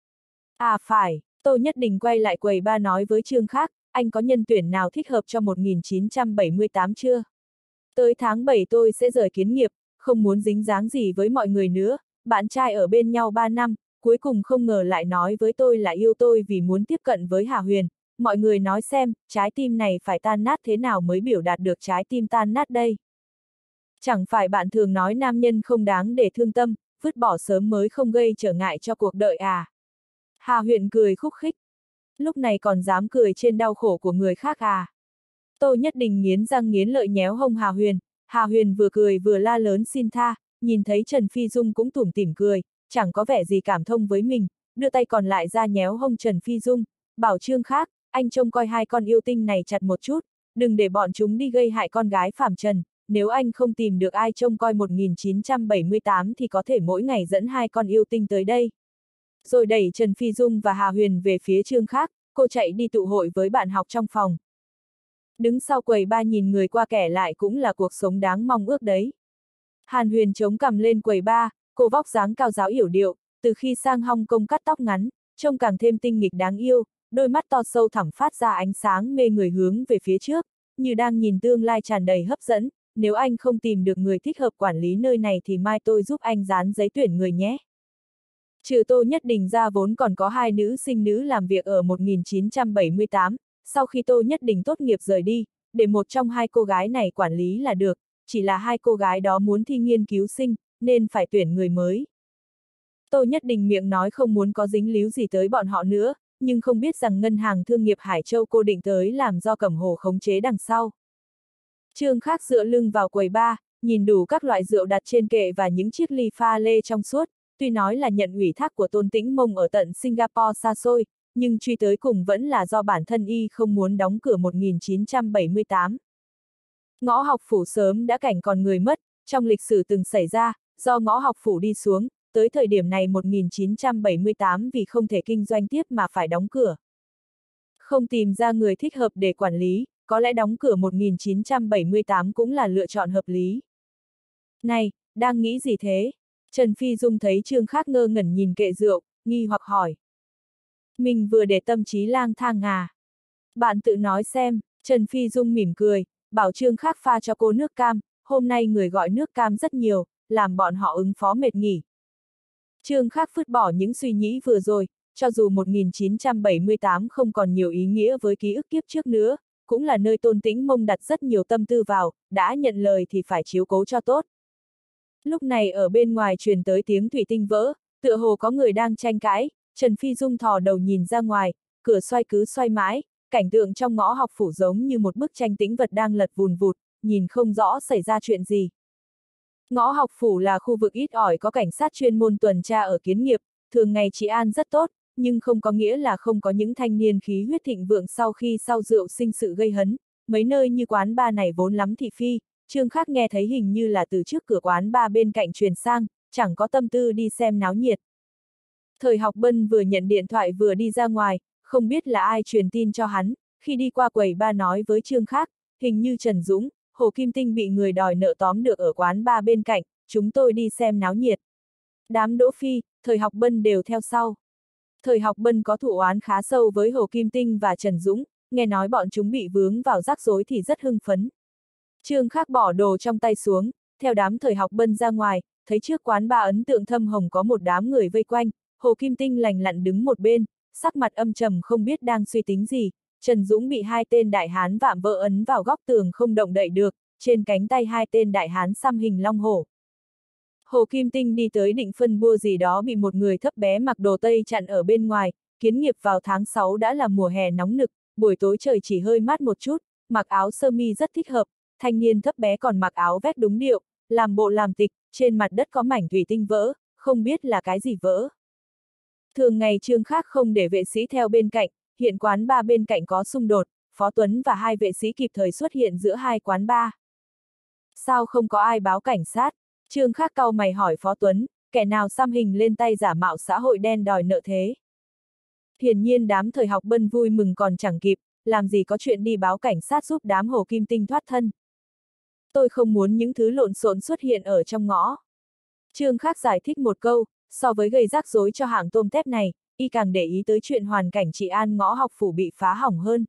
À phải, Tô Nhất Đình quay lại quầy bar nói với Trương Khác, anh có nhân tuyển nào thích hợp cho một nghìn chín trăm bảy mươi tám chưa? Tới tháng bảy tôi sẽ rời kiến nghiệp, không muốn dính dáng gì với mọi người nữa, bạn trai ở bên nhau ba năm, cuối cùng không ngờ lại nói với tôi là yêu tôi vì muốn tiếp cận với Hà Huyền. Mọi người nói xem, trái tim này phải tan nát thế nào mới biểu đạt được trái tim tan nát đây? Chẳng phải bạn thường nói nam nhân không đáng để thương tâm, vứt bỏ sớm mới không gây trở ngại cho cuộc đời à? Hà Huyền cười khúc khích. Lúc này còn dám cười trên đau khổ của người khác à? Tô Nhất Đình nghiến răng nghiến lợi nhéo hông Hà Huyền, Hà Huyền vừa cười vừa la lớn xin tha, nhìn thấy Trần Phi Dung cũng tủm tỉm cười, chẳng có vẻ gì cảm thông với mình, đưa tay còn lại ra nhéo hông Trần Phi Dung, bảo Trương Khác, anh trông coi hai con yêu tinh này chặt một chút, đừng để bọn chúng đi gây hại con gái phàm trần, nếu anh không tìm được ai trông coi một nghìn chín trăm bảy mươi tám thì có thể mỗi ngày dẫn hai con yêu tinh tới đây. Rồi đẩy Trần Phi Dung và Hà Huyền về phía Trương Khác, cô chạy đi tụ hội với bạn học trong phòng. Đứng sau quầy ba nhìn người qua kẻ lại cũng là cuộc sống đáng mong ước đấy. Hàn Huyền chống cằm lên quầy ba, cô vóc dáng cao ráo yểu điệu, từ khi sang Hong Kong cắt tóc ngắn, trông càng thêm tinh nghịch đáng yêu, đôi mắt to sâu thẳm phát ra ánh sáng mê người hướng về phía trước, như đang nhìn tương lai tràn đầy hấp dẫn, nếu anh không tìm được người thích hợp quản lý nơi này thì mai tôi giúp anh dán giấy tuyển người nhé. Trừ Tô Nhất Đình ra vốn còn có hai nữ sinh nữ làm việc ở một nghìn chín trăm bảy mươi tám, sau khi Tô Nhất Đình tốt nghiệp rời đi, để một trong hai cô gái này quản lý là được, chỉ là hai cô gái đó muốn thi nghiên cứu sinh, nên phải tuyển người mới. Tô Nhất Đình miệng nói không muốn có dính líu gì tới bọn họ nữa, nhưng không biết rằng ngân hàng thương nghiệp Hải Châu cô định tới làm do Cẩm Hồ khống chế đằng sau. Trương Khác dựa lưng vào quầy bar, nhìn đủ các loại rượu đặt trên kệ và những chiếc ly pha lê trong suốt, tuy nói là nhận ủy thác của Tôn Tĩnh Mông ở tận Singapore xa xôi, nhưng truy tới cùng vẫn là do bản thân y không muốn đóng cửa một nghìn chín trăm bảy mươi tám. Ngõ học phủ sớm đã cảnh còn người mất, trong lịch sử từng xảy ra, do ngõ học phủ đi xuống, tới thời điểm này một nghìn chín trăm bảy mươi tám vì không thể kinh doanh tiếp mà phải đóng cửa. Không tìm ra người thích hợp để quản lý, có lẽ đóng cửa một nghìn chín trăm bảy mươi tám cũng là lựa chọn hợp lý. Này, đang nghĩ gì thế? Trần Phi Dung thấy Trương Khác ngơ ngẩn nhìn kệ rượu, nghi hoặc hỏi. Mình vừa để tâm trí lang thang à? Bạn tự nói xem, Trần Phi Dung mỉm cười, bảo Trương Khác pha cho cô nước cam, hôm nay người gọi nước cam rất nhiều, làm bọn họ ứng phó mệt nghỉ. Trương Khác phứt bỏ những suy nghĩ vừa rồi, cho dù một nghìn chín trăm bảy mươi tám không còn nhiều ý nghĩa với ký ức kiếp trước nữa, cũng là nơi Tôn Tĩnh Mông đặt rất nhiều tâm tư vào, đã nhận lời thì phải chiếu cố cho tốt. Lúc này ở bên ngoài truyền tới tiếng thủy tinh vỡ, tựa hồ có người đang tranh cãi, Trần Phi Dung thò đầu nhìn ra ngoài, cửa xoay cứ xoay mãi, cảnh tượng trong ngõ học phủ giống như một bức tranh tĩnh vật đang lật vùn vụt, nhìn không rõ xảy ra chuyện gì. Ngõ học phủ là khu vực ít ỏi có cảnh sát chuyên môn tuần tra ở kiến nghiệp, thường ngày trị an rất tốt, nhưng không có nghĩa là không có những thanh niên khí huyết thịnh vượng sau khi sau rượu sinh sự gây hấn, mấy nơi như quán bar này vốn lắm thị phi. Trương Khác nghe thấy hình như là từ trước cửa quán bar bên cạnh truyền sang, chẳng có tâm tư đi xem náo nhiệt. Thời Học Bân vừa nhận điện thoại vừa đi ra ngoài, không biết là ai truyền tin cho hắn, khi đi qua quầy bar nói với Trương Khác, hình như Trần Dũng, Hồ Kim Tinh bị người đòi nợ tóm được ở quán bar bên cạnh, chúng tôi đi xem náo nhiệt. Đám Đỗ Phi, Thời Học Bân đều theo sau. Thời Học Bân có thù oán khá sâu với Hồ Kim Tinh và Trần Dũng, nghe nói bọn chúng bị vướng vào rắc rối thì rất hưng phấn. Trương Khắc bỏ đồ trong tay xuống, theo đám Thời Học Bân ra ngoài, thấy trước quán ba ấn tượng thâm hồng có một đám người vây quanh, Hồ Kim Tinh lành lặn đứng một bên, sắc mặt âm trầm không biết đang suy tính gì. Trần Dũng bị hai tên đại hán vạm vỡ ấn vào góc tường không động đậy được, trên cánh tay hai tên đại hán xăm hình long hổ. Hồ Kim Tinh đi tới định phân bua gì đó bị một người thấp bé mặc đồ tây chặn ở bên ngoài, kiến nghiệp vào tháng sáu đã là mùa hè nóng nực, buổi tối trời chỉ hơi mát một chút, mặc áo sơ mi rất thích hợp, thanh niên thấp bé còn mặc áo vest đúng điệu, làm bộ làm tịch, trên mặt đất có mảnh thủy tinh vỡ, không biết là cái gì vỡ. Thường ngày Trương Khắc không để vệ sĩ theo bên cạnh, hiện quán ba bên cạnh có xung đột, Phó Tuấn và hai vệ sĩ kịp thời xuất hiện giữa hai quán ba. Sao không có ai báo cảnh sát? Trương Khắc cau mày hỏi Phó Tuấn, kẻ nào xăm hình lên tay giả mạo xã hội đen đòi nợ thế? Hiển nhiên đám Thời Học Bân vui mừng còn chẳng kịp, làm gì có chuyện đi báo cảnh sát giúp đám Hồ Kim Tinh thoát thân. Tôi không muốn những thứ lộn xộn xuất hiện ở trong ngõ. Trương Khắc giải thích một câu, so với gây rắc rối cho hãng tôm tép này, y càng để ý tới chuyện hoàn cảnh trị an ngõ học phủ bị phá hỏng hơn.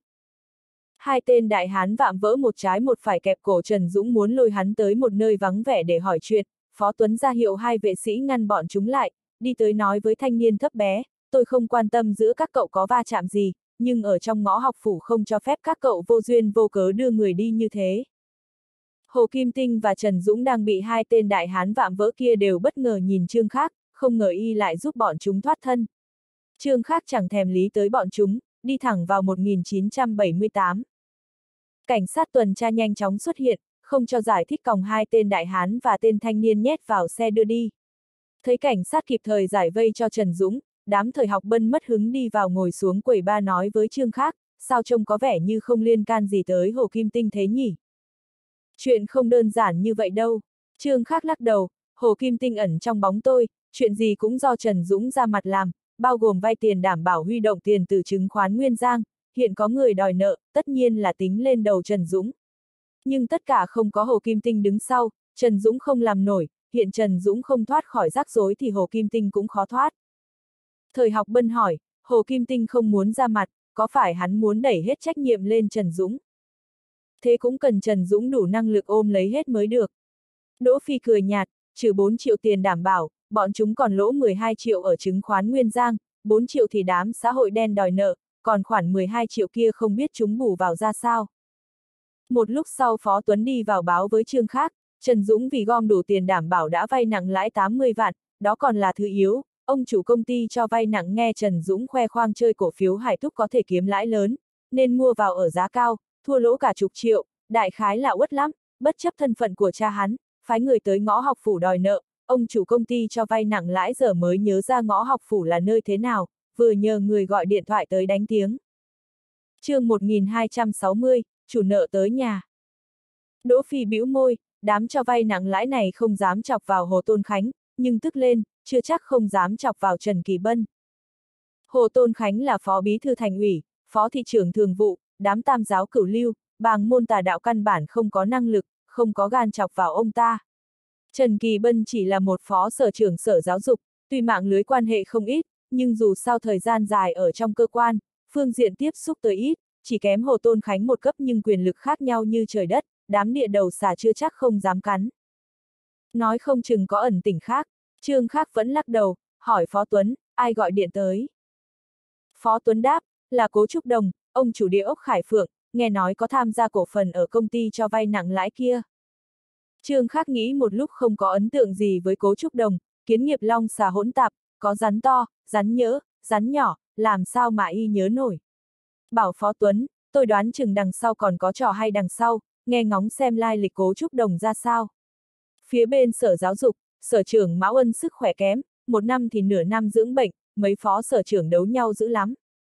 Hai tên đại hán vạm vỡ một trái một phải kẹp cổ Trần Dũng muốn lôi hắn tới một nơi vắng vẻ để hỏi chuyện, Phó Tuấn ra hiệu hai vệ sĩ ngăn bọn chúng lại, đi tới nói với thanh niên thấp bé, tôi không quan tâm giữa các cậu có va chạm gì, nhưng ở trong ngõ học phủ không cho phép các cậu vô duyên vô cớ đưa người đi như thế. Hồ Kim Tinh và Trần Dũng đang bị hai tên đại hán vạm vỡ kia đều bất ngờ nhìn Trương Khắc, không ngờ y lại giúp bọn chúng thoát thân. Trương Khắc chẳng thèm lý tới bọn chúng, đi thẳng vào một nghìn chín trăm bảy mươi tám. Cảnh sát tuần tra nhanh chóng xuất hiện, không cho giải thích còng hai tên đại hán và tên thanh niên nhét vào xe đưa đi. Thấy cảnh sát kịp thời giải vây cho Trần Dũng, đám Thời Học Bân mất hứng đi vào ngồi xuống quầy ba nói với Trương Khắc, sao trông có vẻ như không liên can gì tới Hồ Kim Tinh thế nhỉ? Chuyện không đơn giản như vậy đâu. Trương Khắc lắc đầu, Hồ Kim Tinh ẩn trong bóng tôi, chuyện gì cũng do Trần Dũng ra mặt làm, bao gồm vay tiền đảm bảo huy động tiền từ chứng khoán Nguyên Giang, hiện có người đòi nợ, tất nhiên là tính lên đầu Trần Dũng. Nhưng tất cả không có Hồ Kim Tinh đứng sau, Trần Dũng không làm nổi, hiện Trần Dũng không thoát khỏi rắc rối thì Hồ Kim Tinh cũng khó thoát. Thời Học Bân hỏi, Hồ Kim Tinh không muốn ra mặt, có phải hắn muốn đẩy hết trách nhiệm lên Trần Dũng? Thế cũng cần Trần Dũng đủ năng lực ôm lấy hết mới được. Đỗ Phi cười nhạt, trừ bốn triệu tiền đảm bảo, bọn chúng còn lỗ mười hai triệu ở chứng khoán Nguyên Giang, bốn triệu thì đám xã hội đen đòi nợ, còn khoản mười hai triệu kia không biết chúng bù vào ra sao. Một lúc sau Phó Tuấn đi vào báo với Trương Khắc, Trần Dũng vì gom đủ tiền đảm bảo đã vay nặng lãi tám mươi vạn, đó còn là thứ yếu, ông chủ công ty cho vay nặng nghe Trần Dũng khoe khoang chơi cổ phiếu Hải Thúc có thể kiếm lãi lớn, nên mua vào ở giá cao, thua lỗ cả chục triệu, đại khái là uất lắm, bất chấp thân phận của cha hắn, phái người tới ngõ học phủ đòi nợ, ông chủ công ty cho vay nặng lãi giờ mới nhớ ra ngõ học phủ là nơi thế nào, vừa nhờ người gọi điện thoại tới đánh tiếng. Chương một nghìn hai trăm sáu mươi, chủ nợ tới nhà. Đỗ Phi bĩu môi, đám cho vay nặng lãi này không dám chọc vào Hồ Tôn Khánh, nhưng tức lên, chưa chắc không dám chọc vào Trần Kỳ Bân. Hồ Tôn Khánh là phó bí thư thành ủy, phó thị trưởng thường vụ, đám tam giáo cửu lưu, bàng môn tà đạo căn bản không có năng lực, không có gan chọc vào ông ta. Trần Kỳ Bân chỉ là một phó sở trưởng sở giáo dục, tuy mạng lưới quan hệ không ít, nhưng dù sao thời gian dài ở trong cơ quan, phương diện tiếp xúc tới ít, chỉ kém Hồ Tôn Khánh một cấp nhưng quyền lực khác nhau như trời đất, đám địa đầu xà chưa chắc không dám cắn. Nói không chừng có ẩn tình khác, Trương Khắc vẫn lắc đầu, hỏi Phó Tuấn, ai gọi điện tới? Phó Tuấn đáp, là Cố Trúc Đồng, ông chủ địa ốc Khải Phượng, nghe nói có tham gia cổ phần ở công ty cho vay nặng lãi kia. Trương Khắc nghĩ một lúc không có ấn tượng gì với Cố Trúc Đồng, kiến nghiệp long xà hỗn tạp, có rắn to, rắn nhỡ, rắn nhỏ, làm sao mà y nhớ nổi. Bảo Phó Tuấn, tôi đoán chừng đằng sau còn có trò hay đằng sau, nghe ngóng xem lai lịch Cố Trúc Đồng ra sao. Phía bên sở giáo dục, sở trưởng Mão Ân sức khỏe kém, một năm thì nửa năm dưỡng bệnh, mấy phó sở trưởng đấu nhau dữ lắm.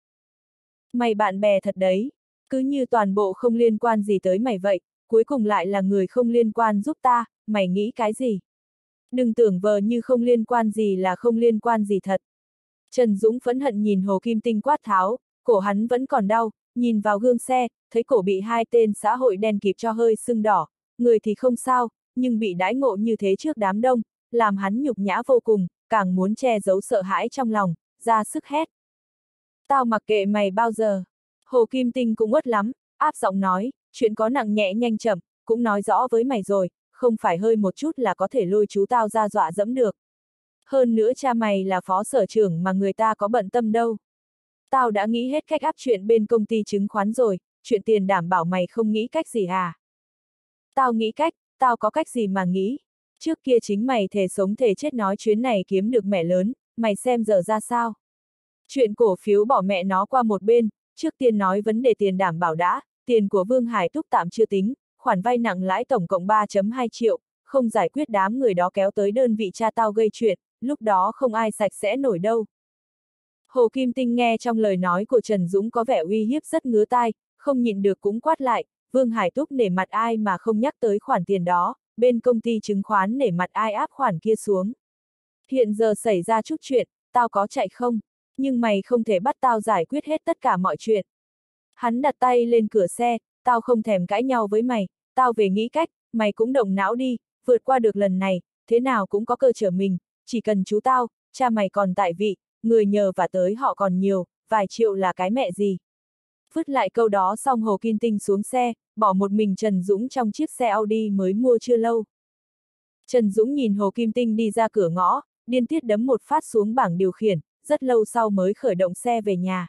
Mày bạn bè thật đấy, cứ như toàn bộ không liên quan gì tới mày vậy, cuối cùng lại là người không liên quan giúp ta, mày nghĩ cái gì? Đừng tưởng vờ như không liên quan gì là không liên quan gì thật. Trần Dũng phẫn hận nhìn Hồ Kim Tinh quát tháo, cổ hắn vẫn còn đau, nhìn vào gương xe, thấy cổ bị hai tên xã hội đen kịp cho hơi sưng đỏ, người thì không sao, nhưng bị đãi ngộ như thế trước đám đông, làm hắn nhục nhã vô cùng, càng muốn che giấu sợ hãi trong lòng, ra sức hét. Tao mặc kệ mày bao giờ. Hồ Kim Tinh cũng uất lắm, áp giọng nói, chuyện có nặng nhẹ nhanh chậm, cũng nói rõ với mày rồi, không phải hơi một chút là có thể lôi chú tao ra dọa dẫm được. Hơn nữa cha mày là phó sở trưởng mà người ta có bận tâm đâu. Tao đã nghĩ hết cách áp chuyện bên công ty chứng khoán rồi, chuyện tiền đảm bảo mày không nghĩ cách gì à? Tao nghĩ cách, tao có cách gì mà nghĩ. Trước kia chính mày thề sống thề chết nói chuyến này kiếm được mẹ lớn, mày xem giờ ra sao. Chuyện cổ phiếu bỏ mẹ nó qua một bên, trước tiên nói vấn đề tiền đảm bảo đã, tiền của Vương Hải Túc tạm chưa tính, khoản vay nặng lãi tổng cộng ba phẩy hai triệu, không giải quyết đám người đó kéo tới đơn vị cha tao gây chuyện, lúc đó không ai sạch sẽ nổi đâu. Hồ Kim Tinh nghe trong lời nói của Trần Dũng có vẻ uy hiếp rất ngứa tai, không nhịn được cũng quát lại, Vương Hải Túc nể mặt ai mà không nhắc tới khoản tiền đó, bên công ty chứng khoán nể mặt ai áp khoản kia xuống. Hiện giờ xảy ra chút chuyện, tao có chạy không? Nhưng mày không thể bắt tao giải quyết hết tất cả mọi chuyện. Hắn đặt tay lên cửa xe, tao không thèm cãi nhau với mày, tao về nghĩ cách, mày cũng động não đi, vượt qua được lần này, thế nào cũng có cơ trở mình, chỉ cần chú tao, cha mày còn tại vị, người nhờ và tới họ còn nhiều, vài triệu là cái mẹ gì. Vứt lại câu đó xong Hồ Kim Tinh xuống xe, bỏ một mình Trần Dũng trong chiếc xe Audi mới mua chưa lâu. Trần Dũng nhìn Hồ Kim Tinh đi ra cửa ngõ, điên tiết đấm một phát xuống bảng điều khiển, rất lâu sau mới khởi động xe về nhà.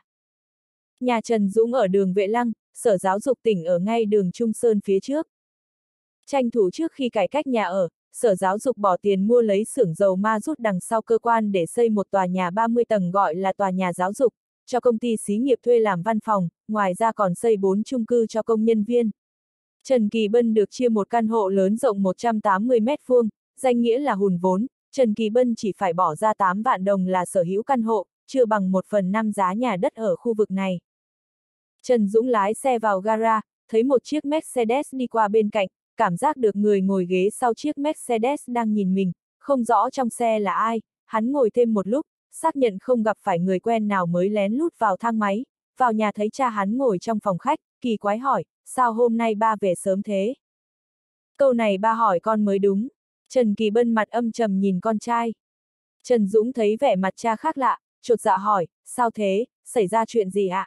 Nhà Trần Dũng ở đường Vệ Lăng, Sở Giáo dục tỉnh ở ngay đường Trung Sơn phía trước. Tranh thủ trước khi cải cách nhà ở, Sở Giáo dục bỏ tiền mua lấy xưởng dầu ma rút đằng sau cơ quan để xây một tòa nhà ba mươi tầng gọi là tòa nhà giáo dục, cho công ty xí nghiệp thuê làm văn phòng, ngoài ra còn xây bốn chung cư cho công nhân viên. Trần Kỳ Bân được chia một căn hộ lớn rộng một trăm tám mươi mét vuông, danh nghĩa là hùn vốn, Trần Kỳ Bân chỉ phải bỏ ra tám vạn đồng là sở hữu căn hộ, chưa bằng một phần năm giá nhà đất ở khu vực này. Trần Dũng lái xe vào gara, thấy một chiếc Mercedes đi qua bên cạnh, cảm giác được người ngồi ghế sau chiếc Mercedes đang nhìn mình, không rõ trong xe là ai, hắn ngồi thêm một lúc, xác nhận không gặp phải người quen nào mới lén lút vào thang máy, vào nhà thấy cha hắn ngồi trong phòng khách, kỳ quái hỏi, sao hôm nay ba về sớm thế? Câu này ba hỏi con mới đúng. Trần Kỳ Bân mặt âm trầm nhìn con trai. Trần Dũng thấy vẻ mặt cha khác lạ, chột dạ hỏi, sao thế, xảy ra chuyện gì ạ?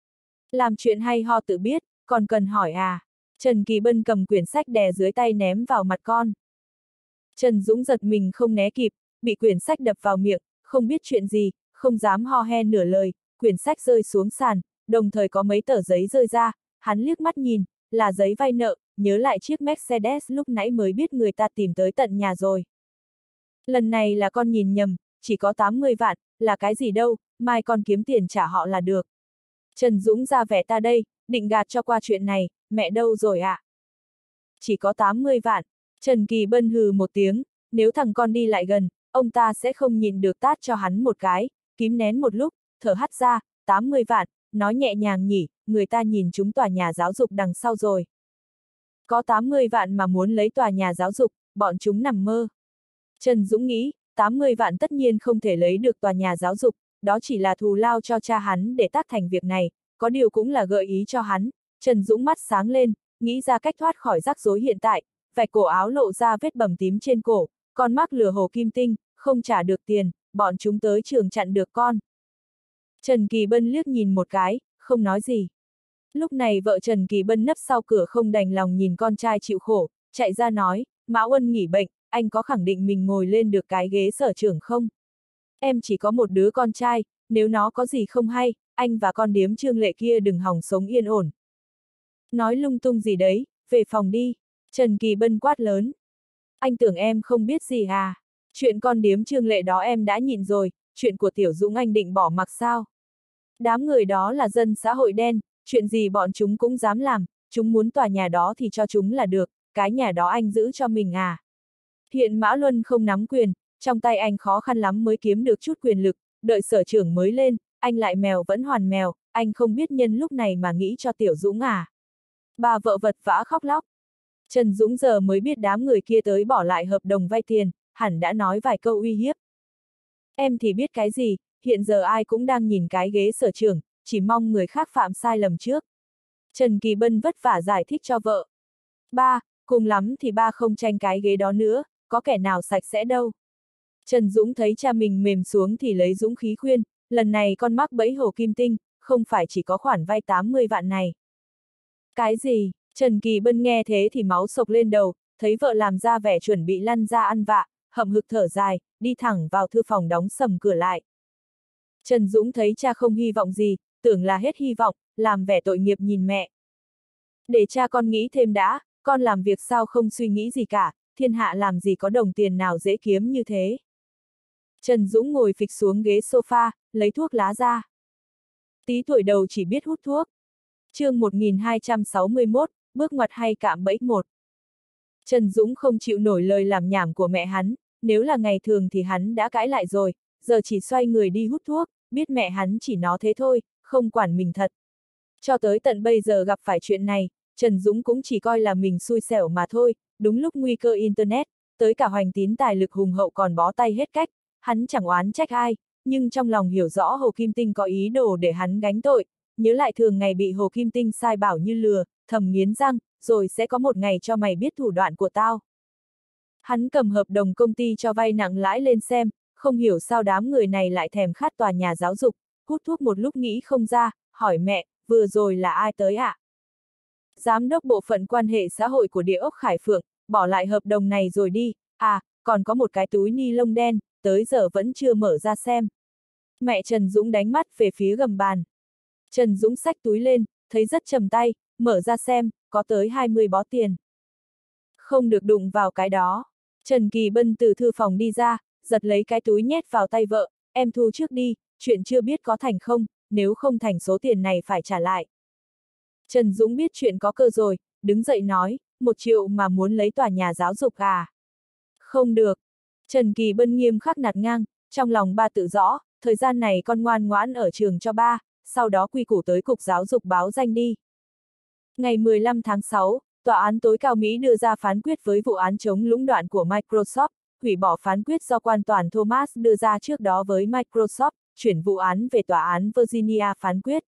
Làm chuyện hay ho tự biết, còn cần hỏi à? Trần Kỳ Bân cầm quyển sách đè dưới tay ném vào mặt con. Trần Dũng giật mình không né kịp, bị quyển sách đập vào miệng, không biết chuyện gì, không dám ho he nửa lời, quyển sách rơi xuống sàn, đồng thời có mấy tờ giấy rơi ra, hắn liếc mắt nhìn, là giấy vay nợ, nhớ lại chiếc Mercedes lúc nãy mới biết người ta tìm tới tận nhà rồi. Lần này là con nhìn nhầm, chỉ có tám mươi vạn, là cái gì đâu, mai con kiếm tiền trả họ là được. Trần Dũng ra vẻ ta đây, định gạt cho qua chuyện này, mẹ đâu rồi ạ? À? Chỉ có tám mươi vạn, Trần Kỳ Bân hừ một tiếng, nếu thằng con đi lại gần, ông ta sẽ không nhìn được tát cho hắn một cái, kím nén một lúc, thở hắt ra, tám mươi vạn, nói nhẹ nhàng nhỉ, người ta nhìn chúng tòa nhà giáo dục đằng sau rồi. Có tám mươi vạn mà muốn lấy tòa nhà giáo dục, bọn chúng nằm mơ. Trần Dũng nghĩ, tám mươi vạn tất nhiên không thể lấy được tòa nhà giáo dục, đó chỉ là thù lao cho cha hắn để tác thành việc này, có điều cũng là gợi ý cho hắn. Trần Dũng mắt sáng lên, nghĩ ra cách thoát khỏi rắc rối hiện tại, vạch cổ áo lộ ra vết bầm tím trên cổ, con mắc lừa Hồ Kim Tinh, không trả được tiền, bọn chúng tới trường chặn được con. Trần Kỳ Bân liếc nhìn một cái, không nói gì. Lúc này vợ Trần Kỳ Bân nấp sau cửa không đành lòng nhìn con trai chịu khổ, chạy ra nói, Mão Ân nghỉ bệnh, anh có khẳng định mình ngồi lên được cái ghế sở trưởng không? Em chỉ có một đứa con trai, nếu nó có gì không hay, anh và con điếm Trương Lệ kia đừng hòng sống yên ổn. Nói lung tung gì đấy, về phòng đi, Trần Kỳ Bân quát lớn. Anh tưởng em không biết gì à? Chuyện con điếm Trương Lệ đó em đã nhịn rồi, chuyện của Tiểu Dũng anh định bỏ mặc sao? Đám người đó là dân xã hội đen, chuyện gì bọn chúng cũng dám làm, chúng muốn tòa nhà đó thì cho chúng là được, cái nhà đó anh giữ cho mình à? Hiện Mã Luân không nắm quyền, trong tay anh khó khăn lắm mới kiếm được chút quyền lực, đợi sở trưởng mới lên, anh lại mèo vẫn hoàn mèo, anh không biết nhân lúc này mà nghĩ cho Tiểu Dũng à? Bà vợ vật vã khóc lóc. Trần Dũng giờ mới biết đám người kia tới bỏ lại hợp đồng vay tiền, hẳn đã nói vài câu uy hiếp. Em thì biết cái gì, hiện giờ ai cũng đang nhìn cái ghế sở trưởng, chỉ mong người khác phạm sai lầm trước. Trần Kỳ Bân vất vả giải thích cho vợ. Ba, cùng lắm thì ba không tranh cái ghế đó nữa, có kẻ nào sạch sẽ đâu. Trần Dũng thấy cha mình mềm xuống thì lấy dũng khí khuyên, lần này con mắc bẫy Hồ Kim Tinh, không phải chỉ có khoản vay tám mươi vạn này. Cái gì? Trần Kỳ Bân nghe thế thì máu sộc lên đầu, thấy vợ làm ra vẻ chuẩn bị lăn ra ăn vạ, hậm hực thở dài, đi thẳng vào thư phòng đóng sầm cửa lại. Trần Dũng thấy cha không hy vọng gì, tưởng là hết hy vọng, làm vẻ tội nghiệp nhìn mẹ. Để cha con nghĩ thêm đã, con làm việc sao không suy nghĩ gì cả, thiên hạ làm gì có đồng tiền nào dễ kiếm như thế. Trần Dũng ngồi phịch xuống ghế sofa, lấy thuốc lá ra. Tí tuổi đầu chỉ biết hút thuốc. Chương một nghìn hai trăm sáu mươi mốt, bước ngoặt hay cạm bẫy một. Trần Dũng không chịu nổi lời làm nhảm của mẹ hắn, nếu là ngày thường thì hắn đã cãi lại rồi, giờ chỉ xoay người đi hút thuốc, biết mẹ hắn chỉ nó thế thôi, không quản mình thật. Cho tới tận bây giờ gặp phải chuyện này, Trần Dũng cũng chỉ coi là mình xui xẻo mà thôi, đúng lúc nguy cơ Internet, tới cả Hoành Tín tài lực hùng hậu còn bó tay hết cách, hắn chẳng oán trách ai, nhưng trong lòng hiểu rõ Hồ Kim Tinh có ý đồ để hắn gánh tội, nhớ lại thường ngày bị Hồ Kim Tinh sai bảo như lừa, thầm nghiến răng, rồi sẽ có một ngày cho mày biết thủ đoạn của tao. Hắn cầm hợp đồng công ty cho vay nặng lãi lên xem, không hiểu sao đám người này lại thèm khát tòa nhà giáo dục, hút thuốc một lúc nghĩ không ra, hỏi mẹ, vừa rồi là ai tới ạ? À? Giám đốc bộ phận quan hệ xã hội của Địa ốc Khải Phượng, bỏ lại hợp đồng này rồi đi, à, còn có một cái túi ni lông đen, tới giờ vẫn chưa mở ra xem. Mẹ Trần Dũng đánh mắt về phía gầm bàn. Trần Dũng xách túi lên, thấy rất trầm tay, mở ra xem, có tới hai mươi bó tiền. Không được đụng vào cái đó. Trần Kỳ Bân từ thư phòng đi ra, giật lấy cái túi nhét vào tay vợ, em thu trước đi, chuyện chưa biết có thành không, nếu không thành số tiền này phải trả lại. Trần Dũng biết chuyện có cơ rồi, đứng dậy nói, một triệu mà muốn lấy tòa nhà giáo dục à? Không được. Trần Kỳ Bân nghiêm khắc nạt ngang, trong lòng ba tự rõ, thời gian này con ngoan ngoãn ở trường cho ba, sau đó quy củ tới cục giáo dục báo danh đi. Ngày mười lăm tháng sáu, Tòa án tối cao Mỹ đưa ra phán quyết với vụ án chống lũng đoạn của Microsoft, hủy bỏ phán quyết do quan tòa Thomas đưa ra trước đó với Microsoft, chuyển vụ án về Tòa án Virginia phán quyết.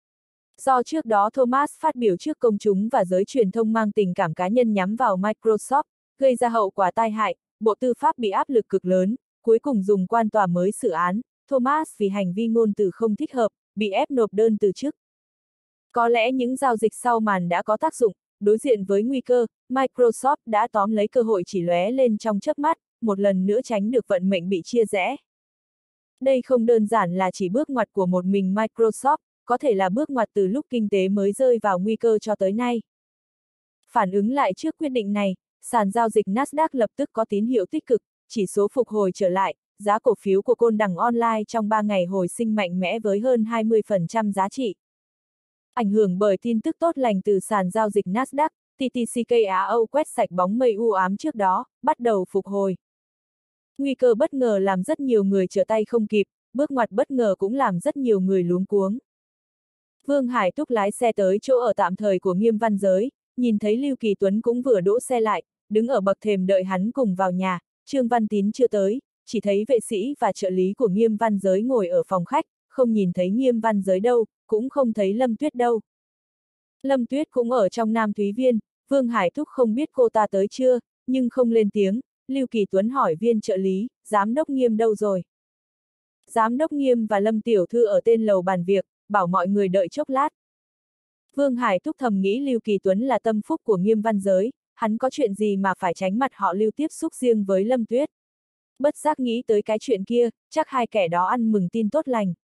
Do trước đó Thomas phát biểu trước công chúng và giới truyền thông mang tình cảm cá nhân nhắm vào Microsoft, gây ra hậu quả tai hại, Bộ Tư pháp bị áp lực cực lớn, cuối cùng dùng quan tòa mới xử án, Thomas vì hành vi ngôn từ không thích hợp, bị ép nộp đơn từ chức. Có lẽ những giao dịch sau màn đã có tác dụng, đối diện với nguy cơ, Microsoft đã tóm lấy cơ hội chỉ lóe lên trong chớp mắt, một lần nữa tránh được vận mệnh bị chia rẽ. Đây không đơn giản là chỉ bước ngoặt của một mình Microsoft, có thể là bước ngoặt từ lúc kinh tế mới rơi vào nguy cơ cho tới nay. Phản ứng lại trước quyết định này, sàn giao dịch Nasdaq lập tức có tín hiệu tích cực, chỉ số phục hồi trở lại, giá cổ phiếu của Côn Đằng Online trong ba ngày hồi sinh mạnh mẽ với hơn hai mươi phần trăm giá trị. Ảnh hưởng bởi tin tức tốt lành từ sàn giao dịch Nasdaq, tê tê xê ca á o quét sạch bóng mây u ám trước đó, bắt đầu phục hồi. Nguy cơ bất ngờ làm rất nhiều người trở tay không kịp, bước ngoặt bất ngờ cũng làm rất nhiều người luống cuống. Vương Hải Túc lái xe tới chỗ ở tạm thời của Nghiêm Văn Giới, nhìn thấy Lưu Kỳ Tuấn cũng vừa đỗ xe lại, đứng ở bậc thềm đợi hắn cùng vào nhà, Trương Văn Tín chưa tới, chỉ thấy vệ sĩ và trợ lý của Nghiêm Văn Giới ngồi ở phòng khách, không nhìn thấy Nghiêm Văn Giới đâu, cũng không thấy Lâm Tuyết đâu. Lâm Tuyết cũng ở trong Nam Thúy Viên, Vương Hải Túc không biết cô ta tới chưa, nhưng không lên tiếng, Lưu Kỳ Tuấn hỏi viên trợ lý, giám đốc Nghiêm đâu rồi? Giám đốc Nghiêm và Lâm Tiểu Thư ở tên lầu bàn việc, bảo mọi người đợi chốc lát. Vương Hải Túc thầm nghĩ Lưu Kỳ Tuấn là tâm phúc của Nghiêm Văn Giới, hắn có chuyện gì mà phải tránh mặt họ Lưu tiếp xúc riêng với Lâm Tuyết. Bất giác nghĩ tới cái chuyện kia, chắc hai kẻ đó ăn mừng tin tốt lành.